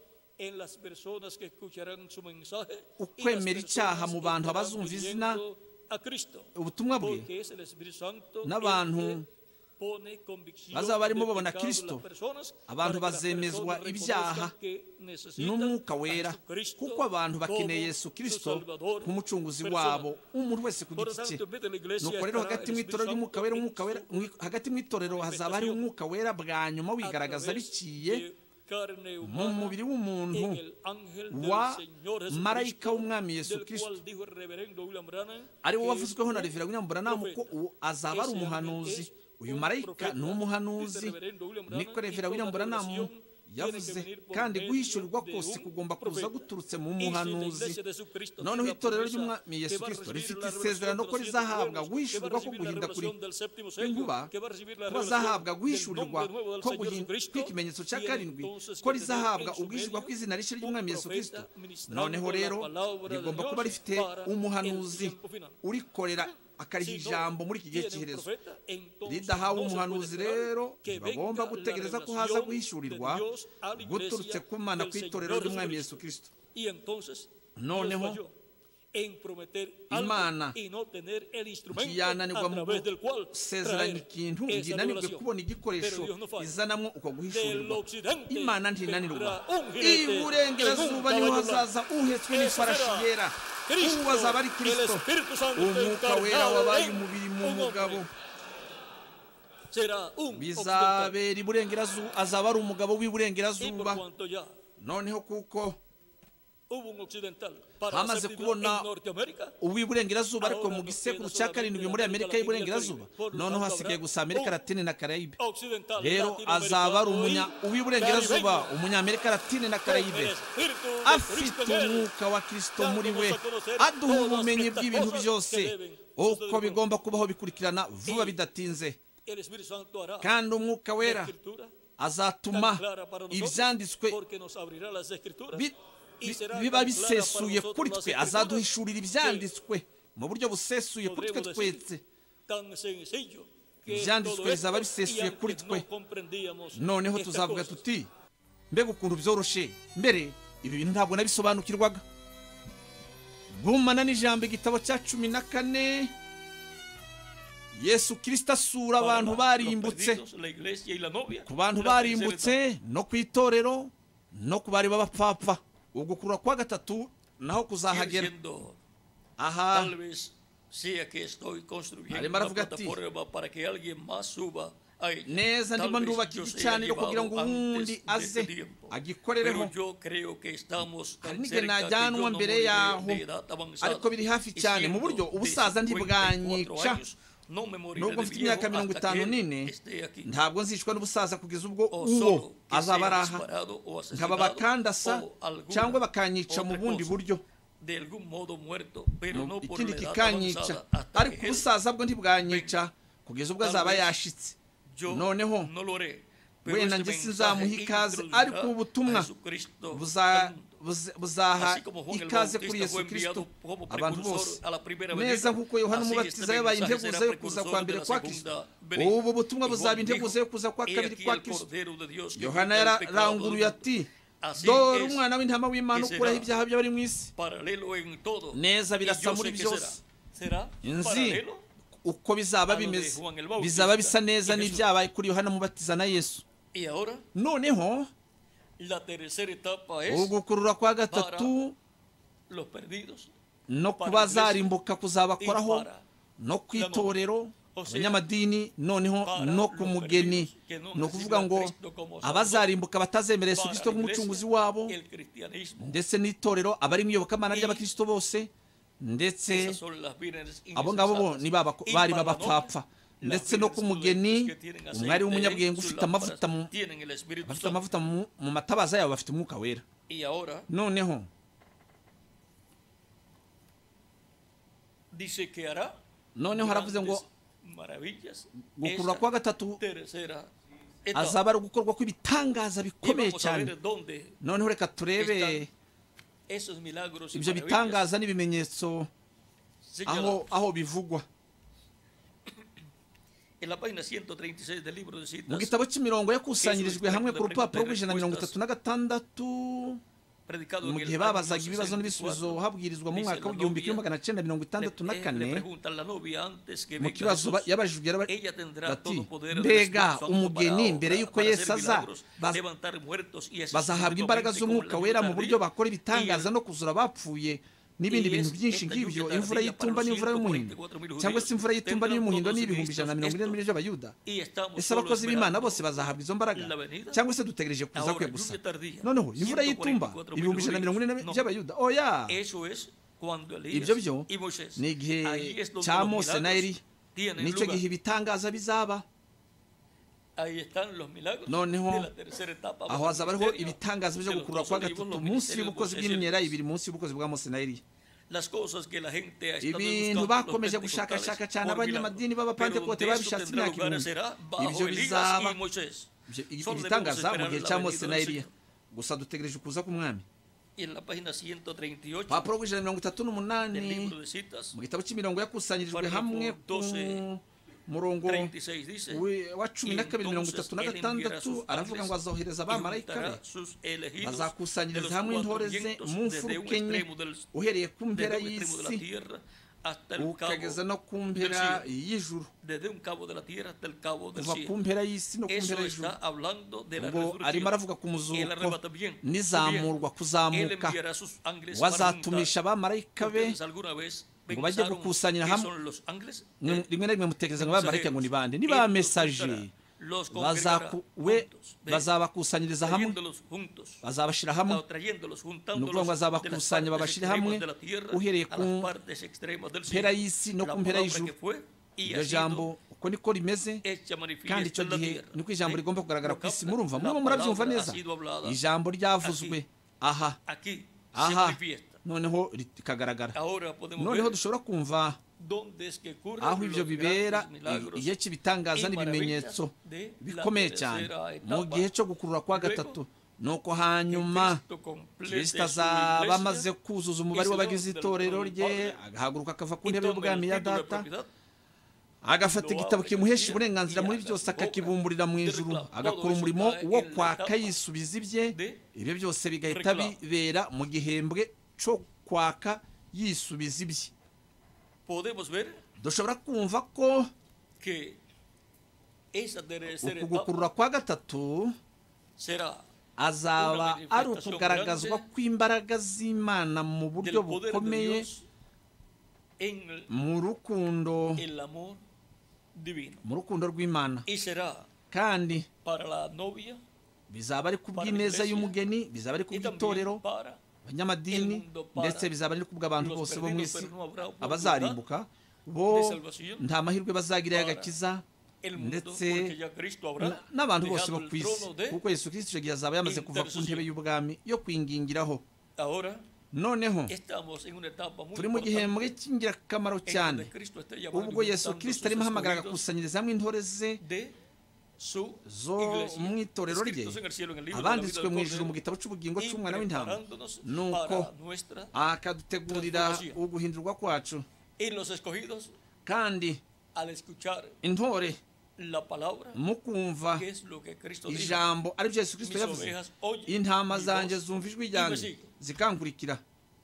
[SPEAKER 1] ukwemera icyaha mu bantu abazumva izina ubutumwa bwe, n'abantu bazaba barimo babona Kristo. abantu bazemezwa ibyaha n'umwuka wera, kuko abantu bakeneye Yesu Kristo nk'umucunguzi wabo, umuntu wese ku giti cye. nuko rero hagati mu itorero ry'umwuka wera umwuka wera hagati mu itorero hazaba hari umwuka wera bwa nyuma wigaragaza biciye mu mubiri w'umuntu wa marayika w'umwami Yesu Kristo, ari wo wavuzweho na Reverend William Branham ko azaba ari umuhanuzi. uyu marayika ni umuhanuzi, niko Reverend William Branham yavuze, kandi guhishurirwa kose kugomba kuza guturutse mu muhanuzi. noneho itorero ry'umwami Yesu Kristo rifite isezerano ko rizahabwa guhishurirwa ko guhinda kuri inkuba, ko bazahabwa guhishurirwa ko guhinda kw'ikimenyetso cya karindwi, ko rizahabwa ubwishyurwa kw'izina rishya ry'umwami Yesu Kristo. noneho rero rigomba kuba rifite umuhanuzi urikorera akariha ijambo muri iki gihe cy'iherezo. ridahawe umuhanuzi rero bagomba gutegereza ko haza guhishurirwa guturutse ku Mana ku itorero ry'umwami Yesu Kristo. noneho Imana ntiyananirwa mu gusezeranya ikintu, ntinanirwe kubona igikoresho izanamo uko guhishurirwa. Imana ntinanirwa. iburengerazuba niho hazaza uhetswe n'ifarashi yera, ubu azaba ari Kristo, umwuka wera wabaye umubiri mu mugabo. bizabera iburengerazuba, azaba ari umugabo w'iburengerazuba. noneho kuko hamaze kubona uw'iburengerazuba, ariko mu gisekuru cya karindwi muri Amerika y'iburengerazuba, noneho hasigaye gusa Amerika Latine na Karayibe. rero azaba ari umunya uw'iburengerazuba, umunyamerika Latine na Karayibe, afite umwuka wa Kristo muri we, aduha ubumenyi bw'ibintu byose uko bigomba kubaho bikurikirana vuba bidatinze. kandi umwuka wera azatuma ibyanditswe biba bisesuye kuri twe, azaduhishurira ibyanditswe mu buryo busesuye kuri twe twese. ibyanditswe bizaba bisesuye kuri twe, noneho tuzavuga tuti mbega ukuntu byoroshye, mbere ibi bintu ntabwo nabisobanukirwaga. gumana n'ijambo igitabo cya cumi na kane, Yesu Kristo asura abantu barimbutse, ku bantu barimbutse no ku itorero no ku bari b'abapfapfa. ugukurura kwa gatatu naho kuzahagera. aha arimo aravuga ati neza ndimo ndubaka igicaniro kugira ngo uwundi aze agikorereho. hari n'igihe najyanwa mbere yaho, ariko biri hafi cyane, mu buryo ubusaza ntibwanyica. nubwo mfite imyaka mirongo itanu n'ine ntabwo nzicwa n'ubusaza kugeza ubwo uwo azaba ari aha, nkaba bakandasa cyangwa bakanyica mu bundi buryo, ikindi kikanyica, ariko ubusaza bwo ntibwanyica kugeza ubwo azaba yashitse.
[SPEAKER 2] yo
[SPEAKER 1] noneho
[SPEAKER 2] no lo haré. Pero
[SPEAKER 1] wenda
[SPEAKER 2] este
[SPEAKER 1] njye
[SPEAKER 2] mensaje
[SPEAKER 1] sinzamuha ikaze
[SPEAKER 2] introducirá
[SPEAKER 1] ariko ubu
[SPEAKER 2] a
[SPEAKER 1] butumwa
[SPEAKER 2] Jesucristo
[SPEAKER 1] buza-
[SPEAKER 2] al mundo.
[SPEAKER 1] buza- buzaha
[SPEAKER 2] Así como Juan el
[SPEAKER 1] ikaze kuri
[SPEAKER 2] Bautista
[SPEAKER 1] yesu
[SPEAKER 2] fue enviado
[SPEAKER 1] kirisito
[SPEAKER 2] como
[SPEAKER 1] abantu
[SPEAKER 2] precursor
[SPEAKER 1] bose
[SPEAKER 2] a la primera
[SPEAKER 1] neza
[SPEAKER 2] venida,
[SPEAKER 1] nk'uko yohana
[SPEAKER 2] así
[SPEAKER 1] umubatiza
[SPEAKER 2] este
[SPEAKER 1] yabaye
[SPEAKER 2] mensaje
[SPEAKER 1] integuza
[SPEAKER 2] será
[SPEAKER 1] yo kuza kwa
[SPEAKER 2] precursor
[SPEAKER 1] mbere
[SPEAKER 2] de la
[SPEAKER 1] kwa kristo
[SPEAKER 2] segunda venida.
[SPEAKER 1] ubu butumwa
[SPEAKER 2] Y
[SPEAKER 1] buzaba
[SPEAKER 2] Juan
[SPEAKER 1] integuza yo
[SPEAKER 2] dijo,
[SPEAKER 1] kuza kwa
[SPEAKER 2] "He
[SPEAKER 1] kabiri
[SPEAKER 2] aquí
[SPEAKER 1] kwa
[SPEAKER 2] el
[SPEAKER 1] kristo
[SPEAKER 2] Cordero de Dios que
[SPEAKER 1] yohana
[SPEAKER 2] quita el pecado
[SPEAKER 1] yararanguruye
[SPEAKER 2] del
[SPEAKER 1] ati
[SPEAKER 2] mundo." Así
[SPEAKER 1] dore
[SPEAKER 2] es,
[SPEAKER 1] umwana w'intama w'imana
[SPEAKER 2] que
[SPEAKER 1] ukuraho
[SPEAKER 2] será
[SPEAKER 1] ibyaha by'abari mu isi
[SPEAKER 2] paralelo en todo.
[SPEAKER 1] neza
[SPEAKER 2] Y
[SPEAKER 1] birasa
[SPEAKER 2] yo
[SPEAKER 1] muri
[SPEAKER 2] sé que
[SPEAKER 1] byose
[SPEAKER 2] será. Será
[SPEAKER 1] nzi
[SPEAKER 2] paralelo
[SPEAKER 1] uko bizaba
[SPEAKER 2] a lo de
[SPEAKER 1] bimeze
[SPEAKER 2] Juan el Bautista
[SPEAKER 1] bizaba bisa neza
[SPEAKER 2] y Jesús.
[SPEAKER 1] n'ibyabaye kuri yohana umubatiza na yesu
[SPEAKER 2] y ahora
[SPEAKER 1] noneho
[SPEAKER 2] la tercera etapa es
[SPEAKER 1] ugukurura kwa gatatu
[SPEAKER 2] los perdidos
[SPEAKER 1] no
[SPEAKER 2] para
[SPEAKER 1] kubazarimbuka
[SPEAKER 2] y
[SPEAKER 1] kuzabakoraho
[SPEAKER 2] para
[SPEAKER 1] no ku itorero
[SPEAKER 2] O sea,
[SPEAKER 1] abanyamadini noneho
[SPEAKER 2] para
[SPEAKER 1] no ku
[SPEAKER 2] los
[SPEAKER 1] mugeni
[SPEAKER 2] perdidos que no
[SPEAKER 1] ni ukuvuga
[SPEAKER 2] reciben a
[SPEAKER 1] ngo
[SPEAKER 2] Cristo como Salvador,
[SPEAKER 1] abazarimbuka batazemera yesu
[SPEAKER 2] para
[SPEAKER 1] kirisito
[SPEAKER 2] la
[SPEAKER 1] nk'umucunguzi
[SPEAKER 2] iglesia,
[SPEAKER 1] wabo
[SPEAKER 2] el cristianismo.
[SPEAKER 1] ndetse n'itorero abari mu iyobokamana
[SPEAKER 2] Y
[SPEAKER 1] ry'abakristo bose ndetse
[SPEAKER 2] Esas son las vírgenes
[SPEAKER 1] abo ngabo bo
[SPEAKER 2] insensatas.
[SPEAKER 1] ni baba-
[SPEAKER 2] Y
[SPEAKER 1] bari
[SPEAKER 2] para
[SPEAKER 1] b'abapfapfa
[SPEAKER 2] las
[SPEAKER 1] ndetse no
[SPEAKER 2] vírgenes
[SPEAKER 1] ku mugeni
[SPEAKER 2] prudentes que tienen aceite
[SPEAKER 1] umwari
[SPEAKER 2] en
[SPEAKER 1] w'umunyabwenge
[SPEAKER 2] sus
[SPEAKER 1] ufite amavuta mu-
[SPEAKER 2] lámparas, tienen el Espíritu
[SPEAKER 1] bafite
[SPEAKER 2] Santo.
[SPEAKER 1] amavuta mu mu matabaza yabo bafite umwuka wera
[SPEAKER 2] Y ahora
[SPEAKER 1] noneho
[SPEAKER 2] dice que hará
[SPEAKER 1] noneho haravuze ngo
[SPEAKER 2] grandes maravillas.
[SPEAKER 1] gukurura
[SPEAKER 2] Esa
[SPEAKER 1] kwa gatatu
[SPEAKER 2] tercera etapa.
[SPEAKER 1] azaba ari ugukorwa kw'ibitangaza
[SPEAKER 2] Y
[SPEAKER 1] bikomeye
[SPEAKER 2] vamos a
[SPEAKER 1] cyane
[SPEAKER 2] ver dónde
[SPEAKER 1] noneho reka turebe
[SPEAKER 2] están esos milagros y
[SPEAKER 1] ibyo
[SPEAKER 2] maravillas
[SPEAKER 1] bitangaza n'ibimenyetso aho
[SPEAKER 2] señalados.
[SPEAKER 1] aho bivugwa
[SPEAKER 2] En la página ciento treinta y seis del libro de citas,
[SPEAKER 1] mu gitabo cy'imirongo yakusanyirijwe hamwe ku rupapuro rw'ijana na mirongo itatu na gatandatu
[SPEAKER 2] predicado
[SPEAKER 1] mu
[SPEAKER 2] en
[SPEAKER 1] gihe
[SPEAKER 2] el
[SPEAKER 1] babazaga
[SPEAKER 2] año
[SPEAKER 1] ibibazo n'ibisubizo
[SPEAKER 2] sesenta y cuatro,
[SPEAKER 1] habwirizwa mu
[SPEAKER 2] dice
[SPEAKER 1] mwaka
[SPEAKER 2] la
[SPEAKER 1] w'igihumbi kimwe
[SPEAKER 2] novia,
[SPEAKER 1] magana cyenda mirongo itandatu na
[SPEAKER 2] le, eh,
[SPEAKER 1] kane
[SPEAKER 2] le preguntan la novia antes que
[SPEAKER 1] mu
[SPEAKER 2] venga
[SPEAKER 1] kibazo
[SPEAKER 2] Jesús,
[SPEAKER 1] ba- yabajijwe yaraba-
[SPEAKER 2] ella tendrá
[SPEAKER 1] bati
[SPEAKER 2] todo poder del
[SPEAKER 1] mbega
[SPEAKER 2] Espíritu Santo
[SPEAKER 1] umugeni
[SPEAKER 2] para
[SPEAKER 1] mbere
[SPEAKER 2] obrar,
[SPEAKER 1] y'uko
[SPEAKER 2] para
[SPEAKER 1] yesu
[SPEAKER 2] hacer
[SPEAKER 1] aza
[SPEAKER 2] milagros,
[SPEAKER 1] baz-
[SPEAKER 2] levantar muertos y así
[SPEAKER 1] bazahabwa imbaraga
[SPEAKER 2] sucesivamente
[SPEAKER 1] z'umwuka
[SPEAKER 2] como la
[SPEAKER 1] wera mu
[SPEAKER 2] lluvia
[SPEAKER 1] buryo
[SPEAKER 2] tardía.
[SPEAKER 1] bakora ibitangaza
[SPEAKER 2] Y el-
[SPEAKER 1] no kuzura abapfuye n'ibindi
[SPEAKER 2] Y
[SPEAKER 1] bintu
[SPEAKER 2] es
[SPEAKER 1] byinshi
[SPEAKER 2] esta
[SPEAKER 1] nk'ibyo
[SPEAKER 2] lluvia
[SPEAKER 1] imvura
[SPEAKER 2] tardía
[SPEAKER 1] y'itumba
[SPEAKER 2] para los
[SPEAKER 1] n'imvura y'umuhindo
[SPEAKER 2] ciento cuarenta y cuatro mil
[SPEAKER 1] cyangwa se
[SPEAKER 2] judíos.
[SPEAKER 1] imvura y'itumba
[SPEAKER 2] Tendrán
[SPEAKER 1] n'iy'umuhindo
[SPEAKER 2] todos
[SPEAKER 1] n'ibihumbi
[SPEAKER 2] listos
[SPEAKER 1] ijana na mirongo ine
[SPEAKER 2] esto.
[SPEAKER 1] by'abayuda
[SPEAKER 2] Y estamos
[SPEAKER 1] ese
[SPEAKER 2] solo
[SPEAKER 1] abakozi b'imana
[SPEAKER 2] esperando
[SPEAKER 1] bose bazahabwa izo mbaraga
[SPEAKER 2] la venida.
[SPEAKER 1] cyangwa se dutegereje kuza
[SPEAKER 2] Ahora,
[SPEAKER 1] kwe gusa
[SPEAKER 2] lluvia tardía,
[SPEAKER 1] noneho imvura
[SPEAKER 2] ciento
[SPEAKER 1] y'itumba
[SPEAKER 2] cuarenta y cuatro mil
[SPEAKER 1] ibihumbi ijana na mirongo ine
[SPEAKER 2] judíos.
[SPEAKER 1] by'abayuda oya
[SPEAKER 2] Eso es cuando
[SPEAKER 1] ibyo
[SPEAKER 2] Elías
[SPEAKER 1] byo
[SPEAKER 2] y Moisés.
[SPEAKER 1] ni igihe
[SPEAKER 2] Ahí es donde
[SPEAKER 1] cya
[SPEAKER 2] los
[SPEAKER 1] mose na
[SPEAKER 2] milagros
[SPEAKER 1] eli
[SPEAKER 2] tienen
[SPEAKER 1] nicyo
[SPEAKER 2] lugar.
[SPEAKER 1] gihe ibitangaza bizaba
[SPEAKER 2] Ahí están los milagros
[SPEAKER 1] Noneho,
[SPEAKER 2] de la tercera etapa.
[SPEAKER 1] aho
[SPEAKER 2] bajo el
[SPEAKER 1] hazaba hariho
[SPEAKER 2] ministerio
[SPEAKER 1] ibitangaza byo
[SPEAKER 2] de los
[SPEAKER 1] gukurura
[SPEAKER 2] dos
[SPEAKER 1] kwa
[SPEAKER 2] olivos,
[SPEAKER 1] gatatu
[SPEAKER 2] los
[SPEAKER 1] munsi
[SPEAKER 2] ministerios
[SPEAKER 1] y'ubukozi
[SPEAKER 2] de
[SPEAKER 1] bw'imyera
[SPEAKER 2] Moisés.
[SPEAKER 1] ibiri munsi y'ubukozi bwa mose na eli
[SPEAKER 2] Las cosas que la gente ha estado
[SPEAKER 1] ibintu
[SPEAKER 2] buscando,
[SPEAKER 1] bakomeje
[SPEAKER 2] los
[SPEAKER 1] gushakashaka
[SPEAKER 2] pentecostales,
[SPEAKER 1] cyane
[SPEAKER 2] por
[SPEAKER 1] abanyamadini
[SPEAKER 2] milagro.
[SPEAKER 1] b'abapantekote
[SPEAKER 2] Pero donde
[SPEAKER 1] babishatse
[SPEAKER 2] esto tendrá
[SPEAKER 1] imyaka
[SPEAKER 2] lugar
[SPEAKER 1] ibihumbi
[SPEAKER 2] será bajo
[SPEAKER 1] ibyo
[SPEAKER 2] Elías
[SPEAKER 1] bizaba
[SPEAKER 2] y Moisés.
[SPEAKER 1] ibyo-
[SPEAKER 2] Solo
[SPEAKER 1] ibitangaza
[SPEAKER 2] debemos
[SPEAKER 1] mu gihe
[SPEAKER 2] esperar
[SPEAKER 1] cya
[SPEAKER 2] la
[SPEAKER 1] mose
[SPEAKER 2] venida
[SPEAKER 1] na
[SPEAKER 2] del
[SPEAKER 1] eliya
[SPEAKER 2] Señor.
[SPEAKER 1] gusa dutegereje ukuza k'umwami
[SPEAKER 2] Y en la página ciento treinta y ocho
[SPEAKER 1] papuro rw'ijana na mirongo itatu
[SPEAKER 2] del
[SPEAKER 1] n'umunani
[SPEAKER 2] libro de citas,
[SPEAKER 1] mu gitabo cy'imirongo yakusanyirijwe
[SPEAKER 2] Párrafo
[SPEAKER 1] hamwe ku
[SPEAKER 2] doce,
[SPEAKER 1] murongo
[SPEAKER 2] treinta y seis dice,
[SPEAKER 1] we- wa cumi na kabiri mirongo itatu na
[SPEAKER 2] Entonces él enviará
[SPEAKER 1] gatandatu
[SPEAKER 2] sus
[SPEAKER 1] aravuga ngo
[SPEAKER 2] ángeles
[SPEAKER 1] azohereza
[SPEAKER 2] y
[SPEAKER 1] abamarayika be
[SPEAKER 2] juntará sus elegidos
[SPEAKER 1] bazakusanyiriza
[SPEAKER 2] de los
[SPEAKER 1] hamwe
[SPEAKER 2] cuatro
[SPEAKER 1] intore ze
[SPEAKER 2] vientos,
[SPEAKER 1] mu
[SPEAKER 2] desde un
[SPEAKER 1] mfuruka enye
[SPEAKER 2] extremo del-
[SPEAKER 1] uhereye ku mpera
[SPEAKER 2] desde un extremo de la
[SPEAKER 1] y'isi
[SPEAKER 2] tierra hasta el
[SPEAKER 1] ukageza
[SPEAKER 2] cabo
[SPEAKER 1] no ku mpera
[SPEAKER 2] del cielo.
[SPEAKER 1] y'ijuru
[SPEAKER 2] desde un cabo de la tierra hasta el cabo del
[SPEAKER 1] kuva ku
[SPEAKER 2] cielo.
[SPEAKER 1] mpera y'isi no ku
[SPEAKER 2] Eso
[SPEAKER 1] mpera y'ijuru
[SPEAKER 2] está hablando de la
[SPEAKER 1] ubwo arimo
[SPEAKER 2] resurrección.
[SPEAKER 1] aravuga ku
[SPEAKER 2] El
[SPEAKER 1] muzuko
[SPEAKER 2] arrebatamiento.
[SPEAKER 1] n'izamurwa
[SPEAKER 2] Él
[SPEAKER 1] kuzamuka
[SPEAKER 2] enviará sus ángeles
[SPEAKER 1] ngo
[SPEAKER 2] para
[SPEAKER 1] azatumisha
[SPEAKER 2] juntar.
[SPEAKER 1] abamarayika be
[SPEAKER 2] ¿Ustedes alguna vez
[SPEAKER 1] ngo bajye
[SPEAKER 2] pensaron
[SPEAKER 1] gukusanyira
[SPEAKER 2] qué
[SPEAKER 1] hamwe
[SPEAKER 2] son los ángeles?
[SPEAKER 1] Mwe-
[SPEAKER 2] Eh,
[SPEAKER 1] rimwe na rimwe mutekereza ngo abamarayika ngo ni bande ni
[SPEAKER 2] Él
[SPEAKER 1] ba
[SPEAKER 2] los
[SPEAKER 1] mesaje
[SPEAKER 2] juntará, los congregará
[SPEAKER 1] bazaku- we
[SPEAKER 2] juntos. Ve,
[SPEAKER 1] bazabakusanyiriza hamwe
[SPEAKER 2] trayéndolos juntos.
[SPEAKER 1] bazabashyira hamwe
[SPEAKER 2] Ah, trayéndolos,
[SPEAKER 1] ni
[SPEAKER 2] juntándolos
[SPEAKER 1] ukuvuga ngo
[SPEAKER 2] de las
[SPEAKER 1] bazabakusanya
[SPEAKER 2] partes
[SPEAKER 1] babashyire
[SPEAKER 2] extremas
[SPEAKER 1] hamwe
[SPEAKER 2] de la tierra
[SPEAKER 1] uhereye
[SPEAKER 2] a
[SPEAKER 1] ku
[SPEAKER 2] las partes extremas del
[SPEAKER 1] mpera
[SPEAKER 2] cielo.
[SPEAKER 1] y'isi no
[SPEAKER 2] La
[SPEAKER 1] ku mpera
[SPEAKER 2] palabra
[SPEAKER 1] y'ijuru
[SPEAKER 2] que fue y
[SPEAKER 1] iryo
[SPEAKER 2] ha
[SPEAKER 1] jambo
[SPEAKER 2] sido
[SPEAKER 1] uko niko rimeze
[SPEAKER 2] hecha
[SPEAKER 1] kandi
[SPEAKER 2] manifiesta
[SPEAKER 1] icyo
[SPEAKER 2] en la
[SPEAKER 1] gihe
[SPEAKER 2] tierra.
[SPEAKER 1] niko ijambo
[SPEAKER 2] ¿Sí?
[SPEAKER 1] rigomba kugaragara
[SPEAKER 2] Lo
[SPEAKER 1] ku isi
[SPEAKER 2] capta?
[SPEAKER 1] murumva
[SPEAKER 2] La
[SPEAKER 1] murimo murabyumva
[SPEAKER 2] palabra
[SPEAKER 1] neza
[SPEAKER 2] ha sido hablada
[SPEAKER 1] ijambo ryavuzwe
[SPEAKER 2] aquí.
[SPEAKER 1] aha
[SPEAKER 2] Aquí se
[SPEAKER 1] aha
[SPEAKER 2] manifiesta.
[SPEAKER 1] noneho rikagaragara
[SPEAKER 2] Ahora podemos
[SPEAKER 1] noneho
[SPEAKER 2] ver
[SPEAKER 1] dushobora kumva
[SPEAKER 2] dónde es que ocurren
[SPEAKER 1] aho ibyo
[SPEAKER 2] los
[SPEAKER 1] bibera
[SPEAKER 2] grandes milagros
[SPEAKER 1] igihe cy'ibitangaza
[SPEAKER 2] y
[SPEAKER 1] n'ibimenyetso
[SPEAKER 2] maravillas de la
[SPEAKER 1] bikomeye cyane
[SPEAKER 2] tercera etapa.
[SPEAKER 1] mu gihe cyo gukurura kwa
[SPEAKER 2] Luego,
[SPEAKER 1] gatatu nuko hanyuma
[SPEAKER 2] Cristo complete
[SPEAKER 1] kirisita
[SPEAKER 2] su
[SPEAKER 1] azaba
[SPEAKER 2] iglesia
[SPEAKER 1] amaze kuzuza umubare w'abagize itorero rye agahaguruka akava ku
[SPEAKER 2] y
[SPEAKER 1] ntebe
[SPEAKER 2] toma
[SPEAKER 1] y'ubwami
[SPEAKER 2] el
[SPEAKER 1] ya
[SPEAKER 2] título de
[SPEAKER 1] data
[SPEAKER 2] propiedad,
[SPEAKER 1] agafata
[SPEAKER 2] lo
[SPEAKER 1] igitabo
[SPEAKER 2] abre
[SPEAKER 1] kimuhesha
[SPEAKER 2] el
[SPEAKER 1] uburenganzira
[SPEAKER 2] cielo
[SPEAKER 1] muri
[SPEAKER 2] y
[SPEAKER 1] byose
[SPEAKER 2] haga su
[SPEAKER 1] akakibumburira mu
[SPEAKER 2] obra de
[SPEAKER 1] ijuru
[SPEAKER 2] reclamo.
[SPEAKER 1] agakora
[SPEAKER 2] Todo
[SPEAKER 1] umurimo
[SPEAKER 2] eso está
[SPEAKER 1] wo
[SPEAKER 2] en la
[SPEAKER 1] kwaka
[SPEAKER 2] etapa
[SPEAKER 1] yisubiza ibye
[SPEAKER 2] de
[SPEAKER 1] ibyo byose bigahita
[SPEAKER 2] reclamo.
[SPEAKER 1] bibera mu gihembwe cyo kwaka yisubiza ibye
[SPEAKER 2] podemos ver
[SPEAKER 1] dushobora kumva ko
[SPEAKER 2] que esa tercera
[SPEAKER 1] uku
[SPEAKER 2] etapa
[SPEAKER 1] gukurura kwa gatatu
[SPEAKER 2] será
[SPEAKER 1] azaba
[SPEAKER 2] Una
[SPEAKER 1] ari
[SPEAKER 2] manifestación
[SPEAKER 1] ukugaragazwa
[SPEAKER 2] grande
[SPEAKER 1] kw'imbaraga z'imana mu
[SPEAKER 2] del
[SPEAKER 1] buryo
[SPEAKER 2] poder de
[SPEAKER 1] bukomeye
[SPEAKER 2] Dios en el,
[SPEAKER 1] mu rukundo
[SPEAKER 2] el amor divino.
[SPEAKER 1] mu rukundo rw'imana
[SPEAKER 2] Y será
[SPEAKER 1] kandi
[SPEAKER 2] para la novia
[SPEAKER 1] bizaba ari ku
[SPEAKER 2] para
[SPEAKER 1] bw'ineza
[SPEAKER 2] iglesia,
[SPEAKER 1] y'umugeni bizaba ari ku
[SPEAKER 2] y
[SPEAKER 1] bw'itorero
[SPEAKER 2] también para
[SPEAKER 1] abanyamadini
[SPEAKER 2] el mundo, para
[SPEAKER 1] ndetse bizaba ari ku bw'abantu
[SPEAKER 2] los
[SPEAKER 1] bose bo mu
[SPEAKER 2] perdidos,
[SPEAKER 1] isi
[SPEAKER 2] pero no habrá oportunidad
[SPEAKER 1] abazarimbuka bo
[SPEAKER 2] de salvación
[SPEAKER 1] nta mahirwe bazagira
[SPEAKER 2] para
[SPEAKER 1] y'agakiza
[SPEAKER 2] el mundo,
[SPEAKER 1] ndetse
[SPEAKER 2] porque ya Cristo habrá
[SPEAKER 1] na- n'abantu bose
[SPEAKER 2] dejado
[SPEAKER 1] bo
[SPEAKER 2] el
[SPEAKER 1] ku isi
[SPEAKER 2] trono de
[SPEAKER 1] kuko yesu kirisito icyo gihe azaba yamaze kuva ku ntebe
[SPEAKER 2] intercesión.
[SPEAKER 1] y'ubwami yo kwingingiraho
[SPEAKER 2] ahora
[SPEAKER 1] noneho
[SPEAKER 2] estamos en una etapa muy
[SPEAKER 1] turi mu gihembwe
[SPEAKER 2] importante
[SPEAKER 1] cy'ingirakamaro
[SPEAKER 2] en
[SPEAKER 1] cyane
[SPEAKER 2] donde Cristo está llamando
[SPEAKER 1] ubwo
[SPEAKER 2] y
[SPEAKER 1] yesu
[SPEAKER 2] juntando
[SPEAKER 1] kirisito
[SPEAKER 2] sus
[SPEAKER 1] arimo ahamagara
[SPEAKER 2] escogidos
[SPEAKER 1] agakusanyiriza hamwe intore ze
[SPEAKER 2] de su
[SPEAKER 1] zo
[SPEAKER 2] iglesia,
[SPEAKER 1] mu itorero rye
[SPEAKER 2] escritos en el cielo, en el libro de la vida
[SPEAKER 1] abanditswe
[SPEAKER 2] del
[SPEAKER 1] mu ijuru mu
[SPEAKER 2] Cordero,
[SPEAKER 1] gitabo cy'ubugingo
[SPEAKER 2] y
[SPEAKER 1] cy'umwana w'intama
[SPEAKER 2] preparándonos
[SPEAKER 1] nuko
[SPEAKER 2] para nuestra
[SPEAKER 1] akadutegurira
[SPEAKER 2] transformación.
[SPEAKER 1] uguhindurwa kwacu
[SPEAKER 2] y los escogidos
[SPEAKER 1] kandi
[SPEAKER 2] al escuchar
[SPEAKER 1] intore
[SPEAKER 2] la palabra,
[SPEAKER 1] mu kumva
[SPEAKER 2] que es lo que Cristo dijo,
[SPEAKER 1] ijambo ari byo Yesu Kristo
[SPEAKER 2] mis
[SPEAKER 1] yavuze
[SPEAKER 2] ovejas oyen
[SPEAKER 1] intama
[SPEAKER 2] mi
[SPEAKER 1] zanjye
[SPEAKER 2] voz
[SPEAKER 1] zumva ijwi
[SPEAKER 2] y me
[SPEAKER 1] ryanjye
[SPEAKER 2] siguen.
[SPEAKER 1] zikankurikira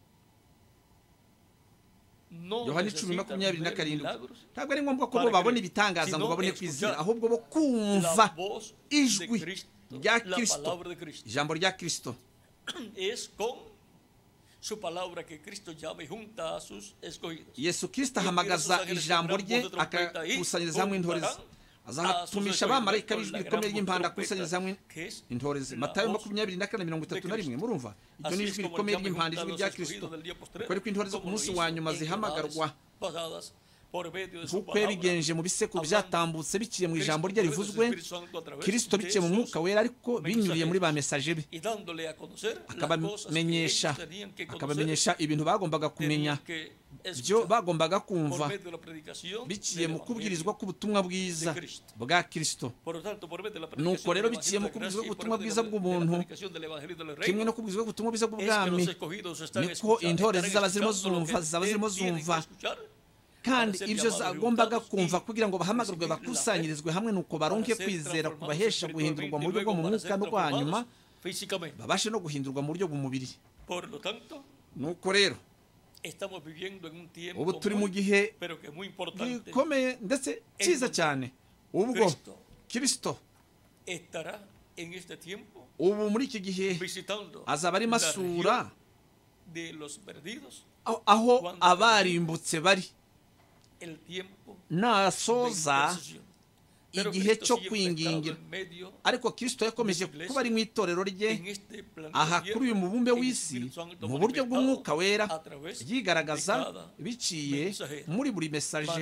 [SPEAKER 2] No
[SPEAKER 1] yohani icumi
[SPEAKER 2] necesitan
[SPEAKER 1] makumyabiri na
[SPEAKER 2] ver
[SPEAKER 1] karindwi
[SPEAKER 2] milagros,
[SPEAKER 1] ntabwo ari ngombwa ko
[SPEAKER 2] para
[SPEAKER 1] bo babona
[SPEAKER 2] creer,
[SPEAKER 1] ibitangaza ngo
[SPEAKER 2] sino
[SPEAKER 1] babone
[SPEAKER 2] escuchar
[SPEAKER 1] kwizera ahubwo bo
[SPEAKER 2] la
[SPEAKER 1] kumva
[SPEAKER 2] voz
[SPEAKER 1] ijwi
[SPEAKER 2] de Cristo,
[SPEAKER 1] rya
[SPEAKER 2] la
[SPEAKER 1] Kristo
[SPEAKER 2] palabra de Cristo.
[SPEAKER 1] ijambo rya Kristo
[SPEAKER 2] Es con su palabra que Cristo llama y junta a sus escogidos.
[SPEAKER 1] Yesu Kristo ahamagaza ijambo rye akakusanyiriza hamwe intore ze azahatumisha abamarayika b'ijwi rikomeye ry'impanda akusanyiriza hamwe intore ze Matayo makumyabiri na kane mirongo itatu na rimwe murumva iryo ni ijwi rikomeye ry'impanda ijwi rya Kristo kuko ariko intore zo ku munsi wa nyuma zihamagarwa nk'uko yabigenje mu bisekuru byatambutse biciye mu ijambo rye rivuzwe Kristo biciye mu mwuka wera ariko binyuriye muri ba mesaje be akabamenyesha akabamenyesha ibintu bagombaga kumenya byo bagombaga kumva biciye mu kubwirizwa k'ubutumwa bwiza bwa Kristo nuko rero biciye mu kubwirizwa k'ubutumwa bwiza bw'ubuntu kimwe no kubwirizwa k'ubutumwa bwiza bw'ubwami niko intore zizaba zirimo zumva zizaba zirimo zumva kandi ibyo zagombaga kumva kugira ngo bahamagarwe bakusanyirizwe hamwe nuko baronke kwizera kubahesha guhindurwa mu buryo bwo mu mwuka no hanyuma babashe no guhindurwa mu buryo bw'umubiri nuko rero ubu turi mu gihe gikomeye ndetse cyiza cyane ubwo Kristo ubu muri iki gihe azaba arimo asura aho abarimbutse bari nasoza igihe cyo kwingingira ariko Kristo yakomeje kuba ari mu itorero rye aha kuri uyu mubumbe w'isi mu buryo bw'umwuka wera yigaragaza biciye muri buri mesaje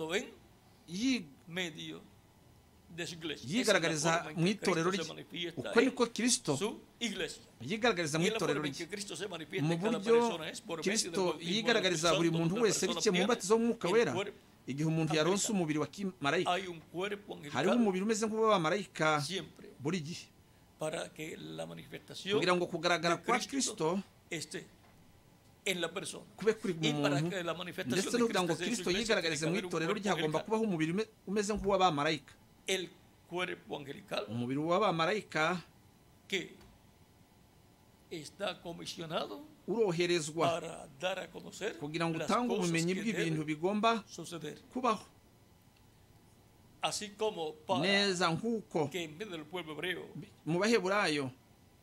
[SPEAKER 1] yigaragariza mu itorero rye uko niko Kristo yigaragariza mu itorero rye mu buryo Kristo yigaragariza buri muntu wese biciye mu mubatizo w'umwuka wera igihe umuntu yaronse umubiri wa kimarayika hariho umubiri umeze nk'uw'abamarayika buri gihe kugira ngo kugaragara kwa Kristo kube kuri mu muntu ndetse no kugira ngo Kristo yigaragarize mu itorero rye hagomba kubaho umubiri umeze nk'uw'abamarayika umubiri w'abamarayika uroherezwa kugira ngo utange ubumenyi bw'ibintu bigomba kubaho neza nk'uko mu baheburayo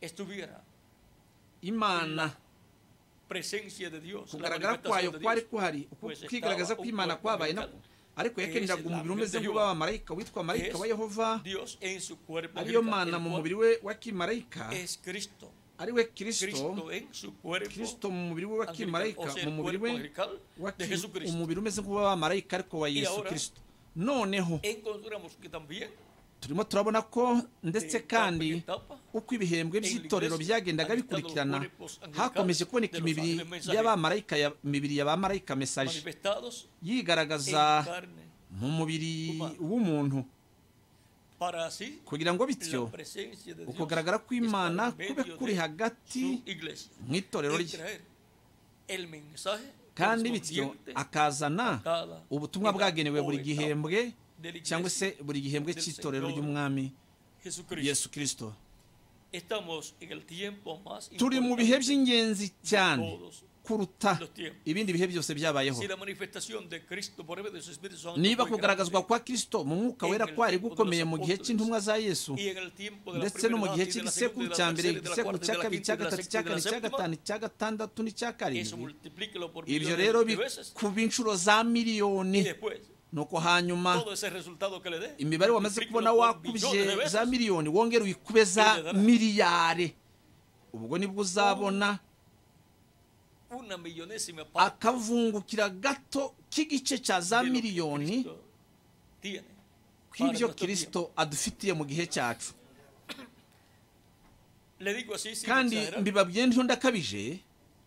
[SPEAKER 1] imana kugaragara kwayo kwari kuhari kwigaragaza ko imana kwabaye nako ariko yakeneraga umubiri umeze nk'uw'abamarayika witwa marayika wa Yehova ariyo mana mu mubiri we wa kimarayika ari we Kristo Kristo mu mubiri we wa kimarayika mu mubiri we wa umubiri umeze nk'uw'abamarayika ariko wa Yesu Kristo noneho turimo turabona ko ndetse kandi uko ibihembwe by'itorero byagendaga bikurikirana hakomeje kuboneka imibiri y'abamarayika imibiri y'abamarayika mesaje yigaragaza mu mubiri w'umuntu kugira ngo bityo ukugaragara kw'Imana kube kuri hagati mu itorero rye kandi bityo akazana ubutumwa bwagenewe buri gihembwe cyangwa se buri gihembwe cy'itorero ry'umwami Yesu Kristo turi mu bihe by'ingenzi cyane kuruta ibindi bihe byose byabayeho niba kugaragazwa kwa Kristo mu mwuka wera kwari gukomeye mu gihe cy'intumwa za Yesu ndetse no mu gihe cy'igisekuru cya mbere igisekuru cya kabiri cya gatatu cya kane cya gatanu cya gatandatu n'icya karindwi ibyo rero bikuba inshuro za miliyoni nuko hanyuma imibare wamaze kubona wakubye za miliyoni wongera uyikube za miliyari ubwo nibwo uzabona akavungukira gato k'igice cya za miliyoni kw'ibyo Kristo adufitiye mu gihe cyacu kandi mbibabwiye ntyo ndakabije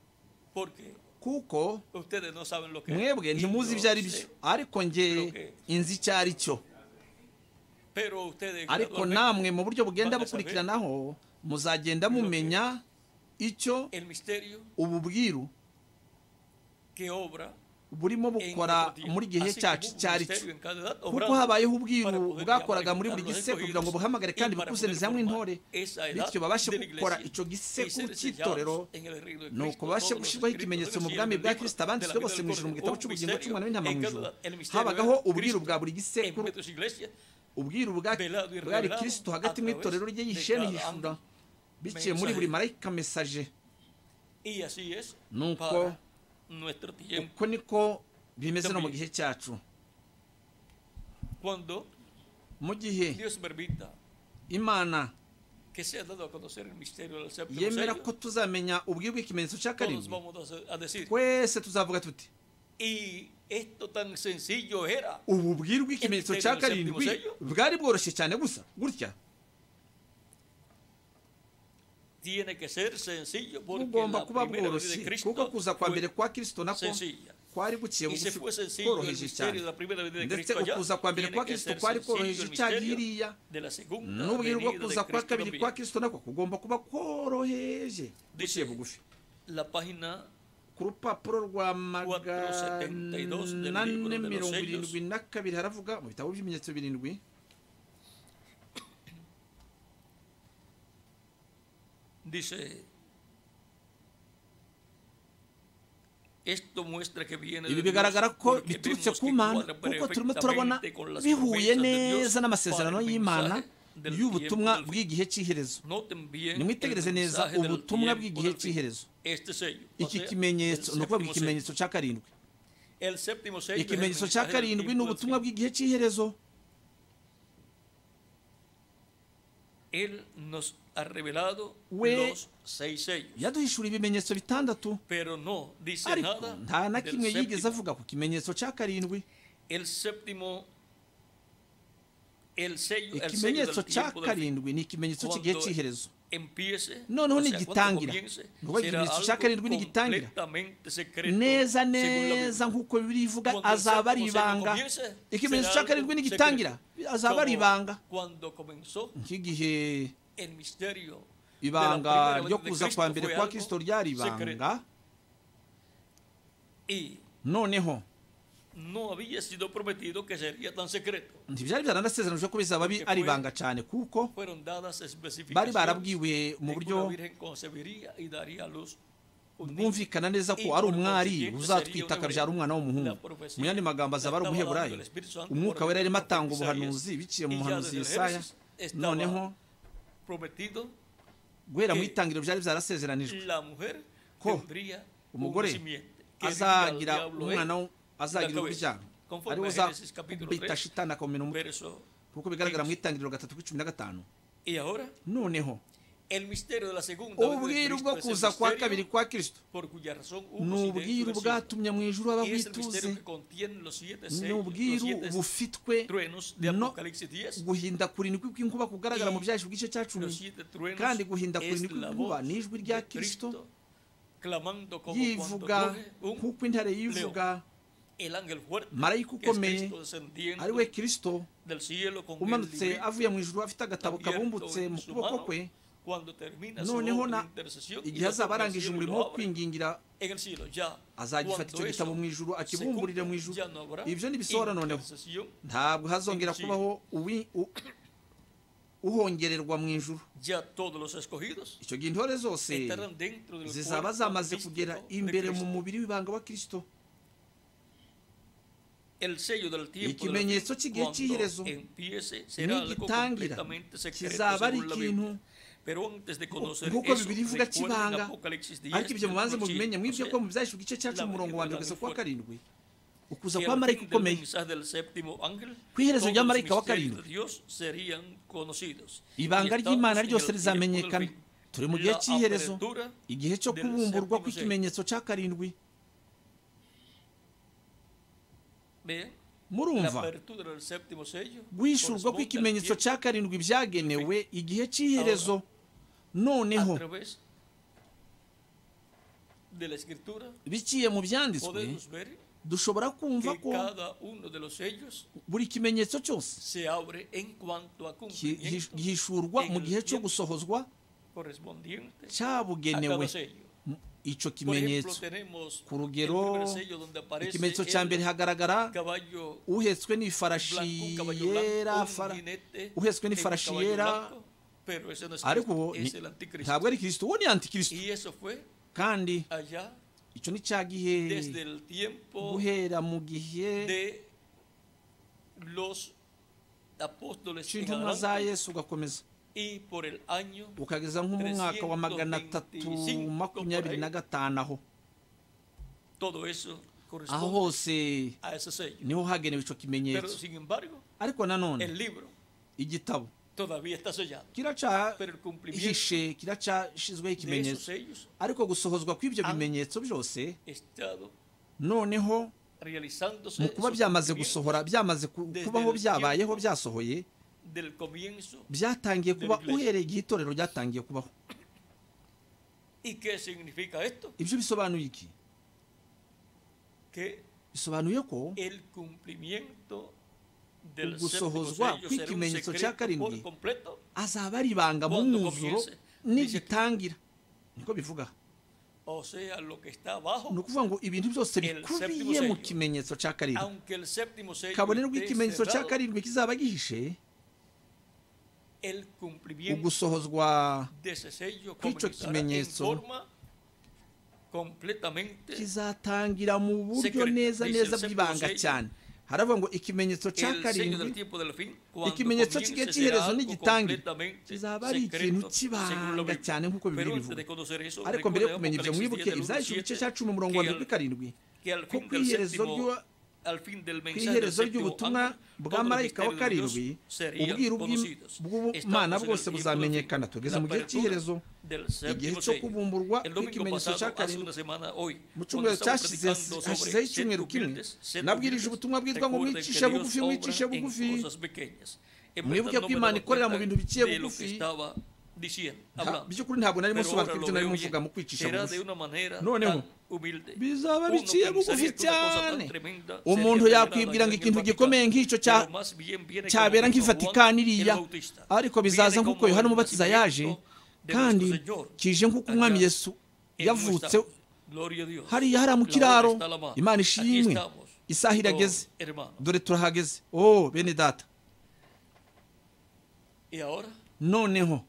[SPEAKER 1] kuko mwebwe ntimuzi ibyo ari byo ariko nge inzi icyo ari cyo
[SPEAKER 2] Pero ustedes
[SPEAKER 1] ariko
[SPEAKER 2] gradualmente
[SPEAKER 1] namwe mu buryo bugenda
[SPEAKER 2] van a saber
[SPEAKER 1] bukurikiranaho muzagenda mumenya icyo
[SPEAKER 2] el misterio
[SPEAKER 1] ubu bwiru
[SPEAKER 2] que obra
[SPEAKER 1] burimo
[SPEAKER 2] en
[SPEAKER 1] bukora
[SPEAKER 2] nuestro tiempo.
[SPEAKER 1] muri gihe
[SPEAKER 2] Así que
[SPEAKER 1] cyacu
[SPEAKER 2] hubo un
[SPEAKER 1] cyari cyo
[SPEAKER 2] misterio en cada edad,
[SPEAKER 1] kuko
[SPEAKER 2] obrando
[SPEAKER 1] habayeho ubwiru
[SPEAKER 2] para poder
[SPEAKER 1] bwakoraga
[SPEAKER 2] llamar
[SPEAKER 1] muri
[SPEAKER 2] a
[SPEAKER 1] buri
[SPEAKER 2] los
[SPEAKER 1] giseko kugira ngo
[SPEAKER 2] escogidos
[SPEAKER 1] buhamagare kandi
[SPEAKER 2] y para
[SPEAKER 1] bukuze
[SPEAKER 2] poder
[SPEAKER 1] neza hamwe
[SPEAKER 2] formar
[SPEAKER 1] intore
[SPEAKER 2] esa edad
[SPEAKER 1] bityo babashe
[SPEAKER 2] de la
[SPEAKER 1] gukora
[SPEAKER 2] iglesia
[SPEAKER 1] icyo
[SPEAKER 2] y
[SPEAKER 1] giseko
[SPEAKER 2] ser
[SPEAKER 1] cy'itorero
[SPEAKER 2] sellados en el reino de
[SPEAKER 1] nuko
[SPEAKER 2] Cristo,
[SPEAKER 1] babashe
[SPEAKER 2] todos los
[SPEAKER 1] gushyirwaho
[SPEAKER 2] escritos
[SPEAKER 1] ikimenyetso
[SPEAKER 2] que
[SPEAKER 1] mu
[SPEAKER 2] recibieron
[SPEAKER 1] bwami
[SPEAKER 2] del
[SPEAKER 1] bwa
[SPEAKER 2] libro
[SPEAKER 1] kirisita
[SPEAKER 2] de la
[SPEAKER 1] abanditswe
[SPEAKER 2] vida
[SPEAKER 1] bose
[SPEAKER 2] del
[SPEAKER 1] mu ijuru mu gitabo
[SPEAKER 2] Cordero.
[SPEAKER 1] cy'ubugingo
[SPEAKER 2] Un
[SPEAKER 1] cy'umwana w'intama mu
[SPEAKER 2] misterio
[SPEAKER 1] ijuru
[SPEAKER 2] en cada- el misterio
[SPEAKER 1] habagaho
[SPEAKER 2] de
[SPEAKER 1] ubwiru
[SPEAKER 2] Cristo
[SPEAKER 1] bwa buri
[SPEAKER 2] en
[SPEAKER 1] gisekuru
[SPEAKER 2] medio de su iglesia,
[SPEAKER 1] ubwiru bwa-
[SPEAKER 2] velado y
[SPEAKER 1] bwari
[SPEAKER 2] revelado
[SPEAKER 1] kirisito
[SPEAKER 2] a
[SPEAKER 1] hagati mu
[SPEAKER 2] través
[SPEAKER 1] itorero rye
[SPEAKER 2] de
[SPEAKER 1] yisheni
[SPEAKER 2] cada
[SPEAKER 1] yishura
[SPEAKER 2] ángel
[SPEAKER 1] biciye muri buri
[SPEAKER 2] mensaje.
[SPEAKER 1] marayika mesaje
[SPEAKER 2] y así es
[SPEAKER 1] nuko
[SPEAKER 2] para nuestro tiempo.
[SPEAKER 1] uko niko bimeze no mu
[SPEAKER 2] También.
[SPEAKER 1] gihe cyacu
[SPEAKER 2] Cuando
[SPEAKER 1] mu gihe
[SPEAKER 2] Dios permita
[SPEAKER 1] imana
[SPEAKER 2] que sea dado a conocer el misterio del séptimo
[SPEAKER 1] yemera
[SPEAKER 2] sello,
[SPEAKER 1] ko tuzamenya ubwiru bw'ikimenyetso cya
[SPEAKER 2] todos
[SPEAKER 1] karindwi
[SPEAKER 2] vamos a a decir,
[SPEAKER 1] twese tuzavuga tuti
[SPEAKER 2] y esto tan sencillo era.
[SPEAKER 1] ubu bwiru bw'ikimenyetso cya karindwi bwari bworoshye cyane gusa gutya
[SPEAKER 2] Tiene que ser sencillo porque
[SPEAKER 1] bugomba
[SPEAKER 2] la
[SPEAKER 1] kuba
[SPEAKER 2] primera venida de
[SPEAKER 1] bworoshye
[SPEAKER 2] Cristo
[SPEAKER 1] kuko kuza kwa mbere
[SPEAKER 2] fue
[SPEAKER 1] kwa kirisito nako
[SPEAKER 2] sencilla.
[SPEAKER 1] kwari guciye
[SPEAKER 2] Y se
[SPEAKER 1] bugufi
[SPEAKER 2] fue sencillo el
[SPEAKER 1] koroheje
[SPEAKER 2] misterio
[SPEAKER 1] cyane
[SPEAKER 2] de la primera venida de
[SPEAKER 1] ndetse
[SPEAKER 2] Cristo allá.
[SPEAKER 1] ukuza kwa mbere
[SPEAKER 2] Tiene
[SPEAKER 1] kwa
[SPEAKER 2] que
[SPEAKER 1] kirisito
[SPEAKER 2] ser
[SPEAKER 1] kwari
[SPEAKER 2] sencillo
[SPEAKER 1] koroheje
[SPEAKER 2] el
[SPEAKER 1] icyaha
[SPEAKER 2] misterio
[SPEAKER 1] hiriya
[SPEAKER 2] de la segunda
[SPEAKER 1] n'ubwiru bwo
[SPEAKER 2] venida
[SPEAKER 1] kuza
[SPEAKER 2] de
[SPEAKER 1] kwa
[SPEAKER 2] Cristo
[SPEAKER 1] kabiri kwa
[SPEAKER 2] también.
[SPEAKER 1] kirisito nako kugomba kuba koroheje guciye
[SPEAKER 2] Dice
[SPEAKER 1] bugufi
[SPEAKER 2] la página
[SPEAKER 1] ku rupapuro rwa
[SPEAKER 2] cuatrocientos setenta y dos del
[SPEAKER 1] magana
[SPEAKER 2] libro
[SPEAKER 1] ane
[SPEAKER 2] de los
[SPEAKER 1] mirongo
[SPEAKER 2] sellos.
[SPEAKER 1] irindwi na kabiri haravuga mu bitabo by'ibimenyetso birindwi
[SPEAKER 2] dice: esto muestra que viene
[SPEAKER 1] ibi
[SPEAKER 2] de Dios
[SPEAKER 1] bigaragara ko
[SPEAKER 2] porque
[SPEAKER 1] biturutse
[SPEAKER 2] vemos
[SPEAKER 1] ku
[SPEAKER 2] que
[SPEAKER 1] mana
[SPEAKER 2] cuadra
[SPEAKER 1] kuko turimo turabona
[SPEAKER 2] perfectamente con las
[SPEAKER 1] bihuye
[SPEAKER 2] promesas de Dios
[SPEAKER 1] neza n'amasezerano
[SPEAKER 2] para el
[SPEAKER 1] y'imana
[SPEAKER 2] mensaje del
[SPEAKER 1] y'ubutumwa
[SPEAKER 2] tiempo del fin.
[SPEAKER 1] bw'igihe cy'iherezo
[SPEAKER 2] Noten bien
[SPEAKER 1] nimwitegereze
[SPEAKER 2] el
[SPEAKER 1] neza
[SPEAKER 2] mensaje del
[SPEAKER 1] ubutumwa
[SPEAKER 2] tiempo
[SPEAKER 1] bw'igihe
[SPEAKER 2] del fin.
[SPEAKER 1] cy'iherezo
[SPEAKER 2] Este sello, o
[SPEAKER 1] iki
[SPEAKER 2] sea,
[SPEAKER 1] kimenyetso
[SPEAKER 2] el
[SPEAKER 1] ni ukuvuga
[SPEAKER 2] séptimo
[SPEAKER 1] ikimenyetso cya karindwi
[SPEAKER 2] sello. El séptimo sello es el
[SPEAKER 1] ikimenyetso cya
[SPEAKER 2] mensaje del
[SPEAKER 1] karindwi ni
[SPEAKER 2] tiempo del
[SPEAKER 1] ubutumwa
[SPEAKER 2] fin.
[SPEAKER 1] bw'igihe cy'iherezo
[SPEAKER 2] Él nos ha revelado
[SPEAKER 1] We-
[SPEAKER 2] los seis sellos,
[SPEAKER 1] yaduhishura ibimenyetso bitandatu
[SPEAKER 2] pero no dice
[SPEAKER 1] ariko
[SPEAKER 2] nada
[SPEAKER 1] nta na
[SPEAKER 2] del
[SPEAKER 1] kimwe yigeze
[SPEAKER 2] séptimo.
[SPEAKER 1] avuga ku kimenyetso cya karindwi
[SPEAKER 2] El séptimo, el sello, el sello
[SPEAKER 1] ikimenyetso
[SPEAKER 2] del
[SPEAKER 1] cya
[SPEAKER 2] tiempo del fin.
[SPEAKER 1] karindwi ni ikimenyetso cy'igihe cy'iherezo
[SPEAKER 2] Empiece,
[SPEAKER 1] noneho
[SPEAKER 2] o sea,
[SPEAKER 1] nigitangira
[SPEAKER 2] cuando comience,
[SPEAKER 1] ni ukuvuga
[SPEAKER 2] será
[SPEAKER 1] ikimenyetso cya
[SPEAKER 2] algo
[SPEAKER 1] karindwi nigitangira
[SPEAKER 2] completamente secreto,
[SPEAKER 1] neza
[SPEAKER 2] según la Biblia.
[SPEAKER 1] neza nk'uko bibiri ivuga
[SPEAKER 2] Cuando el
[SPEAKER 1] azaba ari
[SPEAKER 2] séptimo sello
[SPEAKER 1] ibanga
[SPEAKER 2] comience,
[SPEAKER 1] ikimenyetso
[SPEAKER 2] será
[SPEAKER 1] cya
[SPEAKER 2] algo
[SPEAKER 1] karindwi nigitangira
[SPEAKER 2] secreto.
[SPEAKER 1] azaba ari
[SPEAKER 2] Como
[SPEAKER 1] ibanga
[SPEAKER 2] cuando comenzó
[SPEAKER 1] nk'igihe
[SPEAKER 2] el misterio
[SPEAKER 1] ibanga
[SPEAKER 2] de la
[SPEAKER 1] ryo
[SPEAKER 2] primera
[SPEAKER 1] kuza
[SPEAKER 2] venida de
[SPEAKER 1] kwa
[SPEAKER 2] Cristo
[SPEAKER 1] mbere
[SPEAKER 2] fue
[SPEAKER 1] kwa
[SPEAKER 2] algo
[SPEAKER 1] kirisito ryari
[SPEAKER 2] secreto.
[SPEAKER 1] ibanga
[SPEAKER 2] y
[SPEAKER 1] noneho
[SPEAKER 2] no había sido prometido que sería tan secreto.
[SPEAKER 1] ntibyari byaranasezeranyije ko bizaba bi- ari ibanga cyane kuko
[SPEAKER 2] Fueron dadas
[SPEAKER 1] bari
[SPEAKER 2] especificaciones
[SPEAKER 1] barabwiwe mu
[SPEAKER 2] de que
[SPEAKER 1] buryo
[SPEAKER 2] una virgen concebiría y daría a luz un niño.
[SPEAKER 1] bwumvikana neza ko ari umwari uzatwita akabyara umwana w'umuhungu mu yandi magambo azaba ari umuheburayo umwuka wera yarimo atanga ubuhanuzi biciye mu muhanuzi Yesaya noneho
[SPEAKER 2] prometido
[SPEAKER 1] guhera mu itangiriro byari byarasezeranijwe
[SPEAKER 2] la mujer
[SPEAKER 1] ko
[SPEAKER 2] tendría
[SPEAKER 1] umugore
[SPEAKER 2] un simiente que
[SPEAKER 1] azagira
[SPEAKER 2] diría al diablo,
[SPEAKER 1] umwana
[SPEAKER 2] eh,
[SPEAKER 1] wo- azagira
[SPEAKER 2] la
[SPEAKER 1] urubyaro
[SPEAKER 2] cabeza. Conforme
[SPEAKER 1] ariwe
[SPEAKER 2] a Génesis capítulo
[SPEAKER 1] uzakubita
[SPEAKER 2] tres,
[SPEAKER 1] shitani akamena umutwe
[SPEAKER 2] verso
[SPEAKER 1] kuko bigaragara mu itangiriro gatatu kuri cumi na gatanu
[SPEAKER 2] y ahora
[SPEAKER 1] noneho
[SPEAKER 2] el misterio de la segunda venida de
[SPEAKER 1] ubwiru
[SPEAKER 2] Cristo
[SPEAKER 1] bwo
[SPEAKER 2] es el
[SPEAKER 1] kuza kwa
[SPEAKER 2] misterio
[SPEAKER 1] kabiri kwa kirisito
[SPEAKER 2] por cuya razón
[SPEAKER 1] ni
[SPEAKER 2] hubo silencio
[SPEAKER 1] ubwiru
[SPEAKER 2] del cielo.
[SPEAKER 1] bwatumye mu ijuru habaho
[SPEAKER 2] Y es el
[SPEAKER 1] ituze
[SPEAKER 2] misterio que contiene los siete
[SPEAKER 1] ni
[SPEAKER 2] sellos, los
[SPEAKER 1] ubwiru
[SPEAKER 2] siete
[SPEAKER 1] bufitwe
[SPEAKER 2] truenos de
[SPEAKER 1] no
[SPEAKER 2] Apocalipsis diez.
[SPEAKER 1] guhinda kurindwi kw'inkuba kugaragara mu byahisho bw'igice cya cumi
[SPEAKER 2] Los siete truenos
[SPEAKER 1] kandi guhinda
[SPEAKER 2] es
[SPEAKER 1] kurindwi
[SPEAKER 2] la
[SPEAKER 1] kw'inkuba
[SPEAKER 2] voz
[SPEAKER 1] ni ijwi rya
[SPEAKER 2] de
[SPEAKER 1] kirisito
[SPEAKER 2] Cristo clamando como cuando
[SPEAKER 1] yivuga
[SPEAKER 2] ruge un
[SPEAKER 1] nk'uko intare yivuga
[SPEAKER 2] el ángel fuerte
[SPEAKER 1] marayika
[SPEAKER 2] que es
[SPEAKER 1] ukomeye
[SPEAKER 2] Cristo descendiendo
[SPEAKER 1] ari we kirisito
[SPEAKER 2] del cielo con el
[SPEAKER 1] umanutse
[SPEAKER 2] librito
[SPEAKER 1] avuye mu ijuru afite agatabo
[SPEAKER 2] abierto
[SPEAKER 1] kabumbutse
[SPEAKER 2] en
[SPEAKER 1] mu
[SPEAKER 2] su
[SPEAKER 1] kuboko
[SPEAKER 2] mano,
[SPEAKER 1] kwe
[SPEAKER 2] cuando termina su
[SPEAKER 1] noneho
[SPEAKER 2] obra
[SPEAKER 1] na
[SPEAKER 2] de intercesión y
[SPEAKER 1] igihe
[SPEAKER 2] lo
[SPEAKER 1] azaba
[SPEAKER 2] toma al
[SPEAKER 1] arangije
[SPEAKER 2] cielo y
[SPEAKER 1] umurimo
[SPEAKER 2] lo
[SPEAKER 1] wo
[SPEAKER 2] abre
[SPEAKER 1] kwingingira
[SPEAKER 2] en el cielo ya.
[SPEAKER 1] azagifata
[SPEAKER 2] Cuando
[SPEAKER 1] icyo gitabo
[SPEAKER 2] eso
[SPEAKER 1] mu ijuru
[SPEAKER 2] se
[SPEAKER 1] akibumburire mu
[SPEAKER 2] cumpla,
[SPEAKER 1] ijuru
[SPEAKER 2] ya no habrá
[SPEAKER 1] ibyo ntibisohora noneho
[SPEAKER 2] intercesión,
[SPEAKER 1] ntabwo hazongera
[SPEAKER 2] Sí.
[SPEAKER 1] kubaho uwi- u- uhongererwa mu ijuru
[SPEAKER 2] ya todos los escogidos
[SPEAKER 1] icyo gihe intore zose
[SPEAKER 2] estarán dentro del
[SPEAKER 1] zizaba
[SPEAKER 2] cuerpo
[SPEAKER 1] zamaze
[SPEAKER 2] místico
[SPEAKER 1] kugera
[SPEAKER 2] de
[SPEAKER 1] imbere mu
[SPEAKER 2] Cristo.
[SPEAKER 1] mubiri w'ibanga wa kirisito
[SPEAKER 2] El sello del tiempo
[SPEAKER 1] ikimenyetso
[SPEAKER 2] del fin,
[SPEAKER 1] cy'igihe
[SPEAKER 2] cuando
[SPEAKER 1] cy'iherezo
[SPEAKER 2] empiece será algo
[SPEAKER 1] nigitangira
[SPEAKER 2] completamente secreto
[SPEAKER 1] kizaba ari
[SPEAKER 2] según la
[SPEAKER 1] ikintu
[SPEAKER 2] Biblia. Pero antes de conocer
[SPEAKER 1] nk'uko
[SPEAKER 2] eso,
[SPEAKER 1] bibiri ivuga
[SPEAKER 2] recuerden
[SPEAKER 1] kibanga
[SPEAKER 2] Apocalipsis diez,
[SPEAKER 1] ariko ibyo mubanze
[SPEAKER 2] versículo
[SPEAKER 1] mubimenye
[SPEAKER 2] cinco,
[SPEAKER 1] mwibyo
[SPEAKER 2] o
[SPEAKER 1] ko
[SPEAKER 2] sea,
[SPEAKER 1] mu byahisho igice cyacu
[SPEAKER 2] la
[SPEAKER 1] umurongo wa mbere
[SPEAKER 2] venida
[SPEAKER 1] kugeza
[SPEAKER 2] del
[SPEAKER 1] ku wa
[SPEAKER 2] fuerte.
[SPEAKER 1] karindwi ukuza
[SPEAKER 2] que
[SPEAKER 1] kwa
[SPEAKER 2] al
[SPEAKER 1] marayika
[SPEAKER 2] fin del
[SPEAKER 1] ukomeye
[SPEAKER 2] mensaje del séptimo ángel,
[SPEAKER 1] ku iherezo
[SPEAKER 2] todos
[SPEAKER 1] rya
[SPEAKER 2] los
[SPEAKER 1] marayika wa
[SPEAKER 2] misterios
[SPEAKER 1] karindwi
[SPEAKER 2] de Dios serían conocidos.
[SPEAKER 1] ibanga
[SPEAKER 2] Y estamos
[SPEAKER 1] ry'imana
[SPEAKER 2] en el
[SPEAKER 1] ryose
[SPEAKER 2] tiempo
[SPEAKER 1] rizamenyekana
[SPEAKER 2] del fin.
[SPEAKER 1] turi mu gihe
[SPEAKER 2] La
[SPEAKER 1] cy'iherezo
[SPEAKER 2] apertura
[SPEAKER 1] igihe cyo
[SPEAKER 2] del
[SPEAKER 1] kubumburwa
[SPEAKER 2] séptimo
[SPEAKER 1] kw'ikimenyetso cya karindwi
[SPEAKER 2] Vean, la
[SPEAKER 1] murumva
[SPEAKER 2] apertura del séptimo sello
[SPEAKER 1] guhishurwa
[SPEAKER 2] corresponde al
[SPEAKER 1] kw'ikimenyetso
[SPEAKER 2] tiempo
[SPEAKER 1] cya karindwi byagenewe igihe cy'iherezo noneho
[SPEAKER 2] a través de la escritura
[SPEAKER 1] biciye mu byanditswe
[SPEAKER 2] podemos ver
[SPEAKER 1] dushobora kumva
[SPEAKER 2] que
[SPEAKER 1] ko
[SPEAKER 2] cada uno de los sellos
[SPEAKER 1] buri kimenyetso cyose
[SPEAKER 2] se abre en cuanto a
[SPEAKER 1] ki-
[SPEAKER 2] cumplimiento
[SPEAKER 1] gihishurwa
[SPEAKER 2] en
[SPEAKER 1] mu
[SPEAKER 2] el
[SPEAKER 1] gihe cyo
[SPEAKER 2] tiempo
[SPEAKER 1] gusohozwa
[SPEAKER 2] correspondiente a
[SPEAKER 1] cyabugenewe.
[SPEAKER 2] cada sello.
[SPEAKER 1] Icyo
[SPEAKER 2] Por ejemplo,
[SPEAKER 1] kimenyetso
[SPEAKER 2] tenemos
[SPEAKER 1] ku
[SPEAKER 2] el
[SPEAKER 1] rugero,
[SPEAKER 2] primer sello donde aparece
[SPEAKER 1] ikimenyetso cya mbere
[SPEAKER 2] el
[SPEAKER 1] hagaragara
[SPEAKER 2] caballo
[SPEAKER 1] uhetswe n'ifarashi
[SPEAKER 2] blanco, un caballo
[SPEAKER 1] yera,
[SPEAKER 2] blanco, un
[SPEAKER 1] fara-
[SPEAKER 2] jinete
[SPEAKER 1] uhetswe
[SPEAKER 2] en un
[SPEAKER 1] n'ifarashi
[SPEAKER 2] caballo
[SPEAKER 1] yera,
[SPEAKER 2] blanco, pero ese no es
[SPEAKER 1] ariko
[SPEAKER 2] Cristo,
[SPEAKER 1] uwo
[SPEAKER 2] es
[SPEAKER 1] ni-
[SPEAKER 2] el anticristo.
[SPEAKER 1] ntabwo ari kirisito, uwo ni antikristo.
[SPEAKER 2] Y eso fue
[SPEAKER 1] Kandi
[SPEAKER 2] allá
[SPEAKER 1] icyo ni cya gihe
[SPEAKER 2] desde el tiempo
[SPEAKER 1] guhera mu gihe
[SPEAKER 2] de los apóstoles en
[SPEAKER 1] cy'intumwa za
[SPEAKER 2] adelante,
[SPEAKER 1] Yesu ugakomeza
[SPEAKER 2] y por el año
[SPEAKER 1] ukageza nko mu mwaka wa magana atatu makumyabiri na gatanu aho
[SPEAKER 2] todo eso
[SPEAKER 1] aho
[SPEAKER 2] corresponde
[SPEAKER 1] hose
[SPEAKER 2] a ese sello.
[SPEAKER 1] niho hagenewe icyo
[SPEAKER 2] Pero
[SPEAKER 1] kimenyetso.
[SPEAKER 2] sin embargo,
[SPEAKER 1] Ariko nanone
[SPEAKER 2] el libro
[SPEAKER 1] igitabo
[SPEAKER 2] todavía está sellado.
[SPEAKER 1] kiraca
[SPEAKER 2] Pero el cumplimiento
[SPEAKER 1] ihishe kiracashizweho
[SPEAKER 2] de esos
[SPEAKER 1] ikimenyetso,
[SPEAKER 2] sellos
[SPEAKER 1] ariko gusohozwa kw'ibyo
[SPEAKER 2] Ah.
[SPEAKER 1] bimenyetso byose
[SPEAKER 2] estado
[SPEAKER 1] noneho
[SPEAKER 2] realizándose
[SPEAKER 1] mu kuba
[SPEAKER 2] esos
[SPEAKER 1] byamaze
[SPEAKER 2] cumplimientos
[SPEAKER 1] gusohora, byamaze ku-
[SPEAKER 2] desde
[SPEAKER 1] kubaho
[SPEAKER 2] el
[SPEAKER 1] byabayeho
[SPEAKER 2] tiempo
[SPEAKER 1] byasohoye,
[SPEAKER 2] del comienzo.
[SPEAKER 1] byatangiye kuba
[SPEAKER 2] de la iglesia.
[SPEAKER 1] uhereye igihe itorero ryatangiye kubaho.
[SPEAKER 2] ¿Y qué significa esto?
[SPEAKER 1] Ibyo bisobanuye iki?
[SPEAKER 2] Que
[SPEAKER 1] Bisobanuye ko
[SPEAKER 2] el cumplimiento del
[SPEAKER 1] ugusohozwa
[SPEAKER 2] séptimo sello será un
[SPEAKER 1] kw'ikimenyetso cya
[SPEAKER 2] secreto
[SPEAKER 1] karindwi
[SPEAKER 2] por completo.
[SPEAKER 1] azaba ari ibanga mu
[SPEAKER 2] Cuando
[SPEAKER 1] mwuzuro
[SPEAKER 2] comience,
[SPEAKER 1] nigitangira. Niko bivuga.
[SPEAKER 2] O sea, lo que está abajo,
[SPEAKER 1] Ni ukuvuga ngo ibintu byose
[SPEAKER 2] El
[SPEAKER 1] bikubiye
[SPEAKER 2] séptimo
[SPEAKER 1] mu
[SPEAKER 2] sello.
[SPEAKER 1] kimenyetso cya karindwi,
[SPEAKER 2] aunque el séptimo sello
[SPEAKER 1] kabone
[SPEAKER 2] esté
[SPEAKER 1] rw'ikimenyetso cya
[SPEAKER 2] cerrado,
[SPEAKER 1] karindwi kizaba gihishe,
[SPEAKER 2] el cumplimiento
[SPEAKER 1] ugusohozwa
[SPEAKER 2] de ese sello
[SPEAKER 1] kw'icyo
[SPEAKER 2] comenzará en
[SPEAKER 1] kimenyetso
[SPEAKER 2] forma completamente
[SPEAKER 1] kizatangira mu buryo
[SPEAKER 2] secreta.
[SPEAKER 1] neza
[SPEAKER 2] Dice
[SPEAKER 1] neza
[SPEAKER 2] el séptimo
[SPEAKER 1] bw'ibanga
[SPEAKER 2] sello.
[SPEAKER 1] cyane. Haravuga ngo ikimenyetso cya
[SPEAKER 2] el sello del
[SPEAKER 1] karindwi
[SPEAKER 2] tiempo del fin, cuando
[SPEAKER 1] ikimenyetso
[SPEAKER 2] comience
[SPEAKER 1] cy'igihe
[SPEAKER 2] será
[SPEAKER 1] cy'iherezo
[SPEAKER 2] algo
[SPEAKER 1] n'igitangira
[SPEAKER 2] completamente
[SPEAKER 1] kizaba ari
[SPEAKER 2] secreto,
[SPEAKER 1] ikintu
[SPEAKER 2] según la
[SPEAKER 1] cy'ibanga
[SPEAKER 2] Biblia.
[SPEAKER 1] cyane nk'uko
[SPEAKER 2] Pero
[SPEAKER 1] bibiri
[SPEAKER 2] antes de
[SPEAKER 1] bivuga.
[SPEAKER 2] conocer eso,
[SPEAKER 1] Ariko mbere yo
[SPEAKER 2] recuerde
[SPEAKER 1] kumenya ibyo
[SPEAKER 2] Apocalipsis
[SPEAKER 1] mwibuke
[SPEAKER 2] diez del uno
[SPEAKER 1] ibyahise
[SPEAKER 2] al
[SPEAKER 1] igice
[SPEAKER 2] siete,
[SPEAKER 1] cya cumi umurongo wa
[SPEAKER 2] que
[SPEAKER 1] mbere
[SPEAKER 2] al-
[SPEAKER 1] kuri karindwi,
[SPEAKER 2] que al
[SPEAKER 1] ko
[SPEAKER 2] fin
[SPEAKER 1] ku
[SPEAKER 2] del
[SPEAKER 1] iherezo
[SPEAKER 2] séptimo,
[SPEAKER 1] ry'uwa-
[SPEAKER 2] al fin del
[SPEAKER 1] ku
[SPEAKER 2] mensaje del
[SPEAKER 1] iherezo
[SPEAKER 2] séptimo
[SPEAKER 1] ry'ubutumwa
[SPEAKER 2] ángel,
[SPEAKER 1] bwa
[SPEAKER 2] todos los
[SPEAKER 1] marayika wa
[SPEAKER 2] misterios de Dios
[SPEAKER 1] karindwi,
[SPEAKER 2] serían
[SPEAKER 1] ubwiru
[SPEAKER 2] conocidos.
[SPEAKER 1] bw'Imana
[SPEAKER 2] Estamos en el
[SPEAKER 1] bwose
[SPEAKER 2] tiempo del
[SPEAKER 1] buzamenyekana.
[SPEAKER 2] fin,
[SPEAKER 1] Tugeze
[SPEAKER 2] la
[SPEAKER 1] mu gihe
[SPEAKER 2] apertura
[SPEAKER 1] cy'iherezo,
[SPEAKER 2] del
[SPEAKER 1] igihe
[SPEAKER 2] séptimo
[SPEAKER 1] cyo
[SPEAKER 2] sello.
[SPEAKER 1] kubumburwa
[SPEAKER 2] El domingo
[SPEAKER 1] kw'ikimenyetso cya
[SPEAKER 2] pasado, hace
[SPEAKER 1] karindwi.
[SPEAKER 2] una semana hoy,
[SPEAKER 1] Mu
[SPEAKER 2] cuando
[SPEAKER 1] cyumweru
[SPEAKER 2] estamos
[SPEAKER 1] cyashize
[SPEAKER 2] predicando sobre
[SPEAKER 1] hashizeho
[SPEAKER 2] ser
[SPEAKER 1] icyumweru kimwe,
[SPEAKER 2] humildes, ser
[SPEAKER 1] nabwirije
[SPEAKER 2] humildes,
[SPEAKER 1] ubutumwa bwitwa ngo
[SPEAKER 2] recuerden
[SPEAKER 1] mwicishe
[SPEAKER 2] que Dios
[SPEAKER 1] bugufi,
[SPEAKER 2] obra
[SPEAKER 1] mwicishe
[SPEAKER 2] en
[SPEAKER 1] bugufi.
[SPEAKER 2] cosas pequeñas. En
[SPEAKER 1] Mwibuke
[SPEAKER 2] verdad
[SPEAKER 1] ko
[SPEAKER 2] no me
[SPEAKER 1] Imana
[SPEAKER 2] daba
[SPEAKER 1] ikorera mu
[SPEAKER 2] cuenta
[SPEAKER 1] bintu biciye
[SPEAKER 2] de lo que
[SPEAKER 1] bugufi.
[SPEAKER 2] estaba diciendo,
[SPEAKER 1] Nta-
[SPEAKER 2] hablando.
[SPEAKER 1] by'ukuri ntabwo narimo
[SPEAKER 2] Pero
[SPEAKER 1] nsobanukirwa
[SPEAKER 2] ahora
[SPEAKER 1] ibyo
[SPEAKER 2] lo
[SPEAKER 1] narimo
[SPEAKER 2] veo
[SPEAKER 1] mvuga mu
[SPEAKER 2] bien.
[SPEAKER 1] kwicisha
[SPEAKER 2] Será de
[SPEAKER 1] bugufi.
[SPEAKER 2] una manera
[SPEAKER 1] Noneho,
[SPEAKER 2] tan humilde.
[SPEAKER 1] bizaba
[SPEAKER 2] Uno
[SPEAKER 1] biciye
[SPEAKER 2] pensaría
[SPEAKER 1] bugufi
[SPEAKER 2] que una cosa tan
[SPEAKER 1] cyane.
[SPEAKER 2] tremenda
[SPEAKER 1] Umuntu
[SPEAKER 2] sería
[SPEAKER 1] yakwibwira ngo
[SPEAKER 2] revelada
[SPEAKER 1] ikintu
[SPEAKER 2] en el
[SPEAKER 1] gikomeye nk'icyo cya
[SPEAKER 2] Pero más bien viene
[SPEAKER 1] cyabera
[SPEAKER 2] como dijo
[SPEAKER 1] nk'ifatikani
[SPEAKER 2] Juan
[SPEAKER 1] iriya,
[SPEAKER 2] el Bautista.
[SPEAKER 1] ariko bizaza
[SPEAKER 2] Viene
[SPEAKER 1] nk'uko
[SPEAKER 2] como
[SPEAKER 1] Yohana
[SPEAKER 2] el
[SPEAKER 1] umubatiza yaje,
[SPEAKER 2] nacimiento de
[SPEAKER 1] kandi
[SPEAKER 2] nuestro Señor.
[SPEAKER 1] kije nk'uko umwami
[SPEAKER 2] Allá
[SPEAKER 1] Yesu
[SPEAKER 2] en
[SPEAKER 1] yavutse
[SPEAKER 2] nuestra- Gloria a Dios.
[SPEAKER 1] hariya hariya mu
[SPEAKER 2] La
[SPEAKER 1] kiraro.
[SPEAKER 2] hora está a la mano.
[SPEAKER 1] Imana
[SPEAKER 2] Aquí
[SPEAKER 1] ishimwe,
[SPEAKER 2] estamos,
[SPEAKER 1] isaha
[SPEAKER 2] oh,
[SPEAKER 1] irageze,
[SPEAKER 2] hermano.
[SPEAKER 1] dore turahageze. Oh bene data,
[SPEAKER 2] Y ahora,
[SPEAKER 1] noneho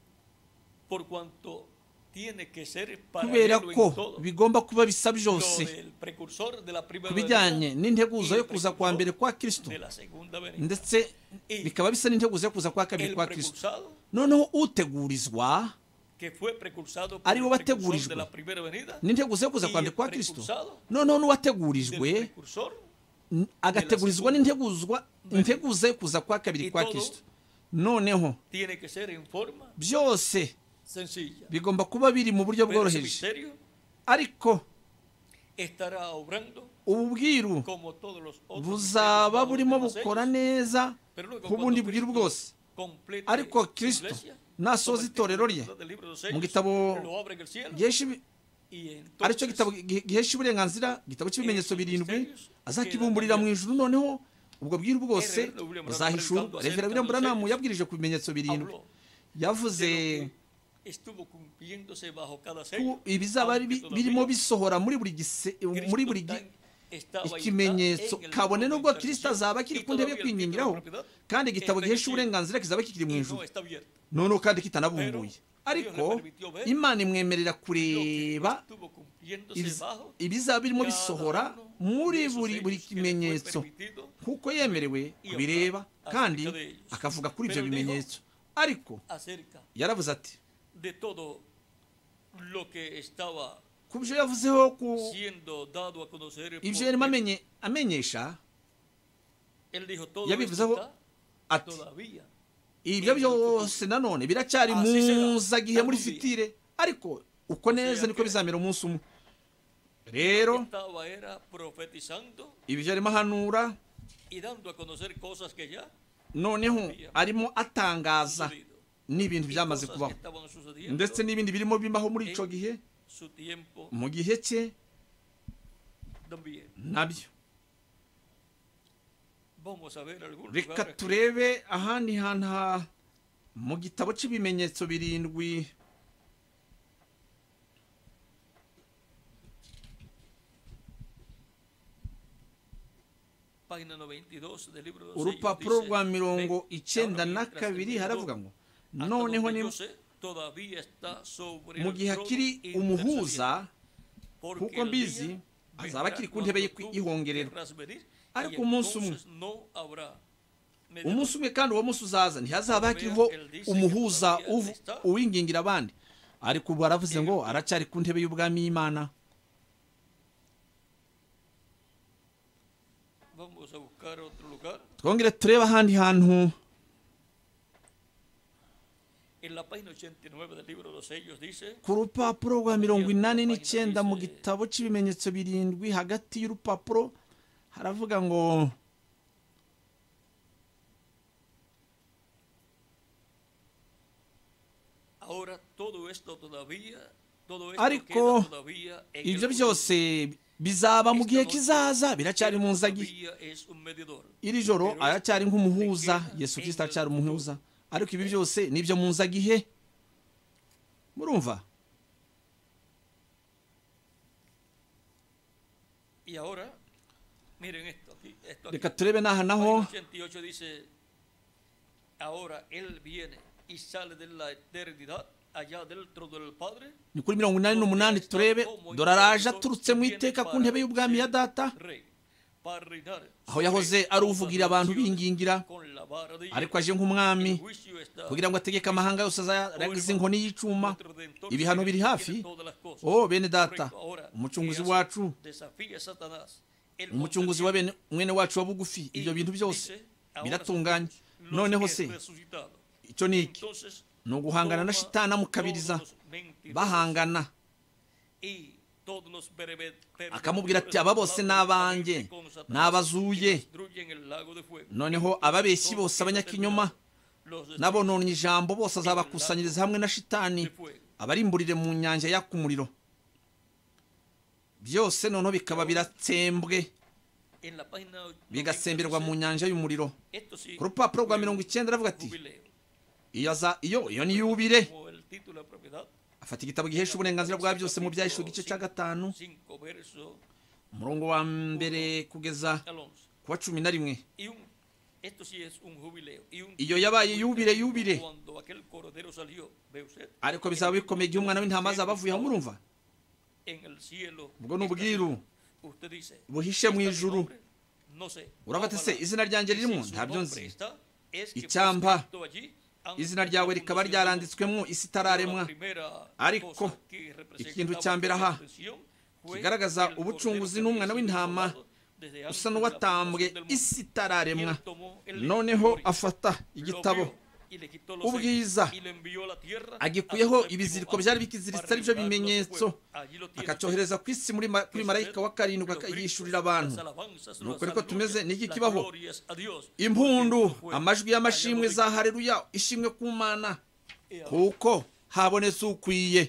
[SPEAKER 2] por cuanto tiene que ser
[SPEAKER 1] kubera
[SPEAKER 2] paralelo en
[SPEAKER 1] ko
[SPEAKER 2] todo,
[SPEAKER 1] bigomba kuba bisa
[SPEAKER 2] lo
[SPEAKER 1] byose
[SPEAKER 2] del precursor de la primera
[SPEAKER 1] ku bijyanye
[SPEAKER 2] venida
[SPEAKER 1] n'integuzo
[SPEAKER 2] y
[SPEAKER 1] yo
[SPEAKER 2] el
[SPEAKER 1] kuza kwa mbere
[SPEAKER 2] precursor
[SPEAKER 1] kwa Kristo,
[SPEAKER 2] de la segunda venida.
[SPEAKER 1] ndetse bikaba bisa n'integuzo yo kuza kwa kabiri
[SPEAKER 2] El
[SPEAKER 1] kwa Kristo.
[SPEAKER 2] precursado,
[SPEAKER 1] Noneho utegurizwa
[SPEAKER 2] que fue precursado por
[SPEAKER 1] ari
[SPEAKER 2] el
[SPEAKER 1] we
[SPEAKER 2] precursor
[SPEAKER 1] wategurijwe
[SPEAKER 2] de la primera venida,
[SPEAKER 1] n'integuzo yo kuza
[SPEAKER 2] y
[SPEAKER 1] kwa mbere
[SPEAKER 2] el
[SPEAKER 1] kwa Kristo,
[SPEAKER 2] precursado
[SPEAKER 1] noneho
[SPEAKER 2] del
[SPEAKER 1] n'uwategurijwe
[SPEAKER 2] precursor,
[SPEAKER 1] n- agategurizwa n'integuzwa integuzo yo kuza kwa kabiri kwa Kristo. Noneho
[SPEAKER 2] tiene que ser en forma
[SPEAKER 1] byose
[SPEAKER 2] sencilla.
[SPEAKER 1] bigomba kuba biri mu buryo
[SPEAKER 2] Pero ese
[SPEAKER 1] bworoheje,
[SPEAKER 2] misterio
[SPEAKER 1] ariko
[SPEAKER 2] estará obrando
[SPEAKER 1] ubu bwiru
[SPEAKER 2] como todos los otros
[SPEAKER 1] buzaba
[SPEAKER 2] misterios bajo
[SPEAKER 1] burimo
[SPEAKER 2] los demás
[SPEAKER 1] bukora
[SPEAKER 2] sellos.
[SPEAKER 1] neza
[SPEAKER 2] Pero luego
[SPEAKER 1] nk'ubundi
[SPEAKER 2] cuando
[SPEAKER 1] bwiru
[SPEAKER 2] Cristo
[SPEAKER 1] bwose.
[SPEAKER 2] complete
[SPEAKER 1] Ariko
[SPEAKER 2] su
[SPEAKER 1] Kristo
[SPEAKER 2] iglesia,
[SPEAKER 1] nasoza
[SPEAKER 2] toma el
[SPEAKER 1] itorero
[SPEAKER 2] título
[SPEAKER 1] rye
[SPEAKER 2] del libro de los
[SPEAKER 1] mu
[SPEAKER 2] sellos,
[SPEAKER 1] gitabo
[SPEAKER 2] lo abre en el cielo,
[SPEAKER 1] gihesha ibi-
[SPEAKER 2] y
[SPEAKER 1] aricyo
[SPEAKER 2] entonces
[SPEAKER 1] gitabo gi- gihesha uburenganzira, igitabo cy'ibimenyetso
[SPEAKER 2] esos
[SPEAKER 1] birindwi,
[SPEAKER 2] misterios
[SPEAKER 1] azakibumburira mu ijuru. Noneho ubwo bwiru bwose
[SPEAKER 2] Reverendo William Branham
[SPEAKER 1] buzahishurwa.
[SPEAKER 2] predicando
[SPEAKER 1] Revera
[SPEAKER 2] acerca
[SPEAKER 1] William
[SPEAKER 2] de los
[SPEAKER 1] Branham
[SPEAKER 2] sellos,
[SPEAKER 1] yabwirije ku bimenyetso birindwi,
[SPEAKER 2] habló
[SPEAKER 1] yavuze
[SPEAKER 2] de lo que estuvo cumpliéndose bajo cada
[SPEAKER 1] ko
[SPEAKER 2] sello,
[SPEAKER 1] ibizaba ari
[SPEAKER 2] aunque
[SPEAKER 1] bi-
[SPEAKER 2] todavía
[SPEAKER 1] birimo bisohora muri buri gise- muri buri gi-
[SPEAKER 2] Cristo estaba ya
[SPEAKER 1] ikimenyetso,
[SPEAKER 2] en el
[SPEAKER 1] kabone
[SPEAKER 2] libro de
[SPEAKER 1] nubwo Kristo
[SPEAKER 2] intercesión,
[SPEAKER 1] azaba akiri
[SPEAKER 2] y
[SPEAKER 1] ku ntebe yo
[SPEAKER 2] todavía el título de
[SPEAKER 1] kwingingiraho,
[SPEAKER 2] propiedad
[SPEAKER 1] kandi igitabo
[SPEAKER 2] está en el
[SPEAKER 1] gihesha
[SPEAKER 2] cielo,
[SPEAKER 1] uburenganzira kizaba kikiri mu
[SPEAKER 2] y
[SPEAKER 1] ijuru,
[SPEAKER 2] no está abierto.
[SPEAKER 1] noneho kandi kitanabumbuye. Ariko
[SPEAKER 2] Dios le permitió ver
[SPEAKER 1] Imana imwemerera
[SPEAKER 2] Lo que
[SPEAKER 1] kureba
[SPEAKER 2] estuvo cumpliéndose
[SPEAKER 1] ibiz-
[SPEAKER 2] bajo
[SPEAKER 1] ibizaba birimo
[SPEAKER 2] cada
[SPEAKER 1] bisohora
[SPEAKER 2] uno
[SPEAKER 1] muri
[SPEAKER 2] de esos
[SPEAKER 1] buri buri
[SPEAKER 2] sellos que le fue
[SPEAKER 1] kimenyetso
[SPEAKER 2] permitido
[SPEAKER 1] nk'uko yemerewe
[SPEAKER 2] y
[SPEAKER 1] kubireba,
[SPEAKER 2] hablar
[SPEAKER 1] kandi
[SPEAKER 2] acerca de ellos.
[SPEAKER 1] akavuga kuri ibyo
[SPEAKER 2] Pero dijo
[SPEAKER 1] bimenyetso. Ariko
[SPEAKER 2] acerca
[SPEAKER 1] yaravuze ati
[SPEAKER 2] de todo lo que estaba
[SPEAKER 1] ku byo yavuzeho ku
[SPEAKER 2] siendo dado a conocer por
[SPEAKER 1] ibyo yarimo
[SPEAKER 2] él.
[SPEAKER 1] amenye amenyesha,
[SPEAKER 2] Él dijo todo
[SPEAKER 1] yabivuzeho
[SPEAKER 2] esto está
[SPEAKER 1] ati
[SPEAKER 2] todavía.
[SPEAKER 1] ibyo byose nanone biracyari muzagihe muri fitire, ariko uko neza niko bizamera umunsi umwe. Rero
[SPEAKER 2] Estaba era profetizando
[SPEAKER 1] ibyo arimo ahanura,
[SPEAKER 2] y dando a conocer cosas que ya
[SPEAKER 1] noneho arimo atangaza
[SPEAKER 2] sucedido.
[SPEAKER 1] n'ibintu
[SPEAKER 2] Y
[SPEAKER 1] byamaze
[SPEAKER 2] cosas
[SPEAKER 1] kubaho,
[SPEAKER 2] que estaban sucediendo
[SPEAKER 1] ndetse n'ibindi birimo bibaho muri
[SPEAKER 2] en
[SPEAKER 1] icyo gihe,
[SPEAKER 2] su tiempo
[SPEAKER 1] mu gihe cye,
[SPEAKER 2] también.
[SPEAKER 1] nabyo.
[SPEAKER 2] Vamos a ver algunos
[SPEAKER 1] Reka
[SPEAKER 2] lugares
[SPEAKER 1] turebe ahandi hantu ha- mu gitabo cy'ibimenyetso birindwi.
[SPEAKER 2] Página noventa y dos del libro de los
[SPEAKER 1] urupapuro
[SPEAKER 2] sellos
[SPEAKER 1] rwa
[SPEAKER 2] dice,
[SPEAKER 1] mirongo
[SPEAKER 2] "Ven,
[SPEAKER 1] icyenda
[SPEAKER 2] ahora
[SPEAKER 1] na
[SPEAKER 2] mientras el
[SPEAKER 1] kabiri
[SPEAKER 2] mediador,
[SPEAKER 1] haravuga ngo
[SPEAKER 2] hasta
[SPEAKER 1] noneho
[SPEAKER 2] donde
[SPEAKER 1] ni
[SPEAKER 2] yo sé, todavía está sobre
[SPEAKER 1] mu
[SPEAKER 2] el
[SPEAKER 1] gihe
[SPEAKER 2] trono
[SPEAKER 1] akiri umuhuza
[SPEAKER 2] porque
[SPEAKER 1] kuko
[SPEAKER 2] el
[SPEAKER 1] mbizi
[SPEAKER 2] día
[SPEAKER 1] azaba akiri
[SPEAKER 2] vendrá
[SPEAKER 1] ku ntebe
[SPEAKER 2] cuando tú
[SPEAKER 1] y'ihongerero.
[SPEAKER 2] querrás venir,
[SPEAKER 1] Ariko
[SPEAKER 2] y
[SPEAKER 1] umunsi umwe
[SPEAKER 2] entonces no habrá mediador".
[SPEAKER 1] umunsi umwe kandi uwo munsi uzaza ntihazaba hakiriho umuhuza uvu- uwingingira abandi, ariko ubu aravuze ngo aracyari ku ntebe y'ubwami y'Imana.
[SPEAKER 2] Vamos a buscar otro lugar.
[SPEAKER 1] Twongere turebe ahandi hantu.
[SPEAKER 2] En la página ochenta y nueve del libro de los sellos dice,
[SPEAKER 1] Ku rupapuro rwa mirongo inani n'icyenda mu gitabo cy'ibimenyetso birindwi, hagati y'urupapuro haravuga ngo
[SPEAKER 2] ahora todo esto todavía, todo esto
[SPEAKER 1] ariko
[SPEAKER 2] queda todavía en el
[SPEAKER 1] ibyo
[SPEAKER 2] futuro.
[SPEAKER 1] byose bizaba mu gihe kizaza, biracyari mu nzagi.
[SPEAKER 2] Todavía es un mediador.
[SPEAKER 1] Iri joro aracyari nk'umuhuza, Yesu Kristo aracyari umuhuza, ariko ibi byose nibyo mu nzagihe. Murumva?
[SPEAKER 2] Y ahora, miren esto aquí, esto aquí.
[SPEAKER 1] Reka turebe n'aha naho
[SPEAKER 2] Página ochenta y ocho dice, ahora él viene y sale de la eternidad allá dentro del Padre.
[SPEAKER 1] ni kuri mirongo inani n'umunani turebe, dore araje aturutse mu iteka ku ntebe y'ubwami ya data,
[SPEAKER 2] Rey, para reinar
[SPEAKER 1] aho yahoze ari uvugira abantu bingingira,
[SPEAKER 2] con la vara de
[SPEAKER 1] ariko aje nk'umwami
[SPEAKER 2] El juicio está
[SPEAKER 1] kugira ngo ategeke amahanga yose azaragize inkoni y'icuma.
[SPEAKER 2] nuestro Redentor,
[SPEAKER 1] Ibihano biri
[SPEAKER 2] tiene
[SPEAKER 1] hafi.
[SPEAKER 2] todas las cosas.
[SPEAKER 1] Oh bene data,
[SPEAKER 2] Correcto. Ahora,
[SPEAKER 1] umucunguzi
[SPEAKER 2] ¿qué hace?
[SPEAKER 1] wacu,
[SPEAKER 2] Desafía a Satanás. Él
[SPEAKER 1] umucunguzi wa bene mwene wacu wa bugufi, ibyo bintu byose biratunganye. Noneho se icyo ni iki? Ni uguhangana na shitani amukabiriza, bahangana, akamubwira ati aba bose ni abanjye, ni abazuye. Noneho ababeshyi bose, abanyakinyoma n'abononnye ijambo bose azabakusanyiriza hamwe na shitani, abarimburire mu nyanja yaka umuriro. Byose noneho bikaba biratsembwe, bigasemberwa mu nyanja y'umuriro. Ku rupapuro rwa mirongo icyenda aravuga ati iyo aza iyo iyo ni yubire. Afata igitabo gihesha uburenganzira bwa byose mu byahishuwe igice cya gatanu umurongo wa mbere kugeza ku wa cumi na rimwe. Iyo yabaye yubire yubire, ariko bizaba bikomeye igihe umwana w'intama azaba avuye aho. Murumva? Ubwo ni ubwiru buhishe mu ijuru. Uravuga se izina ryanjye ririmo? Ntabyo nzi. Icyampa izina ryawe rikaba ryaranditswemo isi itararemwa. Ariko ikintu cya mbere aha kigaragaza ubucunguzi n'umwana w'intama usa n'uwatambwe isi itararemwa. Noneho afata igitabo ubwiza, agikuyeho ibiziriko byari bikiziritse ari byo bimenyetso, akacyohereza ku isi muri kuri marayika wa karindwi, akayishurira abantu. Nuko ariko tumeze n'iki kibaho? Impundu, amajwi y'amashimwe za haleluya, ishimwe ku Mana, kuko habonetse ukwiye.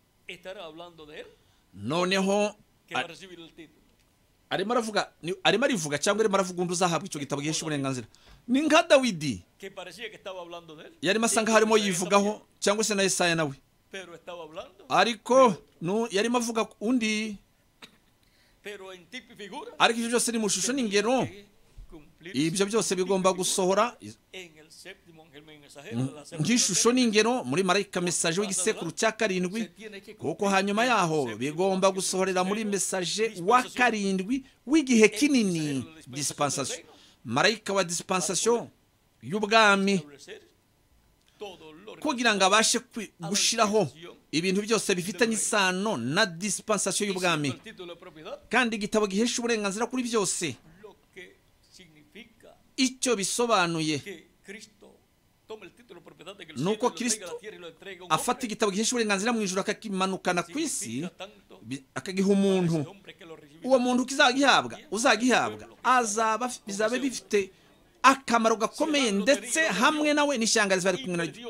[SPEAKER 1] Noneho arimo aravuga, arimo arivuga cyangwa arimo aravuga undi uzahabwa icyo gitabo gihesha uburenganzira. Ni nka Dawidi, yarimo asa nkaho harimo yivugaho, cyangwa se na Yesaya nawe, ariko yarimo avuga undi. Ariko ibyo byose ni mu shusho n'ingero, ibyo byose bigomba gusohora nk'ishusho n'ingero muri marayika mesaje w'igisekuru cya karindwi, kuko hanyuma yaho bigomba gusohorera muri mesaje wa karindwi w'igihe kinini, dispensation, marayika wa dispensation y'ubwami, kugira ngo abashe gushiraho ibintu byose bifitanye isano na dispensation y'ubwami. Kandi igitabo gihesha uburenganzira kuri byose, icyo bisobanuye nuko Kristo afata igitabo gihesha uburenganzira mu ijuru akakimanukana ku isi, akagiha umuntu. Uwo muntu kizagihabwa, uzagihabwa, azaba bizaba bifite akamaro gakomeye, ndetse hamwe nawe n'ishyangarizi bari kumwe naryo.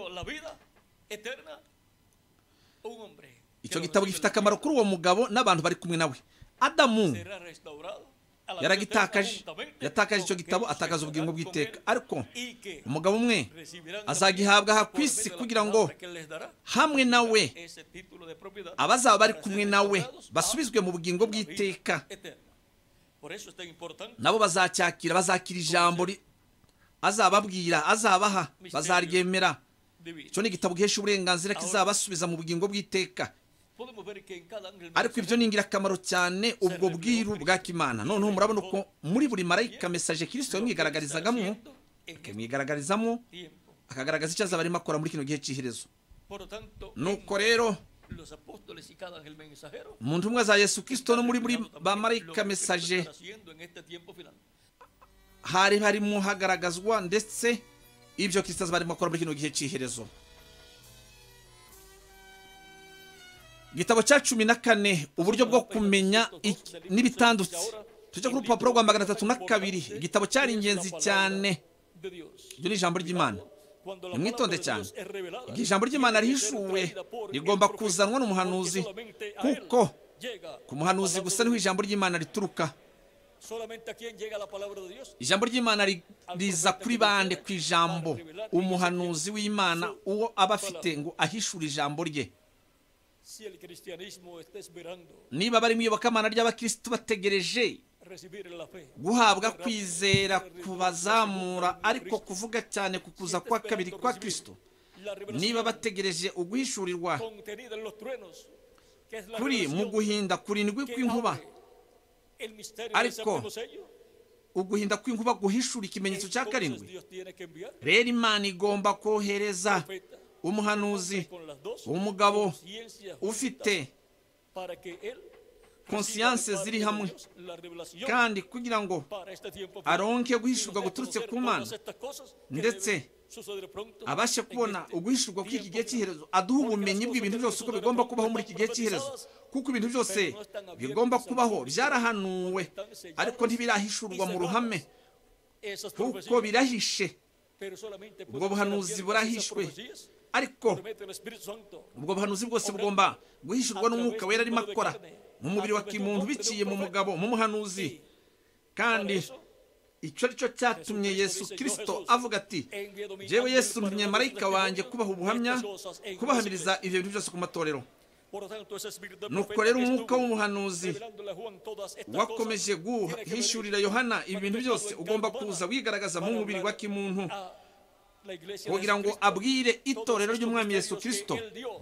[SPEAKER 1] Icyo gitabo gifite akamaro kuri uwo mugabo n'abantu bari kumwe nawe. adamu
[SPEAKER 2] será restaurado a la vida
[SPEAKER 1] yaragitakaje
[SPEAKER 2] eterna juntamente
[SPEAKER 1] yatakaje icyo
[SPEAKER 2] con
[SPEAKER 1] gitabo
[SPEAKER 2] aquellos que
[SPEAKER 1] atakaza ubugingo
[SPEAKER 2] estarán con
[SPEAKER 1] bw'iteka
[SPEAKER 2] él
[SPEAKER 1] ariko
[SPEAKER 2] y que
[SPEAKER 1] umugabo umwe
[SPEAKER 2] recibirán
[SPEAKER 1] azagihabwa aha ku
[SPEAKER 2] por
[SPEAKER 1] isi
[SPEAKER 2] medio de la
[SPEAKER 1] kugira ngo
[SPEAKER 2] palabra que él les dará,
[SPEAKER 1] hamwe nawe
[SPEAKER 2] ese título de propiedad
[SPEAKER 1] abazaba bari
[SPEAKER 2] para
[SPEAKER 1] kumwe
[SPEAKER 2] ser
[SPEAKER 1] nawe
[SPEAKER 2] restaurados a
[SPEAKER 1] basubizwe mu bugingo
[SPEAKER 2] la vida
[SPEAKER 1] bw'iteka
[SPEAKER 2] eterna. Por eso es tan importante
[SPEAKER 1] nabo bazacyakira bazakira ijambo ri- azababwira azabaha bazaryemera
[SPEAKER 2] divino.
[SPEAKER 1] icyo ni igitabo gihesha uburenganzira kizabasubiza mu bugingo bw'iteka
[SPEAKER 2] Podemos ver que en cada ángel
[SPEAKER 1] ariko ibyo ni ingirakamaro cyane ubwo bwiru bwa kimana noneho murabona uko muri buri marayika mesaje kirisito yamwigaragarizagamo akamwigaragarizamo
[SPEAKER 2] tiempo.
[SPEAKER 1] akagaragaza icyo azaba arimo akora muri kino gihe cy'iherezo
[SPEAKER 2] Por lo tanto,
[SPEAKER 1] nuko rero
[SPEAKER 2] en los apóstoles y cada ángel mensajero
[SPEAKER 1] mu ntumwa za yesu kirisito no muri buri
[SPEAKER 2] también
[SPEAKER 1] ba
[SPEAKER 2] lo
[SPEAKER 1] marayika
[SPEAKER 2] que
[SPEAKER 1] mesaje
[SPEAKER 2] está haciendo en este tiempo final.
[SPEAKER 1] hari harimo hagaragazwa ndetse ibyo kirisito azaba arimo akora muri kino gihe cy'iherezo. igitabo cya cumi na kane uburyo bwo kumenya n'ibitandutse tujya ku rupapuro rwa magana atatu na kabiri igitabo cyari ingenzi cyane ibyo ni ijambo ry'imana nimwitonde cyane igihe ijambo ry'imana rihishuwe rigomba kuzanwa n'umuhanuzi kuko ku muhanuzi gusa niho ijambo ry'imana rituruka ijambo ry'imana riza kuri bande ku ijambo umuhanuzi w'imana uwo aba afite ngo ahishure ijambo rye niba bari mu iyobokamana ry'abakirisitu bategereje guhabwa kwizera kubazamura ariko kuvuga cyane ku kuza kwa kabiri kwa Kristo niba bategereje uguhishurirwa kuri mu guhinda kurindwi kw'inkuba ariko uguhinda kw'inkuba guhishura ikimenyetso cya karindwi rero Imana igomba kohereza umuhanuzi umugabo ufite konsiyanse ziri hamwe kandi kugira ngo aronke guhishurwa guturutse ku Mana ndetse abashe kubona uguhishurwa kw'iki gihe cy'iherezo aduha ubumenyi bw'ibintu byose uko bigomba kubaho muri iki gihe cy'iherezo kuko ibintu byose bigomba kubaho byarahanuwe ariko ntibirahishurwa mu ruhame kuko birahishe ubwo buhanuzi burahishwe ariko ubwo buhanuzi bwose bugomba guhishurwa n'umwuka wera arimo akora mu mubiri wa kimuntu biciye mu mugabo mu muhanuzi kandi icyo ari cyo cyatumye Yesu Kristo avuga ati jewe Yesu ntumye marayika wanjye kubaha ubuhamya kubahamiriza ibyo bintu byose ku matorero nuko rero umwuka w'umuhanuzi wakomeje guhishurira Yohana ibintu byose ugomba kuza wigaragaza mu mubiri wa kimuntu kugira ngo abwire itorero ry'umwami Yesu Kristo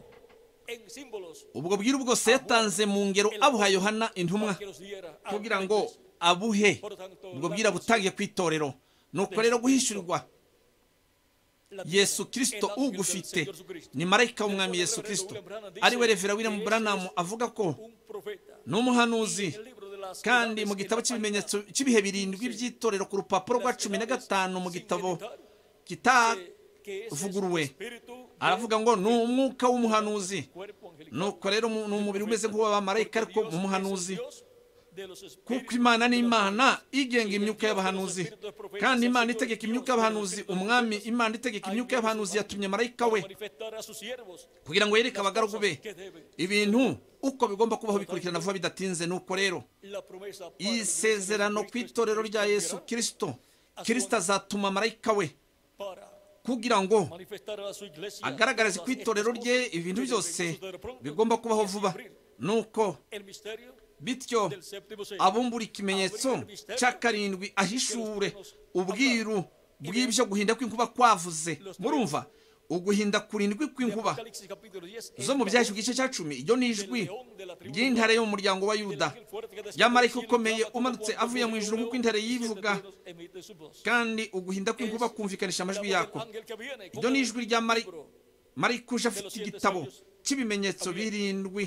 [SPEAKER 1] ubwo bwiru bwose yatanze mu ngero abuha Yohana intumwa kugira ngo abuhe ubwo bwira butangiye ku itorero nuko rero guhishurirwa Yesu Kristo ugufite ni marayika w'umwami Yesu Kristo ari we Revera William Branham avuga ko n'umuhanuzi kandi mu gitabo cy'ibimenyetso cy'ibihe birindwi by'itorero ku rupapuro rwa cumi na gatanu mu gitabo kitavuguruwe aravuga ngo ni umwuka w'umuhanuzi nuko rero ni umubiri umeze nk'uw'abamarayika ariko mu muhanuzi kuko Imana ni Imana igenga imyuka y'abahanuzi kandi Imana itegeka imyuka y'abahanuzi umwami Imana itegeka imyuka y'abahanuzi yatumye marayika we kugira ngo yereke abagaragu be ibintu uko bigomba kubaho bikurikirana vuba bidatinze. nuko rero isezerano ku itorero rya Yesu Kristo Kristo azatuma marayika we kugira ngo agaragarize ku itorero rye ibintu byose bigomba kubaho vuba, nuko bityo abumbura ikimenyetso cya karindwi ahishure ubwiru bw'ibyo guhinda kw'inkuba kwavuze. Murumva uguhinda kurindwi kw'inkuba zo mu byahishwe igice cya cumi, iryo ni ijwi ry'intare yo mu muryango wa Yuda y'amarayika ukomeye umanutse avuye mu ijuru nk'uko intare yivuga, kandi uguhinda kw'inkuba kumvikanisha amajwi yako. iryo ni ijwi rya marayika uje afite igitabo cy'ibimenyetso birindwi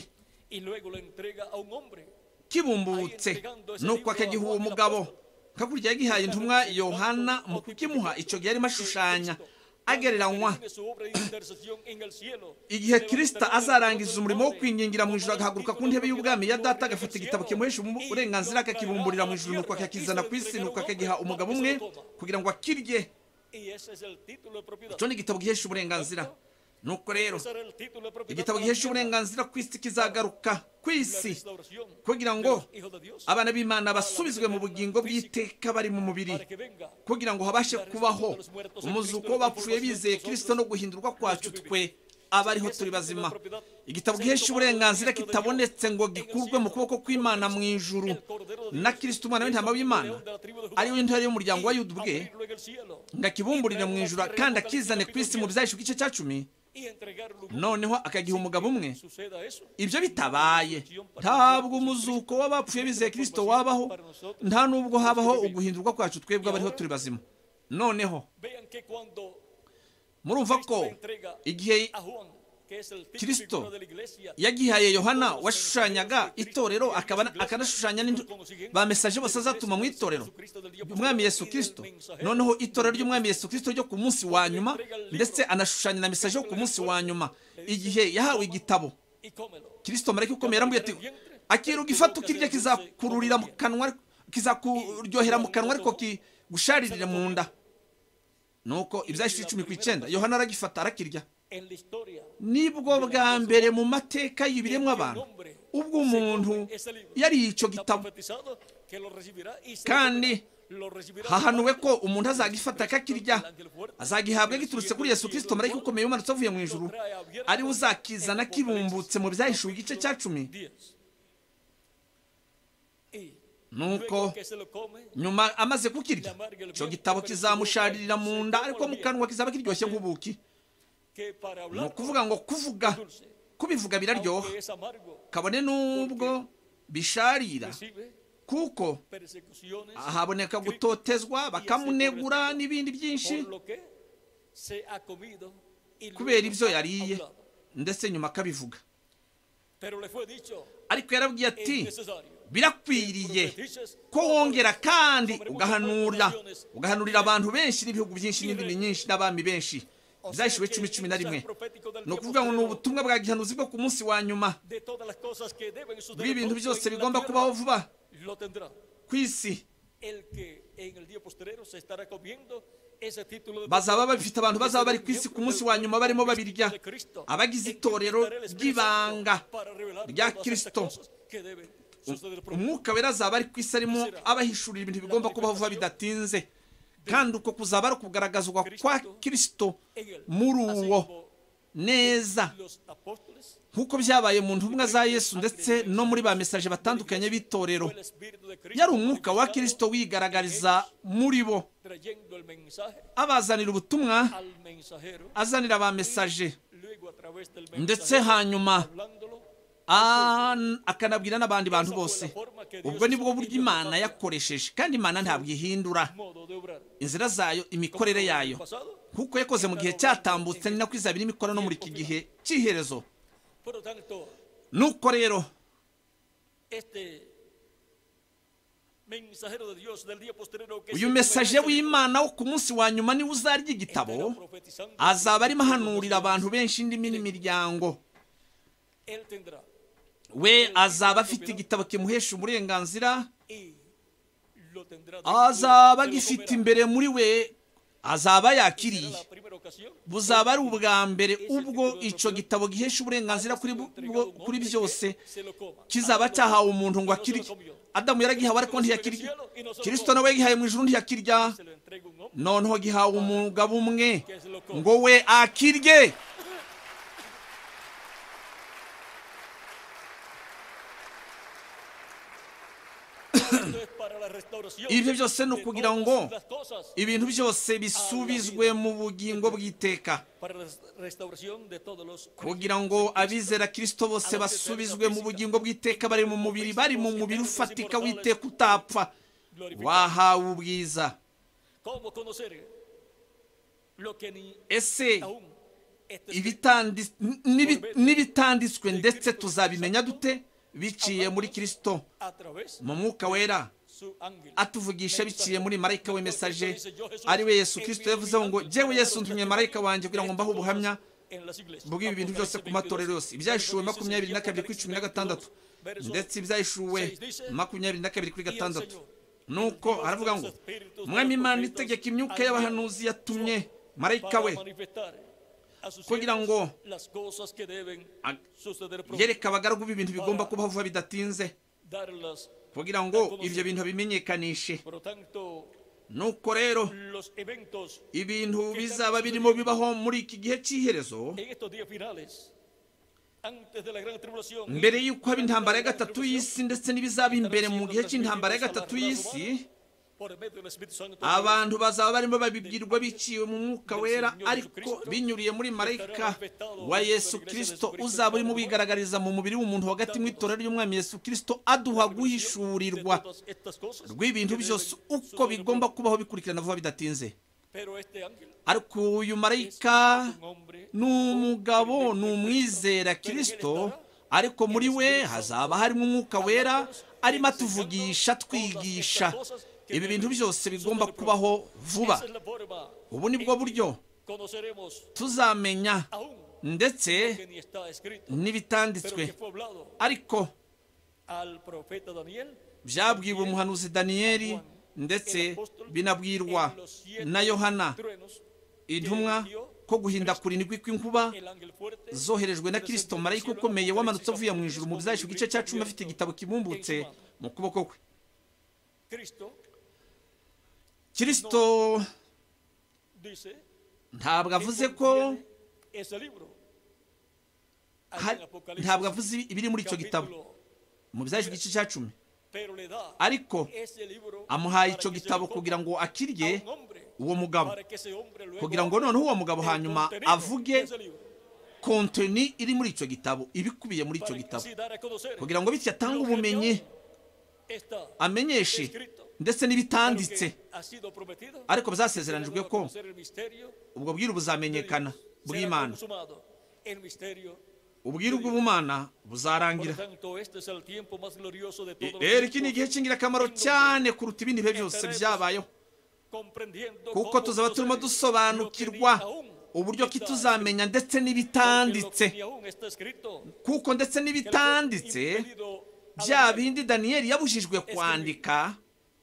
[SPEAKER 1] kibumbutse, nuko akagiha uwo mugabo nka kurya yagihaye intumwa Yohana mu kukimuha. icyo gihe arimo ashushanya agereranywa igihe Kristo azarangiza umurimo wo kwingingira mu ijuru, agahaguruka ku ntebe y'ubwami ya Data, agafata igitabo kimuhesha uburenganzira akakibumburira mu ijuru, nuko akakizana ku isi, nuko akagiha umugabo umwe kugira ngo akirye. icyo ni igitabo gihesha uburenganzira, nuko rero igitabo gihesha uburenganzira ku isi kizagaruka ku isi kugira ngo abana b'Imana basubizwe mu bugingo bw'iteka bari mu mubiri, kugira ngo habashe kubaho umuzuko w'abapfuye bizeye Kristo no guhindurwa kwacu twe abariho turi bazima. Igitabo gihesha uburenganzira kitabonetse ngo gikurwe mu kuboko kw'Imana mu ijuru na Kristo umwana w'intama w'Imana ari we ntare y'umuryango wa Yuda ubwe, ngakibumburire mu ijuru kandi akizane ku isi mu Byahishuwe igice cya cumi, noneho akagiha umugabo umwe. Ibyo bitabaye ntabwo umuzuko w'abapfuye bizeye Kristo wabaho, nta nubwo habaho uguhindurwa kwacu twebwe abariho turi bazima. Noneho murumva ko igihe Kristo yagihaye Yohana washushanyaga itorero akanashushanya ba mesaje bose azatuma mu itorero umwami Yesu Kristo, noneho itorero ry'umwami Yesu Kristo ryo ku munsi wa nyuma, ndetse anashushanya na mesaje yo ku munsi wa nyuma. Igihe yahawe igitabo, Kristo marayika ukomeye yaramubwiye ati akira ugifata ukirya kizakururira mu kanwa, kizakuryohera mu kanwa ariko kigusharirire mu nda. Nuko Ibyahishuwe icumi ku icyenda Yohana aragifata arakirya. Nibwo bwa mbere mu mateka y'ibiremwa abantu ubwo umuntu yari icyo gitabo, kandi hahanuwe ko umuntu azagifata akakirya, azagihabwa giturutse kuri Yesu Kristo marayika ukomeye umanutse avuye mu ijuru, ari uzakizana kibumbutse mu Byahishuwe igice cya cumi. Nuko nyuma amaze kukirya, icyo gitabo kizamusharirira mu nda, ariko mu kanwa kizaba kiryoshye nk'ubuki. Ni ukuvuga ngo kuvuga kubivuga biraryoha, kabone n'ubwo bisharira, kuko haboneka gutotezwa, bakamunegura n'ibindi byinshi kubera ibyo yariye, ndetse nyuma akabivuga. Ariko yarabwiye ati birakwiriye ko wongera kandi ugahanurira ugahanurira abantu benshi n'ibihugu byinshi n'indimi nyinshi n'abami benshi. Byahishuwe cumi cumi na rimwe ni ukuvuga ngo ni ubutumwa bwa gihanuzi bwo ku munsi wa nyuma bw'ibintu byose bigomba kubaho vuba ku isi. Bazaba bafite abantu bazaba bari ku isi ku munsi wa nyuma barimo babirya, abagize itorero ry'ibanga rya Kristo. Umwuka wera azaba ari ku isi arimo abahishurira ibintu bigomba kubaho vuba bidatinze, kandi uko kuzaba ari ukugaragazwa kwa Kristo muri uwo neza, nk'uko byabaye mu ntumwa za Yesu ndetse no muri ba mesaje batandukanye b'itorero. Yari umwuka wa Kristo wigaragariza muri bo, abazanira ubutumwa, azanira ba mesaje, ndetse hanyuma akanabwira n'abandi bantu bose. Ubwo nibwo buryo Imana yakoresheje, kandi Imana ntabwo ihindura inzira zayo, imikorere yayo. Kuko yakoze mu gihe cyatambutse, ni nako izabira imikoro no muri iki gihe cy'iherezo. Nuko rero uyu mesaje w'Imana wo ku munsi wa nyuma niwe uzarya igitabo, azaba arimo ahanurira abantu benshi indimi n'imiryango. We azaba afite igitabo kimuhesha uburenganzira, azaba agifite imbere muri we, azaba yakiriye. Buzaba ari ubwa mbere ubwo icyo gitabo gihesha uburenganzira kuri kuri byose kizaba cyahawe umuntu ngo akirye. Adamu yaragihawe ariko ntiyakirye, Kristo nawe yagihaye mu ijuru ntiyakirya, noneho gihawe umugabo umwe ngo we akirye. Ibyo byose ni ukugira ngo ibintu byose bisubizwe mu bugingo bw'iteka, kugira ngo abizera Kristo bose basubizwe mu bugingo bw'iteka, bari mu mubiri bari mu mubiri ufatika w'iteka utapfa, wahawe ubwiza. Ese n'ibitanditswe ndetse tuzabimenya dute? Biciye muri Kristo mu mwuka wera atuvugisha, biciye muri marayika we mesaje ari we Yesu Kristo. Yavuze ngo jewe Yesu ntumye marayika wanjye kugira ngo mbahe ubuhamya bw'ibi bintu byose ku matorero yose. Ibyahishuwe makumyabiri na kabiri kuri cumi na gatandatu, ndetse ibyahishuwe makumyabiri na kabiri kuri gatandatu. Nuko aravuga ngo umwami Imana itegeka imyuka y'abahanuzi yatumye marayika we kugira ngo yereke abagaragu b'ibintu bigomba kubaho vuba bidatinze, kugira ngo ibyo bintu bimenyekanishe. Nuko rero ibintu bizaba birimo bibaho muri iki gihe cy'iherezo, mbere y'uko haba intambara ya gatatu y'isi, ndetse n'ibizaba imbere mu gihe cy'intambara ya gatatu y'isi, abantu bazaba barimo babibwirwa biciwe mu mwuka wera, ariko binyuriye muri marayika wa Yesu Kristo uzaba urimo wigaragariza mu mubiri w'umuntu hagati mu itorero ry'umwami Yesu Kristo, aduha guhishurirwa rw'ibintu byose uko bigomba kubaho bikurikirana vuba bidatinze. Ariko uyu marayika ni umugabo, ni umwizera Kristo, ariko muri we hazaba harimo umwuka wera arimo atuvugisha, twigisha ibi bintu byose bigomba kubaho vuba. Ubu ni bwo buryo tuzamenya ndetse n'ibitanditswe, ariko byabwiwe umuhanuzi Daniyeli ndetse binabwirwa na Yohana intumwa ko guhinda kurindwi kw'inkuba zoherejwe na Kristo, marayika ukomeye wamanutse avuye mu ijuru, mu Byahishuwe igice cya cumi, afite igitabo kibumbutse mu kuboko kwe. Kristo ntabwo avuze ko ntabwo avuze ibiri muri icyo gitabo mu Byahishuwe igice cya cumi, ariko amuhaye icyo gitabo kugira ngo akirye uwo mugabo, kugira ngo noneho uwo mugabo hanyuma avuge konteni iri muri icyo gitabo, ibikubiye muri icyo gitabo, kugira ngo bityo atange ubumenyi, amenyeshe ndetse n'ibitanditse. Ariko byasezeranijwe ko ubwo bwiru buzamenyekana bw'Imana, ubwiru bw'ubumana buzarangira. Rero iki ni igihe cy'ingirakamaro cyane kuruta ibindi bihe byose byabayeho, kuko tuzaba turimo dusobanukirwa uburyo ki tuzamenya ndetse n'ibitanditse, kuko ndetse n'ibitanditse bya bindi Daniyeli yabujijwe kwandika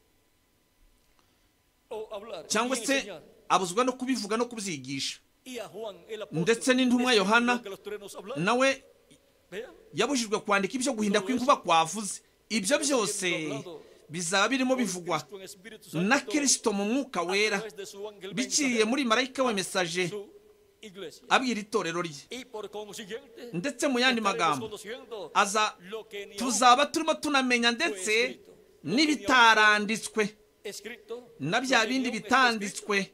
[SPEAKER 1] cyangwa se abuzwa no kubivuga no kubyigisha, ndetse n'intumwa Yohana nawe yabujijwe kwandika ibyo guhinda kw'inkuba kwavuze. Ibyo byose bizaba birimo bivugwa na Kristo mu mwuka wera, biciye muri marayika we mesaje abwira itorero rye. Ndetse mu yandi magambo aza tuzaba turimo tunamenya ndetse n'ibitaranditswe na bya bindi bitanditswe,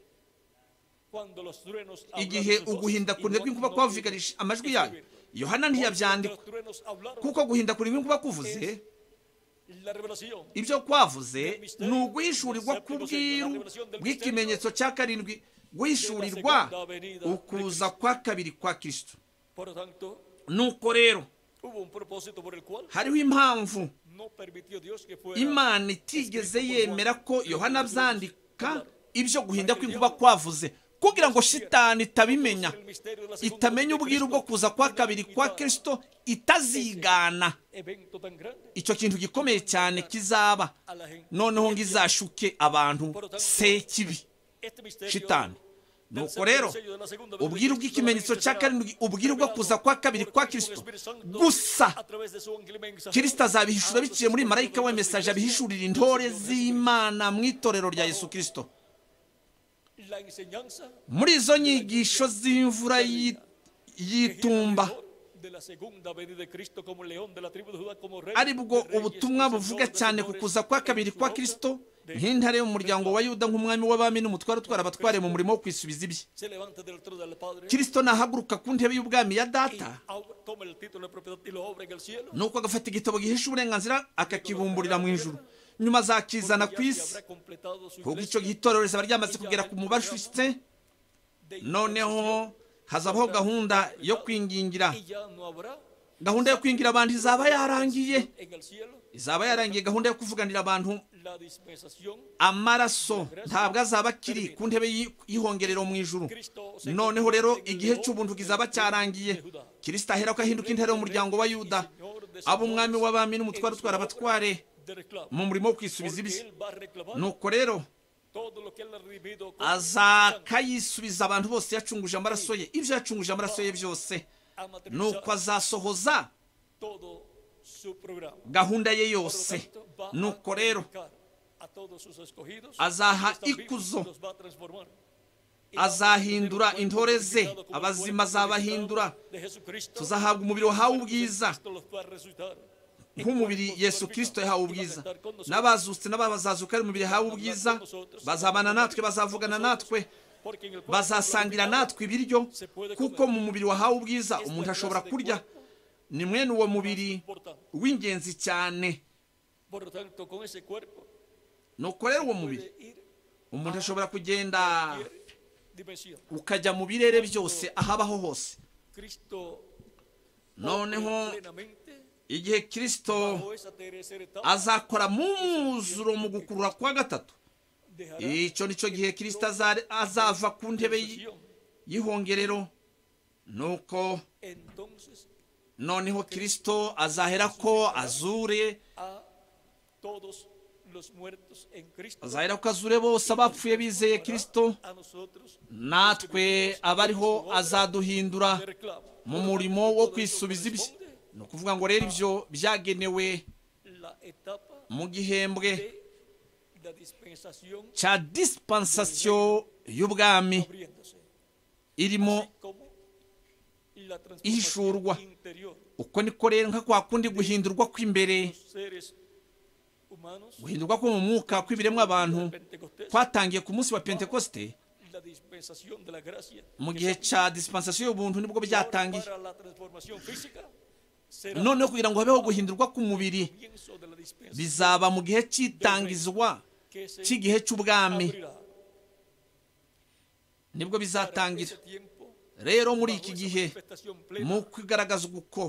[SPEAKER 1] igihe uguhinda kurindwi kw'inkuba kwavugarisha amajwi yayo. Yohana ntiyabyandika, kuko guhinda kurindwi kw'inkuba kuvuze ibyo kwavuze ni uguhishurirwa k'ubwiru bw'ikimenyetso cya karindwi, guhishurirwa ukuza kwa kabiri kwa Kristo. Nuko rero hariho impamvu Imana itigeze yemera ko Yohana abyandika ibyo guhinda kw'inkuba kwavuze, kugira ngo shitani itabimenya, itamenya ubwiru bwo kuza kwa kabiri kwa Kristo, itazigana icyo kintu gikomeye cyane kizaba, noneho ngo izashuke abantu sekibi shitani. Nuko rero ubwiru bw'ikimenyetso cya karindwi, ubwiru bwo kuza kwa kabiri kwa Kristo gusa, Kristo azabihishura biciye muri marayika we mesaje, abihishurira intore z'Imana mu itorero rya Yesu Kristo. Muri izo nyigisho z'imvura y'itumba ari bwo ubutumwa buvuga cyane ku kuza kwa kabiri kwa Kristo, nk'intare y'umuryango wa Yuda, nk'umwami w'abami n'umutware utwara abatware mu murimo wo kwisubiza ibye. Kristo nahaguruka ku ntebe y'ubwami ya Data, nuko agafata igitabo gihisha uburenganzira akakibumburira mu ijuru, nyuma azakizana ku isi, kuko icyo gihe itorero rizaba ryamaze kugera ku mubare ushitse. Noneho hazabaho gahunda yo kwingingira, gahunda yo kwingira abantu izaba yarangiye, izaba yarangiye gahunda yo kuvuganira abantu amaraso ntabwo azaba akiri ku ntebe y'ihongerero mu ijuru. Noneho rero igihe cy'ubuntu kizaba cyarangiye, Kristo ahera ko ahinduka intare y'umuryango wa Yuda, aba umwami w'abami n'umutware utwara abatware mu murimo wo kwisubiza ibye. Nuko rero azakayisubiza abantu bose yacunguje amaraso ye. Ibyo yacunguje amaraso ye byose nuko azasohoza gahunda ye yose. Nuko rero azaha ikuzo, azahindura intore ze, abazima azabahindura. Tuzahabwa umubiri wahawe ubwiza nk'umubiri Yesu Kristo yahawe ubwiza. N'abazutse n'abazazuka ari umubiri yahawe ubwiza bazabana natwe, bazavugana natwe, bazasangira natwe ibiryo, kuko mu mubiri wahawe ubwiza umuntu ashobora kurya. Ni mwene uwo mubiri w'ingenzi cyane. Nuko rero uwo mubiri umuntu ashobora kugenda ukajya mu birere byose ahabaho hose. Noneho igihe Kristo azakora mu mwuzuro mu gukurura kwa gatatu, icyo nicyo gihe Kristo azava ku ntebe y'ihongerero. Nuko noneho Kristo azahera ko azure azahera ko azure bose abapfuye bizeye Kristo. Natwe abariho azaduhindura mu murimo wo kwisubiza ibye. Ni ukuvuga ngo rero ibyo byagenewe mu gihembwe cya dispensation y'ubwami irimo ihishurwa. Uko niko rero nka kwa kundi guhindurwa kw'imbere, guhindurwa ko mu mwuka kw'ibiremwa abantu kwatangiye ku munsi wa Pentekoste. Mu gihe cya dispensation y'ubuntu nibwo byatangiye. Noneho kugira ngo habeho guhindurwa k'umubiri bizaba mu gihe cy'itangizwa cy'igihe cy'ubwami, nibwo bizatangira. Rero muri iki gihe mu kwigaragaza uko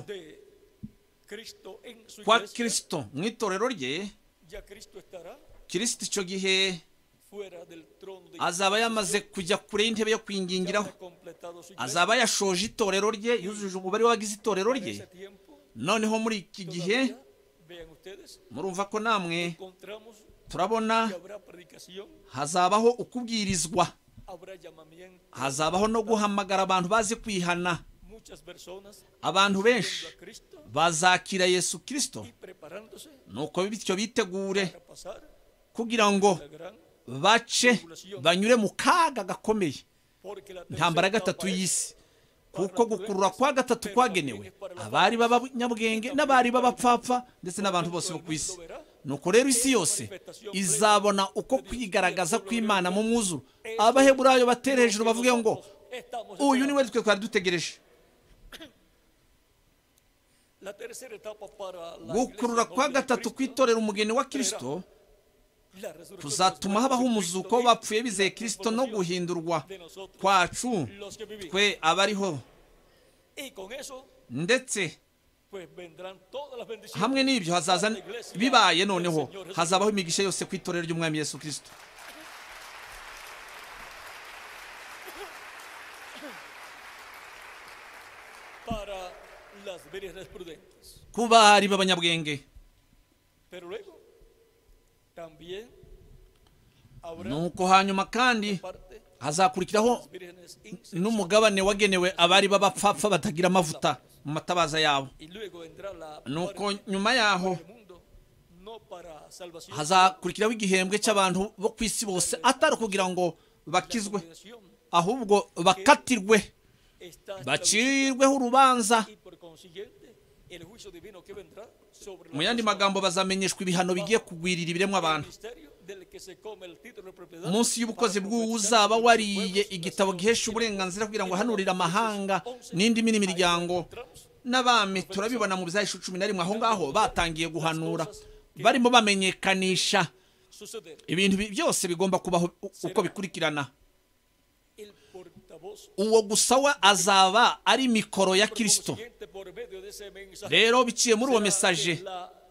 [SPEAKER 1] kwa Kristo mu itorero rye, Kristo icyo gihe azaba yamaze kujya kure y'intebe yo kwingingiraho. Azaba yashoje itorero rye, yujuje umubare w'abagize itorero rye. Noneho muri iki gihe murumva ko namwe turabona hazabaho ukubwirizwa, hazabaho no guhamagara abantu bazi kwihana. Abantu benshi bazakira Yesu Kristo, nuko bityo bitegure kugira ngo bace banyure mu kaga gakomeye, intambara gatatu y'isi. Kuko gukurura kwa gatatu kwagenewe abari b'abanyabwenge n'abari b'abapfapfa ndetse n'abantu bose bo ku isi. Nuko rero isi yose izabona uko kwigaragaza kw'Imana mu mwuzuro. Abaheburayo batera hejuru bavuge ngo uyu niwe twe twari dutegereje. Gukurura kwa gatatu kwitorera umugeni wa Kristo kuzatuma habaho umuzuko w'abapfuye bizeye Kristo no guhindurwa kwacu twe abariho. Ndetse hamwe n'ibyo hazaza bibaye, noneho hazabaho imigisha yose ku itorero ry'umwami Yesu Kristo. Ku bari b'abanyabwenge nuko hanyuma kandi hazakurikiraho n'umugabane wagenewe abari b'abapfapfa batagira amavuta mu matabaza yabo. Nuko nyuma yaho hazakurikiraho igihembwe cy'abantu bo ku isi bose, atari kugira ngo bakizwe, ahubwo bakatirwe, bacirweho urubanza. Mu yandi magambo bazamenyeshwa ibihano bigiye kugwirira ibiremwa abantu. Munsi y'ubukozi bw'uzaba wariye igitabo gihesha uburenganzira kugira ngo ahanurire amahanga n'indimi n'imiryango n'abami. Turabibona mu Bizahisho cumi na rimwe, aho ngaho batangiye guhanura, barimo bamenyekanisha ibintu byose bigomba kubaho uko bikurikirana. Uwo gusa we azaba ari mikoro ya Kristo. Rero biciye muri uwo mesaje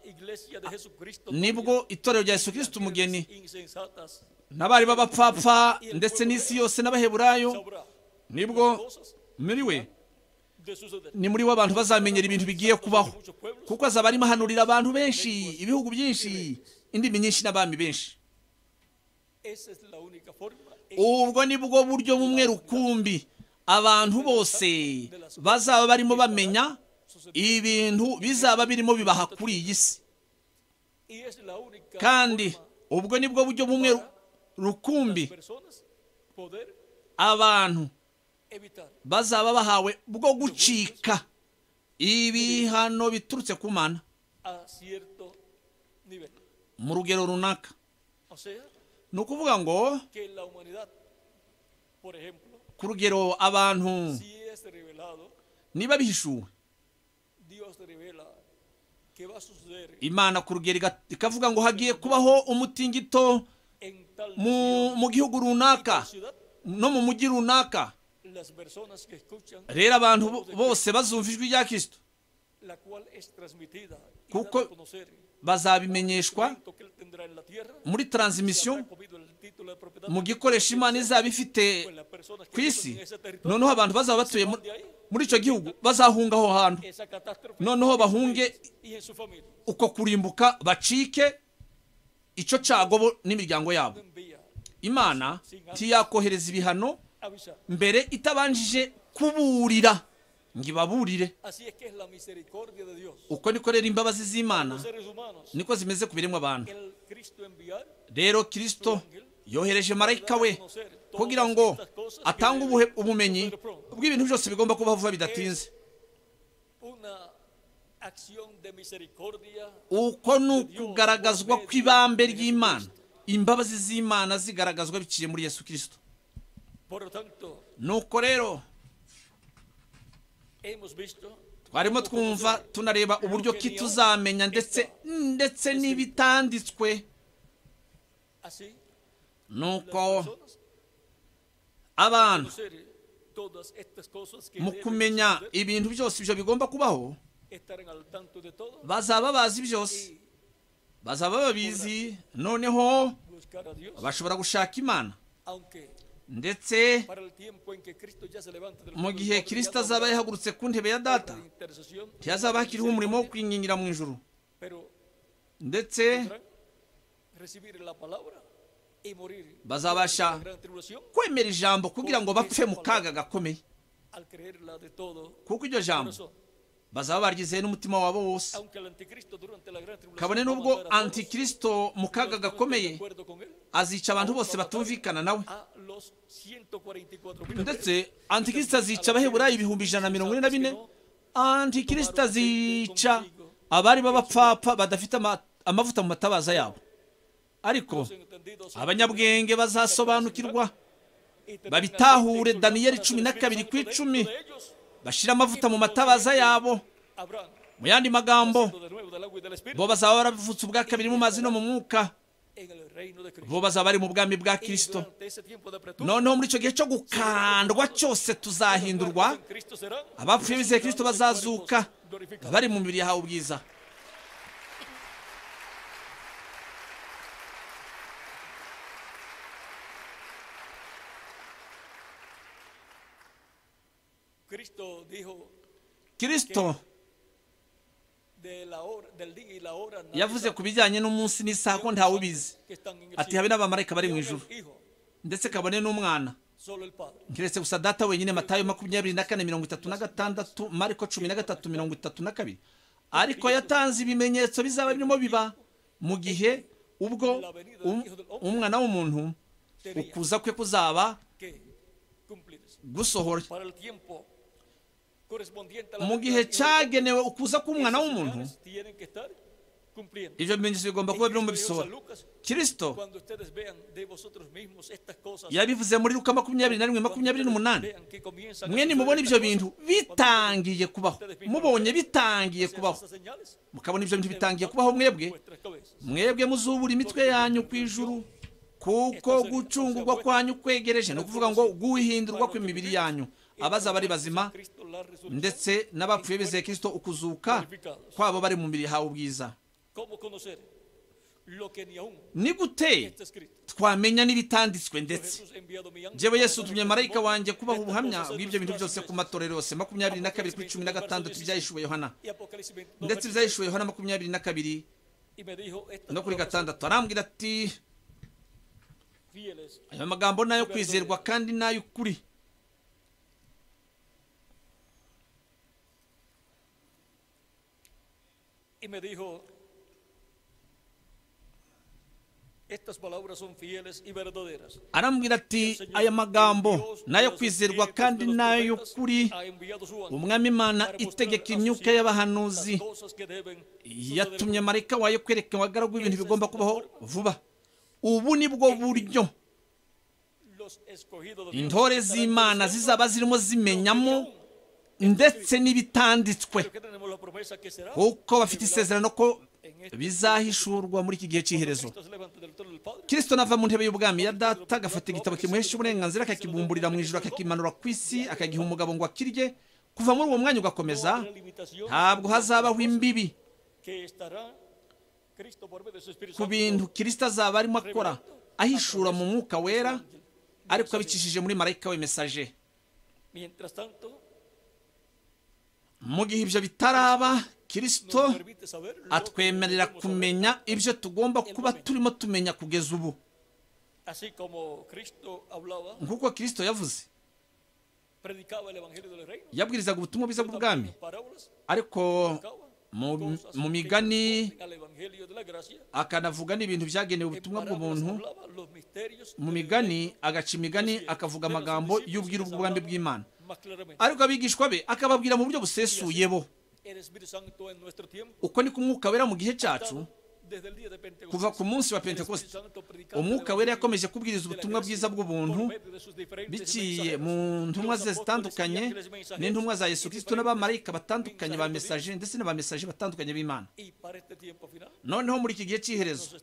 [SPEAKER 1] nibwo itorero rya Yesu Kristo umugeni n'abari b'abapfapfa ndetse n'isi yose n'abaheburayo, nibwo muri we ni muri we abantu bazamenyera ibintu bigiye kubaho, kuko azaba arimo ahanurira abantu benshi, ibihugu byinshi, indimi nyinshi n'abami benshi.
[SPEAKER 2] Esa es la única forma en
[SPEAKER 1] ubwo ni bwo buryo bumwe rukumbi abantu bose bazaba barimo bamenya ibintu bizaba birimo bibaha kuri iyi si,
[SPEAKER 2] y es la única
[SPEAKER 1] kandi
[SPEAKER 2] forma
[SPEAKER 1] ubwo ni bwo buryo bumwe ru- rukumbi
[SPEAKER 2] las personas poder
[SPEAKER 1] abantu
[SPEAKER 2] evitar
[SPEAKER 1] bazaba bahawe bwo gucika ibihano biturutse ku Mana
[SPEAKER 2] a cierto nivel.
[SPEAKER 1] mu rugero runaka.
[SPEAKER 2] O sea,
[SPEAKER 1] Ni ukuvuga ngo
[SPEAKER 2] que la humanidad, por ejemplo,
[SPEAKER 1] ku rugero abantu
[SPEAKER 2] si es revelado,
[SPEAKER 1] niba bihishuwe,
[SPEAKER 2] Dios revela que va a suceder
[SPEAKER 1] Imana ku rugero iga- ikavuga ngo hagiye kubaho umutingito
[SPEAKER 2] en tal
[SPEAKER 1] mu
[SPEAKER 2] nación
[SPEAKER 1] mu gihugu
[SPEAKER 2] y
[SPEAKER 1] runaka
[SPEAKER 2] tal ciudad.
[SPEAKER 1] no mu mujyi runaka,
[SPEAKER 2] Las personas que escuchan,
[SPEAKER 1] rero abantu bo- bose bazumva ijwi rya Kristo
[SPEAKER 2] la cual es transmitida y
[SPEAKER 1] Kuko
[SPEAKER 2] dada a conocer
[SPEAKER 1] bazabimenyeshwa
[SPEAKER 2] el que él tendrá en la tierra,
[SPEAKER 1] muri
[SPEAKER 2] si
[SPEAKER 1] transmission
[SPEAKER 2] habrá comido el título de propiedad,
[SPEAKER 1] mu gikoresho Imana izaba ifite
[SPEAKER 2] pues las personas
[SPEAKER 1] ku
[SPEAKER 2] que
[SPEAKER 1] isi.
[SPEAKER 2] viven en ese territorio,
[SPEAKER 1] Noneho abantu bazaba batuye mu- muri icyo gihugu bazahunga aho hantu,
[SPEAKER 2] esa catástrofe
[SPEAKER 1] noneho
[SPEAKER 2] en su
[SPEAKER 1] bahunge
[SPEAKER 2] país y en su familia.
[SPEAKER 1] uko kurimbuka, bacike icyo cyago bo n'imiryango yabo.
[SPEAKER 2] Envía
[SPEAKER 1] Imana ntiyakohereza ibihano
[SPEAKER 2] avisar.
[SPEAKER 1] mbere itabanjije kuburira ngo ibaburire.
[SPEAKER 2] Así es que es la misericordia de Dios.
[SPEAKER 1] Uko niko rero imbabazi z'Imana
[SPEAKER 2] Los seres humanos,
[SPEAKER 1] niko zimeze ku biremwa abantu.
[SPEAKER 2] el Cristo enviar
[SPEAKER 1] Rero Kristo yohereje marayika we kugira ngo atange ubuhe- ubumenyi bw'ibintu byose bigomba kubaho vuba bidatinze.
[SPEAKER 2] una acción de misericordia
[SPEAKER 1] Uko ni ukugaragazwa kw'ibambe ry'Imana, imbabazi z'Imana zigaragazwa biciye muri Yesu Kristo.
[SPEAKER 2] Por lo tanto,
[SPEAKER 1] Nuko rero
[SPEAKER 2] hemos visto
[SPEAKER 1] twarimo twumva tunareba uburyo ki tuzamenya ndetse ndetse n'ibitanditswe.
[SPEAKER 2] así
[SPEAKER 1] Nuko
[SPEAKER 2] las personas
[SPEAKER 1] abantu
[SPEAKER 2] conocer todas estas cosas que
[SPEAKER 1] mu
[SPEAKER 2] deben
[SPEAKER 1] kumenya
[SPEAKER 2] suceder,
[SPEAKER 1] ibintu byose ibyo bigomba kubaho,
[SPEAKER 2] estarán al tanto de todo
[SPEAKER 1] bazaba bazi byose,
[SPEAKER 2] y
[SPEAKER 1] bazaba babizi, noneho
[SPEAKER 2] buscar a Dios,
[SPEAKER 1] bashobora gushaka Imana.
[SPEAKER 2] aunque
[SPEAKER 1] Ndetse
[SPEAKER 2] para el tiempo en que Cristo ya se levante del
[SPEAKER 1] mu
[SPEAKER 2] trono del
[SPEAKER 1] gihe
[SPEAKER 2] Padre,
[SPEAKER 1] Kristo
[SPEAKER 2] ya no
[SPEAKER 1] azaba
[SPEAKER 2] habrá
[SPEAKER 1] yahagurutse ku ntebe ya data,
[SPEAKER 2] obra de intercesión,
[SPEAKER 1] ntihazaba hakiriho umurimo wo kwingingira mu ijuru,
[SPEAKER 2] pero
[SPEAKER 1] ndetse
[SPEAKER 2] podrán recibir la palabra y morir
[SPEAKER 1] bazabasha
[SPEAKER 2] en la gran tribulación
[SPEAKER 1] kwemera ijambo kugira ngo bapfe mu kaga gakomeye,
[SPEAKER 2] al creerla de todo
[SPEAKER 1] kuko iryo jambo
[SPEAKER 2] corazón.
[SPEAKER 1] bazaba baryizeye n'umutima wabo wose.
[SPEAKER 2] Aunque el anticristo durante la gran tribulación
[SPEAKER 1] Kabone
[SPEAKER 2] va a
[SPEAKER 1] n'ubwo
[SPEAKER 2] matar a todos,
[SPEAKER 1] antikristo mu kaga
[SPEAKER 2] los que no estén de
[SPEAKER 1] gakomeye
[SPEAKER 2] acuerdo con él,
[SPEAKER 1] azica abantu bose batumvikana nawe,
[SPEAKER 2] a los ciento cuarenta y cuatro mil
[SPEAKER 1] ndetse antikristo azica abaheburayo ibihumbi ijana na mirongo ine na bine. Antikristo azica abari b'abapfapfa badafite ama- amavuta mu matabaza yabo, ariko abanyabwenge bazasobanukirwa babitahure. Daniyeli cumi na kabiri ku icumi, bashira amavuta mu matabaza yabo. Mu yandi magambo, bo bazaba baravutse ubwa kabiri mu mazi no mu mwuka, bo bazaba bari mu bwami bwa Kristo. Noneho muri icyo gihe cyo gukandwa cyose tuzahindurwa, abapfuye bizeye Kristo bazazuka bari mu mibiri yahawe ubwiza.
[SPEAKER 2] Cristo dijo
[SPEAKER 1] Kristo
[SPEAKER 2] de la hora, del día y la hora, nadie
[SPEAKER 1] yavuze
[SPEAKER 2] sabe,
[SPEAKER 1] ku bijyanye n'umunsi n'isaha ko ntawe ubizi,
[SPEAKER 2] que están en el
[SPEAKER 1] ati
[SPEAKER 2] cielo.
[SPEAKER 1] habe n'abamarayika bari mu
[SPEAKER 2] Ni
[SPEAKER 1] ijuru,
[SPEAKER 2] aun el Hijo,
[SPEAKER 1] ndetse kabone n'umwana,
[SPEAKER 2] solo el Padre.
[SPEAKER 1] keretse gusa data wenyine. Matayo makumyabiri na kane mirongo itatu na gatandatu, Mariko cumi na gatatu mirongo itatu na kabiri. Ariko yatanze ibimenyetso bizaba birimo biba mu gihe ubwo um- umwana w'umuntu ukuza kwe kuzaba
[SPEAKER 2] Que cumplirse.
[SPEAKER 1] gusohora.
[SPEAKER 2] Para el tiempo correspondiente a la
[SPEAKER 1] Mu
[SPEAKER 2] venida
[SPEAKER 1] gihe
[SPEAKER 2] del Hijo del Hombre,
[SPEAKER 1] cyagenewe ukuza k'umwana
[SPEAKER 2] esas
[SPEAKER 1] w'umuntu,
[SPEAKER 2] señales tienen que estar cumpliendo.
[SPEAKER 1] ibyo bimenyetso bigomba kuba birimo bisohora. Kristo
[SPEAKER 2] Cuando ustedes vean de vosotros mismos estas cosas,
[SPEAKER 1] yabivuze muri Luka makumyabiri na rimwe makumyabiri n'umunani,
[SPEAKER 2] vean que comienzan a
[SPEAKER 1] mwe
[SPEAKER 2] suceder
[SPEAKER 1] nimubona
[SPEAKER 2] estas
[SPEAKER 1] ibyo bintu
[SPEAKER 2] cosas,
[SPEAKER 1] bitangiye kubaho, mubonye bitangiye kubaho,
[SPEAKER 2] esas señales,
[SPEAKER 1] mukabona ibyo bintu bitangiye kubaho, mwebwe
[SPEAKER 2] vuestras cabezas.
[SPEAKER 1] mwebwe muzubura imitwe yanyu ku ijuru, kuko gucungurwa kwanyu kwegereje. Ni ukuvuga ngo guhindurwa kw'imibiri yanyu, abaza bari bazima
[SPEAKER 2] Cristo la resurrección,
[SPEAKER 1] ndetse n'abapfuye bizeye Kristo ukuzuka kwabo bari mu mibiri yahawe ubwiza.
[SPEAKER 2] ¿cómo conocer lo que ni aún
[SPEAKER 1] Ni gute
[SPEAKER 2] está escrito?
[SPEAKER 1] twamenya n'ibitanditswe? Ndetse
[SPEAKER 2] Jesús enviado mi ángel
[SPEAKER 1] jewe
[SPEAKER 2] para
[SPEAKER 1] Yesu
[SPEAKER 2] dar
[SPEAKER 1] utumye
[SPEAKER 2] testimonio
[SPEAKER 1] marayika wanjye
[SPEAKER 2] de
[SPEAKER 1] kubaha
[SPEAKER 2] estas
[SPEAKER 1] ubuhamya
[SPEAKER 2] cosas en
[SPEAKER 1] bw'ibyo bintu
[SPEAKER 2] nuestras
[SPEAKER 1] byose ku
[SPEAKER 2] iglesias.
[SPEAKER 1] matorero yose. makumyabiri na kabiri kuri cumi na gatandatu ibyahishuwe Yohana,
[SPEAKER 2] Y Apocalipsis veintidós,
[SPEAKER 1] ndetse
[SPEAKER 2] versículo,
[SPEAKER 1] ibyahishuwe Yohana makumyabiri na kabiri
[SPEAKER 2] y me dijo, estas
[SPEAKER 1] no kuri
[SPEAKER 2] cosas
[SPEAKER 1] gatandatu arambwira ati ayo magambo nayo kwizerwa kandi nayo ukuri.
[SPEAKER 2] Y me dijo, estas palabras son fieles y verdaderas.
[SPEAKER 1] Arambwira ati aya magambo nayo kwizerwa kandi nayo ukuri. Umwami Imana itegeka imyuka y'abahanuzi yatumye marayika wayo kwereka abagaragu ibintu bigomba kubaho vuba. Ubu ni bwo buryo intore z'Imana zizaba zirimo zimenyamo ndetse n'ibitanditswe, kuko bafite isezerano ko bizahishurwa muri iki gihe cy'iherezo. Kristo nava mu ntebe y'ubwami ya Data agafata igitabo kimuhesha uburenganzira akakibumburira mu ijuru akakimanura ku isi akagiha umugabo ngo akirye. Kuva muri uwo mwanya ugakomeza ntabwo hazabaho imbibi ku bintu Kristo azaba arimo akora ahishura mu mwuka wera, ariko abicishije muri marayika we mesaje. Mu gihe ibyo bitaraba, Kristo atwemerera kumenya ibyo tugomba kuba turimo tumenya kugeza ubu. Nk'uko Kristo yavuze, yabwirizaga ubutumwa bwiza bw'ubwami, ariko mu migani akanavuga n'ibintu byagenewe ubutumwa bw'ubuntu. Mu migani agaca imigani akavuga amagambo y'ubwiru bw'ubwami bw'Imana, ariko abigishwa be akababwira mu buryo busesuye bo. Uko ni ku Mwuka Wera mu gihe cyacu. Kuva ku munsi wa Pentekoste, Umwuka Wera yakomeje kubwiriza ubutumwa bwiza bw'ubuntu biciye mu ntumwa ze zitandukanye n'intumwa za Yesu Kristo n'abamarayika batandukanye ba mesaje ndetse n'abamesaje batandukanye b'Imana. Noneho muri iki gihe cy'iherezo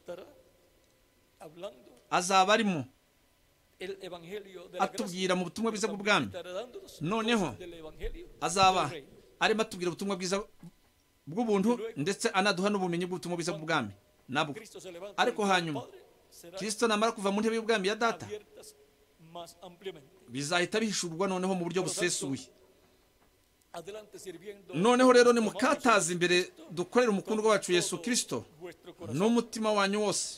[SPEAKER 1] azaba arimo atubwira mu butumwa bwiza bw'ubwami. Noneho azaba arimo atubwira ubutumwa bwiza bw'ubuntu ndetse anaduha n'ubumenyi bw'ubutumwa bwiza bw'ubwami nabwo. Ariko hanyuma Kristo namara kuva mu ntebe y'ubwami ya Data, bizahita bihishurwa noneho mu buryo busesuye. Noneho rero ni mukataza imbere dukorera umukundwa wacu Yesu Kristo n'umutima wanyu wose,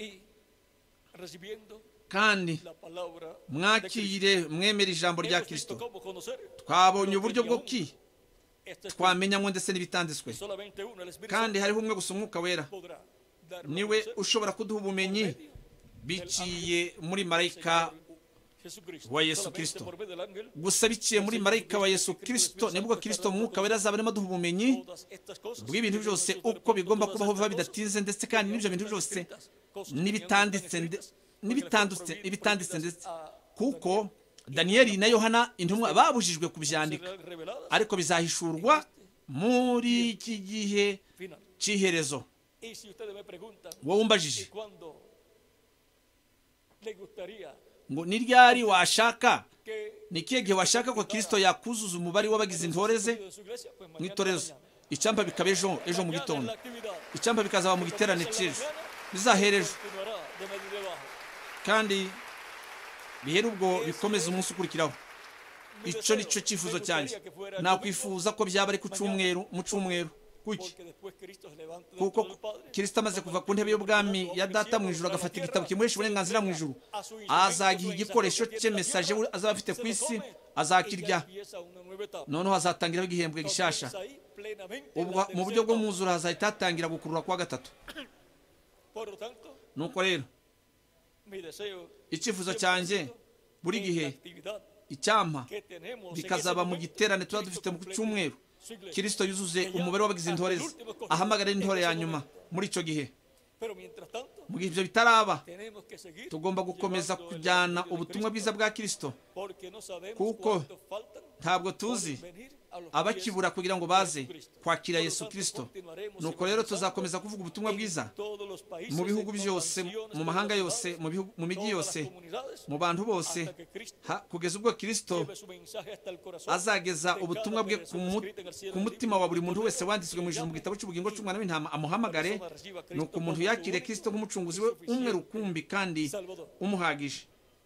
[SPEAKER 1] kandi mwakire mwemera ijambo rya Kristo. Twabonye uburyo bwo ki twamenyamo ndetse n'ibitanditswe, kandi hariho umwe gusa, Umwuka Wera niwe ushobora kuduha ubumenyi biciye muri marayika wa Yesu Kristo. Gusa biciye muri marayika wa Yesu Kristo nibwo Kristo Umwuka Wera azaba arimo aduha ubumenyi bw'ibintu byose uko bigomba kubaho vuba bidatinze, ndetse kandi n'ibyo bintu byose n'ibitanditse n'ibitanditse ibitanditse ndetse kuko Daniyeli na Yohana intumwa babujijwe kubyandika, ariko bizahishurwa muri iki gihe cy'iherezo. Wowe umbajije ngo ni ryari washaka, ni ikihe gihe washaka ko Kristo yakuzuza umubare w'abagize intore ze mu itorero? Icyampa bikaba ejo ejo mu gitondo, icyampa bikazaba mu giterane cy'ejo, bizahera ejo kandi bihere ubwo bikomeza umunsi ukurikiraho. Icyo ni cyo cyifuzo cyanjye. Nakwifuza ko byaba ari ku cyumweru mu cyumweru. Kuki? Kuko Kristo amaze kuva ku ntebe y'ubwami ya Data mu ijuru agafata igitabo kimuhesha uburenganzira mu ijuru, azagiha igikoresho cye mesaje azaba afite ku isi, azakirya. Noneho hazatangira igihembwe gishasha. Ubwo mu buryo bwo muzura hazahita hatangira gukurura kwa gatatu. Nuko rero icyifuzo cyanjye buri gihe icyampa bikazaba mu giterane tuba dufite mu cyumweru, Kristo yuzuze umubare w'abagize intore ze, ahamagara intore ya nyuma. Muri icyo gihe, mu gihe ibyo bitaraba, tugomba gukomeza kujyana ubutumwa bwiza bwa Kristo, kuko ntabwo tuzi abakibura kugira ngo baze kwakira Yesu Kristo. Nuko rero tuzakomeza kuvuga ubutumwa bwiza mu bihugu byose, mu mahanga yose, mu migi yose, mu bantu bose, kugeza ubwo Kristo azageza ubutumwa bwe ku mutima wa buri muntu wese wanditswe mu ijuru mu gitabo cy'ubugingo cy'umwana w'intama, amuhamagare. Nuko umuntu yakire Kristo nk'umucunguzi we umwe rukumbi kandi umuhagije.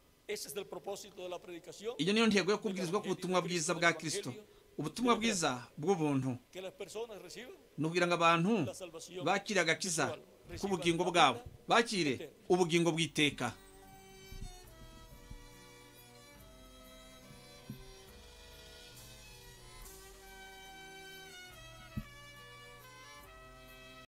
[SPEAKER 1] Iyo niyo ntego yo kubwirizwa k'ubutumwa bwiza bwa Kristo, ubutumwa bwiza bw'ubuntu. Ni ukugira ngo abantu bakire agakiza k'ubugingo bwabo, bakire ubugingo bw'iteka.